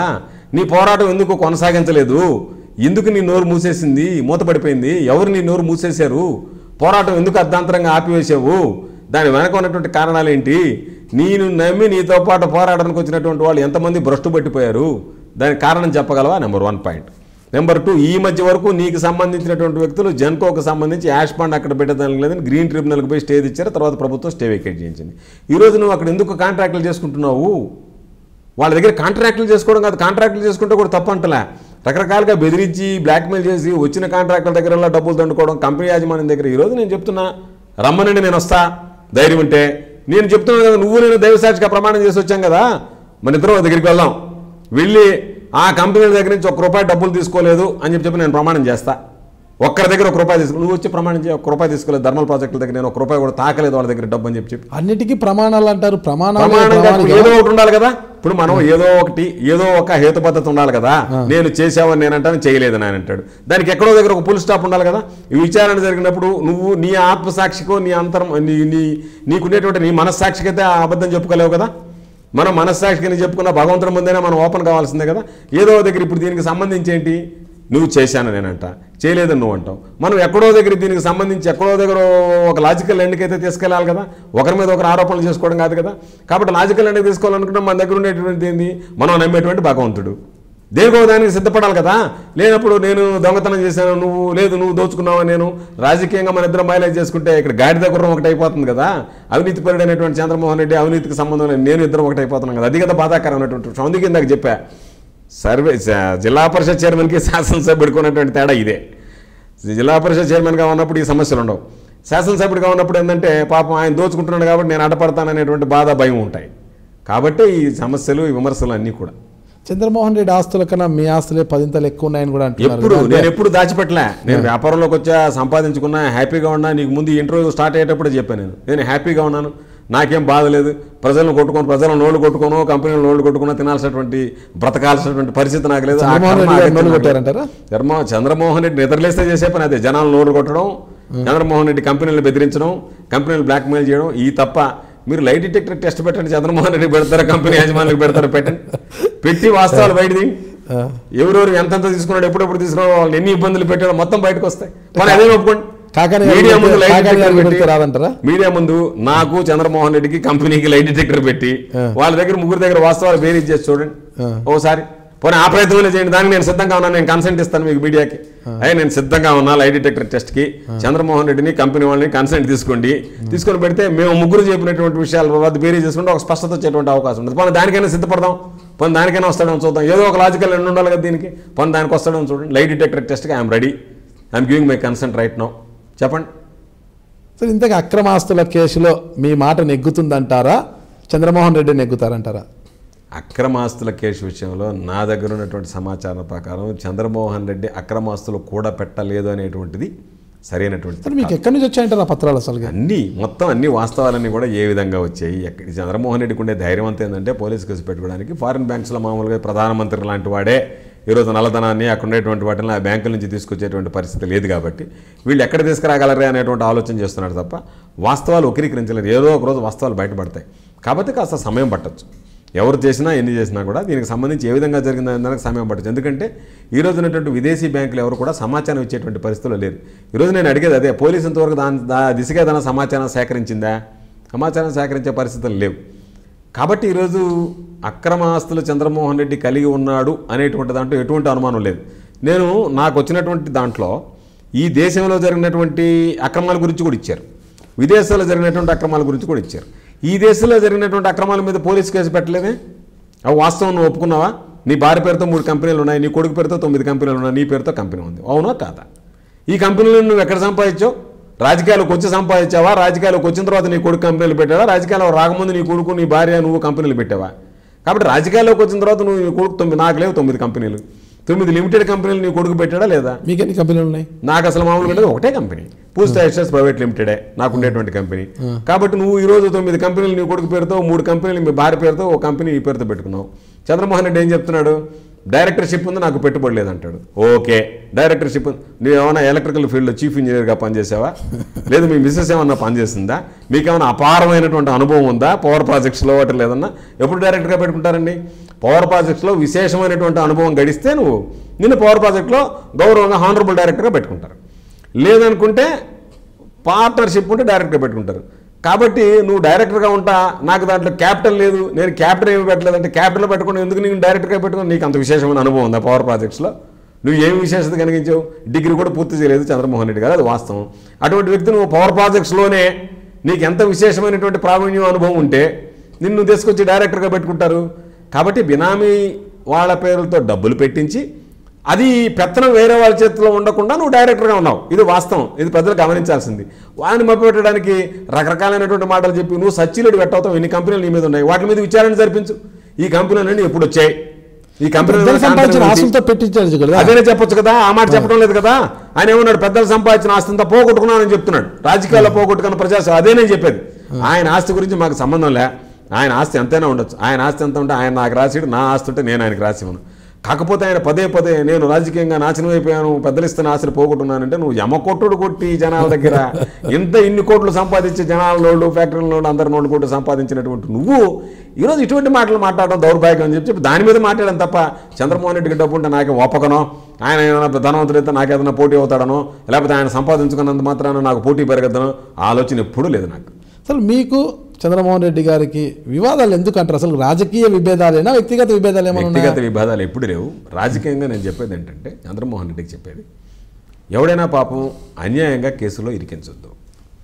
నీ పోరాటం ఎందుకు కొనసాగించలేదు? ఎందుకు నీ నోరు మూసేసింది, మూతపడిపోయింది? ఎవరు నీ నోరు మూసేశారు? పోరాటం ఎందుకు అర్ధాంతరంగా ఆపివేశావు? దాని వెనక ఉన్నటువంటి కారణాలు ఏంటి? నేను నమ్మి నీతో పాటు పోరాటానికి వచ్చినటువంటి వాళ్ళు ఎంతమంది భ్రష్టు పట్టిపోయారు? దానికి కారణం చెప్పగలవా? Number 1 point. నెంబర్ 2, ఈ మధ్య వరకు నీకు సంబంధించినటువంటి వ్యక్తులు జెన్కోకు సంబంధించి యాష్ పాండ్ అక్కడ పెట్టేదానికి లేదని గ్రీన్ ట్రిబ్యునల్కి పోయి స్టే ఇచ్చారు. తర్వాత ప్రభుత్వం స్టే వేకేట్ చేయించింది. ఈరోజు నువ్వు అక్కడ ఎందుకు కాంట్రాక్టులు చేసుకుంటున్నావు? వాళ్ళ దగ్గర కాంట్రాక్టులు చేసుకోవడం కాదు, కాంట్రాక్టులు చేసుకుంటే కూడా తప్పు అంటలే. రకరకాలుగా బెదిరించి బ్లాక్మెయిల్ చేసి వచ్చిన కాంట్రాక్టుల దగ్గర డబ్బులు దండుకోవడం కంపెనీ యాజమాన్యం దగ్గర. ఈరోజు నేను చెప్తున్నా, రమ్మనండి, నేను వస్తా, ధైర్యం ఉంటే. నేను చెప్తున్నాను కదా, నువ్వు నేను దైవసాక్షిగా ప్రమాణం చేసి వచ్చాం కదా, మన ఇద్దరం దగ్గరికి వెళ్దాం. వెళ్ళి ఆ కంపెనీల దగ్గర నుంచి ₹1 డబ్బులు తీసుకోలేదు అని చెప్పి నేను ప్రమాణం చేస్తా. ఒక్కరి దగ్గర ₹1 తీసుకో, నువ్వు వచ్చి ప్రమాణం చేయ, ₹1 తీసుకోలేదు. ధర్మల్ ప్రాజెక్టుల దగ్గర నేను ₹1 కూడా తాకలేదు వాళ్ళ దగ్గర డబ్బు అని చెప్పి. అన్నిటికీ ప్రమాణాలు అంటారు. ఏదో ఒకటి ఉండాలి కదా. ఇప్పుడు మనం ఏదో ఒక హేతుబద్ధత ఉండాలి కదా. నేను చేసావని నేను అంటాను, చేయలేదని ఆయన అంటాడు. దానికి ఎక్కడో దగ్గర ఒక ఫుల్ స్టాప్ ఉండాలి కదా. ఈ విచారణ జరిగినప్పుడు నువ్వు నీ ఆత్మసాక్షికో నీ నీకునేటువంటి నీ మనస్సాక్షికైతే అబద్ధం చెప్పుకోలేవు కదా. మనం మనస్సాక్షిని చెప్పుకున్న భగవంతుడి ముందైనా మనం ఓపెన్ కావాల్సిందే కదా. ఏదో దగ్గర ఇప్పుడు దీనికి సంబంధించి ఏంటి, నువ్వు చేశాను నేనంట, చేయలేదని నువ్వు అంటావు. మనం ఎక్కడో దగ్గర దీనికి సంబంధించి ఎక్కడో దగ్గర ఒక లాజికల్ ఎండ్కి అయితే తీసుకెళ్ళాలి కదా. ఒకరి మీద ఒకరు ఆరోపణలు చేసుకోవడం కాదు కదా. కాబట్టి లాజికల్ ఎండ్కి తీసుకోవాలనుకుంటే మన దగ్గర ఉండేటువంటి ఏంది, మనం నమ్మేటువంటి భగవంతుడు. దేనికో దానికి సిద్ధపడాలి కదా. లేనప్పుడు నేను దొంగతనం చేశాను, నువ్వు దోచుకున్నావు, నేను రాజకీయంగా మన ఇద్దరం మైలేజ్ చేసుకుంటే ఇక్కడ గాడిద గుర్రం ఒకటి అయిపోతుంది కదా. అవినీతి పరుడైనటువంటి చంద్రమోహన్ రెడ్డి, అవినీతికి సంబంధం లేదు, నేను ఇద్దరం ఒకటి అయిపోతున్నాం కదా. అది కదా బాధాకరమైనటువంటి. అందుకే ఇందాక చెప్పా, జిల్లా పరిషత్ చైర్మన్కి శాసనసభ్యుడికి ఉన్నటువంటి తేడా ఇదే. జిల్లా పరిషత్ చైర్మన్గా ఉన్నప్పుడు ఈ సమస్యలు ఉండవు. శాసనసభ్యుడిగా ఉన్నప్పుడు ఏంటంటే పాపం ఆయన దోచుకుంటున్నాడు కాబట్టి నేను అడ్డపడతాననేటువంటి బాధ, భయం ఉంటాయి. కాబట్టి ఈ సమస్యలు, ఈ విమర్శలు అన్నీ కూడా చంద్రమోహన్ రెడ్డి ఆస్తుల కన్నా మీ ఆస్తులే 10 ఎక్కువ ఉన్నాయని కూడా అంటున్నారు. నేను ఎప్పుడు దాచిపెట్టలే. నేను వ్యాపారంలోకి వచ్చా, సంపాదించుకున్నా, హ్యాపీగా ఉన్నా. నీకు ముందు ఇంటర్వ్యూ స్టార్ట్ అయ్యేటప్పుడు చెప్పాను, నేను హ్యాపీగా ఉన్నాను, నాకేం బాధ లేదు. ప్రజలను నోళ్ళు కొట్టుకోను, కంపెనీలు నోళ్ళు కొట్టుకున్నా తినాల్సినటువంటి, బ్రతకాల్సినటువంటి పరిస్థితి నాకు లేదు. చంద్రమోహన్ రెడ్డి నిద్రలేస్తే చేసే పని అదే, జనాలు నోళ్ళు కొట్టడం, చంద్రమోహన్ రెడ్డి కంపెనీలు బెదిరించడం, కంపెనీలు బ్లాక్మెయిల్ చేయడం. ఈ తప్ప మీరు లై డిటెక్టర్ టెస్ట్ పెట్టండి, చంద్రమోహన్ రెడ్డి పెడతారా, కంపెనీ యాజమాన్యాలకు పెడతారా, పెట్టి వాస్తవాలు బయటది. ఎవరెవరు ఎంతెంత తీసుకున్నాడు, ఎప్పుడెప్పుడు తీసుకున్నాడు, వాళ్ళు ఎన్ని ఇబ్బందులు పెట్టాడో మొత్తం బయటకు వస్తాయి. అదే ఒప్పుకోండి. మీడియా ముందు నాకు చంద్రమోహన్ రెడ్డికి కంపెనీకి లై డిటెక్టర్ పెట్టి వాళ్ళ దగ్గర 3 దగ్గర వాస్తవాలు బేరీజ్ చేసి చూడండి ఓసారి. పోనీ ఆ ప్రయత్నం చేయండి, దానికి నేను సిద్ధంగా ఉన్నాను, నేను కన్సెంట్ ఇస్తాను మీకు మీడియాకి. అయ్యే నేను సిద్ధంగా ఉన్నా లై డిటెక్టర్ టెస్ట్కి, చంద్రమోహన్ రెడ్డిని కంపెనీ వాళ్ళని కన్సెంట్ తీసుకొని పెడితే మేము 3 చెప్పినటువంటి విషయాలు వద్ద బేరీ చేసుకుంటే ఒక స్పష్టత వచ్చేటువంటి అవకాశం ఉంటుంది. పోనీ దానికైనా సిద్ధపడదాం, పోనీ దానికైనా వస్తాడో చూద్దాం. ఏదో ఒక లాజికల్ ఎండ్ ఉండాలి కదా దీనికి. పోనీ దానికి వస్తాడో చూడండి. లై డిటెక్టర్ టెస్ట్కి I'm ready, I'm giving my consent right now. చెప్పండి సార్. ఇంతగా అక్రమాస్తుల కేసులో మీ మాట నెగ్గుతుందంటారా, చంద్రమోహన్ రెడ్డి నెగ్గుతారంటారా? అక్రమాస్తుల కేసు విషయంలో నా దగ్గర ఉన్నటువంటి సమాచారం ప్రకారం చంద్రమోహన్ రెడ్డి అక్రమాస్తులు కూడా పెట్టలేదు అనేటువంటిది సరైనటువంటి. మీకు ఎక్కడి నుంచి వచ్చాయంటారు ఆ పత్రాలు? అసలు అన్ని వాస్తవాలన్నీ కూడా ఏ విధంగా వచ్చాయి? చంద్రమోహన్ రెడ్డికి ఉండే ధైర్యం అంతా ఏంటంటే పోలీస్ కేసు పెట్టుకోవడానికి. ఫారిన్ బ్యాంక్స్లో మామూలుగా ప్రధానమంత్రి లాంటి వాడే ఈరోజు నల్లధనాన్ని అక్కడ ఉండేటువంటి వాటిని ఆ బ్యాంకుల నుంచి తీసుకొచ్చేటువంటి పరిస్థితి లేదు కాబట్టి వీళ్ళు ఎక్కడ తీసుకురాగలరే అనేటువంటి ఆలోచన చేస్తున్నారు తప్ప వాస్తవాలు వక్రీకరించలేరు. ఏదో ఒక రోజు వాస్తవాలు బయటపడతాయి. కాబట్టి కాస్త సమయం పట్టచ్చు. ఎవరు చేసినా ఎన్ని చేసినా కూడా దీనికి సంబంధించి ఏ విధంగా జరిగిందనే దానికి సమయం పట్టచ్చు. ఎందుకంటే ఈరోజు ఉన్నటువంటి విదేశీ బ్యాంకులు ఎవరు కూడా సమాచారం ఇచ్చేటువంటి పరిస్థితులు లేరు. ఈరోజు నేను అడిగేది అదే, పోలీసు ఇంతవరకు దిశగా ఏదైనా సమాచారం సేకరించిందా? సమాచారం సేకరించే పరిస్థితులు లేవు. కాబట్టి ఈరోజు అక్రమ ఆస్తులు చంద్రమోహన్ రెడ్డి కలిగి ఉన్నాడు అనేటువంటి దాంట్లో ఎటువంటి అనుమానం లేదు. నేను నాకు వచ్చినటువంటి దాంట్లో ఈ దేశంలో జరిగినటువంటి అక్రమాల గురించి కూడా ఇచ్చారు, విదేశాల్లో జరిగినటువంటి అక్రమాల గురించి కూడా ఇచ్చారు. ఈ దేశంలో జరిగినటువంటి అక్రమాల మీద పోలీసు కేసు పెట్టలేదే? అవి వాస్తవం నువ్వు ఒప్పుకున్నావా? నీ భార్య పేరుతో 3 కంపెనీలు ఉన్నాయి, నీ కొడుకు పేరుతో 9 కంపెనీలు ఉన్నాయి, నీ పేరుతో కంపెనీ ఉంది, అవునా కాదా? ఈ కంపెనీలను నువ్వు ఎక్కడ సంపాదించావు? రాజకీయాలకు వచ్చి సంపాదించావా? రాజకీయాలకు వచ్చిన తర్వాత నీ కొడుకు కంపెనీలు పెట్టావా? రాజకీయాల్లో రాకముందు నీ కొడుకు, నీ భార్య, నువ్వు కంపెనీలు పెట్టావా? కాబట్టి రాజకీయాల్లోకి వచ్చిన తర్వాత నువ్వు నీ కొడుకు నాకు లేవు 9 కంపెనీలు, 9 లిమిటెడ్ కంపెనీలు నీ కొడుకు పెట్టాడా లేదా? మీకు ఎన్ని కంపెనీలు ఉన్నాయి? నాకు అసలు మామూలుగా ఒకటే కంపెనీ, పూస్ట్ ఎస్టేట్స్ ప్రైవేట్ లిమిటెడే నాకు ఉండేటువంటి కంపెనీ. కాబట్టి నువ్వు ఈరోజు 9 కంపెనీలు నీ కొడుకు పేరుతో, 3 కంపెనీలు మీ భార్య పేరుతో, ఒక కంపెనీ ఈ పేరుతో పెట్టుకున్నావు. చంద్రమోహన్ రెడ్డి ఏం చెప్తున్నాడు? డైరెక్టర్షిప్ ఉంది, నాకు పెట్టుబడి లేదంటాడు. ఓకే, డైరెక్టర్షిప్ నువ్వు ఏమైనా ఎలక్ట్రికల్ ఫీల్డ్లో చీఫ్ ఇంజనీర్గా పనిచేసావా? లేదు మీ మిస్సెస్ ఏమన్నా పనిచేస్తుందా? మీకేమైనా అపారమైనటువంటి అనుభవం ఉందా? పవర్ ప్రాజెక్ట్స్లో వాటి లేదన్నా ఎప్పుడు డైరెక్టర్గా పెట్టుకుంటారండి? పవర్ ప్రాజెక్ట్స్లో విశేషమైనటువంటి అనుభవం గడిస్తే నిన్ను పవర్ ప్రాజెక్ట్లో గౌరవంగా హానరబుల్ డైరెక్టర్గా పెట్టుకుంటారు. లేదనుకుంటే పార్ట్నర్షిప్ ఉంటే డైరెక్టర్గా పెట్టుకుంటారు. కాబట్టి నువ్వు డైరెక్టర్గా ఉంటా, నాకు దాంట్లో క్యాపిటల్ లేదు, నేను క్యాపిటల్ ఏమి పెట్టలేదు అంటే క్యాపిటల్ పెట్టుకుని ఎందుకు నీకు డైరెక్టర్గా పెట్టుకుని నీకు అంత విశేషమైన అనుభవం ఉందా పవర్ ప్రాజెక్ట్స్లో? నువ్వు ఏమి విశేషత కలిగించావు? డిగ్రీ కూడా పూర్తి చేయలేదు చంద్రమోహన్ రెడ్డి గారు, అది వాస్తవం. అటువంటి వ్యక్తి నువ్వు పవర్ ప్రాజెక్ట్స్లోనే నీకు ఎంత విశేషమైనటువంటి ప్రావీణ్యం అనుభవం ఉంటే నిన్ను తీసుకొచ్చి డైరెక్టర్గా పెట్టుకుంటారు. కాబట్టి బినామీ వాళ్ళ పేర్లతో డబ్బులు పెట్టించి అది పెత్తనం వేరే వాళ్ళ చేతిలో ఉండకుండా నువ్వు డైరెక్టర్గా ఉన్నావు. ఇది వాస్తవం, ఇది ప్రజలు గమనించాల్సింది. వాడిని మభ్యపెట్టడానికి రకరకాలైనటువంటి మాటలు చెప్పి నువ్వు సచ్చిలేడు పెట్టవుతావు. ఎన్ని కంపెనీలు నీ మీద ఉన్నాయి, వాటి మీద విచారణ జరిపించు. ఈ కంపెనీలన్నీ ఎప్పుడు వచ్చాయి, ఈ కంపెనీలు అదేనే చెప్పొచ్చు కదా, ఆ మాట చెప్పడం లేదు కదా. ఆయన ఏమన్నాడు, పెద్దలు సంపాదించిన ఆస్తింతా పోగొట్టుకున్నానని చెప్తున్నాడు. రాజకీయాల్లో పోగొట్టుకున్న ప్రజాస్వామ్యం అదే నేను చెప్పేది. ఆయన ఆస్తి గురించి మాకు సంబంధం లే, ఆయన ఆస్తి ఎంతైనా ఉండొచ్చు. ఆయన ఆస్తి ఎంత ఉంటే ఆయన నాకు రాసిడు, నా ఆస్తి ఉంటే నేను ఆయనకు రాసివ్వను. కాకపోతే ఆయన పదే పదే నేను రాజకీయంగా నాశనం అయిపోయాను, పెద్దలు ఇస్తున్న ఆశలు పోగొట్టున్నానంటే నువ్వు యమకొట్టుడు కొట్టి జనాల దగ్గర ఇన్ని కోట్లు సంపాదించే జనాల నోళ్ళు, ఫ్యాక్టరీల నోళ్ళు, అందరి నోళ్ళు కోట్లు సంపాదించినటువంటి నువ్వు ఈరోజు ఇటువంటి మాటలు మాట్లాడడం దౌర్భాగ్యం అని చెప్పి దాని మీద మాట్లాడడం తప్ప చంద్రమోహన్ రెడ్డికి డబ్బు ఉంటే నాకే ఒప్పకనో, ఆయన ఏమైనా ధనవంతుడైతే నాకేదైనా పోటీ అవుతాడనో, లేకపోతే ఆయన సంపాదించుకున్నంత మాత్రాన నాకు పోటీ పెరగద్దనో ఆలోచన ఎప్పుడూ లేదు నాకు. అసలు మీకు చంద్రమోహన్ రెడ్డి గారికి వివాదాలు ఎందుకు అంటారు? అసలు రాజకీయ విభేదాలైనా వ్యక్తిగత విభేదాలు ఏమైనా? వ్యక్తిగత విభేదాలు ఎప్పుడు లేవు. రాజకీయంగా నేను చెప్పేది ఏంటంటే, చంద్రమోహన్ రెడ్డికి చెప్పేది, ఎవడైనా పాపం అన్యాయంగా కేసులో ఇరికించొద్దు,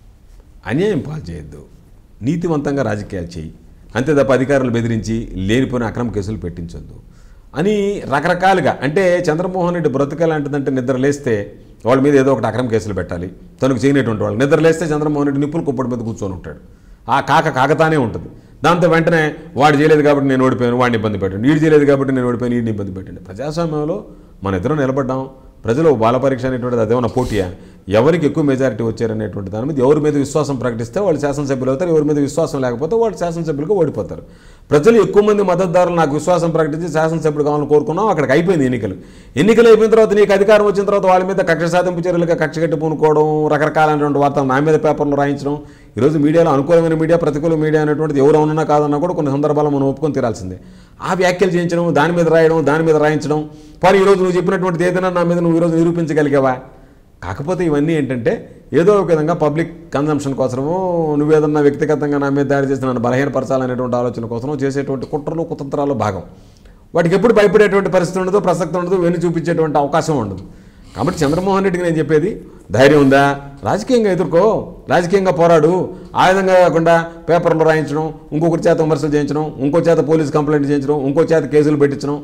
అన్యాయం పాలు చేయొద్దు, నీతివంతంగా రాజకీయాలు చేయి, అంతే తప్ప అధికారులు బెదిరించి లేనిపోయిన అక్రమ కేసులు పెట్టించొద్దు అని రకరకాలుగా. అంటే చంద్రమోహన్ రెడ్డి బ్రతుకలాంటిదంటే నిద్ర లేస్తే వాళ్ళ మీద ఏదో ఒకటి అక్రమ కేసులు పెట్టాలి. తనకు చేయనటువంటి వాళ్ళు నిద్ర లేస్తే చంద్రమోహన్ రెడ్డి నిప్పులు కుప్పటి మీద కూర్చొని ఉంటాడు. ఆ కాకతానే ఉంటుంది. దాంతో వెంటనే వాడు చేయలేదు కాబట్టి నేను ఓడిపోయాను, వాడిని ఇబ్బంది పెట్టండి, వీడు చేయలేదు కాబట్టి నేను ఓడిపోయాను, వీడిని ఇబ్బంది పెట్టండి. ప్రజాస్వామ్యంలో మన ఇద్దరం నిలబడ్డాం. ప్రజలు బాల పరీక్ష అనేటువంటిది అదేమన్నా పోటీయా? ఎవరికి ఎక్కువ మెజారిటీ వచ్చారనేటువంటి దాని మీద ఎవరి మీద విశ్వాసం ప్రకటిస్తే వాళ్ళు శాసనసభ్యులు అవుతారు, ఎవరి మీద విశ్వాసం లేకపోతే వాళ్ళు శాసనసభ్యులుగా ఓడిపోతారు. ప్రజలు ఎక్కువ మంది మద్దతుదారులు నాకు విశ్వాసం ప్రకటించి శాసనసభ్యులు కావాలని కోరుకున్నాం. అక్కడికి అయిపోయింది ఎన్నికలు అయిపోయిన తర్వాత నీకు అధికారం వచ్చిన తర్వాత వాళ్ళ మీద కక్ష సాధింపు చర్యలుగా కక్ష కట్టి పూనుకోవడం, రకరకాలైనటువంటి వార్తలు నా మీద పేపర్లు రాయించడం. ఈరోజు మీడియాలో అనుకూలమైన మీడియా, ప్రతికూల మీడియా అనేటువంటిది ఎవరు అవునన్నా కాదన్నా కూడా కొన్ని సందర్భాల్లో మనం ఒప్పుకొని తీరాల్సిందే. ఆ వ్యాఖ్యలు చేయించడం, దాని మీద రాయడం, దాని మీద రాయించడం. కానీ ఈరోజు నువ్వు చెప్పినటువంటి ఏదైనా నా మీద నువ్వు ఈరోజు నిరూపించగలిగావా? కాకపోతే ఇవన్నీ ఏంటంటే ఏదో ఒక విధంగా పబ్లిక్ కన్జంప్షన్ కోసమో, నువ్వేదన్నా వ్యక్తిగతంగా నా మీద దాడి చేసి నన్ను బలహీనపరచాలనేటువంటి ఆలోచన కోసమో చేసేటువంటి కుట్రలు కుతంత్రాలు భాగం. వాటికి ఎప్పుడు భయపడేటువంటి పరిస్థితి ఉండదు, ప్రసక్తి ఉండదు, వెన్ను చూపించేటువంటి అవకాశం ఉండదు. కాబట్టి చంద్రమోహన్ రెడ్డికి నేను చెప్పేది, ధైర్యం ఉందా రాజకీయంగా ఎదుర్కో, రాజకీయంగా పోరాడు. ఆ విధంగా కాకుండా పేపర్లు రాయించడం, ఇంకొకరి చేత విమర్శలు చేయించడం, ఇంకో చేత పోలీస్ కంప్లైంట్ చేయించడం, ఇంకో చేత కేసులు పెట్టించడం.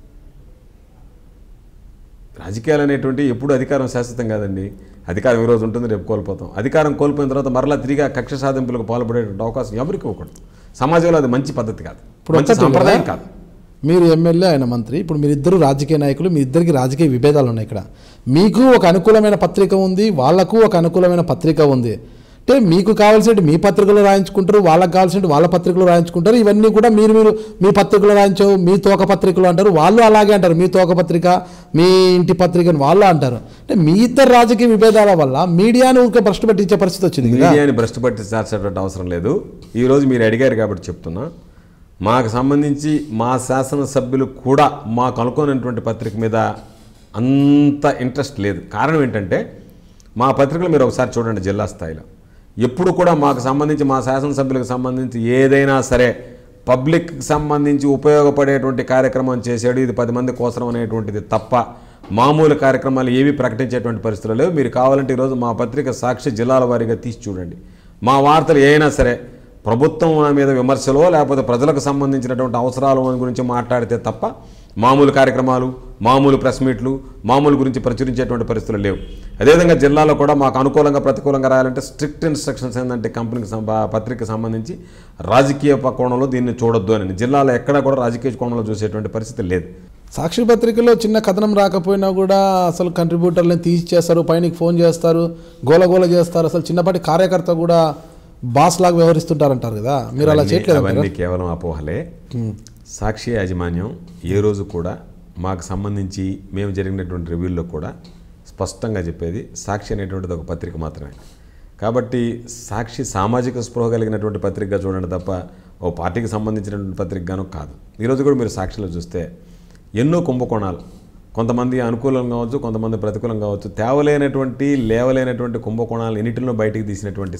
రాజకీయాలు అనేటువంటి ఎప్పుడు అధికారం శాశ్వతం కాదండి. అధికారం ఈ రోజు ఉంటుంది, రేపు కోల్పోతాం. అధికారం కోల్పోయిన తర్వాత మరలా తిరిగి కక్ష సాధింపులకు పాల్పడేటువంటి అవకాశం ఎవరికి ఇవ్వకూడదు. సమాజంలో అది మంచి పద్ధతి కాదు, మంచి సంప్రదాయం కాదు. మీరు ఎమ్మెల్యే, ఆయన మంత్రి, ఇప్పుడు మీరిద్దరు రాజకీయ నాయకులు, మీ ఇద్దరికి రాజకీయ విభేదాలు ఉన్నాయి. ఇక్కడ మీకు ఒక అనుకూలమైన పత్రిక ఉంది, వాళ్లకు ఒక అనుకూలమైన పత్రిక ఉంది. అంటే మీకు కావాల్సినట్టు మీ పత్రికలు రాయించుకుంటారు, వాళ్ళకి కావాల్సినట్టు వాళ్ళ పత్రికలు రాయించుకుంటారు. ఇవన్నీ కూడా మీరు మీ పత్రికలు రాయించవు, మీ తోక పత్రికలు అంటారు, వాళ్ళు అలాగే అంటారు, మీ తోక పత్రిక, మీ ఇంటి పత్రికని వాళ్ళు అంటారు. అంటే మీ ఇద్దరు రాజకీయ విభేదాల వల్ల మీడియాను ఊరికే భ్రష్టు పట్టించే పరిస్థితి వచ్చింది. మీడియాని భ్రష్టు పట్టించాల్సినటువంటి అవసరం లేదు. ఈరోజు మీరు అడిగారు కాబట్టి చెప్తున్నా, మాకు సంబంధించి మా శాసనసభ్యులు కూడా మాకు అనుకోనటువంటి పత్రిక మీద అంత ఇంట్రెస్ట్ లేదు. కారణం ఏంటంటే మా పత్రికలు మీరు ఒకసారి చూడండి, జిల్లా స్థాయిలో ఎప్పుడు కూడా మాకు సంబంధించి, మా శాసనసభ్యులకు సంబంధించి ఏదైనా సరే పబ్లిక్కి సంబంధించి ఉపయోగపడేటువంటి కార్యక్రమం చేసాడు, ఇది 10 మంది కోసం అనేటువంటిది తప్ప మామూలు కార్యక్రమాలు ఏవి ప్రకటించేటువంటి పరిస్థితులు లేవు. మీరు కావాలంటే ఈరోజు మా పత్రిక సాక్షి జిల్లాల వారీగా తీసి చూడండి. మా వార్తలు ఏమైనా సరే ప్రభుత్వం మీద విమర్శలో లేకపోతే ప్రజలకు సంబంధించినటువంటి అవసరాల గురించి మాట్లాడితే తప్ప మామూలు కార్యక్రమాలు, మామూలు ప్రెస్ మీట్లు, మామూలు గురించి ప్రచురించేటువంటి పరిస్థితులు లేవు. అదేవిధంగా జిల్లాలో కూడా మాకు అనుకూలంగా ప్రతికూలంగా రాయాలంటే స్ట్రిక్ట్ ఇన్స్ట్రక్షన్స్ ఏంటంటే కంపెనీకి పత్రికకి సంబంధించి రాజకీయ కోణంలో దీన్ని చూడొద్దు అని. జిల్లాలో ఎక్కడా కూడా రాజకీయ కోణంలో చూసేటువంటి పరిస్థితి లేదు. సాక్షి పత్రికలో చిన్న కథనం రాకపోయినా కూడా అసలు కంట్రిబ్యూటర్లను తీసి చేస్తారు, పైనకి ఫోన్ చేస్తారు, గోలగోల చేస్తారు. అసలు చిన్నపాటి కార్యకర్త కూడా బాస్ లాగా వ్యవహరిస్తుంటారంటారు కదా, మీరు అలా చేయట్లేదు? అవన్నీ కేవలం అపోహలే. సాక్షి యాజమాన్యం ఏ రోజు కూడా మాకు సంబంధించి మేము జరిగినటువంటి రివ్యూల్లో కూడా స్పష్టంగా చెప్పేది, సాక్షి అనేటువంటిది ఒక పత్రిక మాత్రమే. కాబట్టి సాక్షి సామాజిక స్పృహ కలిగినటువంటి పత్రికగా చూడండి తప్ప ఓ పార్టీకి సంబంధించినటువంటి పత్రికగానో కాదు. ఈరోజు కూడా మీరు సాక్షిలో చూస్తే ఎన్నో కుంభకోణాలు, కొంతమంది అనుకూలం కావచ్చు, కొంతమంది ప్రతికూలం కావచ్చు, లేవలేనటువంటి కుంభకోణాలు ఎన్నిటిలో బయటికి తీసినటువంటి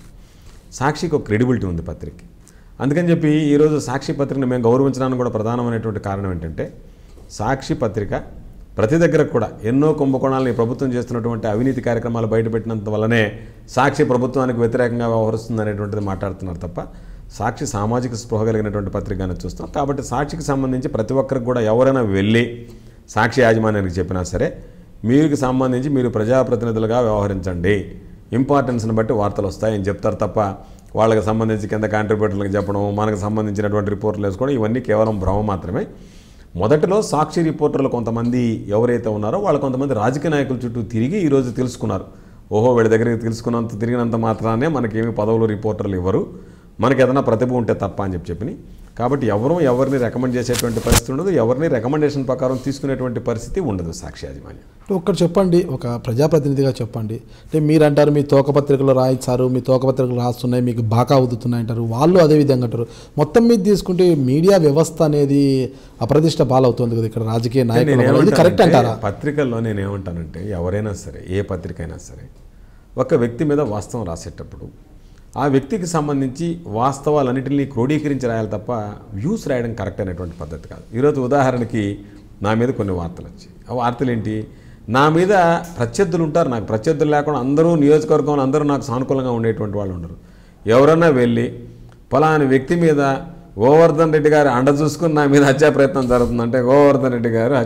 సాక్షికి ఒక క్రెడిబిలిటీ ఉంది పత్రికకి. అందుకని చెప్పి ఈరోజు సాక్షి పత్రికను మేము గౌరవించడానికి కూడా ప్రధానమైనటువంటి కారణం ఏంటంటే సాక్షి పత్రిక ప్రతి దగ్గర కూడా ఎన్నో కుంభకోణాలను ఈ ప్రభుత్వం చేస్తున్నటువంటి అవినీతి కార్యక్రమాలు బయటపెట్టినంత వల్లనే సాక్షి ప్రభుత్వానికి వ్యతిరేకంగా వ్యవహరిస్తుంది అనేటువంటిది మాట్లాడుతున్నారు తప్ప సాక్షి సామాజిక స్పృహ కలిగినటువంటి పత్రికగానే చూస్తాం. కాబట్టి సాక్షికి సంబంధించి ప్రతి ఒక్కరికి కూడా ఎవరైనా వెళ్ళి సాక్షి యాజమాన్యానికి చెప్పినా సరే మీకు సంబంధించి మీరు ప్రజాప్రతినిధులుగా వ్యవహరించండి, ఇంపార్టెన్స్ని బట్టి వార్తలు వస్తాయని చెప్తారు తప్ప వాళ్ళకి సంబంధించి కింద కాంట్రిబ్యూటర్లకు చెప్పడం, మనకు సంబంధించినటువంటి రిపోర్టులు వేసుకోవడం ఇవన్నీ కేవలం భ్రమ మాత్రమే. మొదటిలో సాక్షి రిపోర్టర్లు కొంతమంది ఎవరైతే ఉన్నారో వాళ్ళు కొంతమంది రాజకీయ నాయకుల చుట్టూ తిరిగి ఈరోజు తెలుసుకున్నారు. ఓహో వీళ్ళ దగ్గరికి తిరిగినంత మాత్రానే మనకేమి పదవులు రిపోర్టర్లు ఇవ్వరు, మనకి ఏదైనా ప్రతిభ ఉంటే తప్ప అని చెప్పి. కాబట్టి ఎవరిని రికమెండ్ చేసేటువంటి పరిస్థితి ఉండదు, ఎవరిని రికమెండేషన్ ప్రకారం తీసుకునేటువంటి పరిస్థితి ఉండదు సాక్షి యాజమాన్యం. ఒక్కటి చెప్పండి, ఒక ప్రజాప్రతినిధిగా చెప్పండి. అంటే మీరు అంటారు మీ తోకపత్రికలు రాయించారు, మీ తోకపత్రికలు రాస్తున్నాయి, మీకు బాగా అవుతున్నాయి అంటారు, వాళ్ళు అదే విధంగా అంటారు. మొత్తం మీద తీసుకుంటే మీడియా వ్యవస్థ అనేది అప్రతిష్ట పాలవుతుంది కదా ఇక్కడ రాజకీయ నాయకులు, ఇది కరెక్ట్ అంటారా? పత్రికల్లో నేనేమంటానంటే ఎవరైనా సరే, ఏ పత్రిక అయినా సరే ఒక వ్యక్తి మీద వాస్తవం రాసేటప్పుడు ఆ వ్యక్తికి సంబంధించి వాస్తవాలన్నింటినీ క్రోడీకరించి రాయాలి తప్ప వ్యూస్ రాయడం కరెక్ట్ అనేటువంటి పద్ధతి కాదు. ఈరోజు ఉదాహరణకి నా మీద కొన్ని వార్తలు వచ్చాయి. ఆ వార్తలు ఏంటి, నా మీద ప్రత్యర్థులు ఉంటారు, నాకు ప్రత్యర్థులు లేకుండా అందరూ నియోజకవర్గంలో అందరూ నాకు సానుకూలంగా ఉండేటువంటి వాళ్ళు ఉండరు. ఎవరన్నా వెళ్ళి ఫలాని వ్యక్తి మీద గోవర్ధన్ రెడ్డి గారు అండ చూసుకుని నా మీద హత్యా ప్రయత్నం జరుగుతుందంటే గోవర్ధన్ రెడ్డి గారు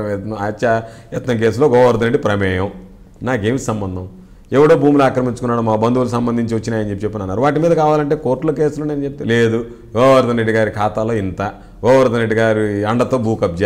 హత్యాయత్నం కేసులో గోవర్ధన్ రెడ్డి ప్రమేయం, నాకేమి సంబంధం? ఎవడో భూములు ఆక్రమించుకున్నాడు, మా బంధువులకు సంబంధించి వచ్చినాయని చెప్పన్నారు. వాటి మీద కావాలంటే కోర్టులో కేసులు నేను చెప్తే లేదు, గోవర్ధన్ రెడ్డి గారి ఖాతాలో ఇంత, గోవర్ధన్ రెడ్డి గారి అండతో భూ కబ్జా,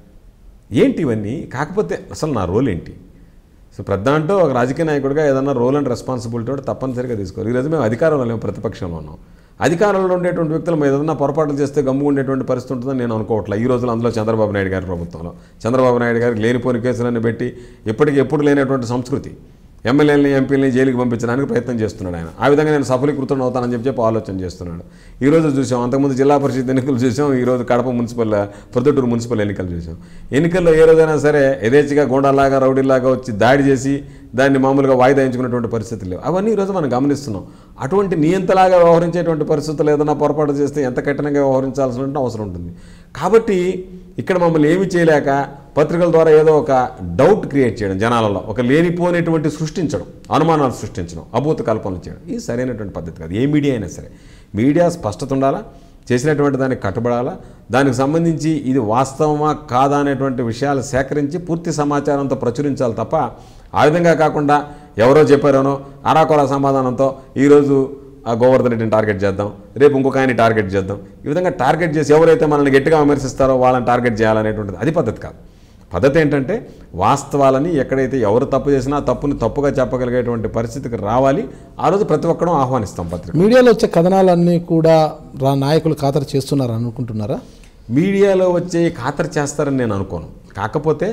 ఏంటి ఇవన్నీ? కాకపోతే అసలు నా రోల్ ఏంటి? సో ప్రధానంతో ఒక రాజకీయ నాయకుడిగా ఏదన్నా రోల్ అండ్ రెస్పాన్సిబిలిటీ కూడా తప్పనిసరిగా తీసుకోవాలి. ఈరోజు మేము అధికారంలో లేము, ప్రతిపక్షంలో ఉన్నాం. అధికారంలో ఉండేటువంటి వ్యక్తులు మేము ఏదన్నా పొరపాట్లు చేస్తే గమ్ము ఉండేటువంటి పరిస్థితి ఉంటుందని నేను అనుకోవట్లేదు. ఈ రోజుల్లో అందులో చంద్రబాబు నాయుడు గారి ప్రభుత్వంలో చంద్రబాబు నాయుడు గారికి లేనిపోని కేసులన్నీ పెట్టి ఇప్పటికి ఎప్పుడు లేనటువంటి సంస్కృతి, ఎమ్మెల్యేలని ఎంపీలని జైలుకి పంపించడానికి ప్రయత్నం చేస్తున్నాడు ఆయన. ఆ విధంగా నేను సఫలీకృతం అవుతానని చెప్పి ఆలోచన చేస్తున్నాడు. ఈరోజు చూసాం, అంతకుముందు జిల్లా పరిషత్ ఎన్నికలు చూసాం, ఈరోజు ప్రొద్దుటూరు మున్సిపల్ ఎన్నికలు చూసాం. ఎన్నికల్లో ఏ రోజైనా సరే యథేచ్ఛగా గోండాలాగా రౌడీలాగా వచ్చి దాడి చేసి దాన్ని మామూలుగా వాయిదా ఎంచుకున్నటువంటి పరిస్థితులు లేవు. అవన్నీ ఈరోజు మనం గమనిస్తున్నాం. అటువంటి నియంతలాగా వ్యవహరించేటువంటి పరిస్థితులు ఏదైనా పొరపాటు చేస్తే ఎంత కఠినంగా వ్యవహరించాల్సిన అవసరం ఉంటుంది. కాబట్టి ఇక్కడ మమ్మల్ని ఏమి చేయలేక పత్రికల ద్వారా ఏదో ఒక డౌట్ క్రియేట్ చేయడం, జనాలలో ఒక లేనిపోయినటువంటి సృష్టించడం, అనుమానాలు సృష్టించడం, అభూత కల్పనలు చేయడం, ఇది సరైనటువంటి పద్ధతి కాదు. ఏ మీడియా అయినా సరే మీడియా స్పష్టత ఉండాలా, చేసినటువంటి దానికి కట్టుబడాలా, దానికి సంబంధించి ఇది వాస్తవమా కాదా అనేటువంటి విషయాలు సేకరించి పూర్తి సమాచారంతో ప్రచురించాలి తప్ప ఆ విధంగా కాకుండా ఎవరో చెప్పారోనో అరాకొర సమాధానంతో ఈరోజు ఆ గోవర్ధన్ రెడ్డిని టార్గెట్ చేద్దాం, రేపు ఇంకొక ఆయన్ని టార్గెట్ చేద్దాం, ఈ విధంగా టార్గెట్ చేసి ఎవరైతే మనల్ని గట్టిగా విమర్శిస్తారో వాళ్ళని టార్గెట్ చేయాలనేటువంటిది అది పద్ధతి కాదు. పద్ధతి ఏంటంటే వాస్తవాలని ఎక్కడైతే ఎవరు తప్పు చేసినా తప్పుని తప్పుగా చెప్పగలిగేటువంటి పరిస్థితికి రావాలి. ఆ రోజు ప్రతి ఒక్కరూ ఆహ్వానిస్తాం. పత్రిక మీడియాలో వచ్చే కథనాలన్నీ కూడా నాయకులు ఖాతరు చేస్తున్నారు అనుకుంటున్నారా? మీడియాలో వచ్చే ఖాతరు చేస్తారని నేను అనుకోను. కాకపోతే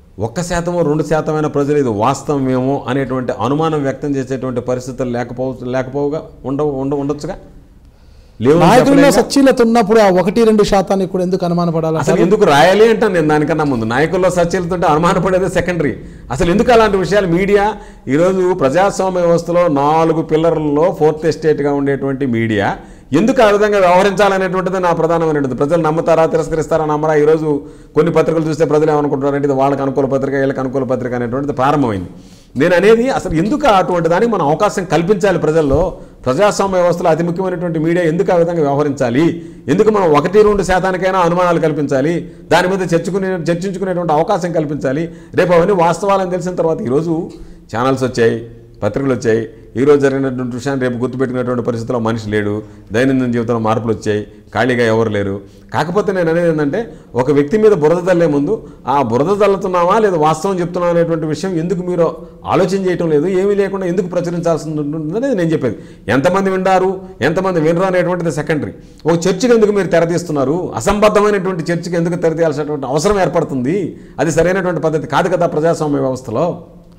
1% 2% ప్రజలు ఇది వాస్తవమేమో అనేటువంటి అనుమానం వ్యక్తం చేసేటువంటి పరిస్థితులు లేకపోగా ఉండొచ్చుగా. నాయకుల్లో సచ్చీలత ఉన్నప్పుడు ఆ 1-2% కూడా ఎందుకు అనుమానపడాలి? అసలు ఎందుకు రాయాలి అంటాను నేను. దానికన్నా ముందు నాయకుల్లో సచ్చీలత ఉంటే అనుమానపడేదే సెకండరీ. అసలు ఎందుకు అలాంటి విషయాలు మీడియా ఈరోజు ప్రజాస్వామ్య వ్యవస్థలో 4 పిల్లర్లలో 4th ఎస్టేట్గా ఉండేటువంటి మీడియా ఎందుకు ఆ విధంగా వ్యవహరించాలనేటువంటిది నా ప్రధానమైనటువంటి. ప్రజలు నమ్ముతారా, తిరస్కరిస్తారా, నమ్మరా? ఈరోజు కొన్ని పత్రికలు చూస్తే ప్రజలు ఏమనుకుంటున్నారంటే ఇది వాళ్ళకి అనుకూల పత్రిక, వీళ్ళకి అనుకూల పత్రిక అనేటువంటిది ప్రారంభమైంది. నేను అనేది అసలు ఎందుకు అటువంటి దానికి మనం అవకాశం కల్పించాలి ప్రజల్లో. ప్రజాస్వామ్య వ్యవస్థలో అతి ముఖ్యమైనటువంటి మీడియా ఎందుకు ఆ విధంగా వ్యవహరించాలి? ఎందుకు మనం 1-2% అనుమానాలు కల్పించాలి? దాని మీద చర్చించుకునేటువంటి అవకాశం కల్పించాలి. రేపు అవన్నీ వాస్తవాలని తెలిసిన తర్వాత ఈరోజు ఛానల్స్ వచ్చాయి, పత్రికలు వచ్చాయి. ఈరోజు జరిగినటువంటి విషయాన్ని రేపు గుర్తుపెట్టుకునేటువంటి పరిస్థితిలో మనిషి లేడు. దైనందిన జీవితంలో మార్పులు వచ్చాయి, ఖాళీగా ఎవరు లేరు. కాకపోతే నేను అనేది ఏంటంటే ఒక వ్యక్తి మీద బురద తల్లే ముందు ఆ బురద తల్లుతున్నామా లేదా వాస్తవం చెప్తున్నాం అనేటువంటి విషయం ఎందుకు మీరు ఆలోచన చేయటం లేదు? ఏమీ లేకుండా ఎందుకు ప్రచురించాల్సి ఉంటుందనేది నేను చెప్పేది. ఎంతమంది వింటారు, ఎంతమంది వినరు అనేటువంటిది సెకండరీ. ఒక చర్చకి ఎందుకు మీరు తెరతీస్తున్నారు? అసంబద్ధమైనటువంటి చర్చకి ఎందుకు తెరతీయాల్సినటువంటి అవసరం ఏర్పడుతుంది? అది సరైనటువంటి పద్ధతి కాదు కదా ప్రజాస్వామ్య వ్యవస్థలో.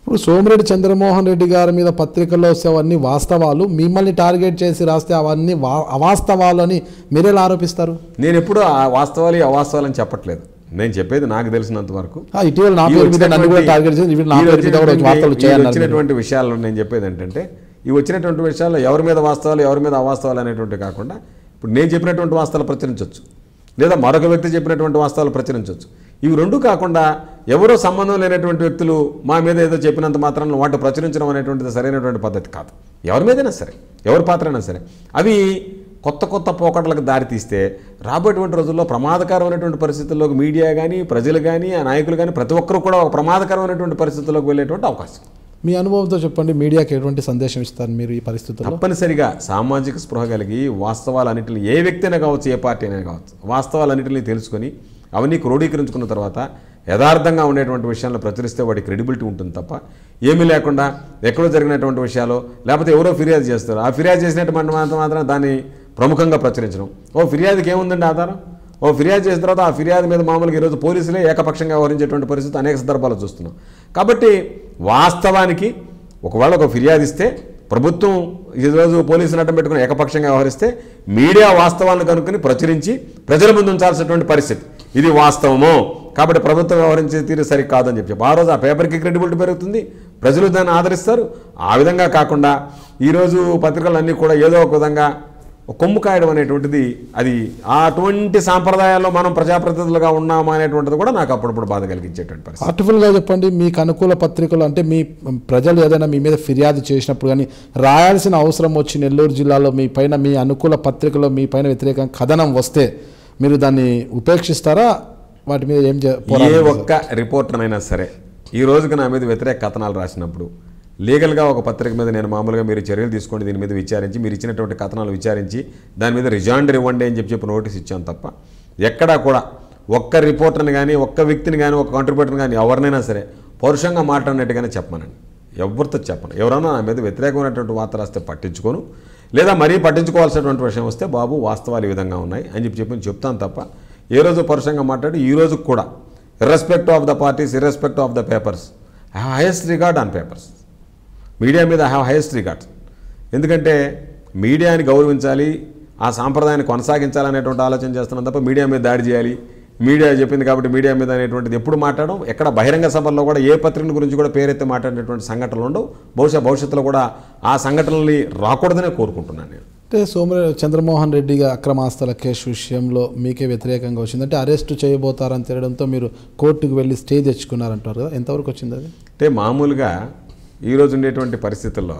ఇప్పుడు సోమిరెడ్డి చంద్రమోహన్ రెడ్డి గారి మీద పత్రికల్లో వస్తే అవన్నీ వాస్తవాలు, మిమ్మల్ని టార్గెట్ చేసి రాస్తే అవన్నీ అవాస్తవాలు అని మీరెలా ఆరోపిస్తారు? నేను ఎప్పుడు ఆ వాస్తవాలు అవాస్తవాలు అని చెప్పట్లేదు. నేను చెప్పేది నాకు తెలిసినంత వరకు. ఇటీవల నా పేరు మీద నన్ను కూడా టార్గెట్ చేసి నా పేరు మీద కూడా వార్తలు చేయాలి. వచ్చినటువంటి విషయాల్లో నేను చెప్పేది ఏంటంటే, ఈ వచ్చినటువంటి విషయాల్లో ఎవరి మీద వాస్తవాలు ఎవరి మీద అవాస్తవాలు అనేటువంటి కాకుండా, ఇప్పుడు నేను చెప్పినటువంటి వాస్తవాలు ప్రచురించవచ్చు, లేదా మరొక వ్యక్తి చెప్పినటువంటి వాస్తవాలు ప్రచురించవచ్చు. ఇవి రెండు కాకుండా ఎవరో సంబంధం లేనటువంటి వ్యక్తులు మా మీద ఏదో చెప్పినంత మాత్రాన వాటి ప్రచురించడం అనేటువంటిది సరైనటువంటి పద్ధతి కాదు. ఎవరి మీదైనా సరే, ఎవరి పాత్ర అయినా సరే, అవి కొత్త కొత్త పోకట్లకు దారితీస్తే రాబోయేటువంటి రోజుల్లో ప్రమాదకరమైనటువంటి పరిస్థితుల్లోకి మీడియా కానీ, ప్రజలు కానీ, ఆ నాయకులు కానీ ప్రతి ఒక్కరు కూడా ఒక ప్రమాదకరమైనటువంటి పరిస్థితుల్లోకి వెళ్ళేటువంటి అవకాశం. మీ అనుభవంతో చెప్పండి, మీడియాకి ఎటువంటి సందేశం ఇస్తారు మీరు ఈ పరిస్థితుల్లో? తప్పనిసరిగా సామాజిక స్పృహ కలిగి వాస్తవాలన్నింటినీ, ఏ వ్యక్తి అయినా కావచ్చు, ఏ పార్టీ అయినా కావచ్చు, వాస్తవాలన్నింటినీ తెలుసుకొని అవన్నీ క్రోడీకరించుకున్న తర్వాత యథార్థంగా ఉండేటువంటి విషయాలను ప్రచురిస్తే వాడి క్రెడిబిలిటీ ఉంటుంది తప్ప ఏమీ లేకుండా ఎక్కడో జరిగినటువంటి విషయాలు, లేకపోతే ఎవరో ఫిర్యాదు చేస్తారు, ఆ ఫిర్యాదు చేసినటువంటి మాత్రం దాన్ని ప్రముఖంగా ప్రచురించడం. ఫిర్యాదుకి ఏముందండి ఆధారం? ఫిర్యాదు చేసిన తర్వాత ఆ ఫిర్యాదు మీద మామూలుగా ఈరోజు పోలీసులే ఏకపక్షంగా వ్యవహరించేటువంటి పరిస్థితి అనేక సందర్భాలు చూస్తున్నాం. కాబట్టి వాస్తవానికి ఒకవేళ ఒక ఫిర్యాదు ఇస్తే ప్రభుత్వం ఈరోజు పోలీసులు అడ్డం పెట్టుకుని ఏకపక్షంగా వ్యవహరిస్తే మీడియా వాస్తవాలను కనుక్కొని ప్రచురించి ప్రజల ముందు ఉంచాల్సినటువంటి పరిస్థితి. ఇది వాస్తవము కాబట్టి ప్రభుత్వం వ్యవహరించే తీరు సరికాదని చెప్పి ఆ రోజు ఆ పేపర్కి క్రెడిబిలిటీ పెరుగుతుంది, ప్రజలు దాన్ని ఆదరిస్తారు. ఆ విధంగా కాకుండా ఈరోజు పత్రికలన్నీ కూడా ఏదో ఒక విధంగా కొమ్ము కాయడం అనేటువంటిది, అది అటువంటి సాంప్రదాయాల్లో మనం ప్రజాప్రతినిధులుగా ఉన్నామా అనేటువంటిది కూడా నాకు అప్పుడప్పుడు బాధ కలిగించేటువంటి పరిస్థితి. ఆర్టిఫుల్గా చెప్పండి, మీకు అనుకూల పత్రికలు అంటే మీ ప్రజలు ఏదైనా మీ మీద ఫిర్యాదు చేసినప్పుడు కానీ రాయాల్సిన అవసరం వచ్చి నెల్లూరు జిల్లాలో మీ పైన, మీ అనుకూల పత్రికలో మీ పైన వ్యతిరేకంగా కథనం వస్తే మీరు దాన్ని ఉపేక్షిస్తారా? వాటి మీద ఏం ఏ ఒక్క రిపోర్టర్నైనా సరే ఈ రోజుకి నా మీద వ్యతిరేక కథనాలు రాసినప్పుడు లీగల్గా ఒక పత్రిక మీద నేను మామూలుగా మీరు చర్యలు తీసుకోండి, దీని మీద విచారించి మీరు ఇచ్చినటువంటి కథనాలు విచారించి దాని మీద రిజాండర్ ఇవ్వండి అని చెప్పి నోటీస్ ఇచ్చాను తప్ప ఎక్కడా కూడా ఒక్క రిపోర్టర్ని కానీ, ఒక్క వ్యక్తిని కానీ, ఒక కాంట్రిబ్యూటర్ని కానీ ఎవరినైనా సరే పౌరుషంగా మాట్లాడినట్టుగానే చెప్పమనండి. ఎవరితో చెప్పను. ఎవరైనా నా మీద వ్యతిరేకమైనటువంటి వార్త రాస్తే పట్టించుకోను, లేదా మరీ పట్టించుకోవాల్సినటువంటి విషయం వస్తే బాబు వాస్తవాలు ఈ విధంగా ఉన్నాయి అని చెప్పి చెప్తాను తప్ప ఏ రోజు పరుషంగా మాట్లాడి ఈ రోజు కూడా irrespective of the parties, irrespective of the papers, I have highest regard on papers. Media మీద ఐ హ్యావ్ హైయెస్ట్ రిగార్డ్. ఎందుకంటే మీడియాని గౌరవించాలి, ఆ సాంప్రదాయాన్ని కొనసాగించాలనేటువంటి ఆలోచన చేస్తున్నాం తప్ప మీడియా మీద దాడి చేయాలి, మీడియా చెప్పింది కాబట్టి మీడియా మీద అనేటువంటిది ఎప్పుడు మాట్లాడడం, ఎక్కడ బహిరంగ సభల్లో కూడా ఏ పత్రిక గురించి కూడా పేరెత్తి మాట్లాడేటువంటి సంఘటనలు ఉండవు. భవిష్యత్తులో కూడా ఆ సంఘటనల్ని రాకూడదనే కోరుకుంటున్నాను నేను. అంటే చంద్రమోహన్ రెడ్డి అక్రమాస్తుల కేసు విషయంలో మీకే వ్యతిరేకంగా వచ్చిందంటే అరెస్టు చేయబోతారని తెలియడంతో మీరు కోర్టుకు వెళ్ళి స్టే తెచ్చుకున్నారంటారు కదా, ఎంతవరకు వచ్చింది అది? అంటే మామూలుగా ఈరోజు ఉండేటువంటి పరిస్థితుల్లో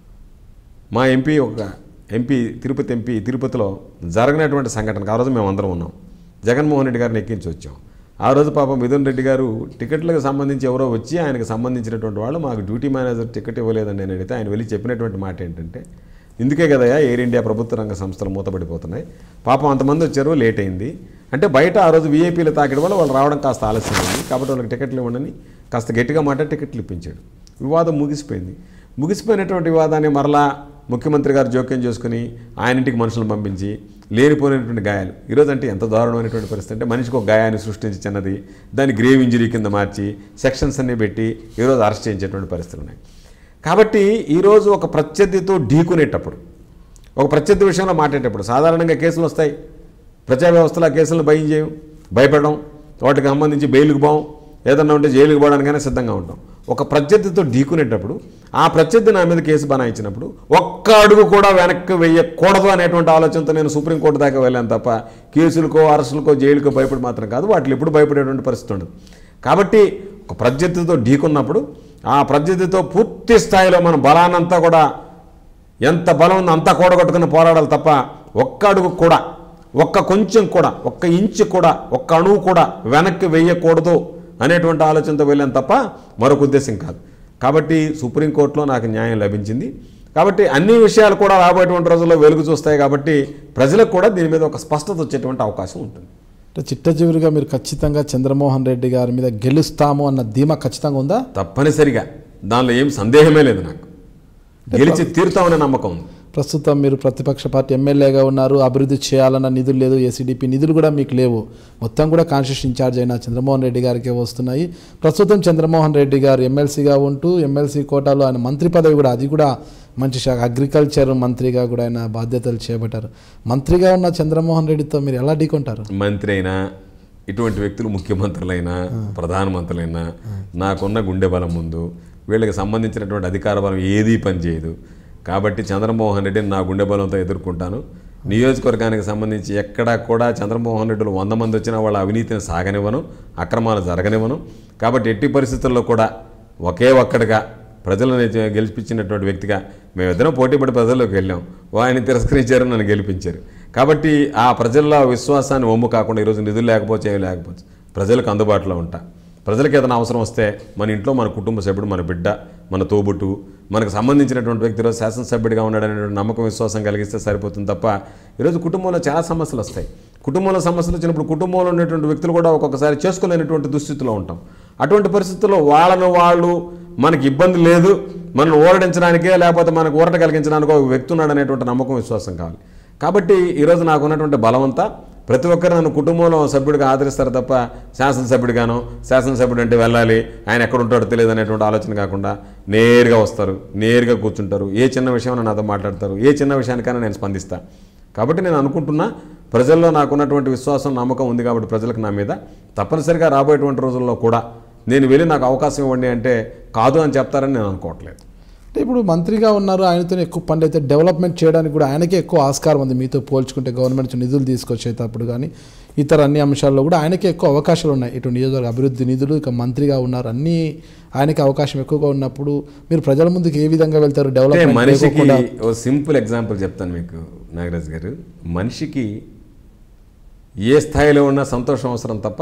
మా ఎంపీ తిరుపతిలో జరగనటువంటి సంఘటనకు ఆ రోజు మేము అందరం ఉన్నాం. జగన్మోహన్ రెడ్డి గారిని ఎక్కించి వచ్చాం. ఆ రోజు పాపం మిథున్ రెడ్డి గారు టికెట్లకు సంబంధించి ఎవరో వచ్చి ఆయనకు సంబంధించినటువంటి వాళ్ళు మాకు డ్యూటీ మేనేజర్ టికెట్ ఇవ్వలేదని నేను అడిగితే ఆయన వెళ్ళి చెప్పినటువంటి మాట ఏంటంటే, ఇందుకే కదయా ఎయిర్ ఇండియా ప్రభుత్వ రంగ సంస్థలు మూతపడిపోతున్నాయి, పాపం అంతమంది వచ్చారు, లేట్ అయింది అంటే బయట ఆ రోజు వీఐపీలు తాకిన వల్ల వాళ్ళు రావడం కాస్త ఆలస్యం అయింది కాబట్టి వాళ్ళకి టికెట్లు ఇవ్వండి కాస్త గట్టిగా మాట్లాడి టికెట్లు ఇప్పించాడు. వివాదం ముగిసిపోయింది. ముగిసిపోయినటువంటి వివాదాన్ని మరలా ముఖ్యమంత్రి గారు జోక్యం చేసుకుని ఆయన ఇంటికి మనుషులను పంపించి లేనిపోయినటువంటి గాయాలు ఈరోజు అంటే ఎంత దారుణమైనటువంటి పరిస్థితి అంటే మనిషికి ఒక గాయాన్ని సృష్టించి చిన్నది దాన్ని గ్రేవ్ ఇంజరీ కింద మార్చి సెక్షన్స్ అన్నీ పెట్టి ఈరోజు అరెస్ట్ చేయించేటువంటి పరిస్థితులు ఉన్నాయి. కాబట్టి ఈరోజు ఒక ప్రత్యర్థితో ఢీకునేటప్పుడు, ఒక ప్రత్యర్థి విషయంలో మాట్లాడేటప్పుడు సాధారణంగా కేసులు వస్తాయి. ప్రజా వ్యవస్థలో ఆ కేసులను భయపడడం, వాటికి సంబంధించి బెయిల్కి పోం, ఏదన్నా ఉంటే జైలుకి పోవడానికైనా సిద్ధంగా ఉంటాం. ఒక ప్రత్యర్థితో ఢీకునేటప్పుడు ఆ ప్రత్యర్థి నా మీద కేసు బనాయించినప్పుడు ఒక్క అడుగు కూడా వెనక్కి వెయ్యకూడదు అనేటువంటి ఆలోచనతో నేను సుప్రీంకోర్టు దాకా వెళ్ళాను తప్ప కేసులకో, అరెస్టులకో, జైలుకో భయపడి మాత్రం కాదు. వాటిని ఎప్పుడు భయపడేటువంటి పరిస్థితి ఉండదు. కాబట్టి ఒక ప్రత్యర్థితో ఢీకున్నప్పుడు ఆ ప్రత్యర్థితో పూర్తి స్థాయిలో మన బలానంతా కూడా ఎంత బలం ఉందో అంతా కూడగొట్టుకుని పోరాడాలి తప్ప ఒక్క అడుగు కూడా, ఒక్క కొంచెం కూడా, ఒక్క ఇంచు కూడా, ఒక్క అణువు కూడా వెనక్కి వెయ్యకూడదు అనేటువంటి ఆలోచనతో వెళ్ళాను తప్ప మరొక ఉద్దేశం కాదు. కాబట్టి సుప్రీంకోర్టులో నాకు న్యాయం లభించింది. కాబట్టి అన్ని విషయాలు కూడా రాబోయేటువంటి రోజుల్లో వెలుగు చూస్తాయి. కాబట్టి ప్రజలకు కూడా దీని మీద ఒక స్పష్టత వచ్చేటువంటి అవకాశం ఉంటుంది. చిట్ట చివరిగా మీరు ఖచ్చితంగా చంద్రమోహన్ రెడ్డి గారి మీద గెలుస్తాము అన్న ధీమా ఖచ్చితంగా ఉందా? తప్పనిసరిగా, దానిలో ఏం సందేహమే లేదు. నాకు గెలిచి తీరుతామనే నమ్మకం ఉంది. ప్రస్తుతం మీరు ప్రతిపక్ష పార్టీ ఎమ్మెల్యేగా ఉన్నారు, అభివృద్ధి చేయాలన్న నిధులు లేదు, ఏసీడీపీ నిధులు కూడా మీకు లేవు, మొత్తం కూడా కాన్స్టిట్యూషన్ ఇన్ఛార్జ్ అయిన చంద్రమోహన్ రెడ్డి గారికే వస్తున్నాయి. ప్రస్తుతం చంద్రమోహన్ రెడ్డి గారు ఎమ్మెల్సీగా ఉంటూ ఎమ్మెల్సీ కోటాలో ఆయన మంత్రి పదవి కూడా, అది కూడా మంచి శాఖ, అగ్రికల్చర్ మంత్రిగా కూడా ఆయన బాధ్యతలు చేపట్టారు. మంత్రిగా ఉన్న చంద్రమోహన్ రెడ్డితో మీరు ఎలా ఢీకొంటారు? మంత్రి అయినా ఇటువంటి వ్యక్తులు ముఖ్యమంత్రులైనా ప్రధానమంత్రులైనా నాకున్న గుండె బలం ముందు వీళ్ళకి సంబంధించినటువంటి అధికార బలం ఏదీ పనిచేయదు. కాబట్టి చంద్రమోహన్ రెడ్డిని నా గుండె బలంతో ఎదుర్కొంటాను. నియోజకవర్గానికి సంబంధించి ఎక్కడా కూడా చంద్రమోహన్ రెడ్డిలు 100 మంది వచ్చినా వాళ్ళ అవినీతిని సాగనివ్వను, అక్రమాలు జరగనివ్వను. కాబట్టి ఎట్టి పరిస్థితుల్లో కూడా ఒకే ఒక్కడిగా ప్రజలను గెలిపించినటువంటి వ్యక్తిగా మేమిద్దరం పోటీపడి ప్రజల్లోకి వెళ్ళాం, ఆయన తిరస్కరించారు, నన్ను గెలిపించారు. కాబట్టి ఆ ప్రజల్లో విశ్వాసాన్ని ఒమ్ము కాకుండా ఈరోజు నిధులు లేకపోతే ఏమి లేకపోతే ప్రజలకు అందుబాటులో ఉంటా. ప్రజలకు ఏదైనా అవసరం వస్తే మన ఇంట్లో మన కుటుంబ సభ్యుడు, మన బిడ్డ, మన తోబుట్టు, మనకు సంబంధించినటువంటి వ్యక్తి ఈరోజు శాసనసభ్యుడిగా ఉన్నాడనేటువంటి నమ్మకం విశ్వాసం కలిగిస్తే సరిపోతుంది తప్ప ఈరోజు కుటుంబంలో చాలా సమస్యలు వస్తాయి. కుటుంబంలో సమస్యలు వచ్చినప్పుడు కుటుంబంలో ఉన్నటువంటి వ్యక్తులు కూడా ఒక్కొక్కసారి చేసుకోలేనటువంటి దుస్థితిలో ఉంటాం. అటువంటి పరిస్థితుల్లో వాళ్ళు మనకి ఇబ్బంది లేదు, మనల్ని ఓరడించడానికే లేకపోతే మనకు ఊరట కలిగించడానికి ఒక వ్యక్తి ఉన్నాడు అనేటువంటి నమ్మకం విశ్వాసం కావాలి. కాబట్టి ఈరోజు నాకు ఉన్నటువంటి బలమంతా ప్రతి ఒక్కరు నన్ను కుటుంబంలో సభ్యుడిగా ఆదరిస్తారు తప్ప శాసనసభ్యుడిగానో, శాసనసభ్యుడు అంటే వెళ్ళాలి, ఆయన ఎక్కడ ఉంటాడో తెలియదు అనేటువంటి ఆలోచన కాకుండా నేరుగా వస్తారు, నేరుగా కూర్చుంటారు, ఏ చిన్న విషయమైనా నాతో మాట్లాడతారు, ఏ చిన్న విషయానికైనా నేను స్పందిస్తాను. కాబట్టి నేను అనుకుంటున్నా ప్రజల్లో నాకున్నటువంటి విశ్వాసం, నమ్మకం ఉంది కాబట్టి ప్రజలకు నా మీద తప్పనిసరిగా రాబోయేటువంటి రోజుల్లో కూడా నేను వెళ్ళి నాకు అవకాశం ఇవ్వండి అంటే కాదు అని చెప్తారని నేను అనుకోవట్లేదు. అంటే ఇప్పుడు మంత్రిగా ఉన్నారు, ఆయనతో ఎక్కువ పనులు అయితే డెవలప్మెంట్ చేయడానికి కూడా ఆయనకే ఎక్కువ ఆస్కారం ఉంది. మీతో పోల్చుకుంటే గవర్నమెంట్ నిధులు తీసుకొచ్చేటప్పుడు కానీ ఇతర అన్ని అంశాల్లో కూడా ఆయనకే ఎక్కువ అవకాశాలు ఉన్నాయి. ఇటు నియోజకవర్గ అభివృద్ధి నిధులు, ఇక మంత్రిగా ఉన్నారు, అన్నీ ఆయనకి అవకాశం ఎక్కువగా ఉన్నప్పుడు మీరు ప్రజల ముందుకు ఏ విధంగా వెళ్తారు? డెవలప్మెంట్ మనిషికి ఓ సింపుల్ ఎగ్జాంపుల్ చెప్తాను మీకు నాగరాజ్ గారు. మనిషికి ఏ స్థాయిలో ఉన్నా సంతోషం అవసరం తప్ప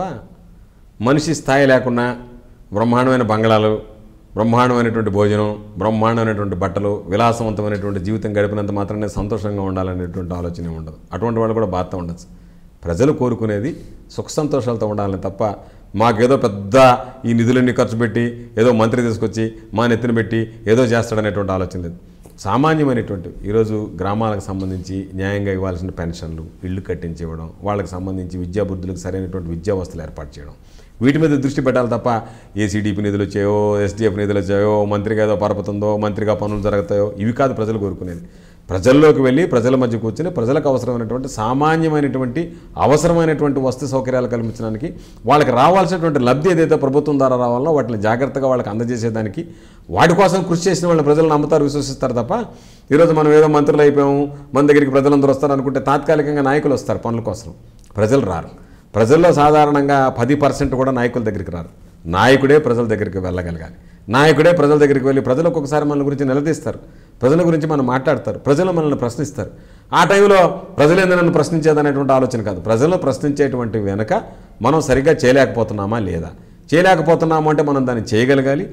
మనిషి స్థాయి లేకున్నా బ్రహ్మాండమైన బంగళాలు, బ్రహ్మాండమైనటువంటి భోజనం, బ్రహ్మాండమైనటువంటి బట్టలు, విలాసవంతమైనటువంటి జీవితం గడిపినంత మాత్రమే సంతోషంగా ఉండాలనేటువంటి ఆలోచన ఉండదు. అటువంటి వాళ్ళు కూడా బాధతో ఉండొచ్చు. ప్రజలు కోరుకునేది సుఖ సంతోషాలతో ఉండాలని తప్ప మాకేదో పెద్ద ఈ నిధులన్నీ ఖర్చు పెట్టి ఏదో మంత్రి తీసుకొచ్చి మా నెత్తిన పెట్టి ఏదో చేస్తాడనేటువంటి ఆలోచన లేదు. సామాన్యమైనటువంటి ఈరోజు గ్రామాలకు సంబంధించి న్యాయంగా ఇవ్వాల్సిన పెన్షన్లు, ఇళ్ళు కట్టించి ఇవ్వడం, వాళ్ళకి సంబంధించి విద్యాబుద్ధులకు సరైనటువంటి విద్యా వస్తువులు ఏర్పాటు చేయడం, వీటి మీద దృష్టి పెట్టాలి తప్ప ఏసీడీపీ నిధులు వచ్చాయో, ఎస్డిఎఫ్ నిధులు వచ్చాయో, మంత్రిగా ఏదో పరపతుందో, మంత్రిగా పనులు జరుగుతాయో, ఇవి కాదు ప్రజలు కోరుకునేది. ప్రజల్లోకి వెళ్ళి ప్రజల మధ్య కూర్చొని ప్రజలకు అవసరమైనటువంటి సామాన్యమైనటువంటి అవసరమైనటువంటి వస్తు సౌకర్యాలు కల్పించడానికి వాళ్ళకి రావాల్సినటువంటి లబ్ధి ఏదైతే ప్రభుత్వం ద్వారా రావాలనో వాటిని జాగ్రత్తగా వాళ్ళకి అందజేసేదానికి వాటి కోసం కృషి చేసిన వాళ్ళని ప్రజలు నమ్ముతారు, విశ్వసిస్తారు తప్ప ఈరోజు మనం ఏదో మంత్రులు అయిపోయాము, మన దగ్గరికి ప్రజలందరూ వస్తారు అనుకుంటే తాత్కాలికంగా నాయకులు వస్తారు పనుల కోసం, ప్రజలు రారు. ప్రజల్లో సాధారణంగా 10% కూడా నాయకుల దగ్గరికి రారు. నాయకుడే ప్రజల దగ్గరికి వెళ్ళగలగాలి. నాయకుడే ప్రజల దగ్గరికి వెళ్ళి ప్రజలు ఒక్కొక్కసారి మన గురించి నిలదీస్తారు, ప్రజల గురించి మనం మాట్లాడతారు, ప్రజలు మనల్ని ప్రశ్నిస్తారు. ఆ టైంలో ప్రజలేందో నన్ను ప్రశ్నించేదనేటువంటి ఆలోచన కాదు. ప్రజలను ప్రశ్నించేటువంటి వెనక మనం సరిగ్గా చేయలేకపోతున్నామా లేదా, చేయలేకపోతున్నాము అంటే మనం దాన్ని చేయగలగాలి.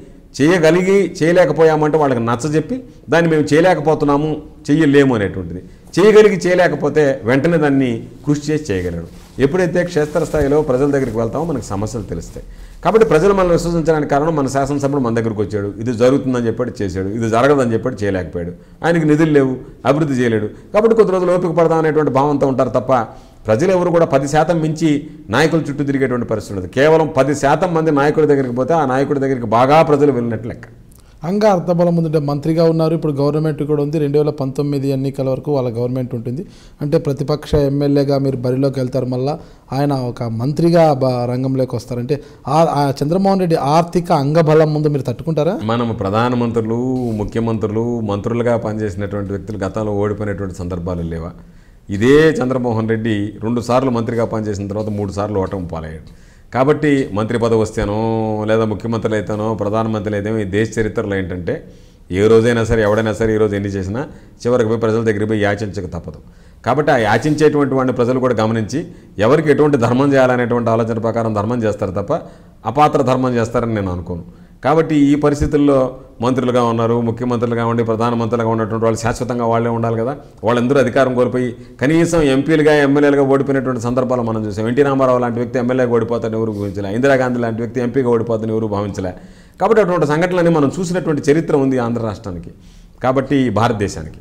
చేయలేకపోయామంటే వాళ్ళకి నచ్చజెప్పి దాన్ని మేము చేయలేకపోతున్నాము, చెయ్యలేము అనేటువంటిది. చేయలేకపోతే వెంటనే దాన్ని కృషి చేసి చేయగలడు. ఎప్పుడైతే క్షేత్రస్థాయిలో ప్రజల దగ్గరికి వెళ్తామో మనకు సమస్యలు తెలుస్తాయి. కాబట్టి ప్రజలు మనల్ని విశ్వసించడానికి కారణం మన శాసనసభ్యుడు మన దగ్గరికి వచ్చాడు, ఇది జరుగుతుందని చెప్పాడు చేశాడు, ఇది జరగదని చెప్పాడు చేయలేకపోయాడు, ఆయనకి నిధులు లేవు, అభివృద్ధి చేయలేడు. కాబట్టి కొద్ది రోజులు ఓపిక పడదాం అనేటువంటి భావంతో ఉంటారు తప్ప ప్రజలు ఎవరు కూడా 10% మించి నాయకుల చుట్టూ తిరిగేటువంటి పరిస్థితి ఉండదు. కేవలం 10% మంది నాయకుడి దగ్గరికి పోతే ఆ నాయకుడి దగ్గరికి బాగా ప్రజలు వెళ్ళినట్లు లెక్క. అంగా అర్థబలం ఉందంటే మంత్రిగా ఉన్నారు, ఇప్పుడు గవర్నమెంట్ కూడా ఉంది. 2019 ఎన్నికల వరకు వాళ్ళ గవర్నమెంట్ ఉంటుంది. అంటే ప్రతిపక్ష ఎమ్మెల్యేగా మీరు బరిలోకి వెళ్తారు, మళ్ళీ ఆయన ఒక మంత్రిగా రంగంలోకి వస్తారంటే ఆ చంద్రమోహన్ రెడ్డి ఆర్థిక అంగబలం ముందు మీరు తట్టుకుంటారా? మనం ప్రధానమంత్రులు, ముఖ్యమంత్రులు, మంత్రులుగా పనిచేసినటువంటి వ్యక్తులు గతంలో ఓడిపోయినటువంటి సందర్భాలు లేవా? ఇదే చంద్రమోహన్ రెడ్డి 2 సార్లు మంత్రిగా పనిచేసిన తర్వాత 3 సార్లు ఓటమి పాలయ్యాడు. కాబట్టి మంత్రి పదవి వస్తేనో లేదా ముఖ్యమంత్రులు అయితేనో ప్రధానమంత్రులు అయితేనో ఈ దేశ చరిత్రలో ఏంటంటే ఏ రోజైనా సరే ఎవడైనా సరే ఈరోజు ఎన్ని చేసినా చివరికి పోయి ప్రజల దగ్గరికి పోయి యాచించక తప్పదు. కాబట్టి ఆ యాచించేటువంటి వాడిని ప్రజలు కూడా గమనించి ఎవరికి ఎటువంటి ధర్మం చేయాలనేటువంటి ఆలోచన ప్రకారం ధర్మం చేస్తారు తప్ప అపాత్ర ధర్మం చేస్తారని నేను అనుకోను. కాబట్టి ఈ పరిస్థితుల్లో మంత్రులుగా ఉన్నారు, ముఖ్యమంత్రులుగా ఉండి ప్రధానమంత్రులుగా ఉన్నటువంటి వాళ్ళు శాశ్వతంగా వాళ్ళే ఉండాలి కదా. వాళ్ళందరూ అధికారం కోల్పోయి కనీసం ఎంపీలుగా ఎమ్మెల్యేలుగా ఓడిపోయినటువంటి సందర్భాలు మనం చూసాం. ఎన్టీ రామారావు లాంటి వ్యక్తి ఎమ్మెల్యేగా ఓడిపోతారని ఎవరు భావించలే, ఇందిరాగాంధీ లాంటి వ్యక్తి ఎంపీగా ఓడిపోతారని ఎవరు భావించలే. కాబట్టి అటువంటి సంఘటనలన్నీ మనం చూసినటువంటి చరిత్ర ఉంది ఆంధ్ర రాష్ట్రానికి, కాబట్టి భారతదేశానికి.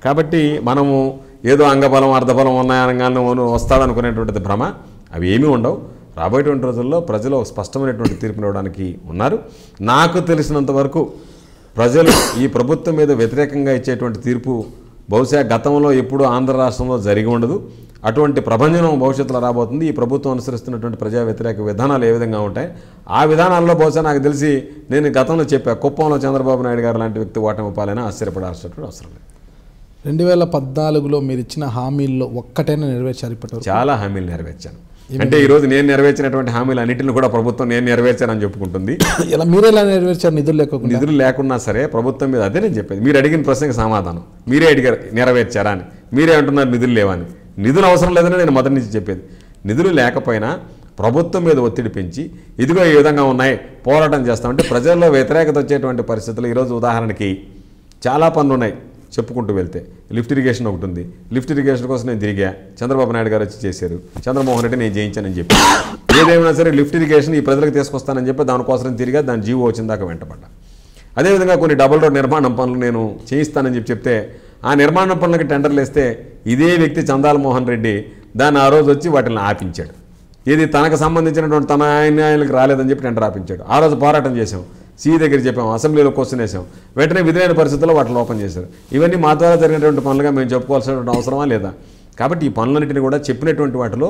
కాబట్టి మనము ఏదో అంగబలం అర్ధబలం ఉన్నాయనగానే వస్తాడనుకునేటువంటిది భ్రమ. అవి ఏమీ ఉండవు. రాబోయేటువంటి రోజుల్లో ప్రజలు స్పష్టమైనటువంటి తీర్పునివ్వడానికి ఉన్నారు. నాకు తెలిసినంత వరకు ప్రజలు ఈ ప్రభుత్వం మీద వ్యతిరేకంగా ఇచ్చేటువంటి తీర్పు బహుశా గతంలో ఎప్పుడూ ఆంధ్ర రాష్ట్రంలో జరిగి ఉండదు. అటువంటి ప్రభంజనం భవిష్యత్తులో రాబోతుంది. ఈ ప్రభుత్వం అనుసరిస్తున్నటువంటి ప్రజా వ్యతిరేక విధానాలు ఏ విధంగా ఉంటాయి, ఆ విధానాల్లో బహుశా నాకు తెలిసి నేను గతంలో చెప్పా, కుప్పంలో చంద్రబాబు నాయుడు గారు లాంటి వ్యక్తి ఓటమి పాలైనా ఆశ్చర్యపడాల్సినటువంటి అవసరం లేదు. 2014లో మీరు ఇచ్చిన హామీల్లో ఒక్కటైనా నెరవేర్చారు? ఇప్పటివరకు చాలా హామీలు నెరవేర్చాను. అంటే ఈరోజు నేను నెరవేర్చినటువంటి హామీలు అన్నింటిని కూడా ప్రభుత్వం నేను నెరవేర్చానని చెప్పుకుంటుంది. ఇలా మీరు ఎలా నెరవేర్చారు? నిధులు లేకున్నా సరే ప్రభుత్వం మీద అదే నేను చెప్పేది. మీరు అడిగిన ప్రశ్నకి సమాధానం మీరే అడిగారు, నెరవేర్చారా అని. మీరే అంటున్నారు నిధులు లేవని. నిధులు అవసరం లేదని నేను మొదటి నుంచి చెప్పేది. నిధులు లేకపోయినా ప్రభుత్వం మీద ఒత్తిడి పెంచి ఇదిగో ఈ విధంగా ఉన్నాయి పోరాటం చేస్తామంటే ప్రజల్లో వ్యతిరేకత వచ్చేటువంటి పరిస్థితులు ఈరోజు ఉదాహరణకి చాలా పనులు ఉన్నాయి చెప్పుకుంటూ వెళ్తే. లిఫ్ట్ ఇరిగేషన్ ఒకటి ఉంది. లిఫ్ట్ ఇరిగేషన్ కోసం నేను తిరిగా, చంద్రబాబు నాయుడు గారు వచ్చి చేశారు, చంద్రమోహన్ రెడ్డి నేను చేయించానని చెప్పి. ఏదేమైనా సరే లిఫ్ట్ ఇరిగేషన్ ఈ ప్రజలకు తీసుకొస్తానని చెప్పి దానికోసం తిరిగా దాని జీవో వచ్చిందాక వెంటపడ్డా. అదేవిధంగా కొన్ని డబుల్ రోడ్ నిర్మాణం పనులు నేను చేయిస్తానని చెప్తే ఆ నిర్మాణ పనులకి టెండర్లు వేస్తే ఇదే వ్యక్తి చందాల మోహన్ రెడ్డి దాన్ని ఆ రోజు వచ్చి వాటిని ఆపించాడు. ఇది తనకు సంబంధించినటువంటి తన ఆయనకి రాలేదని చెప్పి టెండర్ ఆపించాడు. ఆ రోజు పోరాటం చేసాం, సీఈ దగ్గర చెప్పాం, అసెంబ్లీలో క్వశ్చన్ వేసాం, వెంటనే విధులైన పరిస్థితుల్లో వాటిని ఓపెన్ చేశారు. ఇవన్నీ మా ద్వారా జరిగినటువంటి పనులుగా మేము చెప్పుకోవాల్సినటువంటి అవసరమా లేదా? కాబట్టి ఈ పనులన్నింటినీ కూడా చెప్పినటువంటి వాటిలో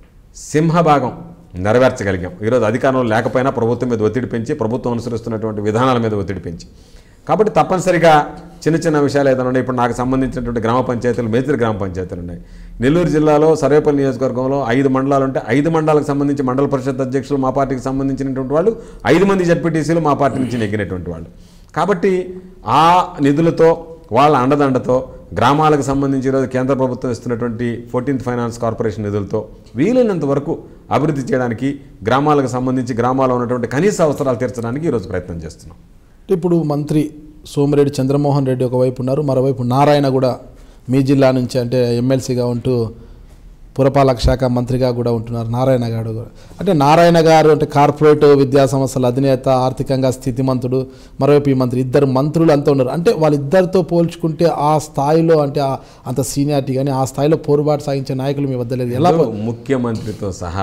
సింహభాగం నెరవేర్చగలిగాం. ఈరోజు అధికారంలో లేకపోయినా ప్రభుత్వం మీద ఒత్తిడి పెంచి, ప్రభుత్వం అనుసరిస్తున్నటువంటి విధానాల మీద ఒత్తిడి పెంచి. కాబట్టి తప్పనిసరిగా చిన్న చిన్న విషయాలు ఏదైనా ఉన్నాయి. ఇప్పుడు నాకు సంబంధించినటువంటి గ్రామ పంచాయతీలు, మేజర్ గ్రామ పంచాయతీలు ఉన్నాయి. నెల్లూరు జిల్లాలో సర్వేపల్లి నియోజకవర్గంలో 5 మండలాలు ఉంటే 5 మండలాలకు సంబంధించి మండల పరిషత్ అధ్యక్షులు మా పార్టీకి సంబంధించినటువంటి వాళ్ళు, 5 మంది జడ్పీటీసీలు మా పార్టీ నుంచి నెగ్గినటువంటి వాళ్ళు. కాబట్టి ఆ నిధులతో వాళ్ళ అండదండతో గ్రామాలకు సంబంధించి ఈరోజు కేంద్ర ప్రభుత్వం ఇస్తున్నటువంటి 14th ఫైనాన్స్ కార్పొరేషన్ నిధులతో వీలైనంత వరకు అభివృద్ధి చేయడానికి, గ్రామాలకు సంబంధించి గ్రామాల్లో ఉన్నటువంటి కనీస అవసరాలు తీర్చడానికి ఈరోజు ప్రయత్నం చేస్తున్నాం. ఇప్పుడు మంత్రి సోమిరెడ్డి చంద్రమోహన్ రెడ్డి ఒకవైపు ఉన్నారు, మరోవైపు నారాయణ కూడా మీ జిల్లా నుంచి అంటే ఎమ్మెల్సీగా ఉంటూ పురపాలక శాఖ మంత్రిగా కూడా ఉంటున్నారు నారాయణ గారు కూడా. అంటే నారాయణ గారు అంటే కార్పొరేట్ విద్యా సంస్థల అధినేత, ఆర్థికంగా స్థితిమంతుడు, మరోవైపు ఈ మంత్రి, ఇద్దరు మంత్రులు అంతా ఉన్నారు. అంటే వాళ్ళిద్దరితో పోల్చుకుంటే ఆ స్థాయిలో అంటే అంత సీనియారిటీ కానీ ఆ స్థాయిలో పోరుబాటు సాగించే నాయకులు మీ వద్ద లేదు. ఎలా? ముఖ్యమంత్రితో సహా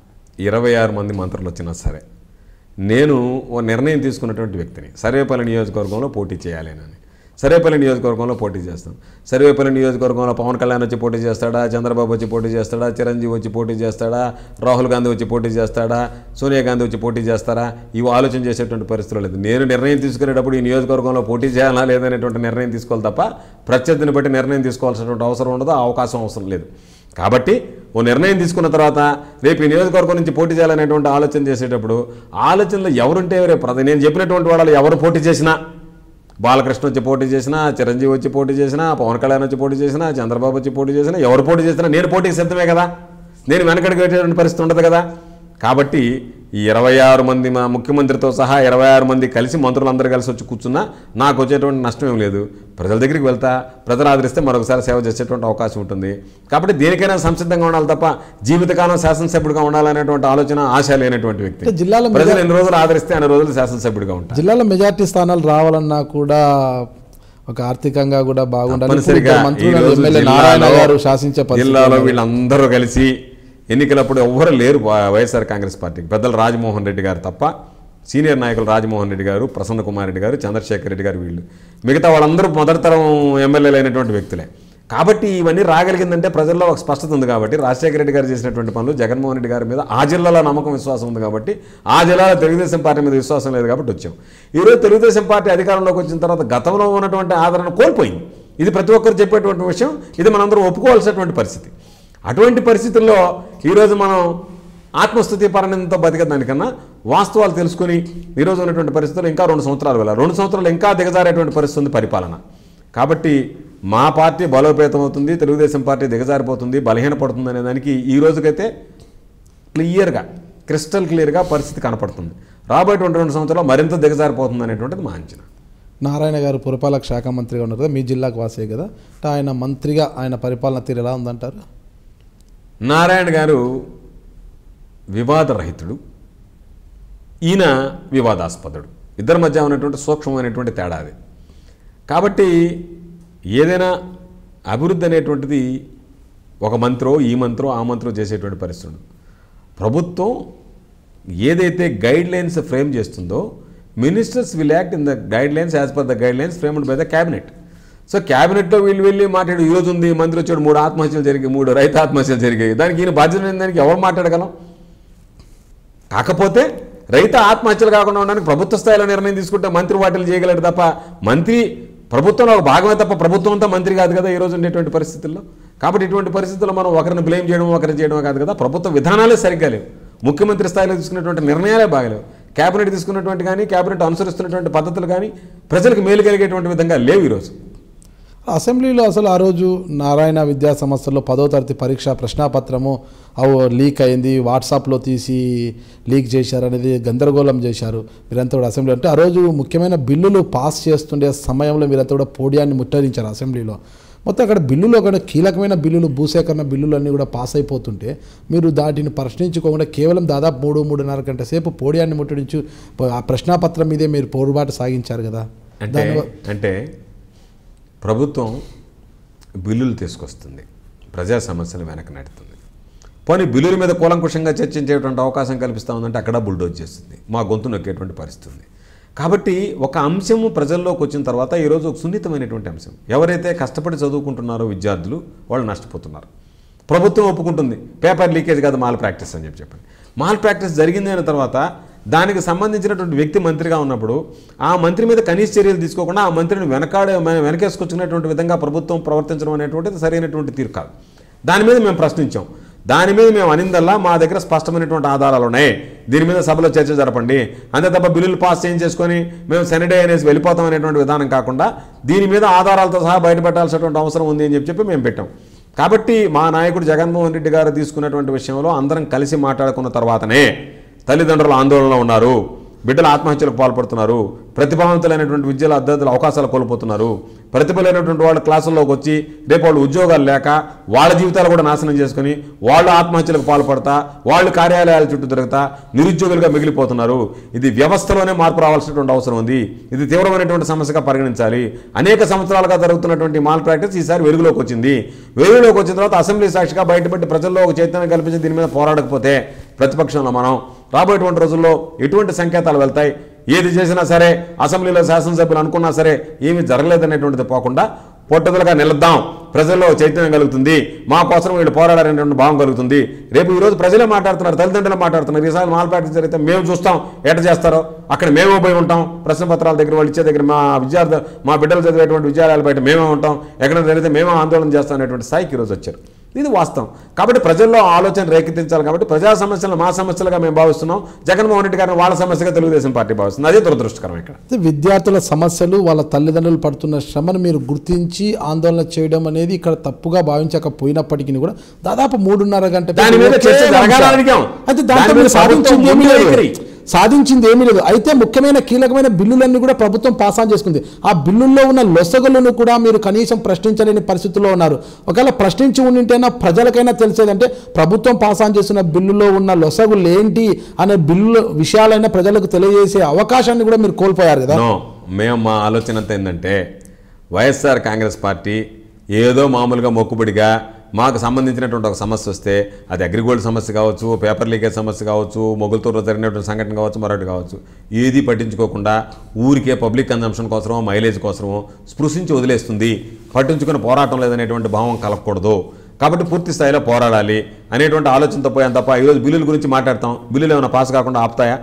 26 మంది మంత్రులు వచ్చినా సరే నేను ఓ నిర్ణయం తీసుకున్నటువంటి వ్యక్తిని, సర్వేపల్లి నియోజకవర్గంలో పోటీ చేయాలేనని. సర్వేపల్లి నియోజకవర్గంలో పోటీ చేస్తాం. సర్వేపల్లి నియోజకవర్గంలో పవన్ కళ్యాణ్ వచ్చి పోటీ చేస్తాడా, చంద్రబాబు వచ్చి పోటీ చేస్తాడా, చిరంజీవి వచ్చి పోటీ చేస్తాడా, రాహుల్ గాంధీ వచ్చి పోటీ చేస్తాడా, సోనియా గాంధీ వచ్చి పోటీ చేస్తారా, ఇవి ఆలోచన చేసేటువంటి పరిస్థితులు లేదు. నేను నిర్ణయం తీసుకునేటప్పుడు ఈ నియోజకవర్గంలో పోటీ చేయాలా లేదనేటువంటి నిర్ణయం తీసుకోవాలి తప్ప ప్రత్యర్థిని బట్టి నిర్ణయం తీసుకోవాల్సినటువంటి అవసరం ఉండదు, ఆ అవకాశం అవసరం లేదు. కాబట్టి ఓ నిర్ణయం తీసుకున్న తర్వాత రేపు ఈ నియోజకవర్గం నుంచి పోటీ చేయాలనేటువంటి ఆలోచన చేసేటప్పుడు ఆలోచనలో ఎవరుంటే నేను చెప్పినటువంటి వాళ్ళు ఎవరు పోటీ చేసినా, బాలకృష్ణ వచ్చి పోటీ చేసినా, చిరంజీవి వచ్చి పోటీ చేసినా, పవన్ కళ్యాణ్ వచ్చి పోటీ చేసినా, చంద్రబాబు వచ్చి పోటీ చేసినా, ఎవరు పోటీ చేసినా నేను పోటీకి సిద్ధమే కదా, నేను వెనకడికి పెట్టేటువంటి పరిస్థితి ఉండదు కదా. కాబట్టి ఈ 26 మంది మా ముఖ్యమంత్రితో సహా 26 మంది కలిసి మంత్రులందరూ కలిసి వచ్చి కూర్చున్నా నాకు వచ్చేటువంటి నష్టం ఏం లేదు. ప్రజల దగ్గరికి వెళ్తా, ప్రజలు ఆదరిస్తే మరొకసారి సేవ చేసేటువంటి అవకాశం ఉంటుంది. కాబట్టి దేనికైనా సంసిద్ధంగా ఉండాలి తప్ప జీవితకాలం శాసనసభ్యుడిగా ఉండాలనేటువంటి ఆలోచన, ఆశ లేనటువంటి వ్యక్తి. జిల్లాలో ప్రజలు ఎన్ని రోజులు ఆదరిస్తే అన్ని రోజులు శాసనసభ్యుడిగా ఉంటారు. జిల్లాలో మెజార్టీ స్థానాలు రావాలన్నా కూడా ఒక ఆర్థికంగా కూడా బాగుండాలి. నారాయణ గారు శాసించే జిల్లాలో వీళ్ళందరూ కలిసి ఎన్నికలప్పుడు ఎవ్వరు లేరు వైఎస్ఆర్ కాంగ్రెస్ పార్టీకి. పెద్దలు రాజమోహన్ రెడ్డి గారు తప్ప, సీనియర్ నాయకులు రాజమోహన్ రెడ్డి గారు, ప్రసన్న కుమార్ రెడ్డి గారు, చంద్రశేఖర్ రెడ్డి గారు, వీళ్ళు మిగతా వాళ్ళందరూ మొదటి తరం ఎమ్మెల్యేలు అయినటువంటి వ్యక్తులే. కాబట్టి ఇవన్నీ రాగలిగిందంటే ప్రజల్లో ఒక స్పష్టత ఉంది. కాబట్టి రాజశేఖర రెడ్డి గారు చేసినటువంటి పనులు, జగన్మోహన్ రెడ్డి గారి మీద ఆ జిల్లాలో నమ్మకం, విశ్వాసం ఉంది. కాబట్టి ఆ జిల్లాలో తెలుగుదేశం పార్టీ మీద విశ్వాసం లేదు కాబట్టి వచ్చాం. ఈరోజు తెలుగుదేశం పార్టీ అధికారంలోకి వచ్చిన తర్వాత గతంలో ఉన్నటువంటి ఆదరణ కోల్పోయింది. ఇది ప్రతి ఒక్కరు చెప్పేటువంటి విషయం, ఇది మనందరూ ఒప్పుకోవాల్సినటువంటి పరిస్థితి. అటువంటి పరిస్థితుల్లో ఈరోజు మనం ఆత్మస్థుతి పరణంతో బతికేదానికన్నా వాస్తవాలు తెలుసుకుని ఈరోజు ఉన్నటువంటి పరిస్థితుల్లో ఇంకా 2 సంవత్సరాలు వెళ్ళాలి. 2 సంవత్సరాలు ఇంకా దిగజారేటువంటి పరిస్థితి ఉంది పరిపాలన. కాబట్టి మా పార్టీ బలోపేతం అవుతుంది, తెలుగుదేశం పార్టీ దిగజారిపోతుంది, బలహీనపడుతుంది అనే దానికి ఈ రోజుకైతే క్లియర్గా, క్రిస్టల్ క్లియర్గా పరిస్థితి కనపడుతుంది. రాబోయేటువంటి 2 సంవత్సరాలు మరింత దిగజారిపోతుంది అనేటువంటిది మా అంచనా. నారాయణ గారు పురపాలక శాఖ మంత్రిగా ఉన్నారు కదా, మీ జిల్లాకు వాసే కదా, ఆయన మంత్రిగా ఆయన పరిపాలన తీరు ఎలా ఉందంటారు? నారాయణ గారు వివాదరహితుడు, ఈయన వివాదాస్పదుడు. ఇద్దరి మధ్య ఉన్నటువంటి సూక్ష్మమైనటువంటి తేడా అది. కాబట్టి ఏదైనా అభివృద్ధి అనేటువంటిది ఒక మంత్రో ఈ మంత్రో ఆ మంత్రో చేసేటువంటి పరిస్థితి. ప్రభుత్వం ఏదైతే గైడ్ లైన్స్ ఫ్రేమ్ చేస్తుందో ministers will act in the guidelines as per the guidelines framed by the cabinet. So క్యాబినెట్లో వీళ్ళు వెళ్ళి మాట్లాడు ఈరోజు ఉంది, మంత్రి వచ్చాడు, 3 ఆత్మహత్యలు జరిగాయి, 3 రైతు ఆత్మహత్యలు జరిగాయి, దానికి ఈయన బాధ్యత లేని దానికి ఎవరు మాట్లాడగలం? కాకపోతే రైతు ఆత్మహత్యలు కాకుండా ఉండడానికి ప్రభుత్వ స్థాయిలో నిర్ణయం తీసుకుంటే మంత్రి వాటిలు చేయగలడు తప్ప మంత్రి ప్రభుత్వంలో ఒక భాగమే తప్ప ప్రభుత్వం అంతా మంత్రి కాదు కదా ఈరోజు ఉండేటువంటి పరిస్థితుల్లో. కాబట్టి ఇటువంటి పరిస్థితుల్లో మనం ఒకరిని బ్లేమ్ చేయడం ఒకరిని చేయడం కాదు కదా. ప్రభుత్వ విధానాలే సరిగ్గా లేవు, ముఖ్యమంత్రి స్థాయిలో తీసుకున్నటువంటి నిర్ణయాలే బాగలేవు, క్యాబినెట్ తీసుకున్నటువంటి కానీ క్యాబినెట్ అనుసరిస్తున్నటువంటి పద్ధతులు కానీ ప్రజలకు మేలు కలిగేటువంటి విధంగా లేవు ఈరోజు. అసెంబ్లీలో అసలు ఆ రోజు నారాయణ విద్యా సంస్థల్లో 10వ తరగతి పరీక్ష ప్రశ్నాపత్రము లీక్ అయింది, వాట్సాప్లో తీసి లీక్ చేశారనేది గందరగోళం చేశారు మీరంతా కూడా అసెంబ్లీ. అంటే ఆ రోజు ముఖ్యమైన బిల్లులు పాస్ చేస్తుండే సమయంలో మీరంతా కూడా పోడియాన్ని ముట్టడించారు అసెంబ్లీలో. మొత్తం అక్కడ బిల్లులు ఒక కీలకమైన బిల్లులు భూసేకరణ బిల్లులు అన్నీ కూడా పాస్ అయిపోతుంటే మీరు దాటిని ప్రశ్నించుకోకుండా కేవలం దాదాపు 3-3.5 గంటల సేపు పోడియాన్ని ముట్టడించి ఆ ప్రశ్నాపత్రం మీదే మీరు పోరుబాటు సాగించారు కదా. అంటే ప్రభుత్వం బిల్లులు తీసుకొస్తుంది, ప్రజా సమస్యలు వెనక నెడుతుంది, పోనీ బిల్లుల మీద కూలంకుషంగా చర్చించేటువంటి అవకాశం కల్పిస్తూ ఉందంటే అక్కడ బుల్డోజ్ చేస్తుంది, మా గొంతు నొక్కేటువంటి పరిస్థితి ఉంది. కాబట్టి ఒక అంశము ప్రజల్లోకి వచ్చిన తర్వాత ఈరోజు ఒక సున్నితమైనటువంటి అంశం, ఎవరైతే కష్టపడి చదువుకుంటున్నారో విద్యార్థులు వాళ్ళు నష్టపోతున్నారు. ప్రభుత్వం ఒప్పుకుంటుంది పేపర్ లీకేజ్ కాదు మాల్ ప్రాక్టీస్ అని చెప్పండి. మాల్ ప్రాక్టీస్ జరిగింది అయిన తర్వాత దానికి సంబంధించినటువంటి వ్యక్తి మంత్రిగా ఉన్నప్పుడు ఆ మంత్రి మీద కనీస చర్యలు తీసుకోకుండా ఆ మంత్రిని వెనకేసుకొచ్చుకునేటువంటి విధంగా ప్రభుత్వం ప్రవర్తించడం అనేటువంటిది సరైనటువంటి తీరు కాదు. దాని మీద మేము ప్రశ్నించాం. దాని మీద మేము అనిందల్లా మా దగ్గర స్పష్టమైనటువంటి ఆధారాలు ఉన్నాయి, దీని మీద సభలో చర్చ జరపండి, అంతే తప్ప బిల్లులు పాస్ చేయించేసుకొని మేము సెనడే అనేసి వెళ్ళిపోతాం అనేటువంటి విధానం కాకుండా దీని మీద ఆధారాలతో సహా బయటపెట్టాల్సినటువంటి అవసరం ఉంది అని చెప్పి మేము పెట్టాం. కాబట్టి మా నాయకుడు జగన్మోహన్ రెడ్డి గారు తీసుకున్నటువంటి విషయంలో అందరం కలిసి మాట్లాడుకున్న తర్వాతనే తల్లిదండ్రులు ఆందోళనలో ఉన్నారు, బిడ్డలు ఆత్మహత్యలకు పాల్పడుతున్నారు, ప్రతిభావంతులైనటువంటి విద్యలో అభ్యర్థులు అవకాశాలు కోల్పోతున్నారు, ప్రతిభలైనటువంటి వాళ్ళు క్లాసుల్లోకి వచ్చి రేపు వాళ్ళు ఉద్యోగాలు లేక వాళ్ళ జీవితాలు కూడా నాశనం చేసుకుని వాళ్ళు ఆత్మహత్యలకు పాల్పడతా వాళ్ళు కార్యాలయాల చుట్టూ తిరుగుతా నిరుద్యోగులుగా మిగిలిపోతున్నారు. ఇది వ్యవస్థలోనే మార్పు రావాల్సినటువంటి అవసరం ఉంది, ఇది తీవ్రమైనటువంటి సమస్యగా పరిగణించాలి. అనేక సంవత్సరాలుగా జరుగుతున్నటువంటి మాల్ ప్రాక్టీస్ ఈసారి వెలుగులోకి వచ్చింది. వెలుగులోకి వచ్చిన తర్వాత అసెంబ్లీ సాక్షిగా బయటపెట్టి ప్రజల్లో ఒక చైతన్యం కల్పించి దీని మీద పోరాడకపోతే ప్రతిపక్షంలో మనం రాబోయేటువంటి రోజుల్లో ఎటువంటి సంకేతాలు వెళ్తాయి, ఏది చేసినా సరే అసెంబ్లీలో శాసనసభ్యులు అనుకున్నా సరే ఏమీ జరగలేదనేటువంటిది పోకుండా పట్టుదలగా నిలద్దాం, ప్రజల్లో చైతన్యం కలుగుతుంది, మా కోసం వీళ్ళు పోరాడారనేటువంటి భావం కలుగుతుంది. రేపు ఈరోజు ప్రజలే మాట్లాడుతున్నారు, తల్లిదండ్రులు మాట్లాడుతున్నారు, ఈసారి మాల్ ప్రాక్టీస్ జరిగితే మేము చూస్తాం ఎట చేస్తారో, అక్కడ మేము పోయి ఉంటాం, ప్రశ్న పత్రాల దగ్గర వాళ్ళు ఇచ్చే దగ్గర మా బిడ్డలు చదివేటువంటి విద్యాలయాలు బయట మేమే ఉంటాం, ఎక్కడ జరిగితే మేమే ఆందోళన చేస్తాం అనేటువంటి స్థాయికి ఈరోజు వచ్చారు. ఇది వాస్తవం. కాబట్టి ప్రజల్లో ఆలోచన రేకెత్తించాలి. కాబట్టి ప్రజా సమస్యలను మా సమస్యలుగా మేము భావిస్తున్నాం, జగన్మోహన్ రెడ్డి గారిని వాళ్ళ సమస్యగా తెలుగుదేశం పార్టీ భావిస్తుంది. అదే దురదృష్టకరం. ఇక్కడ విద్యార్థుల సమస్యలు వాళ్ళ తల్లిదండ్రులు పడుతున్న శ్రమను మీరు గుర్తించి ఆందోళన చేయడం అనేది ఇక్కడ తప్పుగా భావించకపోయినప్పటికీ కూడా దాదాపు 3.5 గంట దాని మీద చర్చ జరగాలని అయితే దాంట్లో సాధించింది ఏమీ లేదు. అయితే ముఖ్యమైన కీలకమైన బిల్లులన్నీ కూడా ప్రభుత్వం పాస్ ఆన్ చేసుకుంది. ఆ బిల్లుల్లో ఉన్న లొసగులను కూడా మీరు కనీసం ప్రశ్నించలేని పరిస్థితుల్లో ఉన్నారు. ఒకవేళ ప్రశ్నించి ఉండింటేనా ప్రజలకైనా తెలిసేదంటే ప్రభుత్వం పాస్ ఆన్ చేస్తున్న బిల్లులో ఉన్న లొసగులు ఏంటి అనే బిల్లు విషయాలైనా ప్రజలకు తెలియజేసే అవకాశాన్ని కూడా మీరు కోల్పోయారు కదా. మేము మా ఆలోచన అంతా ఏంటంటే వైఎస్ఆర్ కాంగ్రెస్ పార్టీ ఏదో మామూలుగా మొక్కుబడిగా మాకు సంబంధించినటువంటి ఒక సమస్య వస్తే అది అగ్రిగోల్డ్ సమస్య కావచ్చు, పేపర్ లీకేజ్ సమస్య కావచ్చు, మొగులతూరులో జరిగినటువంటి సంఘటన కావచ్చు, మరొకటి కావచ్చు, ఏది పట్టించుకోకుండా ఊరికే పబ్లిక్ కన్జంప్షన్ కోసమో మైలేజ్ కోసమో స్పృశించి వదిలేస్తుంది, పట్టించుకుని పోరాటం లేదనేటువంటి భావం కలగకూడదు. కాబట్టి పూర్తి స్థాయిలో పోరాడాలి అనేటువంటి ఆలోచనతో పోయాం తప్ప ఈరోజు బిల్లుల గురించి మాట్లాడతాం, బిల్లులు ఏమైనా పాస్ కాకుండా ఆపుతాయా?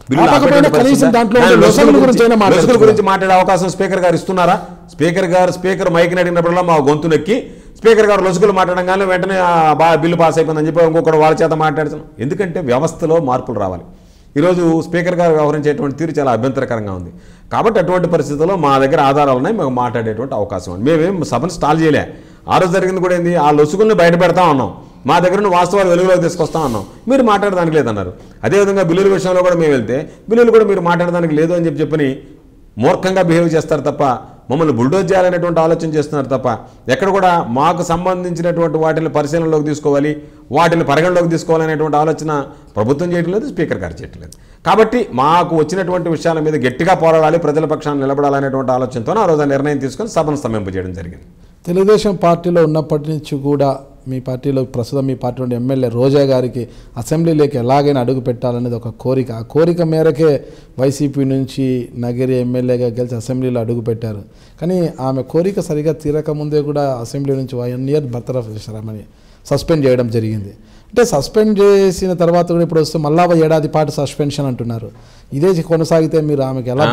గురించి మాట్లాడే అవకాశం స్పీకర్ గారు ఇస్తున్నారా? స్పీకర్ మైక్ని అడిగినప్పుడల్లా మా గొంతు నొక్కి స్పీకర్ గారు లొసుగులు మాట్లాడగానే వెంటనే బిల్లు పాస్ అయిపోయిందని చెప్పి ఇంకొకటి వాళ్ళ చేత మాట్లాడుతున్నాం. ఎందుకంటే వ్యవస్థలో మార్పులు రావాలి. ఈరోజు స్పీకర్ గారు వ్యవహరించేటువంటి తీరు చాలా అభ్యంతరకరంగా ఉంది. కాబట్టి అటువంటి పరిస్థితుల్లో మా దగ్గర ఆధారాలు ఉన్నాయి, మేము మాట్లాడేటువంటి అవకాశం ఉంది. మేమేం సభను స్టాల్ చేయలే. ఆ రోజు జరిగింది కూడా ఏంది, ఆ లొసుగుల్ని బయట పెడతా ఉన్నాం, మా దగ్గర ఉన్న వాస్తవాలు వెలుగులోకి తీసుకొస్తా ఉన్నాం, మీరు మాట్లాడడానికి లేదన్నారు. అదేవిధంగా బిల్లుల విషయంలో కూడా మేము వెళ్తే బిల్లులు కూడా మీరు మాట్లాడడానికి లేదు అని చెప్పని మూర్ఖంగా బిహేవ్ చేస్తారు తప్ప మమ్మల్ని బుల్డోజ్ చేయాలనేటువంటి ఆలోచన చేస్తున్నారు తప్ప ఎక్కడ కూడా మాకు సంబంధించినటువంటి వాటిని పరిశీలనలోకి తీసుకోవాలి, వాటిని పరిగణలోకి తీసుకోవాలనేటువంటి ఆలోచన ప్రభుత్వం చేయటం లేదు, స్పీకర్ గారు చేయటం లేదు. కాబట్టి మాకు వచ్చినటువంటి విషయాల మీద గట్టిగా పోరాడాలి, ప్రజల పక్షాన్ని నిలబడాలనేటువంటి ఆలోచనతో ఆ రోజు నిర్ణయం తీసుకొని సభను స్తంభింపజేయడం జరిగింది. తెలుగుదేశం పార్టీలో ఉన్నప్పటి నుంచి కూడా మీ పార్టీలో ప్రస్తుతం మీ పార్టీ నుండి ఎమ్మెల్యే రోజా గారికి అసెంబ్లీలోకి ఎలాగైనా అడుగు పెట్టాలనేది ఒక కోరిక. ఆ కోరిక మేరకే వైసీపీ నుంచి నగిరి ఎమ్మెల్యేగా గెలిచి అసెంబ్లీలో అడుగు పెట్టారు. కానీ ఆమె కోరిక సరిగా తీరకముందే కూడా అసెంబ్లీ నుంచి 1 year బర్తరఫ్ చేశారని సస్పెండ్ చేయడం జరిగింది. అంటే సస్పెండ్ చేసిన తర్వాత కూడా ఇప్పుడు వస్తే మళ్ళా 1 ఏడాది పాటు సస్పెన్షన్ అంటున్నారు. ఇదే కొనసాగితే మీరు ఆమెకి ఎలా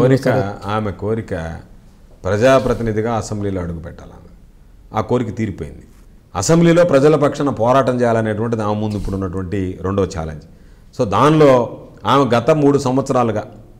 ఆమె కోరిక ప్రజాప్రతినిధిగా అసెంబ్లీలో అడుగు పెట్టాలని ఆ కోరిక తీరిపోయింది. అసెంబ్లీలో ప్రజల పక్షాన పోరాటం చేయాలనేటువంటిది ఆమె ముందు ఇప్పుడు ఉన్నటువంటి రెండో ఛాలెంజ్. సో దానిలో ఆమె గత 3 సంవత్సరాలుగా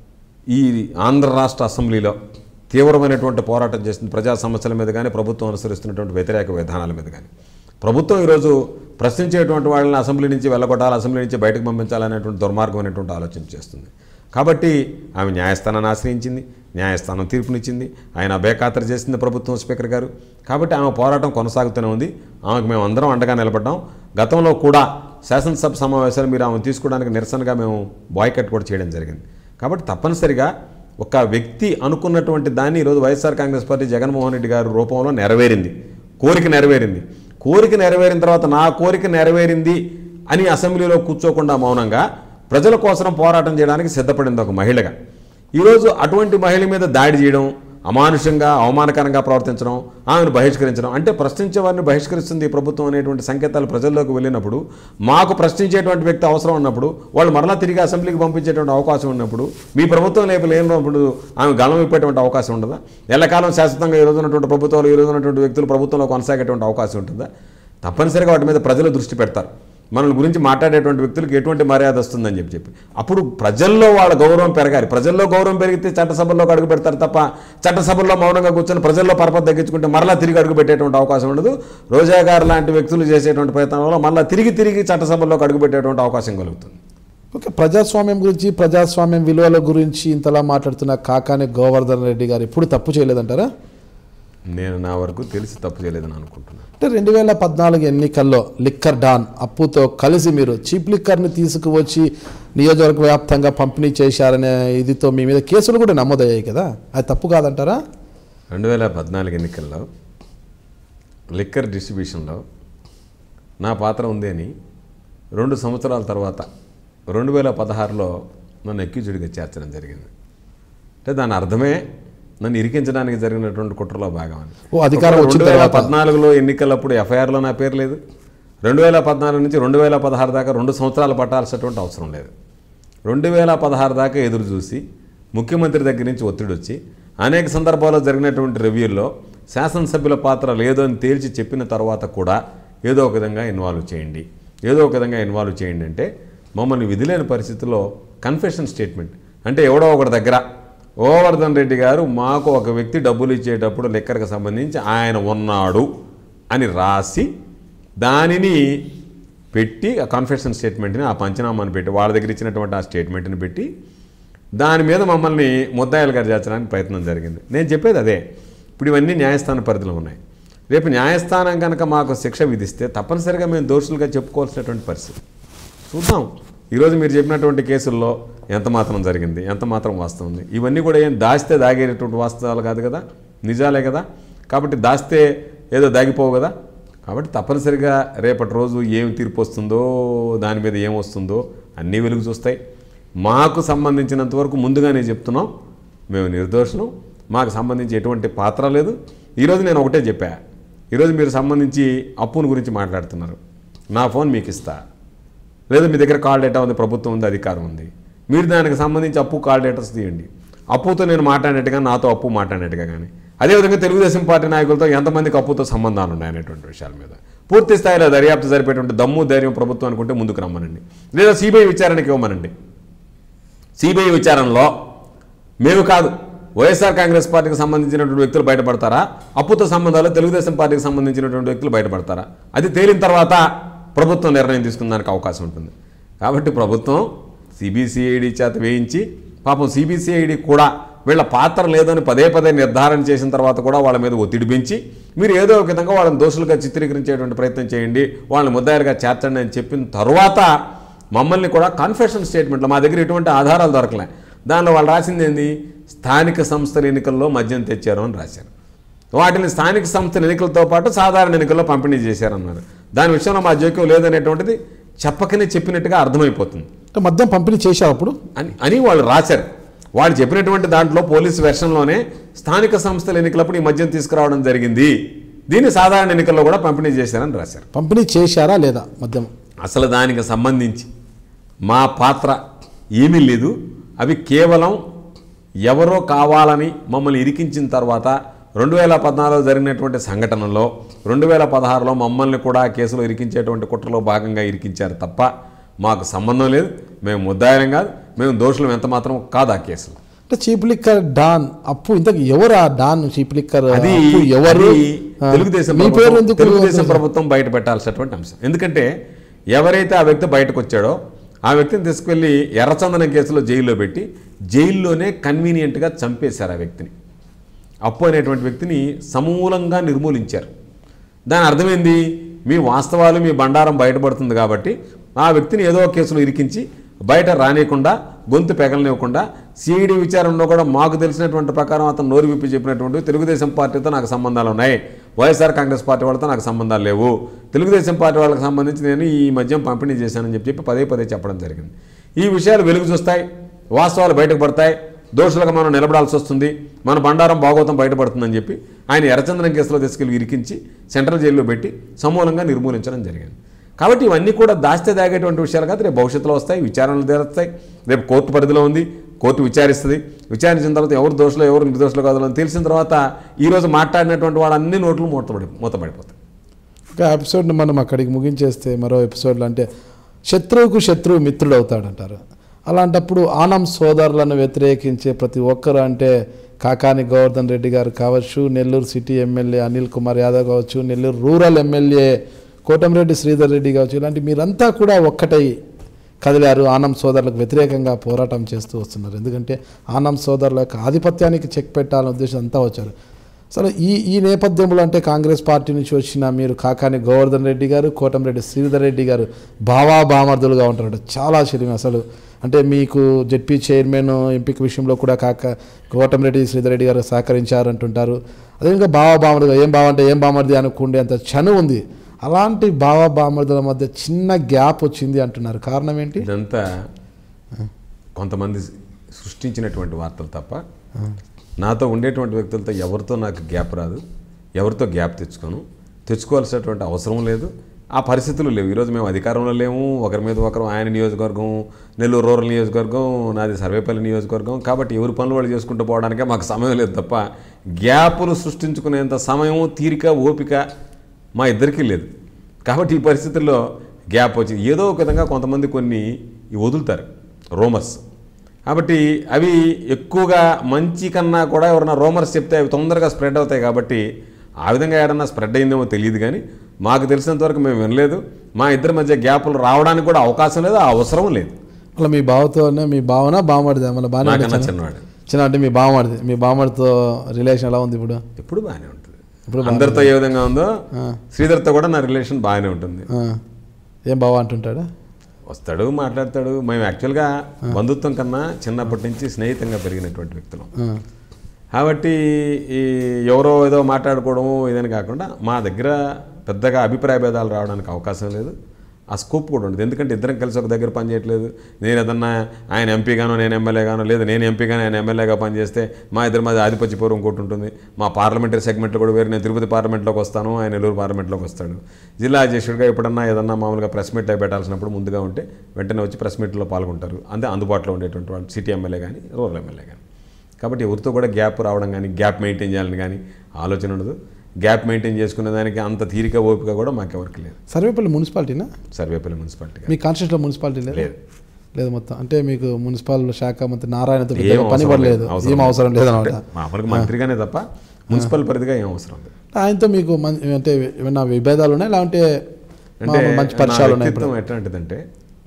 ఈ ఆంధ్ర రాష్ట్ర అసెంబ్లీలో తీవ్రమైనటువంటి పోరాటం చేస్తుంది. ప్రజా సమస్యల మీద కానీ ప్రభుత్వం అనుసరిస్తున్నటువంటి వ్యతిరేక విధానాల మీద కానీ. ప్రభుత్వం ఈరోజు ప్రశ్నించేటువంటి వాళ్ళని అసెంబ్లీ నుంచి వెళ్ళగొట్టాలి, అసెంబ్లీ నుంచి బయటకు పంపించాలనేటువంటి దుర్మార్గమైనటువంటి ఆలోచన చేస్తుంది. కాబట్టి ఆమె న్యాయస్థానాన్ని ఆశ్రయించింది, న్యాయస్థానం తీర్పునిచ్చింది, ఆయన బేఖాతరు చేసింది ప్రభుత్వం స్పీకర్ గారు. కాబట్టి ఆమె పోరాటం కొనసాగుతూనే ఉంది. ఆమెకు మేము అందరం అండగా నిలబడ్డాం. గతంలో కూడా శాసనసభ సమావేశాలు మీరు ఆమెను తీసుకోవడానికి నిరసనగా మేము బాయ్కట్ కూడా చేయడం జరిగింది. కాబట్టి తప్పనిసరిగా ఒక వ్యక్తి అనుకున్నటువంటి దాన్ని ఈరోజు వైఎస్ఆర్ కాంగ్రెస్ పార్టీ జగన్మోహన్ రెడ్డి గారి రూపంలో నెరవేరింది. కోరిక నెరవేరింది. కోరిక నెరవేరిన తర్వాత నా కోరిక నెరవేరింది అని అసెంబ్లీలో కూర్చోకుండా మౌనంగా ప్రజల కోసం పోరాటం చేయడానికి సిద్ధపడింది ఒక మహిళగా. ఈరోజు అటువంటి మహిళ మీద దాడి చేయడం, అమానుషంగా అవమానకరంగా ప్రవర్తించడం, ఆమెను బహిష్కరించడం, అంటే ప్రశ్నించే వారిని బహిష్కరిస్తుంది ప్రభుత్వం అనేటువంటి సంకేతాలు ప్రజల్లోకి వెళ్ళినప్పుడు, మాకు ప్రశ్నించేటువంటి వ్యక్తి అవసరం ఉన్నప్పుడు, వాళ్ళు మరలా తిరిగి అసెంబ్లీకి పంపించేటువంటి అవకాశం ఉన్నప్పుడు, మీ ప్రభుత్వం లేనప్పుడు ఆమె గలం ఇప్పేటువంటి అవకాశం ఉండదా? ఎల్లకాలం శాశ్వతంగా ఈ రోజు ఉన్నటువంటి ప్రభుత్వాలు, ఈ రోజు ఉన్నటువంటి వ్యక్తులు ప్రభుత్వంలో కొనసాగేటువంటి అవకాశం ఉంటుందా? తప్పనిసరిగా వాటి మీద ప్రజలు దృష్టి పెడతారు. మన గురించి మాట్లాడేటువంటి వ్యక్తులకు ఎటువంటి మర్యాద వస్తుందని చెప్పి అప్పుడు ప్రజల్లో వాళ్ళ గౌరవం పెరగాలి. ప్రజల్లో గౌరవం పెరిగితే చట్టసభల్లోకి అడుగు పెడతారు తప్ప చట్టసభల్లో మౌనంగా కూర్చొని ప్రజల్లో పరపతి తగ్గించుకుంటే మరలా తిరిగి అడుగు పెట్టేటువంటి అవకాశం ఉండదు. రోజా గారు లాంటి వ్యక్తులు చేసేటువంటి ప్రయత్నంలో మళ్ళీ తిరిగి చట్టసభల్లోకి అడుగు పెట్టేటువంటి అవకాశం కలుగుతుంది. ఓకే, ప్రజాస్వామ్యం గురించి, ప్రజాస్వామ్యం విలువల గురించి ఇంతలా మాట్లాడుతున్న కాకాని గోవర్ధన్ రెడ్డి గారు ఇప్పుడు తప్పు చేయలేదంటారా? నేను నా వరకు తెలిసి తప్పు చేయలేదని అనుకుంటున్నాను. అంటే 2014 ఎన్నికల్లో లిక్కర్ డాన్ అప్పుతో కలిసి మీరు చీప్ లిక్కర్ని తీసుకువచ్చి నియోజకవర్గ వ్యాప్తంగా పంపిణీ చేశారనే ఇదితో మీ మీద కేసులు కూడా నమోదయ్యాయి కదా, అది తప్పు కాదంటారా? 2014 ఎన్నికల్లో లిక్కర్ డిస్ట్రిబ్యూషన్లో నా పాత్ర ఉంది అని 2 సంవత్సరాల తర్వాత 2016లో నన్ను అక్యూజ్డ్గా చేర్చడం జరిగింది. అంటే దాని అర్థమే నన్ను ఇరికించడానికి జరిగినటువంటి కుట్రలో భాగం అని. 2014లో ఎన్నికలప్పుడు ఎఫ్ఐఆర్లో నా పేరు లేదు. 2014 నుంచి 2016 దాకా 2 సంవత్సరాలు పట్టాల్సినటువంటి అవసరం లేదు. 2016 దాకా ఎదురు చూసి ముఖ్యమంత్రి దగ్గర నుంచి ఒత్తిడి వచ్చి అనేక సందర్భాల్లో జరిగినటువంటి రివ్యూల్లో శాసనసభ్యుల పాత్ర లేదు అని తేల్చి చెప్పిన తర్వాత కూడా ఏదో ఒక విధంగా ఇన్వాల్వ్ చేయండి అంటే మమ్మల్ని విధిలేని పరిస్థితుల్లో కన్ఫెషన్ స్టేట్మెంట్ అంటే ఎవడో ఒకటి దగ్గర గోవర్ధన్ రెడ్డి గారు మాకు ఒక వ్యక్తి డబ్బులు ఇచ్చేటప్పుడు లెక్కర్కి సంబంధించి ఆయన ఉన్నాడు అని రాసి దానిని పెట్టి ఆ కన్ఫెషన్ స్టేట్మెంట్ని, ఆ పంచనామాని పెట్టి వాళ్ళ దగ్గర ఇచ్చినటువంటి ఆ స్టేట్మెంట్ని పెట్టి దాని మీద మమ్మల్ని ముద్దాయిలుగా చేర్చడానికి ప్రయత్నం జరిగింది. నేను చెప్పేది అదే. ఇప్పుడు ఇవన్నీ న్యాయస్థాన పరిధిలో ఉన్నాయి. రేపు న్యాయస్థానం కనుక మాకు శిక్ష విధిస్తే తప్పనిసరిగా మేము దోషులుగా చెప్పుకోవాల్సినటువంటి పరిస్థితి. చూద్దాం ఈరోజు మీరు చెప్పినటువంటి కేసుల్లో ఎంత మాత్రం జరిగింది, ఎంత మాత్రం వాస్తవం ఉంది. ఇవన్నీ కూడా ఏం దాస్తే దాగేటటువంటి వాస్తవాలు కాదు కదా, నిజాలే కదా. కాబట్టి దాస్తే ఏదో దాగిపోవు కదా. కాబట్టి తప్పనిసరిగా రేపటి రోజు ఏం తీర్పు వస్తుందో, దాని మీద ఏం వస్తుందో అన్నీ వెలుగు చూస్తాయి. మాకు సంబంధించినంతవరకు ముందుగానే చెప్తున్నాం, మేము నిర్దోషులం, మాకు సంబంధించి ఎటువంటి పాత్ర లేదు. ఈరోజు నేను ఒకటే చెప్పా, ఈరోజు మీరు సంబంధించి అప్పుని గురించి మాట్లాడుతున్నారు. నా ఫోన్ మీకు ఇస్తా, లేదా మీ దగ్గర కాల్ డేటా ఉంది, ప్రభుత్వం ఉంది, అధికారం ఉంది, మీరు దానికి సంబంధించి అప్పు కాల్ డేటాస్ తీయండి. అప్పుతో నేను మాట్లాడినట్టుగా, నాతో అప్పు మాట్లాడినట్టుగా కానీ, అదేవిధంగా తెలుగుదేశం పార్టీ నాయకులతో ఎంతమందికి అప్పుతో సంబంధాలు ఉన్నాయనేటువంటి విషయాల మీద పూర్తి స్థాయిలో దర్యాప్తు జరిపేటువంటి దమ్ము ధైర్యం ప్రభుత్వం అనుకుంటే ముందుకు రమ్మనండి, లేదా సిబిఐ విచారణకి ఇవ్వమనండి. సిబిఐ విచారణలో మేము కాదు, వైఎస్ఆర్ కాంగ్రెస్ పార్టీకి సంబంధించినటువంటి వ్యక్తులు బయటపడతారా, అప్పుతో సంబంధాలు తెలుగుదేశం పార్టీకి సంబంధించినటువంటి వ్యక్తులు బయటపడతారా, అది తేలిన తర్వాత ప్రభుత్వం నిర్ణయం తీసుకునేందుకు అవకాశం ఉంటుంది. కాబట్టి ప్రభుత్వం సిబిసిఐడి చేత వేయించి, పాపం సిబిసిఐడి కూడా వీళ్ళ పాత్ర లేదని పదే నిర్ధారణ చేసిన తర్వాత కూడా వాళ్ళ మీద ఒత్తిడి పెంచి మీరు ఏదో ఒక విధంగా వాళ్ళని దోషులుగా చిత్రీకరించేటువంటి ప్రయత్నం చేయండి, వాళ్ళని ముద్దాయిలుగా చేర్చండి అని చెప్పిన తర్వాత మమ్మల్ని కూడా కన్ఫెషన్ స్టేట్మెంట్లో మా దగ్గర ఎటువంటి ఆధారాలు దొరకలే. దానిలో వాళ్ళు రాసింది ఏంది, స్థానిక సంస్థల ఎన్నికల్లో మద్యం తెచ్చారు అని రాశారు. వాటిని స్థానిక సంస్థల ఎన్నికలతో పాటు సాధారణ ఎన్నికల్లో పంపిణీ చేశారన్నారు. దాని విషయంలో మా జోక్యం లేదనేటువంటిది చెప్పకనే చెప్పినట్టుగా అర్థమైపోతుంది. మద్యం పంపిణీ చేశారు అప్పుడు అని వాళ్ళు రాశారు. వాళ్ళు చెప్పినటువంటి దాంట్లో పోలీసు వెర్షన్లోనే స్థానిక సంస్థల ఎన్నికలప్పుడు ఈ మద్యం తీసుకురావడం జరిగింది, దీన్ని సాధారణ ఎన్నికల్లో కూడా పంపిణీ చేశారని రాశారు. పంపిణీ చేశారా లేదా మద్యం? అసలు దానికి సంబంధించి మా పాత్ర ఏమీ లేదు. అవి కేవలం ఎవరో కావాలని మమ్మల్ని ఇరికించిన తర్వాత 2014 జరిగినటువంటి సంఘటనలో 2016లో మమ్మల్ని కూడా కేసులో ఇరికించేటువంటి కుట్రలో భాగంగా ఇరికించారు తప్ప మాకు సంబంధం లేదు. మేము ముద్దాయిలం కాదు, మేము దోషులం ఎంత మాత్రం కాదు ఆ కేసులో. అంటే చీప్ లిక్కర్ డాన్ అప్పు ఇంతకు ఎవరు ఆ డాన్ చీప్ లిక్కర్ అది ఎవరు? తెలుగుదేశం ప్రభుత్వం బయట పెట్టాల్సినటువంటి అంశం. ఎందుకంటే ఎవరైతే ఆ వ్యక్తి బయటకు వచ్చాడో ఆ వ్యక్తిని తీసుకువెళ్ళి ఎర్రచందనం కేసులో జైల్లో పెట్టి జైల్లోనే కన్వీనియంట్గా చంపేశారు ఆ వ్యక్తిని. అప్పు అనేటువంటి వ్యక్తిని సమూలంగా నిర్మూలించారు. దాని అర్థమైంది, మీ వాస్తవాలు మీ బండారం బయటపడుతుంది కాబట్టి ఆ వ్యక్తిని ఏదో కేసులో ఇరికించి బయట రానియకుండా గొంతు పెగలనివ్వకుండా సిఐడి విచారణలో కూడా మాకు తెలిసినటువంటి ప్రకారం అతను నోరు విప్పి చెప్పినటువంటి తెలుగుదేశం పార్టీతో నాకు సంబంధాలు ఉన్నాయి, వైఎస్ఆర్ కాంగ్రెస్ పార్టీ వాళ్ళతో నాకు సంబంధాలు లేవు, తెలుగుదేశం పార్టీ వాళ్ళకి సంబంధించి నేను ఈ మద్యం పంపిణీ చేశానని చెప్పి పదే పదే చెప్పడం జరిగింది. ఈ విషయాలు వెలుగు చూస్తాయి, వాస్తవాలు బయటకు పడతాయి, దోషులుగా మనం నిలబడాల్సి వస్తుంది, మన బండారం భాగవతం బయటపడుతుందని చెప్పి ఆయన ఎర్రచందనం కేసులో తీసుకెళ్ళి ఇరికించి సెంట్రల్ జైల్లో పెట్టి సమూలంగా నిర్మూలించడం జరిగింది. కాబట్టి ఇవన్నీ కూడా దాస్తే దాగేటువంటి విషయాలు కాదు, రేపు భవిష్యత్తులో వస్తాయి, విచారణలు తీరుస్తాయి. రేపు కోర్టు పరిధిలో ఉంది, కోర్టు విచారిస్తుంది. విచారించిన తర్వాత ఎవరు దోషులు ఎవరు నిర్దోషులు కాదు అని తెలిసిన తర్వాత ఈరోజు మాట్లాడినటువంటి వాళ్ళ అన్ని నోట్లు మూతపడిపోతాయి. ఒక ఎపిసోడ్ని మనం అక్కడికి ముగించేస్తే మరో ఎపిసోడ్లో అంటే శత్రువుకు శత్రువు మిత్రుడు అవుతాడంటారు. అలాంటప్పుడు ఆనం సోదరులను వ్యతిరేకించే ప్రతి ఒక్కరు అంటే కాకాని గోవర్ధన్ రెడ్డి గారు కావచ్చు, నెల్లూరు సిటీ ఎమ్మెల్యే అనిల్ కుమార్ యాదవ్ కావచ్చు, నెల్లూరు రూరల్ ఎమ్మెల్యే కోటంరెడ్డి శ్రీధర్ రెడ్డి కావచ్చు, ఇలాంటి మీరంతా కూడా ఒక్కటై కదిలారు, ఆనం సోదరులకు వ్యతిరేకంగా పోరాటం చేస్తూ వస్తున్నారు. ఎందుకంటే ఆనం సోదరుల యొక్క ఆధిపత్యానికి చెక్ పెట్టాలనే ఉద్దేశం అంతా వచ్చారు. అసలు ఈ నేపథ్యంలో అంటే కాంగ్రెస్ పార్టీ నుంచి వచ్చిన మీరు కాకాని గోవర్ధన్ రెడ్డి గారు, కోటంరెడ్డి శ్రీధర్ రెడ్డి గారు బామర్దులుగా ఉంటారు. చాలా ఆశ్చర్యం అసలు. అంటే మీకు జెడ్పీ చైర్మన్ ఎంపిక విషయంలో కూడా కోటంరెడ్డి శ్రీధర్ రెడ్డి గారు సహకరించారంటుంటారు. అదేవిధంగా బామర్దులుగా ఏం బామర్ది అనుకుండే అంత చనువు ఉంది. అలాంటి బామర్దుల మధ్య చిన్న గ్యాప్ వచ్చింది అంటున్నారు. కారణం ఏంటి? ఇదంతా కొంతమంది సృష్టించినటువంటి వార్తలు తప్ప నాతో ఉండేటువంటి వ్యక్తులతో ఎవరితో నాకు గ్యాప్ రాదు, ఎవరితో గ్యాప్ తెచ్చుకోవాల్సినటువంటి అవసరం లేదు, ఆ పరిస్థితులు లేవు. ఈరోజు మేము అధికారంలో లేము, ఒకరి మీద ఒకరు, ఆయన నియోజకవర్గం నెల్లూరు రూరల్ నియోజకవర్గం, నాది సర్వేపల్లి నియోజకవర్గం, కాబట్టి ఎవరి పనులు వాళ్ళు చేసుకుంటూ పోవడానికే మాకు సమయం లేదు తప్ప గ్యాపులు సృష్టించుకునేంత సమయం, తీరిక, ఓపిక మా ఇద్దరికీ లేదు. కాబట్టి ఈ పరిస్థితుల్లో గ్యాప్ వచ్చింది. ఏదో ఒక విధంగా కొంతమంది కొన్ని వదులుతారు రూమర్స్. కాబట్టి అవి ఎక్కువగా మంచి కన్నా కూడా ఎవరైనా రూమర్స్ చెప్తే అవి తొందరగా స్ప్రెడ్ అవుతాయి. కాబట్టి ఆ విధంగా ఏదన్నా స్ప్రెడ్ అయిందేమో తెలియదు, కానీ మాకు తెలిసినంతవరకు మేము వినలేదు. మా ఇద్దరి మధ్య గ్యాపులు రావడానికి కూడా అవకాశం లేదు, ఆ అవసరం లేదు. అలా మీ బావతోనే, మీ బావనా బావమడిదా? మళ్ళీ బాగా చిన్నవాడు చిన్న అంటే మీ బావమడితో రిలేషన్ ఎలా ఉంది ఇప్పుడు? ఎప్పుడు బాగానే ఉంటుంది. ఇప్పుడు అందరితో ఏ విధంగా ఉందో శ్రీధర్తో కూడా నా రిలేషన్ బాగానే ఉంటుంది. ఏం బావ అంటుంటాడా? వస్తాడు, మాట్లాడతాడు. మేము యాక్చువల్గా బంధుత్వం కన్నా చిన్నప్పటి నుంచి స్నేహితంగా పెరిగినటువంటి వ్యక్తులు. కాబట్టి ఎవరో ఏదో మాట్లాడుకోవడము ఇదని కాకుండా మా దగ్గర పెద్దగా అభిప్రాయ భేదాలు రావడానికి అవకాశం లేదు, ఆ స్కోప్ కూడా ఉండదు. ఎందుకంటే ఇద్దరం కలిసి ఒక దగ్గర పనిచేయట్లేదు. నేను ఏదన్నా ఆయన ఎంపీగానో నేను ఎమ్మెల్యేగానో, లేదా నేను ఎంపీగానో ఆయన ఎమ్మెల్యేగా పనిచేస్తే మా ఇద్దరి మధ్య ఆధిపత్య పూర్వం ఇంకోటి ఉంటుంది. మా పార్లమెంటరీ సెగ్మెంట్లో కూడా వేరు. నేను తిరుపతి పార్లమెంట్లోకి వస్తాను, ఆయన నెల్లూరు పార్లమెంట్లోకి వస్తాడు. జిల్లా అధ్యక్షుడిగా ఎప్పుడన్నా ఏదన్నా మామూలుగా ప్రెస్ మీట్ పెట్టాల్సినప్పుడు ముందుగా ఉంటే వెంటనే వచ్చి ప్రెస్ మీట్లో పాల్గొంటారు. అంతే అందుబాటులో ఉండేటువంటి వాళ్ళు సిటీ ఎమ్మెల్యే కానీ రూరల్ ఎమ్మెల్యే కానీ. కాబట్టి ఎవరితో కూడా గ్యాప్ రావడం కానీ, గ్యాప్ మెయింటైన్ చేయాలని కానీ ఆలోచన ఉండదు. గ్యాప్ మెయింటైన్ చేసుకునే దానికి అంత తీరిక ఓపిక కూడా మాకెవరికి లేదు. సర్వేపల్లి మున్సిపాలిటీనా? సర్వేపల్లి మున్సిపాలిటీ. మీ కాన్స్టిట్యూన్సీలో మున్సిపాలిటీ లేదు మొత్తం? అంటే మీకు మున్సిపల్ శాఖ మంత్రి నారాయణతో పని పడలేదు, ఏం అవసరం లేదన్నమాట. మామూలుగా మంత్రిగానే తప్ప మున్సిపల్ పరిధిగా ఏం అవసరం లేదు. ఆయనతో మీకు అంటే ఏమైనా విభేదాలు ఉన్నాయి, లేదంటే మంచి పరిచయాలు ఉన్నాయి? ఎట్లాంటిదంటే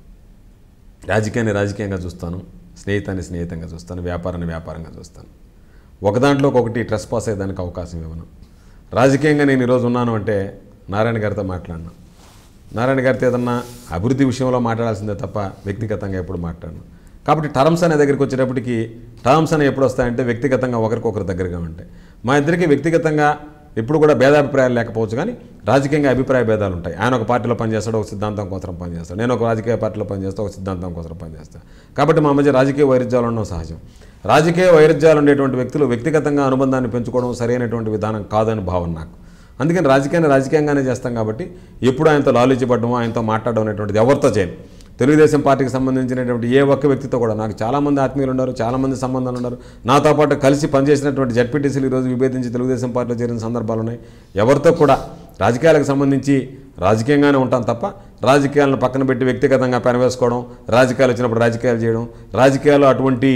రాజకీయంగా చూస్తాను, స్నేహితంగా చూస్తాను, వ్యాపారంగా చూస్తాను. ఒక దాంట్లోకి ఒకటి ట్రెస్ పాస్ అయ్యేదానికి అవకాశం ఇవ్వను. రాజకీయంగా నేను ఈరోజు ఉన్నాను అంటే నారాయణ గారితో మాట్లాడినా, నారాయణ గారితో ఏదన్నా అభివృద్ధి విషయంలో మాట్లాడాల్సిందే తప్ప వ్యక్తిగతంగా ఎప్పుడు మాట్లాడను. కాబట్టి టర్మ్స్ అనే దగ్గరికి వచ్చేటప్పటికి టర్మ్స్ అనేవి ఎప్పుడు వస్తాయంటే వ్యక్తిగతంగా ఒకరికొకరు దగ్గరగా ఉంటాయి. మా ఇద్దరికి వ్యక్తిగతంగా ఎప్పుడు కూడా భేదాభిప్రాయాలు లేకపోవచ్చు, కానీ రాజకీయంగా అభిప్రాయ భేదాలు ఉంటాయి. ఆయన ఒక పార్టీలో పనిచేస్తాడు, ఒక సిద్ధాంతం కోసం పనిచేస్తాడు. నేను ఒక రాజకీయ పార్టీలో పనిచేస్తాను, ఒక సిద్ధాంతం కోసం పనిచేస్తాను. కాబట్టి మా మధ్య రాజకీయ వైరుధ్యాలు ఉండడం సహజం. రాజకీయ వైరుధ్యాలు ఉండేటువంటి వ్యక్తులు వ్యక్తిగతంగా అనుబంధాన్ని పెంచుకోవడం సరైనటువంటి విధానం కాదని భావన నాకు. అందుకని రాజకీయాన్ని రాజకీయంగానే చేస్తాం. కాబట్టి ఎప్పుడు ఆయనతో లాలించబడడం, ఆయనతో మాట్లాడడం అనేటువంటిది ఎవరితో చేయను. తెలుగుదేశం పార్టీకి సంబంధించినటువంటి ఏ ఒక్క వ్యక్తితో కూడా నాకు చాలామంది ఆత్మీయులు ఉన్నారు, చాలామంది సంబంధాలు ఉన్నారు. నాతో పాటు కలిసి పనిచేసినటువంటి జడ్పీటీసీలు ఈరోజు విభేదించి తెలుగుదేశం పార్టీలో చేరిన సందర్భాలు ఉన్నాయి. ఎవరితో కూడా రాజకీయాలకు సంబంధించి రాజకీయంగానే ఉంటాం తప్ప రాజకీయాలను పక్కన పెట్టి వ్యక్తిగతంగా పెనవేసుకోవడం, రాజకీయాలు వచ్చినప్పుడు రాజకీయాలు చేయడం, రాజకీయాలు అటువంటి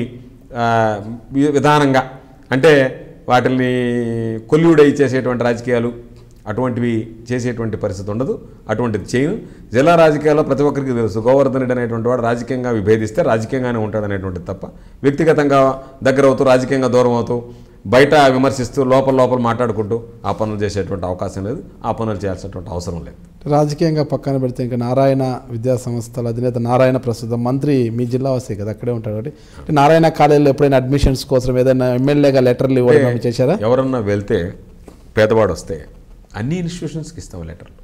విధానంగా అంటే వాటిని కొల్యూడై చేసేటువంటి రాజకీయాలు అటువంటివి చేసేటువంటి పరిస్థితి ఉండదు. అటువంటిది చేయను. జిల్లా రాజకీయాల్లో ప్రతి ఒక్కరికి తెలుసు, గోవర్ధన్ రెడ్డి అనేటువంటి వాడు రాజకీయంగా విభేదిస్తే రాజకీయంగానే ఉంటాడు అనేటువంటిది తప్ప వ్యక్తిగతంగా దగ్గర అవుతూ రాజకీయంగా దూరం అవుతూ బయట విమర్శిస్తూ లోపల మాట్లాడుకుంటూ ఆ పనులు చేసేటువంటి అవకాశం లేదు. ఆ పనులు చేయాల్సినటువంటి అవసరం లేదు. రాజకీయంగా పక్కన పెడితే ఇంకా నారాయణ విద్యా సంస్థల అధినేత నారాయణ ప్రస్తుతం మంత్రి మీ జిల్లా వస్తాయి కదా, అక్కడే ఉంటాడు. కాబట్టి నారాయణ కాలేజీలో ఎప్పుడైనా అడ్మిషన్స్ కోసం ఏదైనా ఎమ్మెల్యేగా లెటర్లు ఇవ్వడం చేశారా? ఎవరన్నా వెళ్తే పేదవాడు వస్తే అన్ని ఇన్స్టిట్యూషన్స్కి ఇస్తాం లెటర్లు.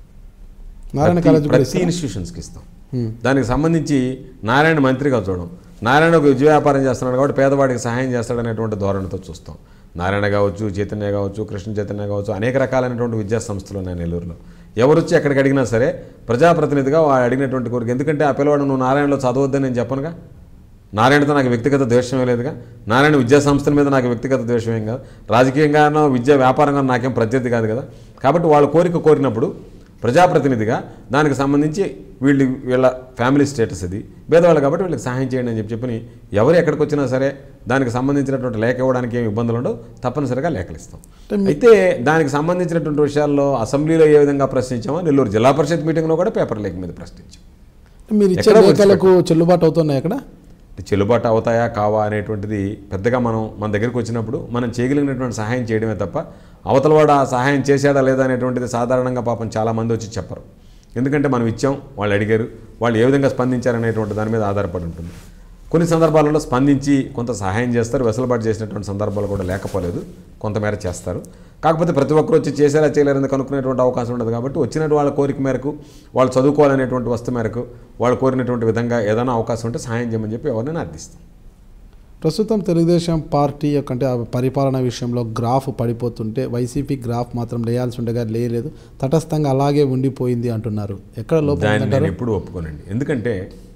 నారాయణ కాలేజ్ ప్రతి ఇన్స్టిట్యూషన్స్కి ఇస్తాం. దానికి సంబంధించి నారాయణ మంత్రిగా చూడడం, నారాయణ ఒక విద్య వ్యాపారం చేస్తున్నాడు కాబట్టి పేదవాడికి సహాయం చేస్తాడనేటువంటి ధోరణితో చూస్తాం. నారాయణ కావచ్చు, చైతన్య కావచ్చు, కృష్ణ చైతన్య కావచ్చు, అనేక రకాలైనటువంటి విద్యా సంస్థలు ఉన్నాయి నెల్లూరులో. ఎవరు వచ్చి ఎక్కడికి అడిగినా సరే ప్రజాప్రతినిధిగా వాడు అడిగినటువంటి కోరిక. ఎందుకంటే ఆ పిల్లవాడు నువ్వు నారాయణలో చదవద్దని నేను చెప్పనుగా. నారాయణతో నాకు వ్యక్తిగత ద్వేషమే లేదుగా. నారాయణ విద్యా సంస్థల మీద నాకు వ్యక్తిగత ద్వేషమేం కాదు. రాజకీయంగానో విద్యా వ్యాపారంగా నాకేం ప్రత్యర్థి కాదు కదా. కాబట్టి వాళ్ళ కోరినప్పుడు ప్రజాప్రతినిధిగా దానికి సంబంధించి వీళ్ళ ఫ్యామిలీ స్టేటస్ ఇది, పేదవాళ్ళు కాబట్టి వీళ్ళకి సహాయం చేయండి అని చెప్పి ఎవరు ఎక్కడికి వచ్చినా సరే దానికి సంబంధించినటువంటి లేఖ ఇవ్వడానికి ఏమి ఇబ్బందులు ఉండవు. తప్పనిసరిగా లేఖలు ఇస్తాం. అయితే దానికి సంబంధించినటువంటి విషయాల్లో అసెంబ్లీలో ఏ విధంగా ప్రశ్నించామో నెల్లూరు జిల్లా పరిషత్ మీటింగ్లో కూడా పేపర్ లేఖ మీద ప్రశ్నించాం. మీరు ఇచ్చే లేఖలకు చెల్లుబాటు అవుతున్నాయి అక్కడ? చెల్లుబాటు అవుతాయా కావా అనేటువంటిది పెద్దగా మన దగ్గరికి వచ్చినప్పుడు మనం చేయగలిగినటువంటి సహాయం చేయడమే తప్ప అవతలవాడు ఆ సహాయం చేశాడా లేదా అనేటువంటిది సాధారణంగా పాపం చాలామంది వచ్చి చెప్పరు. ఎందుకంటే మనం ఇచ్చాం, వాళ్ళు అడిగారు, వాళ్ళు ఏ విధంగా స్పందించారనేటువంటి దాని మీద ఆధారపడి ఉంటుంది. కొన్ని సందర్భాలలో స్పందించి కొంత సహాయం చేస్తారు, వెసులుబాటు చేసినటువంటి సందర్భాలు కూడా లేకపోలేదు, కొంతమేర చేస్తారు. కాకపోతే ప్రతి ఒక్కరు వచ్చి చేశారా చేయలేరని కనుక్కునేటువంటి అవకాశం ఉండదు. కాబట్టి వచ్చినట్టు వాళ్ళ కోరిక మేరకు, వాళ్ళు చదువుకోవాలనేటువంటి వస్తు మేరకు, వాళ్ళు కోరినటువంటి విధంగా ఏదైనా అవకాశం ఉంటే సహాయం చేయమని చెప్పి ఎవరినైనా అర్థిస్తాం. ప్రస్తుతం తెలుగుదేశం పార్టీ యొక్క అంటే పరిపాలన విషయంలో గ్రాఫ్ పడిపోతుంటే వైసీపీ గ్రాఫ్ మాత్రం లేయాల్సి ఉండగా లేదు, తటస్థంగా అలాగే ఉండిపోయింది అంటున్నారు. ఎక్కడ లోపం? నేను ఎప్పుడు ఒప్పుకోనండి. ఎందుకంటే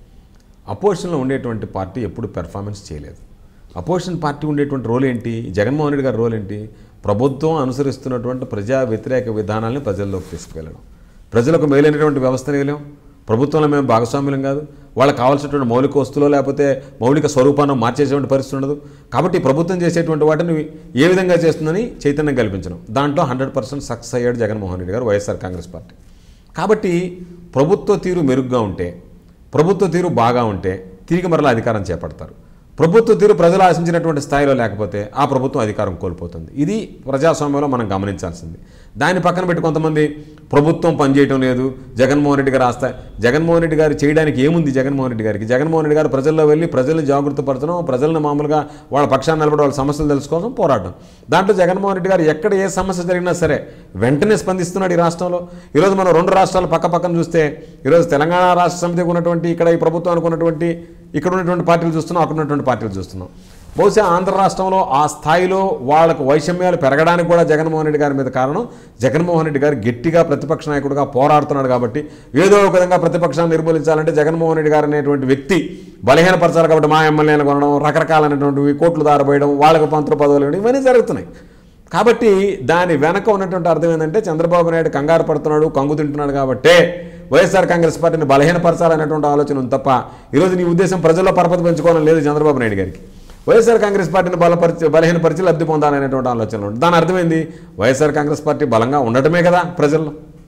అపోజిషన్లో ఉండేటువంటి పార్టీ ఎప్పుడు పెర్ఫార్మెన్స్ చేయలేదు. అపోజిషన్ పార్టీ ఉండేటువంటి రోల్ ఏంటి? జగన్మోహన్ రెడ్డి గారి రోల్ ఏంటి? ప్రభుత్వం అనుసరిస్తున్నటువంటి ప్రజా వ్యతిరేక విధానాలను ప్రజల్లోకి తీసుకువెళ్ళడం. ప్రజలకు మేలైనటువంటి వ్యవస్థను వేయలేం, ప్రభుత్వంలో మేము భాగస్వామ్యం కాదు, వాళ్ళకి కావాల్సినటువంటి మౌలిక వస్తువులు లేకపోతే మౌలిక స్వరూపాన్ని మార్చేసేటువంటి పరిస్థితి ఉండదు. కాబట్టి ప్రభుత్వం చేసేటువంటి వాటిని ఏ విధంగా చేస్తుందని చైతన్యం కల్పించడం, దాంట్లో 100% సక్సెస్ అయ్యాడు జగన్మోహన్ రెడ్డి గారు, వైఎస్ఆర్ కాంగ్రెస్ పార్టీ. కాబట్టి ప్రభుత్వ తీరు మెరుగ్గా ఉంటే, ప్రభుత్వ తీరు బాగా ఉంటే తిరిగి మరలా అధికారం చేపడతారు. ప్రభుత్వ తీరు ప్రజలు ఆశించినటువంటి స్థాయిలో లేకపోతే ఆ ప్రభుత్వం అధికారం కోల్పోతుంది. ఇది ప్రజాస్వామ్యంలో మనం గమనించాల్సింది. దాన్ని పక్కన పెట్టి కొంతమంది ప్రభుత్వం పనిచేయటం లేదు, జగన్మోహన్ రెడ్డి గారు జగన్మోహన్ రెడ్డి గారు చేయడానికి ఏముంది? జగన్మోహన్ రెడ్డి గారికి జగన్మోహన్ రెడ్డి గారు ప్రజల్లో వెళ్ళి ప్రజల్ని జాగృతపరచడం, ప్రజలను మామూలుగా వాళ్ళ పక్షాన్ని నిలబడి వాళ్ళ సమస్యలు తెలుసుకోవడం, పోరాటం. దాంట్లో జగన్మోహన్ రెడ్డి గారు ఎక్కడ ఏ సమస్య జరిగినా సరే వెంటనే స్పందిస్తున్నాడు. ఈ రాష్ట్రంలో ఈరోజు మనం 2 రాష్ట్రాలు పక్కన చూస్తే ఈరోజు తెలంగాణ రాష్ట్ర సమితికి ఉన్నటువంటి ఇక్కడ ఈ ప్రభుత్వానికి ఉన్నటువంటి ఇక్కడ ఉన్నటువంటి పార్టీలు చూస్తున్నాం, అక్కడ ఉన్నటువంటి పార్టీలు చూస్తున్నాం. బహుశా ఆంధ్ర రాష్ట్రంలో ఆ స్థాయిలో వాళ్ళకు వైషమ్యాలు పెరగడానికి కూడా జగన్మోహన్ రెడ్డి గారి మీద కారణం. జగన్మోహన్ రెడ్డి గారు గట్టిగా ప్రతిపక్ష నాయకుడిగా పోరాడుతున్నాడు. కాబట్టి ఏదో ఒక విధంగా ప్రతిపక్షాన్ని నిర్మూలించాలంటే జగన్మోహన్ రెడ్డి గారు అనేటువంటి వ్యక్తి బలహీనపరచాలి. కాబట్టి మా ఎమ్మెల్యేలు కొనడం, రకరకాలైనటువంటి కోట్లు దారబోయడం, వాళ్ళకు మంత్రి పదవులు ఇవ్వడం, ఇవన్నీ జరుగుతున్నాయి. కాబట్టి దాని వెనక ఉన్నటువంటి అర్థం ఏంటంటే చంద్రబాబు నాయుడు కంగారు పడుతున్నాడు, కంగు తింటున్నాడు. కాబట్టే వైఎస్ఆర్ కాంగ్రెస్ పార్టీని బలహీనపరచాలనేటువంటి ఆలోచన ఉంది తప్ప ఈరోజు నీ ఉద్దేశం ప్రజల్లో పరపతి పెంచుకోవాలని లేదు చంద్రబాబు నాయుడు గారికి. వైఎస్ఆర్ కాంగ్రెస్ పార్టీని బలహీనపరిచి లబ్ధి పొందాలనేటువంటి ఆలోచనలు ఉంటుంది. దాని అర్థమైంది వైఎస్ఆర్ కాంగ్రెస్ పార్టీ బలంగా ఉండటమే కదా ప్రజల్లో.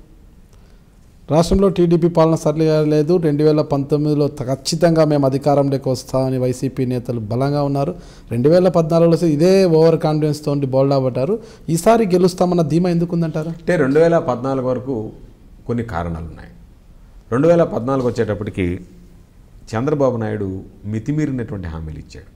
రాష్ట్రంలో టీడీపీ పాలన సరిగా లేదు, 2019లో ఖచ్చితంగా మేము అధికారంలోకి వస్తామని వైసీపీ నేతలు బలంగా ఉన్నారు. 2014లో ఇదే ఓవర్ కాన్ఫిడెన్స్తో బోల్డా పడ్డారు. ఈసారి గెలుస్తామన్న ధీమా ఎందుకుందంటారు? అంటే 2014 వరకు కొన్ని కారణాలు ఉన్నాయి. 2014 వచ్చేటప్పటికి చంద్రబాబు నాయుడు మితిమీరినటువంటి హామీలు ఇచ్చాడు.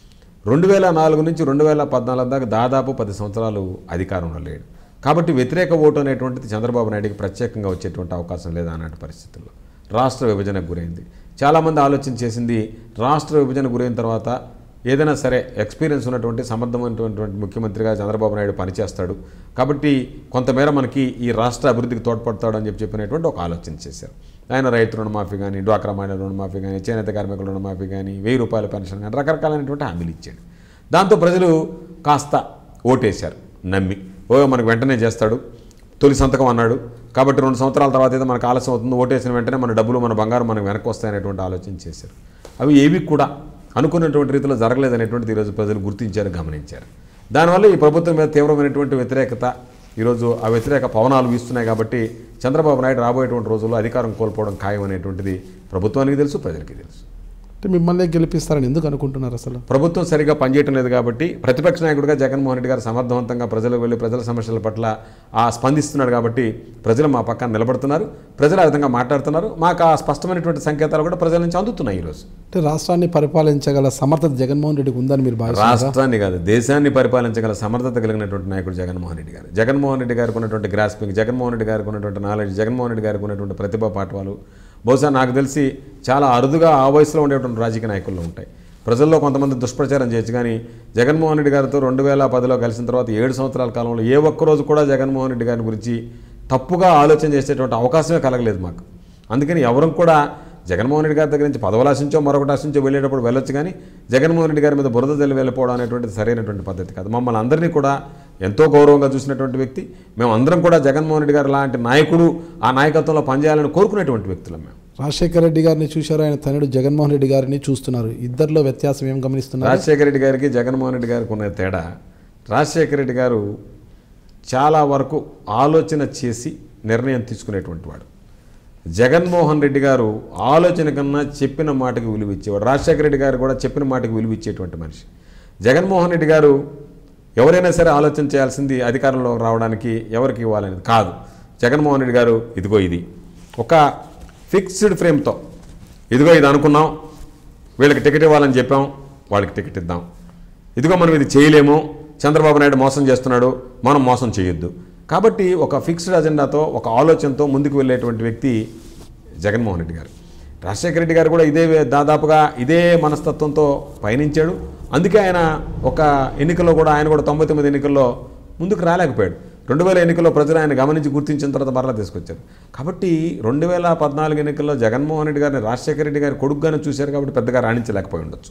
2004 నుంచి 2014 దాకా దాదాపు 10 సంవత్సరాలు అధికారంలో లేడు. కాబట్టి వ్యతిరేక ఓటు అనేటువంటిది చంద్రబాబు నాయుడికి ప్రత్యేకంగా వచ్చేటువంటి అవకాశం లేదా అన్నట్టు పరిస్థితుల్లో రాష్ట్ర విభజనకు గురైంది. చాలామంది ఆలోచన చేసింది రాష్ట్ర విభజన గురైన తర్వాత ఏదైనా సరే ఎక్స్పీరియన్స్ ఉన్నటువంటి సమర్థమైనటువంటి ముఖ్యమంత్రిగా చంద్రబాబు నాయుడు పనిచేస్తాడు, కాబట్టి కొంతమేర మనకి ఈ రాష్ట్ర అభివృద్ధికి తోడ్పడతాడు అని చెప్పినటువంటి ఒక ఆలోచన చేశారు. ఆయన రైతు రుణమాఫీ కానీ, డ్వాక్రా మహిళల రుణమాఫీ కానీ, చేనేత కార్మికుల రుణమాఫీ కానీ, 1000 రూపాయల పెన్షన్ కానీ రకరకాలైనటువంటి హామీలు ఇచ్చాడు. దాంతో ప్రజలు కాస్త ఓటేశారు నమ్మి, మనకు వెంటనే చేస్తాడు, తొలి సంతకం అన్నాడు, కాబట్టి 2 సంవత్సరాల తర్వాత అయితే మనకు ఆలస్యం అవుతుంది, ఓటేసిన వెంటనే మన డబ్బులు మన బంగారం మనకు వెనక్కి వస్తాయనేటువంటి ఆలోచన చేశారు. అవి ఏవి కూడా అనుకున్నటువంటి రీతిలో జరగలేదనేటువంటిది ఈరోజు ప్రజలు గుర్తించారు, గమనించారు. దానివల్ల ఈ ప్రభుత్వం మీద తీవ్రమైనటువంటి వ్యతిరేకత, ఈరోజు ఆ వ్యతిరేక పవనాలు వీస్తున్నాయి. కాబట్టి చంద్రబాబు నాయుడు రాబోయేటువంటి రోజుల్లో అధికారం కోల్పోవడం ఖాయం అనేటువంటిది ప్రభుత్వానికి తెలుసు, ప్రజలకి తెలుసు. అంటే మిమ్మల్ని గెలిపిస్తారని ఎందుకు అనుకుంటున్నారు? అసలు ప్రభుత్వం సరిగా పనిచేయటం లేదు కాబట్టి, ప్రతిపక్ష నాయకుడిగా జగన్మోహన్ రెడ్డి గారు సమర్థవంతంగా ప్రజలకు వెళ్ళి ప్రజల సమస్యల పట్ల స్పందిస్తున్నాడు కాబట్టి ప్రజలు మా పక్కన నిలబడుతున్నారు, ప్రజలు ఆ విధంగా మాట్లాడుతున్నారు. మాకు ఆ స్పష్టమైనటువంటి సంకేతాలు కూడా ప్రజల నుంచి అందుతున్నాయి. ఈరోజు అంటే రాష్ట్రాన్ని పరిపాలించగల సమర్థత జగన్మోహన్ రెడ్డికి ఉందని మీరు భావిస్తున్నారు? రాష్ట్రాన్ని కాదు, దేశాన్ని పరిపాలించగల సమర్థత కలిగినటువంటి నాయకుడు జగన్మోహన్ రెడ్డి గారు. జగన్మోహన్ రెడ్డి గారికి ఉన్నటువంటి గ్రాస్పింగ్, జగన్మోహన్ రెడ్డి గారికి ఉన్నటువంటి నాలెడ్జ్, జగన్మోహన్ రెడ్డి గారికి ఉన్నటువంటి ప్రతిభా పాఠవాలు బహుశా నాకు తెలిసి చాలా అరుదుగా ఆ వయసులో ఉండేటువంటి రాజకీయ నాయకుల్లో ఉంటాయి. ప్రజల్లో కొంతమంది దుష్ప్రచారం చేయొచ్చు, కానీ జగన్మోహన్ రెడ్డి గారితో 2010లో కలిసిన తర్వాత 7 సంవత్సరాల కాలంలో ఏ ఒక్కరోజు కూడా జగన్మోహన్ రెడ్డి గారి గురించి తప్పుగా ఆలోచన చేసేటువంటి అవకాశమే కలగలేదు మాకు. అందుకని ఎవరం కూడా జగన్మోహన్ రెడ్డి గారి దగ్గర నుంచి పదవులు ఆశించో మరొకటి ఆశించో వెళ్ళేటప్పుడు వెళ్ళొచ్చు, కానీ జగన్మోహన్ రెడ్డి గారి మీద బురద జల్లి వెళ్ళిపోవడం అనేటువంటిది సరైనటువంటి పద్ధతి కాదు. మమ్మల్ని అందరినీ కూడా ఎంతో గౌరవంగా చూసినటువంటి వ్యక్తి, మేము అందరం కూడా జగన్మోహన్ రెడ్డి గారు లాంటి నాయకుడు ఆ నాయకత్వంలో పనిచేయాలని కోరుకునేటువంటి వ్యక్తులం మేము. రాజశేఖర రెడ్డి గారిని చూశారు, ఆయన తనయుడు జగన్మోహన్ రెడ్డి గారిని చూస్తున్నారు. ఇద్దరిలో వ్యత్యాసం ఏం గమనిస్తున్నారు? రాజశేఖర రెడ్డి గారికి జగన్మోహన్ రెడ్డి గారికి ఉన్న తేడా, రాజశేఖర రెడ్డి గారు చాలా వరకు ఆలోచన చేసి నిర్ణయం తీసుకునేటువంటి వాడు. జగన్మోహన్ రెడ్డి గారు ఆలోచన కన్నా చెప్పిన మాటకు విలువ ఇచ్చేవాడు. రాజశేఖర రెడ్డి గారు కూడా చెప్పిన మాటకు విలువ ఇచ్చేటువంటి మనిషి. జగన్మోహన్ రెడ్డి గారు ఎవరైనా సరే ఆలోచన చేయాల్సింది అధికారంలో రావడానికి ఎవరికి ఇవ్వాలనేది కాదు. జగన్మోహన్ రెడ్డి గారు ఇదిగో ఇది ఒక ఫిక్స్డ్ ఫ్రేమ్తో, ఇదిగో ఇది అనుకున్నాం, వీళ్ళకి టికెట్ ఇవ్వాలని చెప్పాం, వాళ్ళకి టికెట్ ఇద్దాం, ఇదిగో మనం ఇది చేయలేము, చంద్రబాబు నాయుడు మోసం చేస్తున్నాడు, మనం మోసం చేయొద్దు. కాబట్టి ఒక ఫిక్స్డ్ అజెండాతో, ఒక ఆలోచనతో ముందుకు వెళ్ళేటువంటి వ్యక్తి జగన్మోహన్ రెడ్డి గారు. రాజశేఖర రెడ్డి గారు కూడా దాదాపుగా ఇదే మనస్తత్వంతో పయనించాడు. అందుకే ఆయన ఒక ఎన్నికల్లో కూడా ఆయన కూడా 99 ఎన్నికల్లో ముందుకు రాలేకపోయాడు. 2000 ఎన్నికల్లో ప్రజలు ఆయన గమనించి గుర్తించిన తర్వాత మరలా తీసుకొచ్చారు. కాబట్టి 2014 ఎన్నికల్లో జగన్మోహన్ రెడ్డి గారిని రాజశేఖర రెడ్డి గారి కొడుకుగానే చూశారు కాబట్టి పెద్దగా రాణించలేకపోయి ఉండొచ్చు.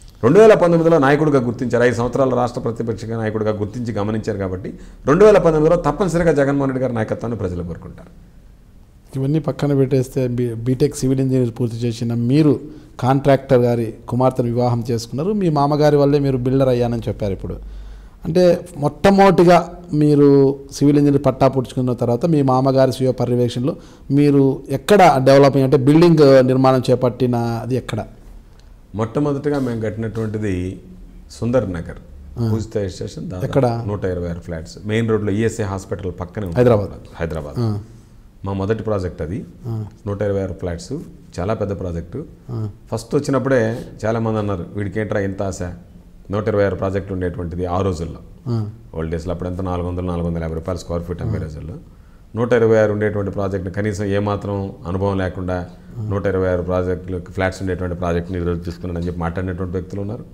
2019లో నాయకుడిగా గుర్తించారు, 5 సంవత్సరాల రాష్ట్ర ప్రతిపక్ష నాయకుడిగా గుర్తించి గమనించారు కాబట్టి 2019లో తప్పనిసరిగా జగన్మోహన్ రెడ్డి గారి నాయకత్వాన్ని ప్రజలు కోరుకుంటారు. ఇవన్నీ పక్కన పెట్టేస్తే బీటెక్ సివిల్ ఇంజనీర్ పూర్తి చేసిన మీరు కాంట్రాక్టర్ గారి కుమార్తెను వివాహం చేసుకున్నారు. మీ మామగారి వల్లే మీరు బిల్డర్ అయ్యానని చెప్పారు. ఇప్పుడు అంటే మొట్టమొదటిగా మీరు సివిల్ ఇంజనీర్ పట్టా పుచ్చుకున్న తర్వాత మీ మామగారి స్వీయ పర్యవేక్షణలో మీరు ఎక్కడ డెవలపింగ్ అంటే బిల్డింగ్ నిర్మాణం చేపట్టిన అది ఎక్కడ? మొట్టమొదటిగా మేము కట్టినటువంటిది సుందర్ నగర్ పూజిత స్టేషన్, ఎక్కడ 126 ఫ్లాట్స్, మెయిన్ రోడ్లో ఈఎస్ఐ హాస్పిటల్ పక్కనే, హైదరాబాద్. మా మొదటి ప్రాజెక్ట్ అది. 126 ఫ్లాట్స్, చాలా పెద్ద ప్రాజెక్టు. ఫస్ట్ వచ్చినప్పుడే చాలామంది అన్నారు, వీడికి ఏంట్రా ఇంత ఆశ, 126 ప్రాజెక్టులు ఉండేటువంటిది ఆ రోజుల్లో, ఓల్డ్ డేస్లో. అప్పుడు ఎంత 400-450 రూపాయలు స్క్వేర్ ఫీట్ అమ్మే రోజుల్లో 126 ఉండేటువంటి ప్రాజెక్ట్ని కనీసం ఏమాత్రం అనుభవం లేకుండా 126 ప్రాజెక్టులు ఫ్లాట్స్ ఉండేటువంటి ప్రాజెక్ట్ని ఈరోజు తీసుకున్నానని చెప్పి మాట్లాడినటువంటి వ్యక్తులు ఉన్నారు.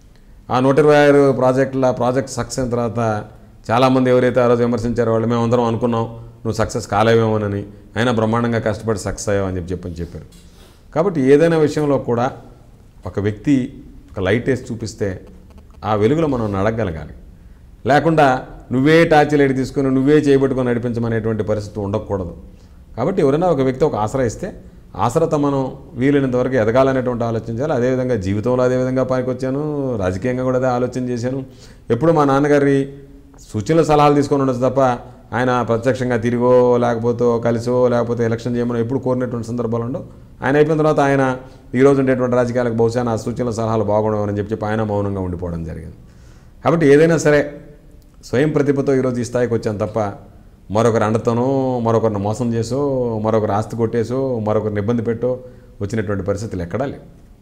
ఆ 126 ప్రాజెక్ట్ సక్సెస్ అయిన తర్వాత చాలామంది ఎవరైతే ఆ రోజు విమర్శించారో వాళ్ళు మేమందరం అనుకున్నాం నువ్వు సక్సెస్ కాలేవేమోనని, అయినా బ్రహ్మాండంగా కష్టపడి సక్సెస్ అయ్యావు అని చెప్పారు. కాబట్టి ఏదైనా విషయంలో కూడా ఒక వ్యక్తి ఒక లైట్ వేసి చూపిస్తే ఆ వెలుగులో మనం నడగలగాలి. లేకుండా నువ్వే టార్చ్ లైట్ తీసుకొని నువ్వే చేయబట్టుకొని నడిపించమనేటువంటి పరిస్థితి ఉండకూడదు. కాబట్టి ఎవరైనా ఒక వ్యక్తి ఒక ఆసరా ఇస్తే ఆసరాతో మనం వీలైనంత వరకు ఎదగాలనేటువంటి ఆలోచించాలి. అదేవిధంగా జీవితంలో అదేవిధంగా పనికొచ్చాను, రాజకీయంగా కూడా అదే ఆలోచన చేశాను. ఎప్పుడు మా నాన్నగారి సూచనలు సలహాలు తీసుకొని ఉండొచ్చు తప్ప ఆయన ప్రత్యక్షంగా తిరిగో లేకపోతే కలిసో లేకపోతే ఎలక్షన్ చేయమని ఎప్పుడు కోరినటువంటి సందర్భాలు ఉండవు. ఆయన అయిపోయిన తర్వాత ఆయన ఈరోజు ఉండేటువంటి రాజకీయాలకు బహుశా నా సూచనల సలహాలు బాగుండవని చెప్పి ఆయన మౌనంగా ఉండిపోవడం జరిగింది. కాబట్టి ఏదైనా సరే స్వయం ప్రతిభతో ఈరోజు ఈ స్థాయికి వచ్చాను తప్ప మరొకరు అండతోనో, మరొకరిని మోసం చేసో, మరొకరు ఆస్తి కొట్టేసో, మరొకరిని ఇబ్బంది పెట్టో వచ్చినటువంటి పరిస్థితులు ఎక్కడా లేవు.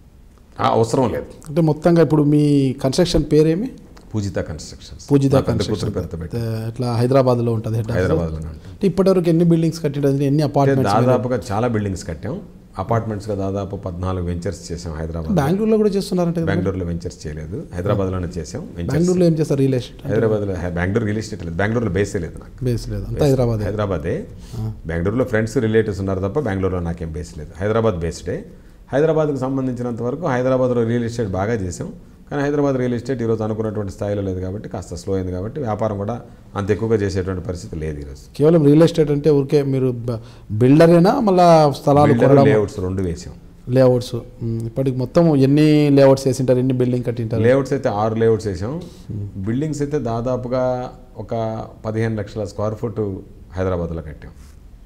అవసరం లేదు. అంటే మొత్తంగా ఇప్పుడు మీ కన్స్ట్రక్షన్ పేరేమి? పూజిత కన్స్ట్రక్షన్స్. పూజిత కన్స్ట్రక్షన్ ఇట్లా హైదరాబాద్లో ఉంటుంది. హైదరాబాద్లోనే ఉంటుంది. అంటే ఇప్పటివరకు ఎన్ని బిల్డింగ్స్ కట్టింది, ఎన్ని అపార్ట్మెంట్స్? దాదాపుగా చాలా బిల్డింగ్స్ కట్టాం. అపార్ట్మెంట్స్గా దాదాపు 14 వెంచర్స్ చేసాం హైదరాబాద్. బెంగళూరులో కూడా చేస్తున్నారంటే? బెంగళూరులో వెంచర్స్ చేయలేదు, హైదరాబాద్లోనే చేసాం. బెంగళూరులో ఏం చేస్తారు? Real estate. హైదరాబాద్లో బెంగళూరు రియల్ ఎస్టేట్ లేదు, బెంగళూరులో బేసే లేదు నాకు. బేస్ లేదు, అంతా హైదరాబాద్. హైదరాబాదే. బెంగళూరులో ఫ్రెండ్స్ రిలేటివ్స్ ఉన్నారు తప్ప బెంగళూరులో నాకేం బేస్ లేదు. హైదరాబాద్ బేస్డే. హైదరాబాద్కు సంబంధించినంత వరకు హైదరాబాద్లో రియల్ ఎస్టేట్ బాగా చేసాం. కానీ హైదరాబాద్ రియల్ ఎస్టేట్ ఈరోజు అనుకున్నటువంటి స్థాయిలో లేదు కాబట్టి కాస్త స్లో అయింది కాబట్టి వ్యాపారం కూడా అంత ఎక్కువగా చేసేటువంటి పరిస్థితి లేదు ఈరోజు. కేవలం రియల్ ఎస్టేట్ అంటే ఊరికే మీరు బిల్డరేనా, మళ్ళీ స్థలాలు లేఅవుట్స్ 2 వేసాం. లేఅవుట్స్ ఇప్పటికి మొత్తం ఎన్ని లేఅవుట్స్ వేసింటారు, ఎన్ని బిల్డింగ్ కట్టింటారు? లేఅవుట్స్ అయితే 6 లేఅవుట్స్ వేసాం. బిల్డింగ్స్ అయితే దాదాపుగా ఒక 15 లక్షల స్క్వేర్ ఫుట్ హైదరాబాద్లో కట్టాం.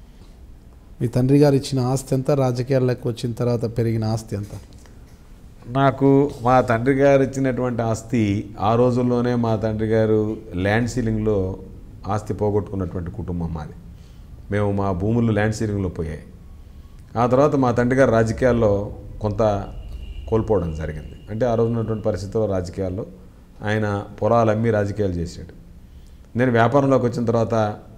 మీ తండ్రి గారు ఇచ్చిన ఆస్తి ఎంత, రాజకీయాల్లోకి వచ్చిన తర్వాత పెరిగిన ఆస్తి ఎంత? నాకు మా తండ్రి గారు ఇచ్చినటువంటి ఆస్తి, ఆ రోజుల్లోనే మా తండ్రి గారు ల్యాండ్ సీలింగ్లో ఆస్తి పోగొట్టుకున్నటువంటి కుటుంబం మాది. మేము మా భూములు ల్యాండ్ సీలింగ్లో పోయాయి. ఆ తర్వాత మా తండ్రి గారు రాజకీయాల్లో కొంత కోల్పోవడం జరిగింది. అంటే ఆ రోజు ఉన్నటువంటి పరిస్థితుల్లో రాజకీయాల్లో ఆయన పొలాలు అమ్మి రాజకీయాలు చేసాడు. నేను వ్యాపారంలోకి వచ్చిన తర్వాత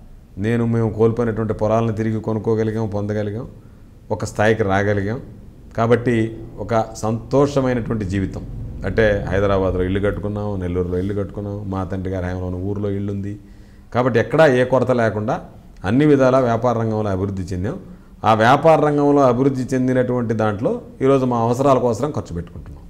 మేము కోల్పోయినటువంటి పొలాలను తిరిగి కొనుక్కోగలిగాం, పొందగలిగాం, ఒక స్థాయికి రాగలిగాం. కాబట్టి ఒక సంతోషమైనటువంటి జీవితం. అంటే హైదరాబాద్లో ఇల్లు కట్టుకున్నాం, నెల్లూరులో ఇల్లు కట్టుకున్నాం, మా తండ్రి గారి హయాంలో ఊరిలో ఇల్లు ఉంది. కాబట్టి ఎక్కడా ఏ కొరత లేకుండా అన్ని విధాల వ్యాపార రంగంలో అభివృద్ధి చెందాం. ఆ వ్యాపార రంగంలో అభివృద్ధి చెందినటువంటి దాంట్లో ఈరోజు మా అవసరాల కోసం ఖర్చు పెట్టుకుంటున్నాం.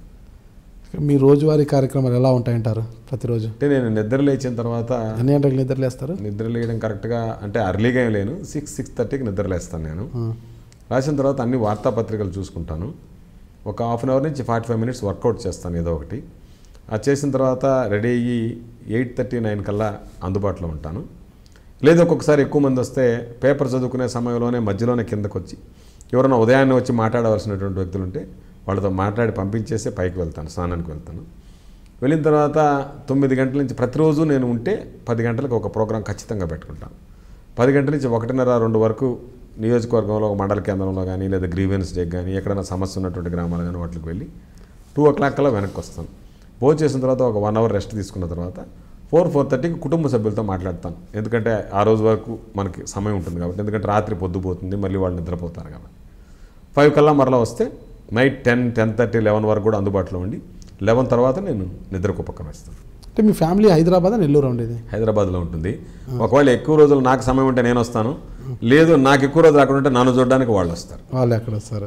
మీ రోజువారీ కార్యక్రమాలు ఎలా ఉంటాయంటారు ప్రతిరోజు? అంటే నేను నిద్ర లేచిన తర్వాత ఎన్ని గంటలకు నిద్ర లేస్తారు? నిద్ర లేయడం కరెక్ట్గా అంటే అర్లీగా ఏం లేను, 6-6:30కి నిద్ర లేస్తాను నేను. రాసిన తర్వాత అన్ని వార్తాపత్రికలు చూసుకుంటాను. ఒక హాఫ్ అన్ అవర్ నుంచి 45 మినిట్స్ వర్కౌట్ చేస్తాను ఏదో ఒకటి. అది చేసిన తర్వాత రెడీ అయ్యి 8:30-9 కల్లా అందుబాటులో ఉంటాను. లేదా ఒక్కొక్కసారి ఎక్కువ మంది వస్తే పేపర్ చదువుకునే సమయంలోనే మధ్యలోనే కిందకు వచ్చి ఎవరైనా ఉదయాన్నే వచ్చి మాట్లాడవలసినటువంటి వ్యక్తులు ఉంటే వాళ్ళతో మాట్లాడి పంపించేసి పైకి వెళ్తాను, స్నానానికి వెళ్తాను. వెళ్ళిన తర్వాత 9 గంటల నుంచి ప్రతిరోజు నేను ఉంటే 10 గంటలకు ఒక ప్రోగ్రాం ఖచ్చితంగా పెట్టుకుంటాను. 10 గంటల నుంచి 1:30-2 వరకు నియోజకవర్గంలో మండల కేంద్రంలో కానీ లేదా గ్రీవెన్స్ డే కానీ ఎక్కడైనా సమస్య ఉన్నటువంటి గ్రామాలు కానీ వాటికి వెళ్ళి 2 o'clock కల్లా వెనక్కి వస్తాను. భోజనం చేసిన తర్వాత ఒక 1 hour రెస్ట్ తీసుకున్న తర్వాత 4-4:30కి కుటుంబ సభ్యులతో మాట్లాడతాను. ఎందుకంటే ఆ రోజు వరకు మనకి సమయం ఉంటుంది కాబట్టి. ఎందుకంటే రాత్రి పొద్దుపోతుంది, మళ్ళీ వాళ్ళు నిద్రపోతారు కాబట్టి. 5 కల్లా మరలా వస్తే నైట్ 10-10:30-11 వరకు కూడా అందుబాటులో ఉండి 11 తర్వాత నేను నిద్రకు ఉపక్రమిస్తాను. అంటే మీ ఫ్యామిలీ హైదరాబాద్ నెల్లూరు ఉండేది? హైదరాబాద్లో ఉంటుంది. ఒకవేళ ఎక్కువ రోజులు నాకు సమయం ఉంటే నేను వస్తాను, లేదు నాకు ఎక్కువ రోజులు అక్కడ ఉంటే నన్ను చూడడానికి వాళ్ళు వస్తారు. వాళ్ళు ఎక్కడ వస్తారు?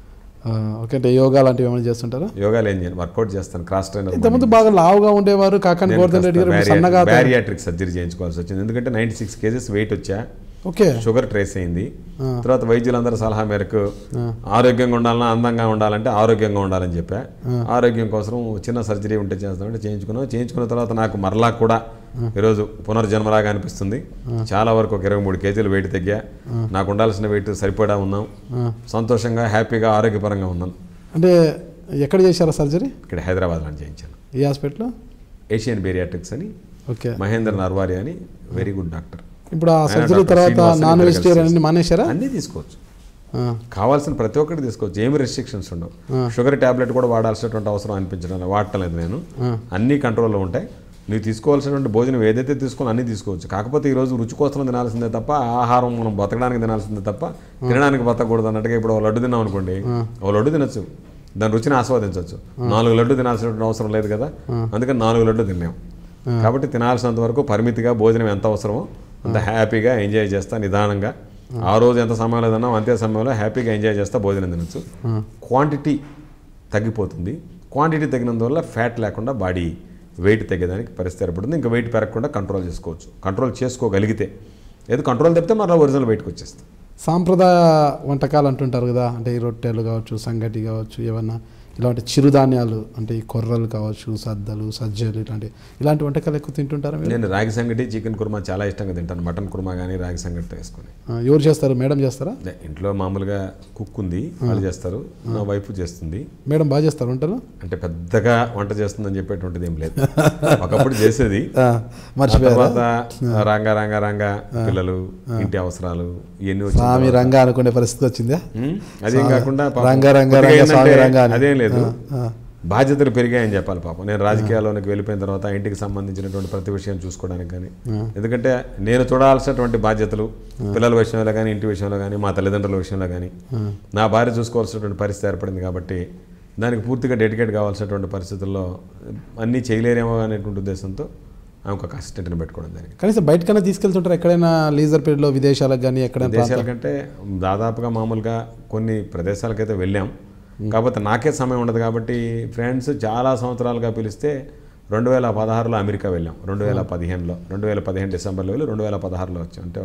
ఓకే. అంటే యోగా లాంటివి ఏమైనా చేస్తుంటారా? యోగాలు ఏం చేయను, వర్కౌట్ చేస్తాను. Cross trainer. ఇంతకుముందు బాగా లావుగా ఉండేవారు, కాకాని గోవర్ధన్ రెడ్డి గారు సన్నగా బ్యారియాట్రిక్ సర్జరీ చేయించుకోవాల్సి వచ్చింది. ఎందుకంటే 96 kgs వెయిట్ వచ్చా. ఓకే. షుగర్ ట్రేస్ అయింది. తర్వాత వైద్యులందరూ సలహా మేరకు ఆరోగ్యంగా ఉండాలన్నా, అందంగా ఉండాలంటే ఆరోగ్యంగా ఉండాలని చెప్పా. ఆరోగ్యం కోసం చిన్న సర్జరీ ఉంటే చేస్తామంటే చేయించుకున్న తర్వాత నాకు మరలా కూడా ఈరోజు పునర్జన్మలాగా అనిపిస్తుంది. చాలా వరకు ఒక 23 kgs వెయిట్ తగ్గా. నాకు ఉండాల్సిన వెయిట్ సరిపడా ఉన్నాం. సంతోషంగా, హ్యాపీగా, ఆరోగ్యపరంగా ఉన్నాను. అంటే ఎక్కడ చేశారా సర్జరీ? ఇక్కడ హైదరాబాద్లో చేయించాను. ఈ హాస్పిటల్లో ఏషియన్ బేరియాట్రిక్స్ అని, ఓకే, మహేంద్ర నర్వారి అని వెరీ గుడ్ డాక్టర్. ఇప్పుడు ఆ సర్జరీ తర్వాత నాన్ వెజిటేరియన్ అన్ని మానేశారా? అన్నీ తీసుకోవచ్చు, కావాల్సిన ప్రతి ఒక్కటి తీసుకోవచ్చు, ఏమి రెస్ట్రిక్షన్స్ ఉండవు. షుగర్ ట్యాబ్లెట్ కూడా వాడాల్సినటువంటి అవసరం అనిపించడం వాడటం లేదు నేను. అన్నీ కంట్రోల్లో ఉంటాయి. నువ్వు తీసుకోవాల్సినటువంటి భోజనం ఏదైతే తీసుకోవాలో అన్నీ తీసుకోవచ్చు. కాకపోతే ఈరోజు రుచి కోసం తినాల్సిందే తప్ప, ఆహారం మనం బతకడానికి తినాల్సిందే తప్ప తినడానికి బతకూడదు అన్నట్టుగా. ఇప్పుడు ఒక లడ్డు తిన్నాం అనుకోండి, ఒక లడ్డు తినచ్చు, దాని రుచిని ఆస్వాదించవచ్చు. 4 లడ్డు తినాల్సినటువంటి అవసరం లేదు కదా, అందుకని 4 లడ్డు తిన్నాం. కాబట్టి తినాల్సినంత వరకు పరిమితిగా భోజనం ఎంత అవసరమో అంత హ్యాపీగా ఎంజాయ్ చేస్తా, నిదానంగా. ఆ రోజు ఎంత సమయంలో తిన్నాం అంతే సమయంలో హ్యాపీగా ఎంజాయ్ చేస్తా భోజనం తినచ్చు. క్వాంటిటీ తగ్గిపోతుంది. క్వాంటిటీ తగ్గినందువల్ల ఫ్యాట్ లేకుండా బాడీ వెయిట్ తగ్గేదానికి పరిస్థితి ఏర్పడుతుంది. ఇంకా వెయిట్ పెరగకుండా కంట్రోల్ చేసుకోవచ్చు. కంట్రోల్ చేసుకోగలిగితే, ఏదో కంట్రోల్ తప్పితే మళ్ళీ ఒరిజినల్ వెయిట్కి వచ్చేస్తాం. సాంప్రదాయ వంటకాలు అంటుంటారు కదా, అంటే ఈ రొట్టెలు కావచ్చు, సంగటి కావచ్చు, ఏమన్నా ఇలాంటి చిరుధాన్యాలు అంటే ఈ కొర్రలు కావచ్చు, సద్దలు, సజ్జలు, ఇలాంటి వంటకాలు ఎక్కువ తింటుంటారా మీరు? నేను రాగి సంగటి, చికెన్ కుర్మా చాలా ఇష్టంగా తింటాను. మటన్ కుర్మా కానీ రాగి సంగటితో వేసుకొని. ఎవరు చేస్తారు? మేడం చేస్తారా? ఇంట్లో మామూలుగా కుక్ ఉంది, వాళ్ళు చేస్తారు. నా వైఫ్ చేస్తుంది. మేడం బాగా చేస్తారు వంటలు? అంటే పెద్దగా వంట చేస్తుందని చెప్పేటువంటిది ఏం లేదు. ఒకప్పుడు చేసేది, తర్వాత రంగా రంగా రంగా పిల్లలు, ఇంటి అవసరాలు ఇవన్నీ స్వామి రంగా అనుకునే పరిస్థితి వచ్చిందా? అదేం కాకుండా రంగా రంగా అదేం లేదు, బాధ్యతలు పెరిగాయని చెప్పాలి పాపం. నేను రాజకీయాల్లోకి వెళ్ళిపోయిన తర్వాత ఇంటికి సంబంధించినటువంటి ప్రతి విషయం చూసుకోవడానికి కానీ, ఎందుకంటే నేను చూడాల్సినటువంటి బాధ్యతలు పిల్లల విషయంలో కానీ, ఇంటి విషయంలో కానీ, మా తల్లిదండ్రుల విషయంలో కానీ, నా భార్య చూసుకోవాల్సినటువంటి పరిస్థితి ఏర్పడింది కాబట్టి దానికి పూర్తిగా డెడికేట్ కావాల్సినటువంటి పరిస్థితుల్లో అన్నీ చేయలేరేమో అనేటువంటి ఉద్దేశంతో ఒక అసిస్టెంట్ని పెట్టుకోవడం జరిగింది. కనీసం బయటకైనా తీసుకెళ్తుంటారు ఎక్కడైనా లీజర్ పీరియడ్లో, విదేశాలకు కానీ ఎక్కడైనా? విదేశాల కంటే దాదాపుగా మామూలుగా కొన్ని ప్రదేశాలకైతే వెళ్ళాం. కాకపోతే నాకే సమయం ఉండదు కాబట్టి ఫ్రెండ్స్ చాలా సంవత్సరాలుగా పిలిస్తే 2016లో అమెరికా వెళ్ళాం, 2015 డిసెంబర్లో వెళ్ళి 2016లో వచ్చాం. అంటే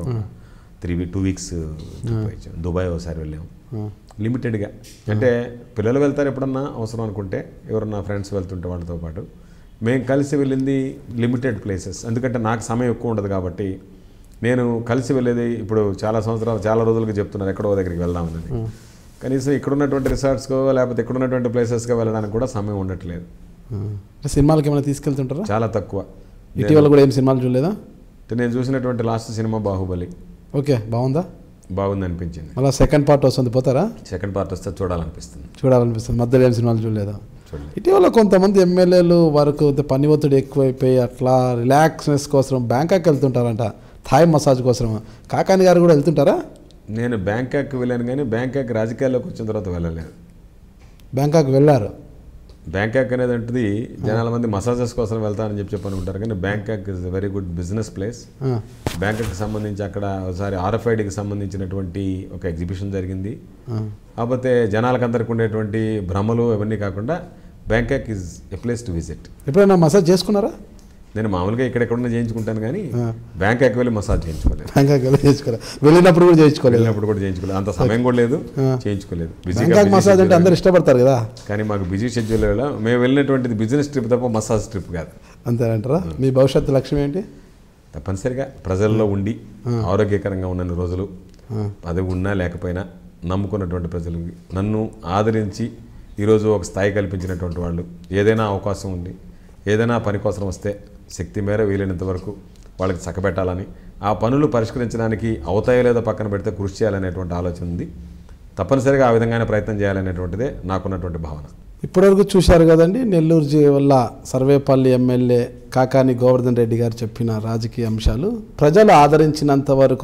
2 వీక్స్ వచ్చాం. దుబాయ్ ఒకసారి వెళ్ళాం లిమిటెడ్గా. అంటే పిల్లలు వెళ్తారు ఎప్పుడన్నా అవసరం అనుకుంటే, ఎవరన్నా ఫ్రెండ్స్ వెళ్తుంటే వాళ్ళతో పాటు. మేము కలిసి వెళ్ళింది లిమిటెడ్ ప్లేసెస్, ఎందుకంటే నాకు సమయం ఎక్కువ ఉండదు కాబట్టి. నేను కలిసి వెళ్ళేది ఇప్పుడు చాలా రోజులకి చెప్తున్నారు ఎక్కడో దగ్గరికి వెళ్దామని. కనీసం ఇక్కడున్నటువంటి రిసార్ట్స్కో లేకపోతే ఇక్కడున్నటువంటి ప్లేసెస్కో వెళ్ళడానికి కూడా సమయం ఉండట్లేదు. సినిమాలకి ఏమైనా తీసుకెళ్తుంటారా? చాలా తక్కువ. ఇటీవల కూడా ఏం సినిమాలు చూడలేదా? నేను చూసినటువంటి లాస్ట్ సినిమా బాహుబలి. ఓకే, బాగుందా? బాగుంది అనిపించింది. మళ్ళీ సెకండ్ పార్ట్ వస్తుంది, పోతారా? సెకండ్ పార్ట్ వస్తే చూడాలనిపిస్తుంది. మధ్యలో ఏం సినిమాలు చూడలేదా? ఇటీవల కొంతమంది ఎమ్మెల్యేలు వరకు పని ఒత్తిడి ఎక్కువైపోయి అట్లా రిలాక్స్నెస్ కోసం బ్యాంకాక్ వెళ్తుంటారంట, థాయ్ మసాజ్ కోసం. కాకాని గారు కూడా వెళ్తుంటారా? నేను బ్యాంకాక్ వెళ్ళాను కానీ బ్యాంకాక్ రాజకీయాల్లోకి వచ్చిన తర్వాత వెళ్ళలేదు. బ్యాంకాక్ వెళ్ళారు? బ్యాంకాక్ అనేది అంటే జనాల మంది మసాజెస్ కోసం వెళ్తానని చెప్పి అనుకుంటారు, కానీ Bangkok is very good business place. బ్యాంకాక్కి సంబంధించి అక్కడ ఒకసారి RFIDకి సంబంధించినటువంటి ఒక ఎగ్జిబిషన్ జరిగింది. కాకపోతే జనాలకు అందరికి ఉండేటువంటి భ్రమలు అవన్నీ కాకుండా Bangkok is a place to visit. ఎప్పుడైనా మసాజ్ చేసుకున్నారా? నేను మామూలుగా ఎక్కడెక్కడ చేయించుకుంటాను కానీ బ్యాంకాక్ వెళ్ళి మసాజ్ చేయించుకోలేదు. బ్యాంకాక్ వెళ్ళినప్పుడు కూడా చేయించుకోలేదు. అంత సమయం కూడా లేదు, చేయించుకోలేదు. మసాజ్ అంటే అందరు ఇష్టపడతారు కదా, కానీ మాకు బిజీ షెడ్యూల్ వల్ల మేము వెళ్ళినటువంటిది బిజినెస్ ట్రిప్ తప్ప మసాజ్ ట్రిప్ కాదు. అంతేనంటారా? మీ భవిష్యత్తు లక్ష్యం ఏంటి? తప్పనిసరిగా ప్రజల్లో ఉండి ఆరోగ్యకరంగా ఉన్న రోజులు, పదవి ఉన్నా లేకపోయినా నమ్ముకున్నటువంటి ప్రజలకి నన్ను ఆదరించి ఈరోజు ఒక స్థాయి కల్పించినటువంటి వాళ్ళు, ఏదైనా అవకాశం ఉంది, ఏదైనా పని కోసం వస్తే శక్తి మేర వీలైనంత వరకు వాళ్ళకి చక్కబెట్టాలని, ఆ పనులు పరిష్కరించడానికి అవుతాయో లేదో పక్కన పెడితే కృషి చేయాలనేటువంటి ఆలోచన ఉంది. తప్పనిసరిగా ఆ విధంగానే ప్రయత్నం చేయాలనేటువంటిదే నాకున్నటువంటి భావన. ఇప్పటివరకు చూశారు కదండి, నెల్లూరు జిల్లా సర్వేపల్లి ఎమ్మెల్యే కాకాని గోవర్ధన్ రెడ్డి గారు చెప్పిన రాజకీయ అంశాలు. ప్రజలు ఆదరించినంత వరకు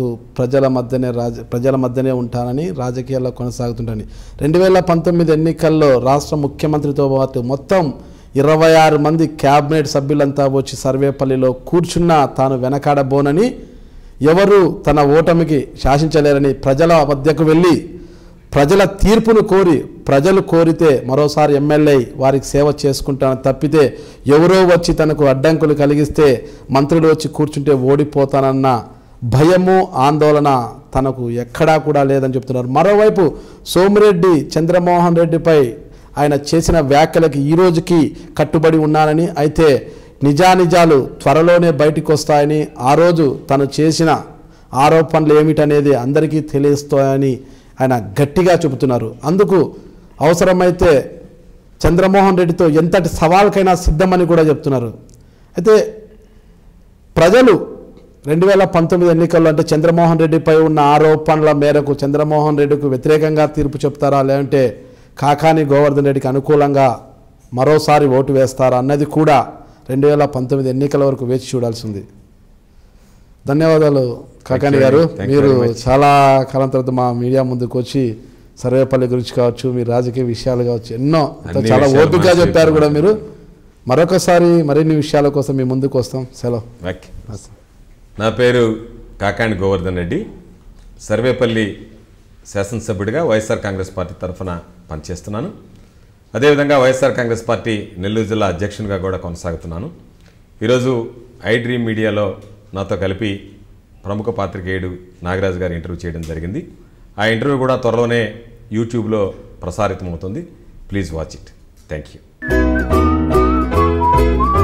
ప్రజల మధ్యనే ఉంటానని, రాజకీయాల్లో కొనసాగుతుంటానని. 2019 ఎన్నికల్లో రాష్ట్ర ముఖ్యమంత్రితో పాటు మొత్తం 26 మంది క్యాబినెట్ సభ్యులంతా వచ్చి సర్వేపల్లిలో కూర్చున్నా తాను వెనకాడబోనని, ఎవరు తన ఓటమికి శాసించలేరని, ప్రజల మధ్యకు వెళ్ళి ప్రజల తీర్పును కోరి, ప్రజలు కోరితే మరోసారి ఎమ్మెల్యే వారికి సేవ చేసుకుంటానని తప్పితే ఎవరో వచ్చి తనకు అడ్డంకులు కలిగిస్తే, మంత్రులు వచ్చి కూర్చుంటే ఓడిపోతానన్న భయము, ఆందోళన తనకు ఎక్కడా కూడా లేదని చెప్తున్నారు. మరోవైపు సోమిరెడ్డి చంద్రమోహన్ రెడ్డిపై ఆయన చేసిన వ్యాఖ్యలకి ఈ రోజుకి కట్టుబడి ఉన్నానని, అయితే నిజానిజాలు త్వరలోనే బయటకు వస్తాయని, ఆ రోజు తను చేసిన ఆరోపణలు ఏమిటనేది అందరికీ తెలుస్తాయని ఆయన గట్టిగా చెబుతున్నారు. అందుకు అవసరమైతే చంద్రమోహన్ రెడ్డితో ఎంతటి సవాల్కైనా సిద్ధమని కూడా చెప్తున్నారు. అయితే ప్రజలు 2019 ఎన్నికల్లో అంటే చంద్రమోహన్ రెడ్డిపై ఉన్న ఆరోపణల మేరకు చంద్రమోహన్ రెడ్డికి వ్యతిరేకంగా తీర్పు చెప్తారా, లేదంటే కాకాని గోవర్ధన్ రెడ్డికి అనుకూలంగా మరోసారి ఓటు వేస్తారా అన్నది కూడా 2019 ఎన్నికల వరకు వేచి చూడాల్సింది. ధన్యవాదాలు కాకాని గారు. మీరు చాలా కాలం తర్వాత మా మీడియా ముందుకు వచ్చి సర్వేపల్లి గురించి కావచ్చు, మీ రాజకీయ విషయాలు కావచ్చు, ఎన్నో చాలా ఓపికగా చెప్పారు కూడా మీరు. మరొకసారి మరిన్ని విషయాల కోసం మీ ముందుకు వస్తాం. సెలవు. నా పేరు కాకాని గోవర్ధన్ రెడ్డి, సర్వేపల్లి శాసనసభ్యుడిగా వైఎస్ఆర్ కాంగ్రెస్ పార్టీ తరఫున పనిచేస్తున్నాను. అదేవిధంగా వైఎస్ఆర్ కాంగ్రెస్ పార్టీ నెల్లూరు జిల్లా అధ్యక్షునిగా కూడా కొనసాగుతున్నాను. ఈరోజు ఐ డ్రీమ్ మీడియాలో నాతో కలిపి ప్రముఖ పాత్రికేయుడు నాగరాజు గారి ఇంటర్వ్యూ చేయడం జరిగింది. ఆ ఇంటర్వ్యూ కూడా త్వరలోనే యూట్యూబ్లో ప్రసారితమవుతుంది. Please watch it. Thank you.